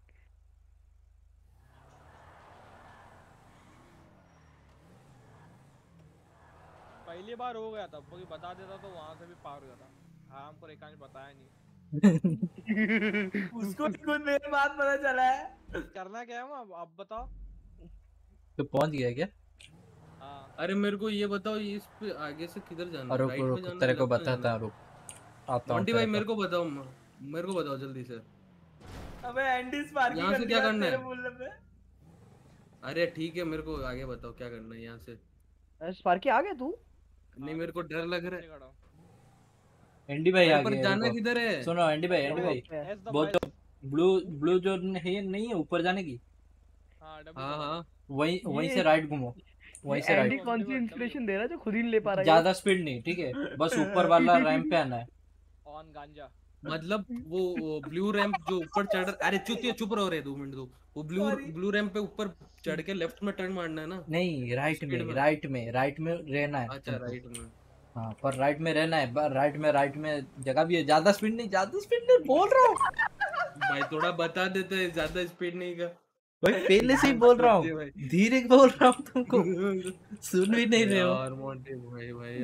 पहली बार हो गया था, कोई बता देता तो वहां से भी पार हो जाता। हाँ हमको एकांत बताया नहीं। उसको खुद मेरे बात पता चला है। करना क्या है अब बताओ। तो पहुंच गया क्या? हाँ। अरे मेरे को ये बताओ, ये इस पे आगे से किधर जाना है? रुक राइट में रुक जाना तेरे है, को लेफ्ट में बताता जाना हूँ, है? रुक आता हूँ मोंटी भाई तेरे को। मेरे को बताओ जल्दी से। अबे एंडी स्पार्की यहाँ से क्या करना है? बोलने पे। अरे ठीक है, मेरे को आगे बताओ क्या करना है यहाँ से। स्पार्की आ गया तू? नहीं मेरे को डर लग रहा है। एंडी भाई आ पर गए, जाना रुको। किधर है? सुनो एंडी भाई बोल तो, ब्लू जो है नहीं है ऊपर जाने की। हाँ वहीं से राइट घूमो, वहीं से एंडी राइट। कौन सी इंस्पिरेशन दे रहा है जो खुद ही नहीं ले पा रहा है? ज्यादा स्पीड नहीं, ठीक है, बस ऊपर वाला रैंप पे आना है। ऑन गांजा। मतलब वो ब्लू रैंप जो ऊपर चढ़, अरे चुप रहो रे 2 मिनट दो। वो ब्लू रैंप पे ऊपर चढ़ के लेफ्ट में टर्न मारना है ना? नहीं राइट में रहना है। अच्छा राइट में। हाँ पर राइट में रहना है, राइट में जगह भी है। ज्यादा स्पीड नहीं बोल रहा हूँ भाई, थोड़ा बता देते हैं, ज्यादा स्पीड नहीं का भाई, पहले से ही बोल रहा हूँ, धीरे बोल रहा हूँ तुमको, सुन भी नहीं रहे हो यार मोंटी भाई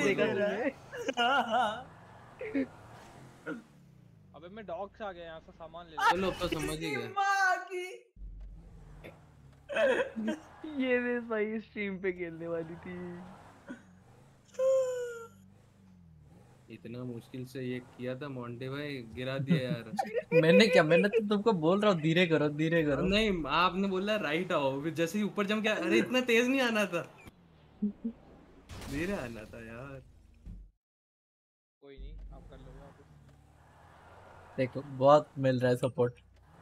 अबे मैं डॉग्स आ गया, यहाँ से सामान ले चलो अब तो समझ ही गए। ये रेस भाई स्ट्रीम पे खेलने वाली थी। इतना मुश्किल से ये किया था मोंटी भाई, गिरा दिया यार। मैंने तो तुमको बोल रहा हूँ धीरे करो। नहीं आपने बोला राइट आओ, फिर जैसे ही ऊपर जम गया, अरे इतना तेज नहीं आना था, धीरे आना था यार। कोई नहीं, आप कर लोगे वापस। देखो बहुत मिल रहा है सपोर्ट।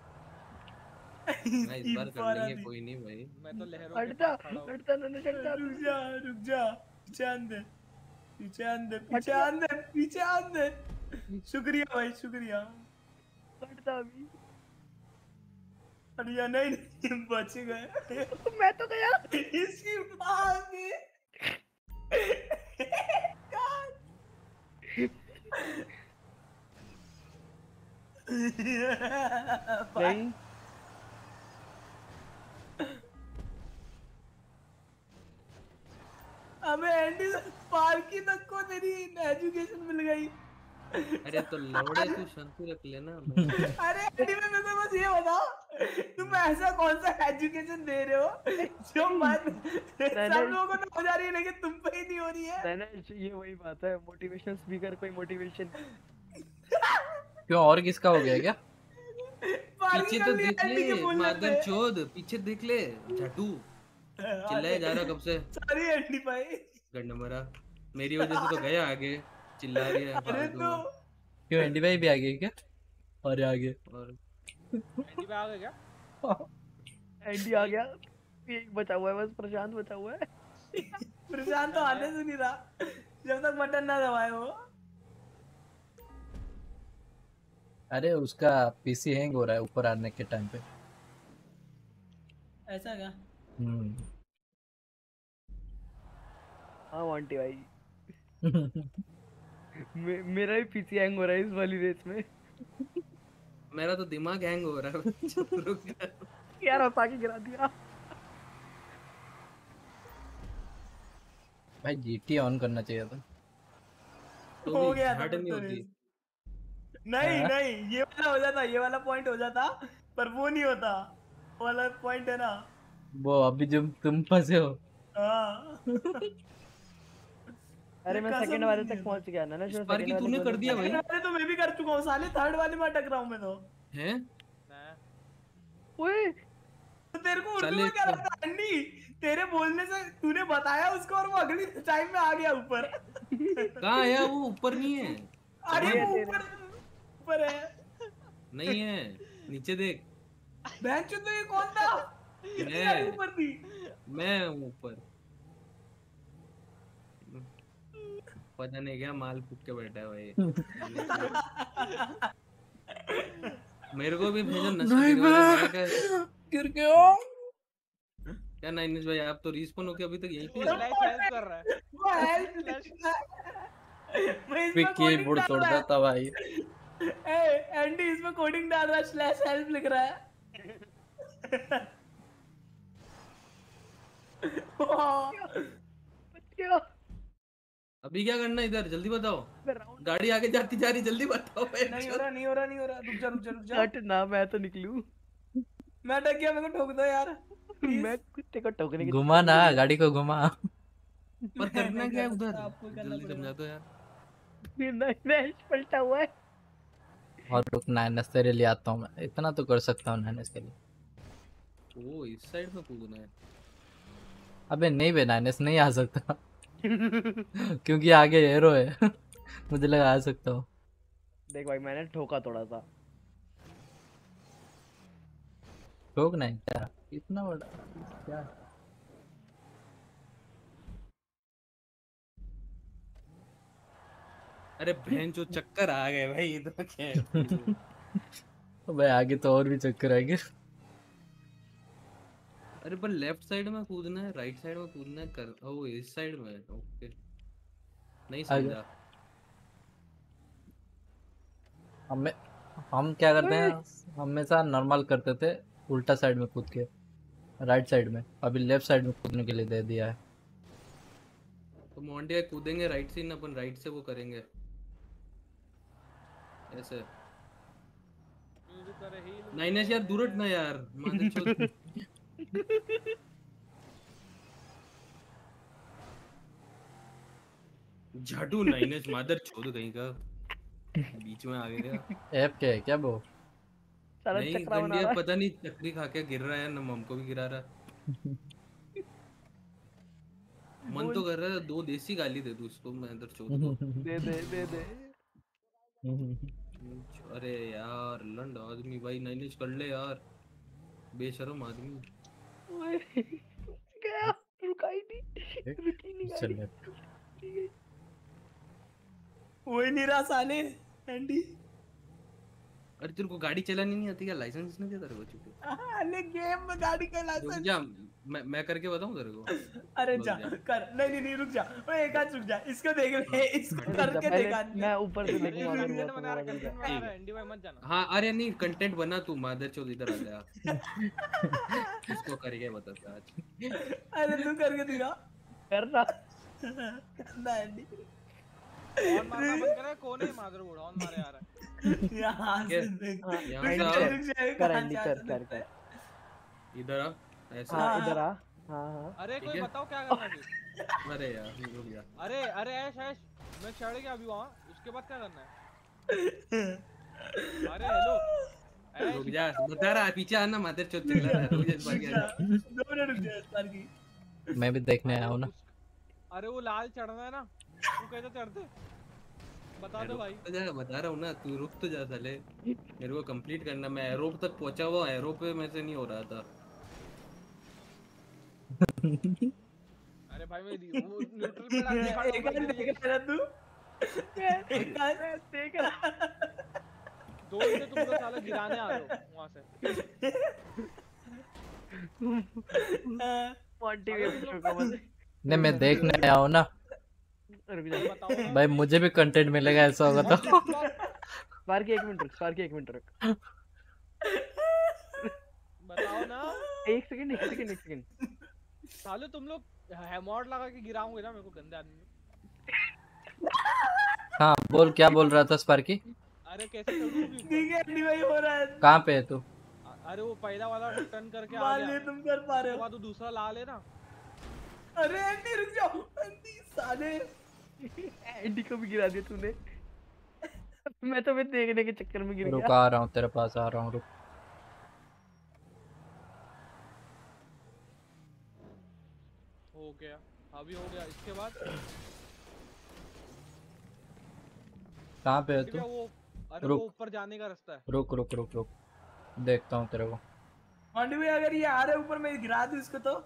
इस बार कर लेंगे, कोई नहीं भाई। मैं तो लहरों हटता रुक जा पीछे आन दे। शुक्रिया भाई शुक्रिया। हटता अभी। अरे नहीं बच गए। मैं तो गया। इसकी माँ की नहीं हमें एंडी स्पार्की तक को तेरी एजुकेशन मिल गई। अरे तो लौड़े तू शांति रख लेना। अरे एंडी भाई मेरे को बस ये बताओ तुम ऐसा कौन सा एजुकेशन दे रहे हो जो मन सब लोगों को तो हो जा रही है लेकिन तुम पे ही नहीं हो रही है। ये वही बात है, मोटिवेशनल स्पीकर कोई मोटिवेशन क्यों और किसका हो गया क्या? पीछे तो देख ले मादर चोद, पीछे देख ले झाटू चिल्लाए जा रहा कब से। सॉरी एंडी भाई गंड मरा, मेरी वजह से तो गया आगे चिल्ला रही है। अरे तो क्यों एंडी भाई भी आ गए क्या? और आगे और एंडी भाई आ गए क्या? एंडी आ गया, एक बचा हुआ है बस, प्रशांत बचा हुआ है। प्रशांत तो आने से नहीं रहा जब तक बटन ना दबाए वो। अरे उसका पीसी हैंग हो रहा है ऊपर आने के टाइम पे। ऐसा क्या? हाँ मोंटी भाई मेरा भी पीसी हैंग हो रहा है इस वाली रेस में। मेरा तो दिमाग हैंग हो रहा है। रुक जा यार हंसा के गिरा दिया। भाई जीटी ऑन करना चाहिए था। तो हो गया था नहीं होती। नहीं नहीं ये वाला हो जाता, ये वाला पॉइंट हो जाता पर वो नहीं होता, वो वाला पॉइंट है ना वो अभी जब तुम फंसे हो। हाँ। अरे मैं सेकंड वाले तक पहुंच गया ना। इस बार की तूने कर दिया भाई। अरे तो मैं भी कर चुका हूँ साले, थर्ड वाले में अटक रहा हूँ मैं तो। हैं? ओए तो तेरे को उर्दू में क्या लगता है अंडी? तेरे बोलने से तूने बताया उसको और वो अगली टाइम में आ गया ऊपर। कहाँ है वो? ऊपर नहीं है। अरे वो ऊपर है। नहीं है, नीचे देख। बहन चोद तो ये कौन था? मैं ऊपर थी। मैं ऊपर पता नहीं क्या माल फूक के बैठा है भाई। मेरे को भी भेजो गिर गया क्या नाइनिस भाई? आप तो रिस्पॉन होके अभी तक यहीं पे कर रहा है वो हेल्प क्विक कीबोर्ड तोड़ देता भाई। ए एंडी इसमें कोडिंग डाल रहा है, स्लैश हेल्प लिख रहा है। क्या अभी क्या करना है इधर? जल्दी बताओ। गाड़ी आगे जाती जा रही, जल्दी बताओ। नहीं हो रहा नहीं हो रहा नहीं हो रहा, रुक जा रुक जा रुक जा। हट ना, मैं तो निकलूं। मैं अटक गया, मेरे को ठोक दो यार। मैं कुत्ते को ठोकने की घुमा ना गाड़ी को, घुमा। पर करना क्या है उधर? जल्दी समझा दो यार। नहीं पलटा हुआ है। और रुक नाइनस तेरे लिए आता हूँ मैं, इतना तो कर सकता हूँ नाइनस के लिए। ओ इस साइड में कूदना है। अबे नहीं बे, नाइनस नहीं आ सकता। क्योंकि आगे एरो है। मुझे लगा आ सकता हूँ। देख भाई मैंने ठोका थोड़ा सा। ठोक नहीं क्या इतना बड़ा क्या? अरे बहन जो चक्कर आ गए भाई इधर क्या? भाई आगे तो और भी चक्कर आएंगे। अरे पर लेफ्ट साइड में कूदना है, राइट साइड में कूदना है कर। ओ इस साइड में ओके, नहीं समझा। हम क्या करते हैं, हमेशा नॉर्मल करते थे उल्टा साइड में कूद के, राइट साइड में। अभी लेफ्ट साइड में कूदने के लिए दे दिया है। तो मोंटिया कूदेंगे राइट से, अपन राइट से वो करेंगे ऐसे। नाइनेश यार दूर हट ना यार, झाटू नाइनेश मादर चोद कहीं का बीच में आ गया। ऐप क्या है क्या वो? नहीं गंडिया पता नहीं चक्री खा के गिर रहा है ना, मम को भी गिरा रहा। मन तो कर रहा है दो देसी गाली दे दूं उसको मैं इधर चोद को। दे दे दे दे। अरे यार लंड आदमी भाई, नाइनेश कर ले यार, बेशरम आदमी। क्या रुका ही नहीं, रुकी नहीं गाड़ी। वही नहीं रहा साले एंडी। अरे तेरे को गाड़ी चलानी नहीं आती क्या? लाइसेंस नहीं दिया तेरे को? चुप अरे गेम में गाड़ी का लाइसेंस। जा मैं करके बताऊं तेरे को? अरे जा कर। नहीं नहीं रुक जा, ओए एक हाथ रुक जा, इसको देख ले, इसको करके देखा। मैं ऊपर से देखूंगा। एंडी भाई मत जाना। हाँ अरे नहीं कंटेंट बना तू, मादर चोद इधर आ जा। इसको करके बता आज। अरे तू करके दिखा। करना करना एंडी। हॉर्न मारना बंद करे, कौन है मादरबोर्ड हॉर्न मारे आ रहा है। यहाँ से देख यहाँ से आओ। कर एंडी कर इधर आ ऐसे। हाँ इधर आ। हाँ अरे ठीक कोई है? बताओ क्या करना है फिर? अरे यार रुक जा। अरे अरे ऐश मैं चढ़ गया अभी वहाँ, उसके बाद क्या करना है? अरे हेलो रुक जा, बता रहा पीछे आना, मादर चोद चिल्ला रहा है, रुक जा इस बार क्या। 2 मिनट रुक जा इस बार की। मैं भी देखने आया हूँ ना। अरे वो लाल चढ़ना है ना, तू कैसे चढ़ते? बता दो भाई। बता रहा हूँ ना, तू रुक तो जा साले, मेरे को कंप्लीट करना। मैं एरो तक पहुंचा हुआ, एरो पे में से नहीं हो रहा था। अरे भाई मैं न्यूट्रल पे डाल के खड़ा हूँ। एक बार देख रहा तू, एक बार देख रहा। 2 से तुम लोग साला गिराने आ रहे हो वहाँ से। नहीं मैं देखने आया हूँ ना भाई, मुझे भी कंटेंट मिलेगा ऐसा होगा तो। स्पार्की 1 मिनट रुक, स्पार्की 1 मिनट रुक। बताओ ना। एक सेकंड। साले तुम लोग हैमॉड लगा के गिराओगे ना मेरे को, गंदे आदमी। हाँ बोल, क्या बोल रहा था स्पार्की? अरे कैसे चढ़ूं? ठीक है एंडी भाई हो रहा है। कहाँ पे है तू? अरे वो पहला वाला टर्न करके आ मान गया। ले तुम कर पा रहे हो। उसके बाद वो दूसरा ला लेना। अरे एंडी रुक जाओ, एंडी साले एंडी को भी गिरा दिया तूने। मैं तो देखने के चक्कर में गिर गया। रुक आ रहा हूँ, तेरे पास आ रहा हूँ, रुक। हो गया, अभी हो गया। इसके बाद कहाँ पे है तू? अरे वो ऊपर जाने का रास्ता है। रुक देखता हूँ तेरे को। एंडी भाई अगर ये आ रहा है ऊपर, मैं गिरा दूं इसको तो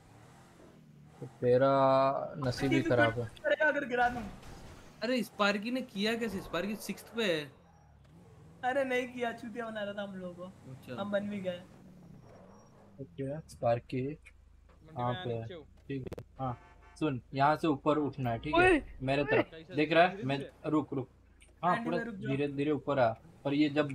तेरा नसीब ही खराब है। अगर गिरा दूं। अरे स्पार्की ने किया कैसे? स्पार्की 6th पे है। अरे नहीं किया, चूतिया बना रहा था हम लोगों को। हम बन भी गए। ओके स्पार्की हाँ पे है, ठीक है। हाँ सुन, यहाँ से ऊपर उठना है, ठीक है? मेरे तरफ देख रहा है? मैं रुक हाँ पूरा धीरे धीरे ऊपर आ। और ये जब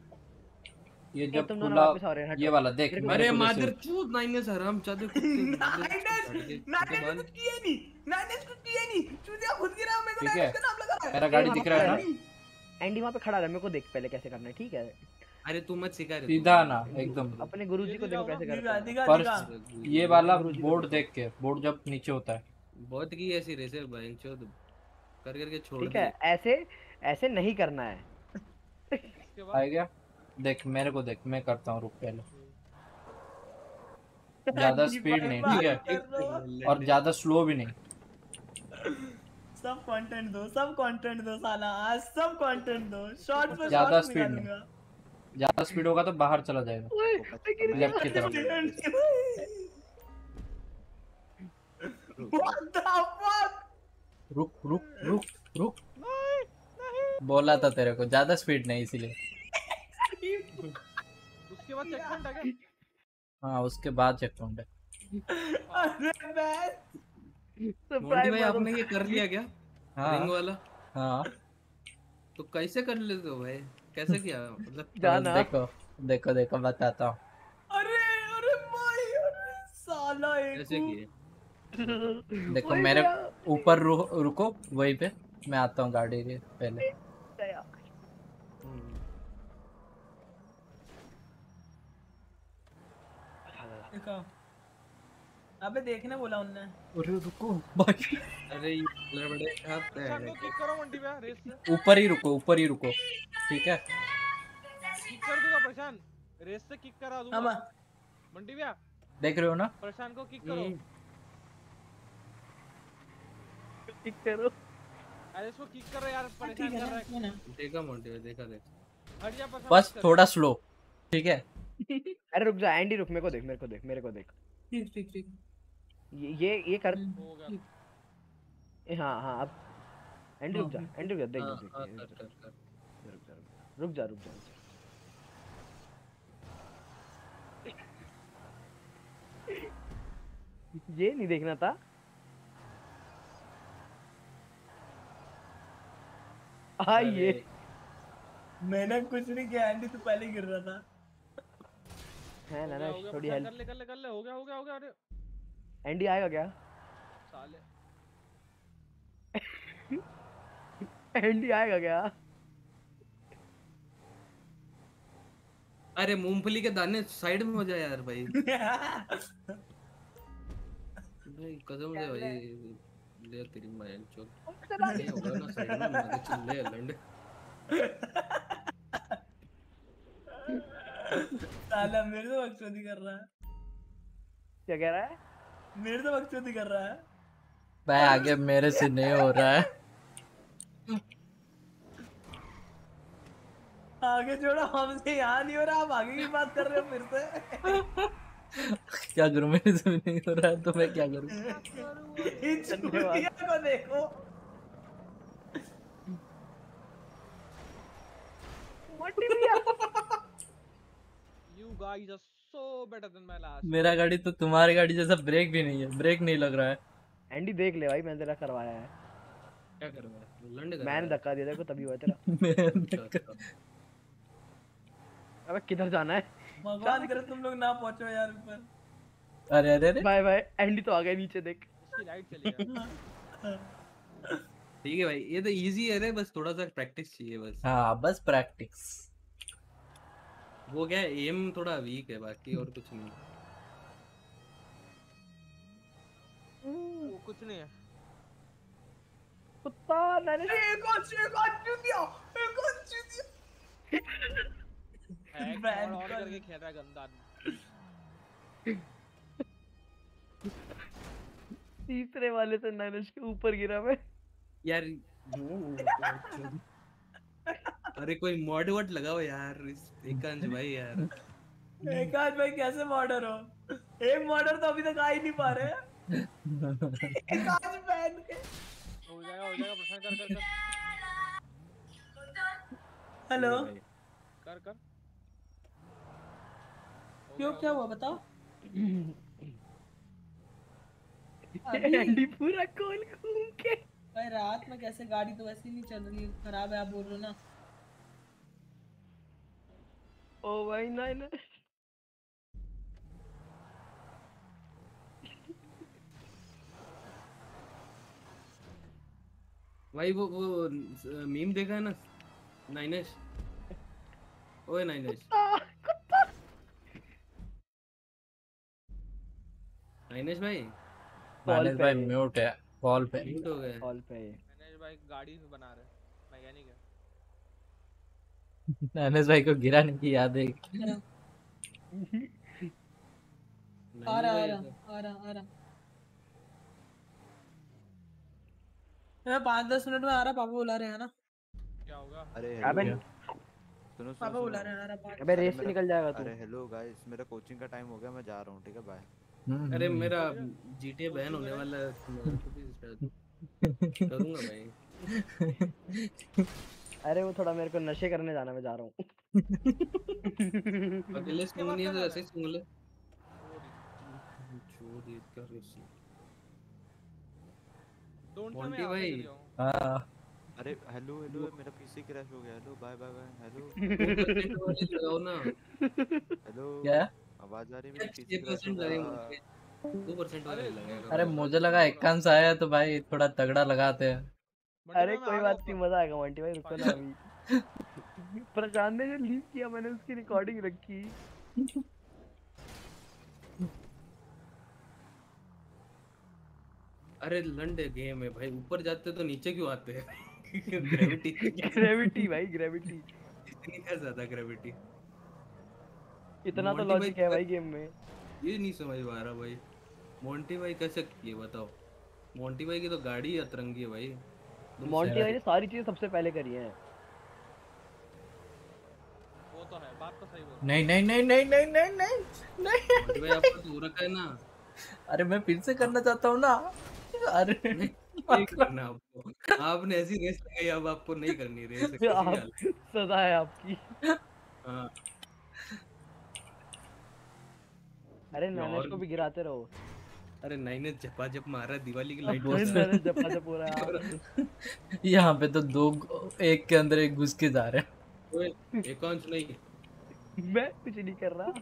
खुला ये वाला देख। अरे मादर चूत नाइनेस हराम चादे कुत्ते। नाइनेस कुछ किया नहीं, चूतिया खुद गिरा, मेरे को ठीक है? नाइनेस का नाम लगा रहा है। मेरा गाड़ी दिख रहा है ना? एंडी वहाँ पे खड़ा रहा, मेरे को देख पहले कैसे करना है, ठीक है? अरे तू मत सिखा रे, सीधा ना एकदम। अपने गुरुजी को देखो कैसे करते हैं। पर ये वाला बोर्ड देख के, बोर्ड जब नीचे होता है। बहुत की ऐसी रेसे बहनचोद कर करके छोड़ दे। ठीक है, ऐसे नहीं करना है। आ गया देख, मेरे को देख, मैं करता हूँ, रुक पहले। ज्यादा स्पीड नहीं, ठीक है? और ज्यादा स्लो भी नहीं। सब कंटेंट दो साला, आज सब कंटेंट दो। शॉर्ट पे ज्यादा स्पीड नहीं, ज्यादा स्पीड होगा तो बाहर चला जाएगा लेफ्ट की तरफ। What the fuck? रुक बोला था तेरे को ज्यादा स्पीड नहीं, इसीलिए। उसके बाद चेक पॉइंट आ गया। हाँ उसके बाद चेक पॉइंट है। अरे मोंटी भाई आपने ये कर लिया क्या? हाँ रिंग वाला? हाँ तो कैसे कर लेते हो भाई? कैसे किया मतलब? देखो बताता हूँ। अरे भाई, अरे साला एक कैसे किए? देखो मेरे ऊपर रुको वहीं पे, मैं आता हूँ गाड़ी के पहले। अबे देखने बोला उनने। अरे रुको भाई, अरे ये बड़े खाते हैं। किक करो मंटी पे रेस से। ऊपर ही रुको, ठीक है? किक कर दूंगा प्रशांत, रेस से किक करा दूंगा। मंटी भैया देख रहे हो ना? प्रशांत को किक करो। अरे इसको किक करो यार, परेशान कर रहा है। देखा मोंटी भाई, देखा हट जा प्रशांत, बस थोड़ा स्लो, ठीक है? अरे रुक जा एंडी, रुक, मेरे को देख। ठीक ये कर। हाँ अब एंडी रुक जा, देख रुक जा। ये नहीं देखना था। ये मैंने कुछ नहीं किया, एंडी तो पहले गिर रहा था। है ना थोड़ी हेल्प कर ले। हो गया। अरे एंडी आएगा क्या? साले एंडी आएगा क्या? अरे मूंगफली के दाने साइड में हो जाए यार भाई। भाई कसम से भाई ले तेरी मां चोद नहीं होगा ना साइड में मार चल ले लंड। साला मेरे से बकचोदी कर रहा है। क्या कह रहा है? मेरे से बकचोदी कर रहा है। भाई आगे मेरे से नहीं हो रहा है। आगे जोड़ा हमसे यहाँ नहीं हो रहा, आप आगे की बात कर रहे हो फिर से। क्या करूं, मेरे से भी नहीं हो रहा है तो मैं क्या करूं? इन चूतिया को देखो। You guys are so better than my last. मेरा गाड़ी तो तुम्हारी गाड़ी जैसा ब्रेक भी नहीं है, ब्रेक नहीं लग रहा है। एंडी देख ले भाई, मैंने तेरा करवाया है। क्या करवाया? लंड कर मैंने धक्का दिया देखो तभी हुआ तेरा। अबे किधर जाना है? भगवान करे तुम लोग ना पहुंचो यार ऊपर। अरे अरे अरे बाय बाय, एंडी तो आ गया नीचे देख। इसकी लाइट चली गई। ठीक है भाई, ये तो इजी है रे, बस थोड़ा सा प्रैक्टिस चाहिए बस। हाँ बस प्रैक्टिस। वो क्या है, एम थोड़ा वीक है, बाकी और कुछ नहीं। वो कुछ नहीं है। कुत्ता मैंने एक और चूतिया। और करके खेल रहा है गंदा आदमी। तीसरे वाले से नाइनश के ऊपर गिरा मैं यार। अरे कोई मॉड वर्ड लगाओ यार एकांश भाई यार। एकांश भाई कैसे मॉडर हो? एक मॉडर तो अभी तक आ ही नहीं पा रहे। एकांश बैन के हो जाएगा प्रश्न कर। हेलो कर क्यों, क्या हुआ बताओ? एंडी पूरा गोल घूम के। भाई रात में कैसे, गाड़ी तो वैसे ही नहीं चल रही है, खराब है आप बोल रहे हो ना। ओ भाई नाइन भाई वो मीम देखा है ना नाइनेश? ओए नाइनेश, नाइनेश भाई। नाइनेश भाई म्यूट है, कॉल पे। म्यूट हो गए। कॉल पे मैंने भाई गाड़ी बना रहे मैकेनिक है। नाइनेश भाई को गिराने की याद है। आ रहा मैं 5-10 मिनट में आ रहा, पापा बुला रहे हैं ना। क्या होगा? अरे अबे सुनो पापा बुला रहे हैं, आ रहा। अबे रेस से निकल जाएगा तू। अरे हेलो गाइस, मेरा कोचिंग का टाइम हो गया, मैं जा रहा हूँ, ठीक है बाय। अरे मेरा GTA बैन होने वाला है, करूंगा भाई। अरे वो थोड़ा मेरे को नशे करने जाना, मैं जा रहा हूँ। अकेले सुन नहीं है तो ऐसे ही सुन ले। छोड़ ये कर रही मोंटी भाई। हां अरे हेलो मेरा पीसी क्रैश हो गया। Hello bye hello. लगाओ ना। हेलो क्या आवाज आ रही है? मेरी पीसी 2% लगेगा, 2% लगेगा। अरे मुझे लगा एकांश आया तो भाई थोड़ा तगड़ा लगाते हैं। अरे कोई बात नहीं, मजा आएगा मोंटी भाई, रुको ना अभी। प्रशांत ने जो लीक किया मैंने उसकी रिकॉर्डिंग रखी। अरे लंड गेम है भाई, ऊपर जाते तो नीचे क्यों आते हैं? ग्रेविटी भाई, ग्रेविटी इतनी क्या ज्यादा ग्रेविटी। इतना तो लॉजिक है भाई गेम में। ये नहीं समझ पा रहा भाई, मोंटी भाई कैसे किए बताओ? मोंटी भाई की तो गाड़ी अतरंगी है भाई। मोंटी भाई ने सारी चीजें सबसे पहले करी है। वो तो है, बात तो सही बोल। नहीं मोंटी भाई आपको तो रखा है ना। अरे मैं फिर से करना चाहता हूँ ना। अरे नहीं करना आपको, आपने ऐसी रेस लगाई, अब आपको नहीं करनी रेस। सजा है आपकी। हाँ। अरे नाइनेश को भी गिराते रहो। अरे नाइनेश झपाझप मार रहा है, दिवाली की लाइट झपाझप हो रहा है। यहाँ पे तो दो एक के अंदर एक घुस के जा रहे हैं। ओए एकांश नहीं, मैं कुछ नहीं कर रहा।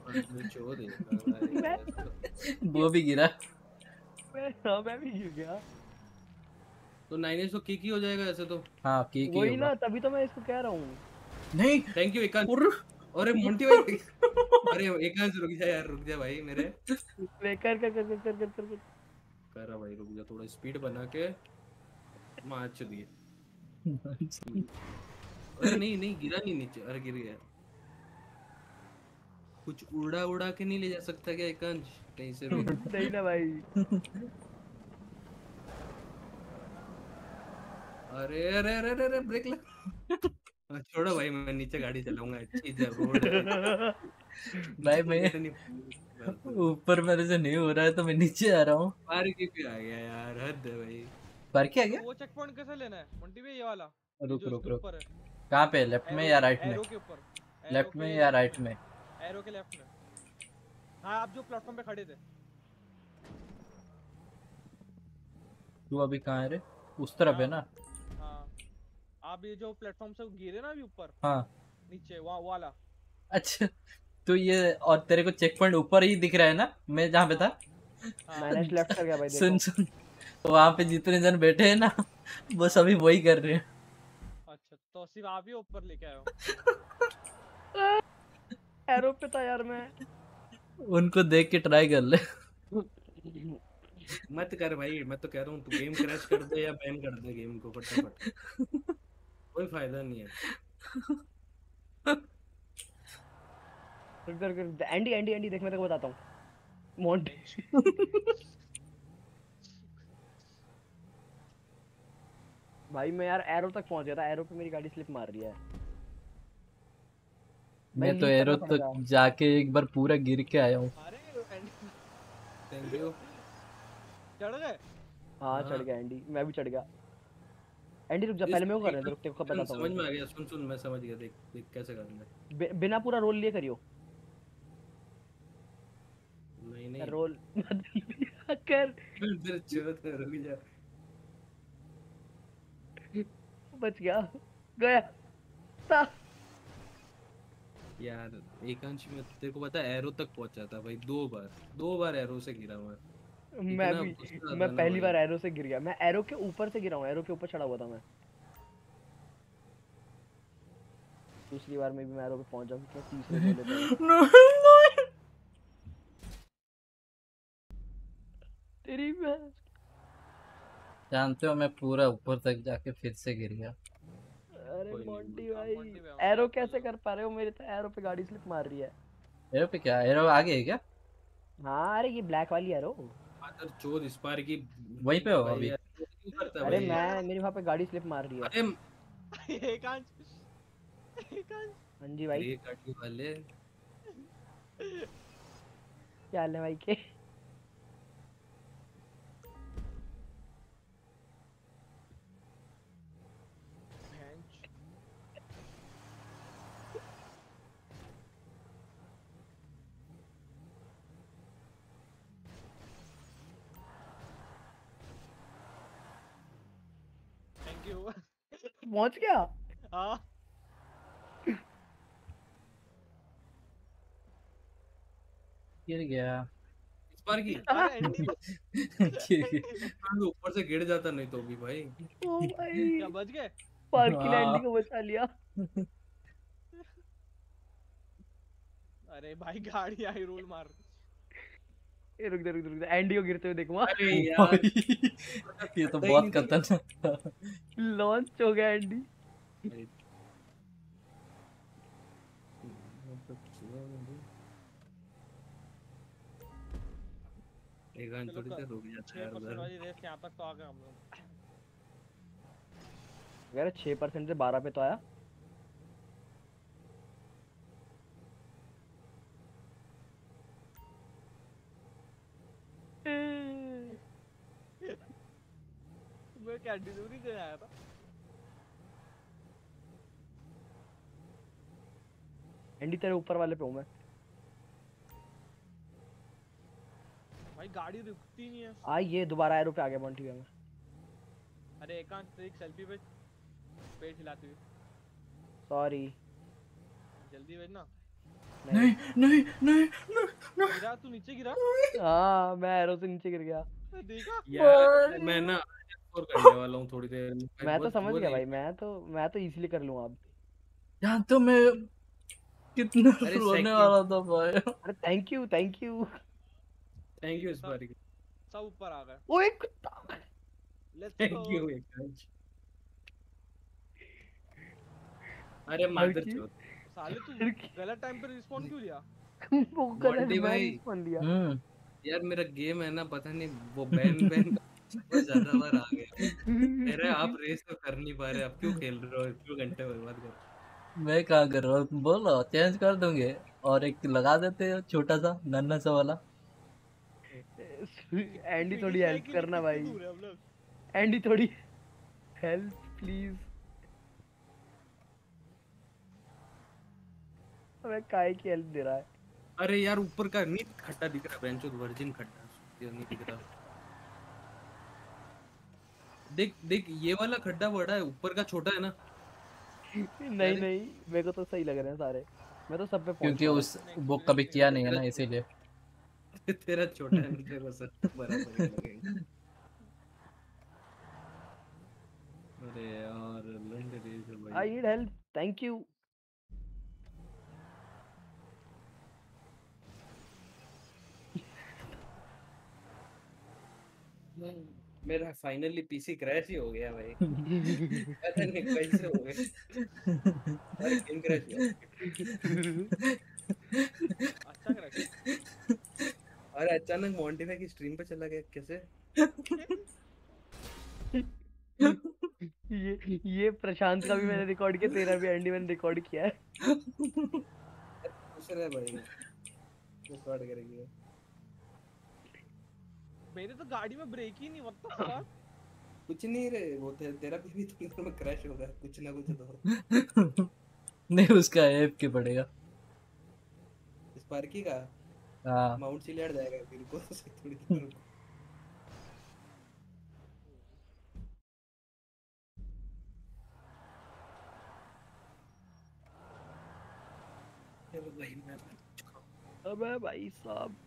वो भी गिरा। मैं भी गिर गया। तो 9s तो किक ही हो जाएगा ऐसे तो। हाँ की वही ना, तभी तो मैं इसको कह रहा हूँ। नहीं थैंक यू एकांश। अरे मोंटी भाई अरे एकांश रुक जा यार, रुक जा भाई मेरे। कर कर कर कर कर कर कर कर रहा भाई, रुक जा, थोड़ा स्पीड बना के मार दिए। अरे नहीं नहीं गिरा नहीं नीचे, अरे गिर गया। कुछ उड़ा उड़ा के नहीं ले जा सकता क्या एकांश कहीं से भी? नहीं ना भाई। अरे अरे अरे अरे ब्रेक लगा। छोड़ो भाई, मैं नीचे गाड़ी चलाऊंगा, अच्छी रोड है। भाई मैं ऊपर मेरे से नहीं हो रहा है तो मैं नीचे आ रहा हूँ। पार की पे आ गया यार, हद है भाई। पार के आ गया? वो चेक पॉइंट कैसे लेना है मोंटी भाई, ये वाला? रुक जो रुक उसके रुक, ऊपर है। कहाँ पे? लेफ्ट में या राइट में? एरो के ऊपर। लेफ्ट में या राइट में? एरो के लेफ्ट में। हाँ आप जो प्लेटफॉर्म पे खड़े थे। तू अभी कहाँ है रे? उस तरफ है ना? हाँ आप ये जो प्लेटफॉर्म से गिरे ना अभी ऊपर, हाँ नीचे वहाँ वाला। अच्छा तो ये, और तेरे को चेक पॉइंट ऊपर ही दिख रहा है ना मैं जहाँ पे था? मैंने लेफ्ट कर गया भाई, देखो। सुन सुन, वहाँ पे जितने जन बैठे हैं ना वो सभी वही कर रहे हैं। अच्छा तो सिर्फ आप ही ऊपर लेके आए हो? एरो पे था यार मैं। उनको देख के ट्राई कर ले। मत कर भाई, मैं तो कह रहा हूँ तू गेम क्रैश कर दे या बैन कर दे गेम को फटाफट। कोई फायदा नहीं है। एंडी एंडी एंडी देख, मैं तेरे को बताता हूँ। मोंटी भाई मैं यार एरो तक पहुंच गया था, एरो पे मेरी गाड़ी स्लिप मार रही है। मैं तो एरो तक जाके एक बार पूरा गिर के आया हूँ। Thank you. चढ़ गए? हाँ चढ़ गया एंडी, मैं भी चढ़ गया। एंडी रुक जा, पहले मैं वो कर रहा हूँ, रुक तेरे को बताता हूँ। समझ में आ गया, सुन सुन मैं समझ गया, देख देख कैसे करना है। बिना पूरा रोल लिए करियो। नहीं नहीं रोल मत कर। इधर चोट है, रुक जा। बच गया, गया था यार एकांश में तेरे को पता है एरो तक पहुंचा था भाई, दो बार एरो से गिरा मैं। मैं पहली बार एरो से गिर गया। मैं एरो के ऊपर से गिरा हूँ, एरो के ऊपर चढ़ा हुआ था मैं। दूसरी बार में भी मैं एरो पे पहुंच जाऊँ तो तीसरे पे तेरी बहन। जानते हो मैं पूरा ऊपर तक जाके फिर से गिर गया। अरे मोंटी भाई एरो कैसे कर पा रहे हो? मेरे तो एरो पे गाड़ी स्लिप मार रही है। एरो पे क्या? एरो आगे है क्या? हाँ अरे ये ब्लैक वाली एरो। मादर चोद इस पार की वहीं पे हो अभी? अरे मैं, मेरी वहाँ पे गाड़ी स्लिप मार रही है। अरे एकांश हाँ जी भाई। ये गाड़ी वाले क्या हाल है भाई के? Thank you. पहुंच गया? हाँ गिर गया इस बार की। ऊपर से गिर जाता नहीं तो भी भाई। ओ भाई क्या बच गए? पार्क की लैंडिंग को बचा लिया। अरे भाई गाड़ी आई रोल मार। रुक दे एंडी को गिरते हुए देखूंगा। अरे यार ये तो बहुत खतरनाक था। लॉन्च हो गया एंडी। एक घंटे थोड़ी देर रुक जाता है उधर। वाली रेस यहां तक तो आ गए हम लोग। यार 6% से 12 पे तो आया। मैं क्या डिलीवरी देने आया था? एंडी तेरे ऊपर वाले पे हूं मैं। भाई गाड़ी रुकती नहीं है। आ ये दोबारा एरो पे आ गया मोंटी में। अरे एकांत एक सेल्फी भेज, पेट हिलाते हुए। सॉरी जल्दी भेज ना। नहीं गिरा तू नीचे गिरा। हाँ मैं एरो से नीचे गिर गया। देखा यार मैं ना स्कोर करने वाला हूँ थोड़ी देर में। मैं तो बहुत समझ वो गया नहीं। भाई, मैं तो इजीली कर लूंगा अब। यहाँ तो मैं कितना अरे रोने सेकंड। वाला था भाई। अरे थैंक यू थैंक यू इस सब बार की। सब ऊपर आ गए। ओए कुत्ता। Let's thank go. You Yash. अरे मादर चोद। साले तू गलत टाइम पे रिस्पॉन्ड क्यों लिया? वो गलत मोंटी मैं भाई रिस्पॉन्ड लिया। यार मेरा गेम है ना, पता नहीं वो बैन बहुत ज्यादा बार आ गया। कह रहे आप रेस तो कर नहीं पा रहे, आप क्यों खेल रहे हो, क्यों घंटे बर्बाद कर रहे हो? मैं कहाँ कर रहा हूँ, बोलो चेंज कर दूंगे और एक लगा देते हो छोटा सा नन्ना सा वाला। एंडी थोड़ी हेल्प करना भाई, एंडी थोड़ी हेल्प प्लीज। अबे काय की हेल्प दे रहा है? अरे यार ऊपर का नहीं खड्डा दिख रहा, बेंचो वर्जिन खड्डा ये नहीं दिख रहा। देख देख ये वाला खड्डा बड़ा है, ऊपर का छोटा है ना। नहीं नहीं मेरे को तो सही लग रहे हैं सारे, मैं तो सब पे पहुंच क्योंकि उस वो कभी किया नहीं है ना इसीलिए। तेरा छोटा है, तेरा सब बराबर ही लगेगा। अरे यार लंड रेस है भाई। I need help, thank you. मेरा फाइनली पीसी क्रैश ही हो गया भाई। पता नहीं कैसे हो गया। अरे गेम क्रैश हुआ। अच्छा क्रैश। अरे अचानक मोंटी की स्ट्रीम पे चला गया कैसे? ये प्रशांत का भी मैंने रिकॉर्ड किया, तेरा भी एंडी मैंने रिकॉर्ड किया है। खुश रहे भाई, रिकॉर्ड करेंगे। मेरे तो गाड़ी में ब्रेक ही नहीं, व्हाट द फक। कुछ नहीं रे, वो तेरा भी तो में क्रैश होगा कुछ ना कुछ तो। नहीं उसका ऐप के पड़ेगा स्पार्की का। हाँ माउंट सिलियड जाएगा फिर को थोड़ी देर। चलो भाई मैं अबे भाई साहब,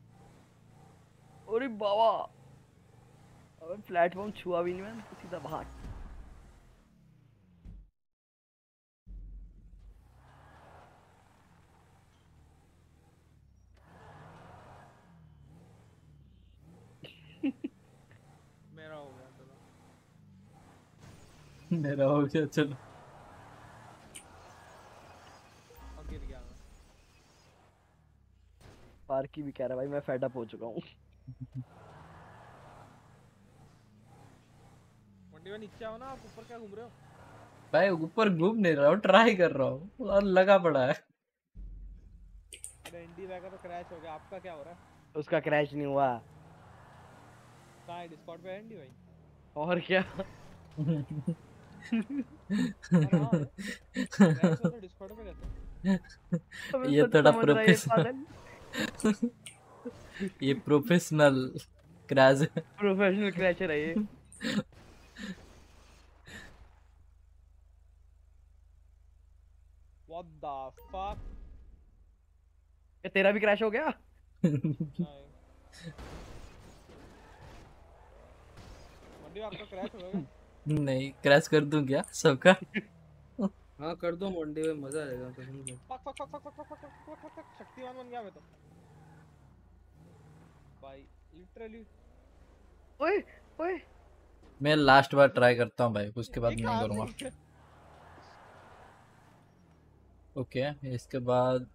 अरे बाबा, अबे प्लेटफॉर्म छुआ भी नहीं मैंने, तो सीधा भाग। मेरा हो गया चलो। मेरा हो गया चलो। और गिर गया मैं। पार्की भी कह रहा भाई मैं फेड अप हो चुका हूँ। मंडी में नीचे आओ ना, आप ऊपर क्या घूम रहे हो? भाई ऊपर घूम नहीं रहा हूँ, ट्राई कर रहा हूँ और लगा पड़ा है। अरे एंडी बैग का तो क्रैश हो गया, आपका क्या हो रहा है? उसका क्रैश नहीं हुआ। कहाँ है डिस्कॉर्ड पे एंडी भाई? और क्या? तो डिस्कॉर्ड पे रहते हैं। ये थोड़ा प्रोफेशनल ये प्रोफेशनल क्रैश है। प्रोफेशनल क्रैशर है ये। What the fuck? क्या तेरा भी क्रैश हो गया? मंडी आपका क्रैश हो गया? नहीं क्रैश कर दूं क्या सबका? हाँ कर दो मोंटी में, मजा आएगा कसम से। Fuck fuck fuck fuck fuck fuck fuck fuck Shaktimaan बन गया मैं तो भाई, लिटरली। ओए ओए मैं लास्ट बार ट्राई करता हूँ भाई, उसके बाद नहीं करूँगा। ओके इसके बाद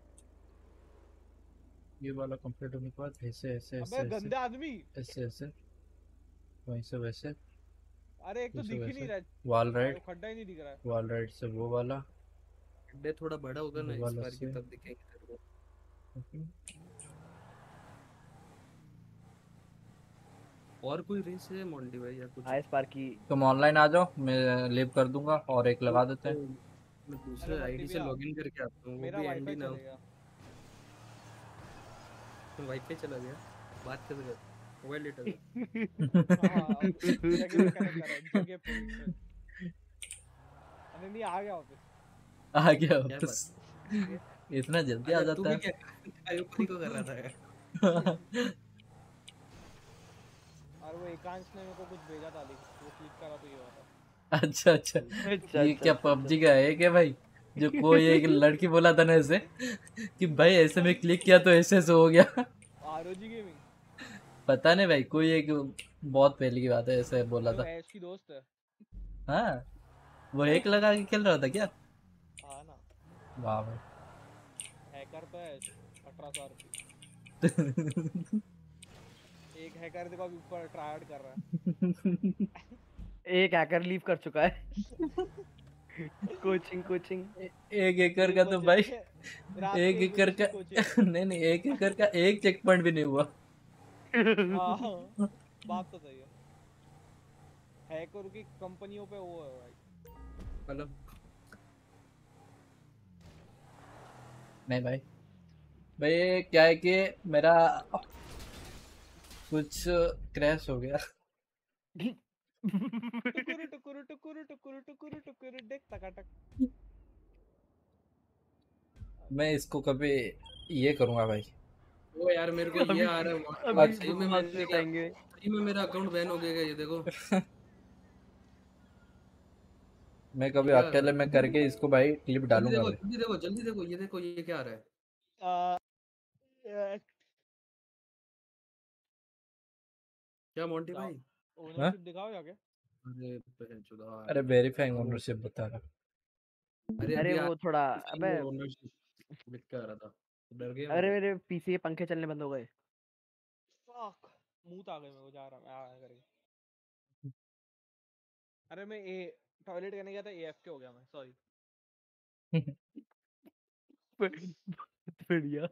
ये वाला कंप्लीट होने के बाद ऐसे ऐसे ऐसे अबे गंदे आदमी, ऐसे ऐसे वैसे वैसे। अरे एक तो दिख ही नहीं रहा है, वॉल राइड, खड्डा ही नहीं दिख रहा है। वॉल राइड से वो वाला खड्डे थोड़ा बड़ा होगा ना इस बार की, तब दिखेंगे तेरे को। और कोई रेस है मोंटी भाई या कुछ? हाय स्पार्की, तुम ऑनलाइन आ जाओ, मैं लिव कर दूंगा और एक लगा देते हैं। मैं दूसरे आईडी से लॉगिन करके आता हूँ, वो भी एंडी ना हो। तो वाईफाई चला गया, बात कर रहे मोबाइल डेटा। अरे नहीं आ गया वापस, आ गया वापस। इतना जल्दी आ जाता है? को कर रहा था। और वो एकांश ने मेरे को कुछ भेजा था लिंक, वो क्लिक करा तो ये हुआ था। अच्छा अच्छा, ये क्या पबजी का है क्या भाई? जो कोई एक लड़की बोला था ना ऐसे कि भाई ऐसे में क्लिक किया तो ऐसे से हो गया। आरओजी गेमिंग पता नहीं भाई, कोई एक बहुत पहले की बात है, ऐसे बोला वो था। ऐश की दोस्त है। हाँ, वो एक लगा के खेल रहा था क्या? हाँ ना, वाह भाई। हैकर तो है 1800 रुपये। एक हैकर देखो अभी ऊपर ट्राई आउट कर रहा है। एक हैकर लीव कर चुका है। कोचिंग एक एकड़ का तो भाई, एक एकड़ का नहीं, एक एकड़ का एक चेक पॉइंट भी नहीं हुआ। बात तो सही है। हैकर की कंपनियों पे वो है भाई। मतलब नहीं भाई, भाई क्या है कि मेरा कुछ क्रैश हो गया। टुकुर देख टकाटक। मैं इसको कभी ये करूंगा भाई। वो यार मेरे को ये आ रहा है सही में मेरा अकाउंट बैन हो गया ये देखो। मैं कभी अकेले में करके इसको भाई क्लिप डालूंगा भाई। जल्दी देखो ये देखो ये क्या आ रहा है। क्या मोंटी भाई ओनरशिप दिखाओ जाके। अरे वेरीफाइंग ओनरशिप बता रहा। अरे वो थोड़ा अबे ओनरशिप लिख के आ रहा था, डर गया। अरे मेरे पीसी के पंखे चलने बंद हो गए। फक मुंह आ गए, मैं जा रहा मैं आया करके। अरे मैं टॉयलेट करने गया था, एएफके हो गया मैं, सॉरी। बढ़िया।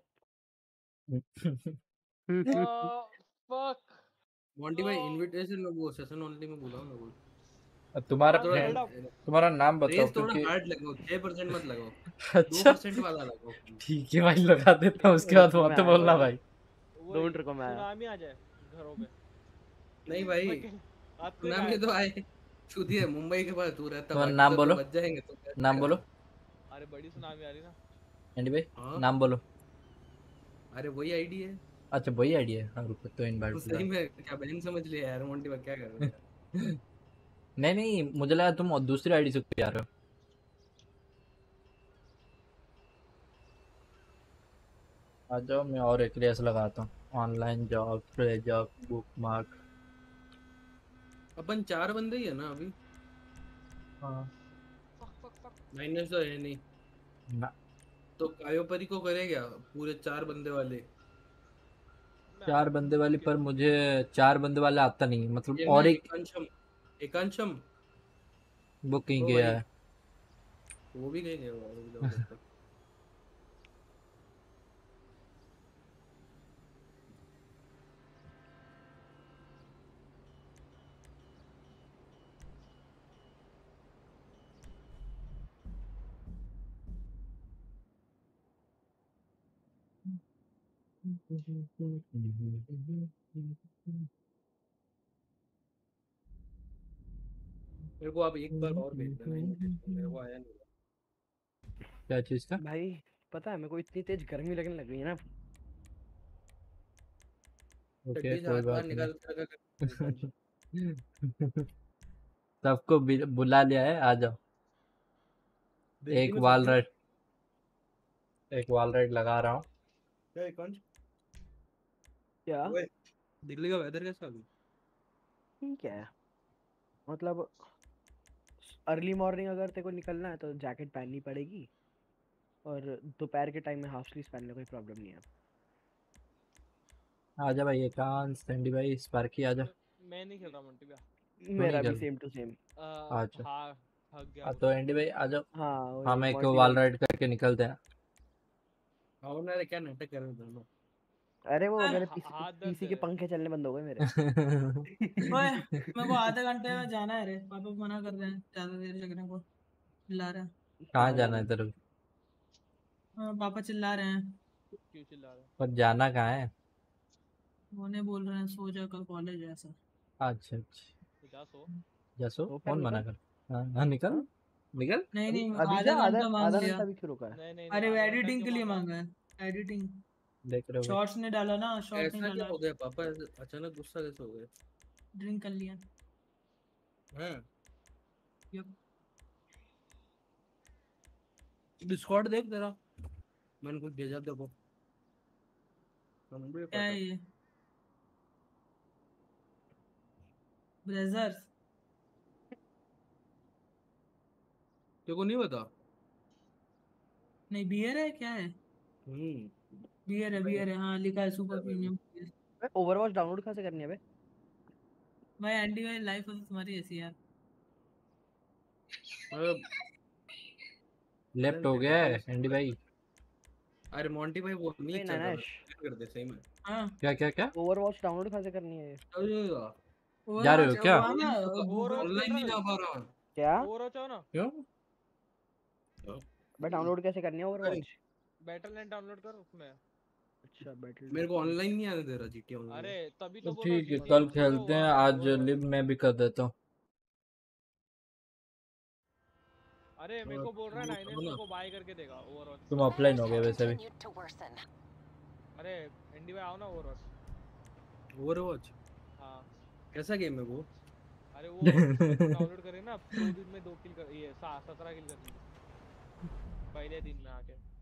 फक मोंटी भाई इनविटेशन में वो सेशन ओनली में बोला ना बोल। तुम्हारा नाम बताओ थोड़ा हार्ड लगाओ, 6% मत लगाओ। अच्छा 2% वाला लगाओ। ठीक है भाई, लगा देता हूँ, उसके बाद मत बोलना भाई। 2 मिनट रुको मैं सुनामी आ जाए घरों पे। नहीं भाई सुनामी तो आए छूती है मुंबई के पास तू रहता है। नाम बोलो, बच जाएंगे तो नाम बोलो। अरे बड़ी सुनामी आ रही ना। एंडी भाई नाम बोलो। अरे वही आईडी है। अच्छा वही आईडी है। हाँ रुको तो इनवाइट सही में क्या बहन समझ लिया यार मोंटी भाई, क्या कर रहे हो? नहीं मुझे लगा तुम दूसरी आईडी से जा रहे हो। आ जाओ, मैं और एक रेस लगाता हूँ। Online job, play job, bookmark. अपन 4 बंदे ही है ना अभी? हाँ माइनस तो है नहीं ना। तो कायोपरी को करे क्या पूरे 4 बंदे वाले? 4 बंदे वाली, पर मुझे 4 बंदे वाले आता नहीं, मतलब और एकांशम बुकिंग किया है। वो भी गए हैं। मेरे को आप एक बार और भेज देना इनविटेशन, मेरे को आया नहीं। क्या चीज का भाई? पता है मेरे को इतनी तेज गर्मी लगने लग गई है ना। ओके कोई बात नहीं। सबको बुला लिया है, आ जाओ। एक वॉल राइड लगा रहा हूँ। क्या दिल्ली का वेदर कैसा अभी? ठीक है, मतलब अर्ली मॉर्निंग अगर तेरे को निकलना है तो जैकेट पहननी पड़ेगी, और दोपहर के टाइम में हाफ स्लीव्स पहनने कोई प्रॉब्लम नहीं है। आजा भाई एकांश, सैंडी भाई, स्पार्की आजा। मैं नहीं खेल रहा मोंटी भैया, मेरा भी सेम टू सेम। अच्छा हाँ थक गया तो एंडी भाई आ जाओ। हाँ हम एक वॉल राइड करके निकलते हैं। आओ ना रे, क्या नाटक कर रहे हो दोनों? अरे वो मेरे पीसी के पंखे चलने बंद हो गए मेरे। ओए मेरे को आधे घंटे में जाना है रे, पापा मना कर रहे हैं ज्यादा देर लगने को, चिल्ला रहे हैं। कहाँ जाना है तेरे को? पापा चिल्ला रहे हैं। क्यों चिल्ला रहे हैं? पर जाना कहाँ है? उन्हें बोल रहे हैं सो जा, कल कॉलेज है ऐसा। अच्छा तो जा सो कौन मना कर? हाँ निकल निकल। नहीं आधा घंटा मांग लिया। घंटा भी क्यों रुका है? अरे वो एडिटिंग के लिए मांगा है, एडिटिंग देख रहे हो? शॉर्ट्स ने डाला ना, शॉर्ट्स ने ऐसा डाला। क्या हो गया पापा, अचानक गुस्सा कैसे हो गया? ड्रिंक कर लिया हैं यप डिस्कॉर्ड देख तेरा मैंने कुछ भेजा देखो क्या है ये ब्लेजर्स तेरे को नहीं पता नहीं बियर है क्या है बियर है हाँ लिखा है सुपर प्रीमियम ओवरवॉच डाउनलोड कहाँ से करनी है बे? भाई एंडी भाई लाइफ तो तुम्हारी ऐसी यार लेफ्ट हो गया है एंडी भाई। अरे मोंटी भाई वो नहीं नहीं, चल रहा नैनेश। कर दे सही में हाँ क्या ओवरवॉच डाउनलोड कहाँ से करनी है? जा रहे हो क्या? ऑनलाइन नहीं जा पा रहा क्या? ओवरवॉच हो ना क्यों? बट डाउनलोड कैसे करनी है ओवरवॉच? बैटलनेट डाउनलोड कर उसमें। अच्छा बैटल मेरे को ऑनलाइन नहीं आने दे रहा जीटी ऑनलाइन। अरे तभी तो तो बोल रहा ठीक है हूँ कल खेलते हैं, आज लिव में भी कर देता हूँ। अरे मेरे को बोल रहा है नाइनेस मेरे को बाय करके देगा ओवरवॉच। तुम ऑफलाइन हो गए वैसे भी। अरे एंडी भाई आओ ना ओवरवॉच। ओवरवॉच हाँ कैसा गेम है वो? अरे वो डाउनलोड करे ना 2 दिन में 2 किल कर ये 17 किल कर ली पहले दिन में आके।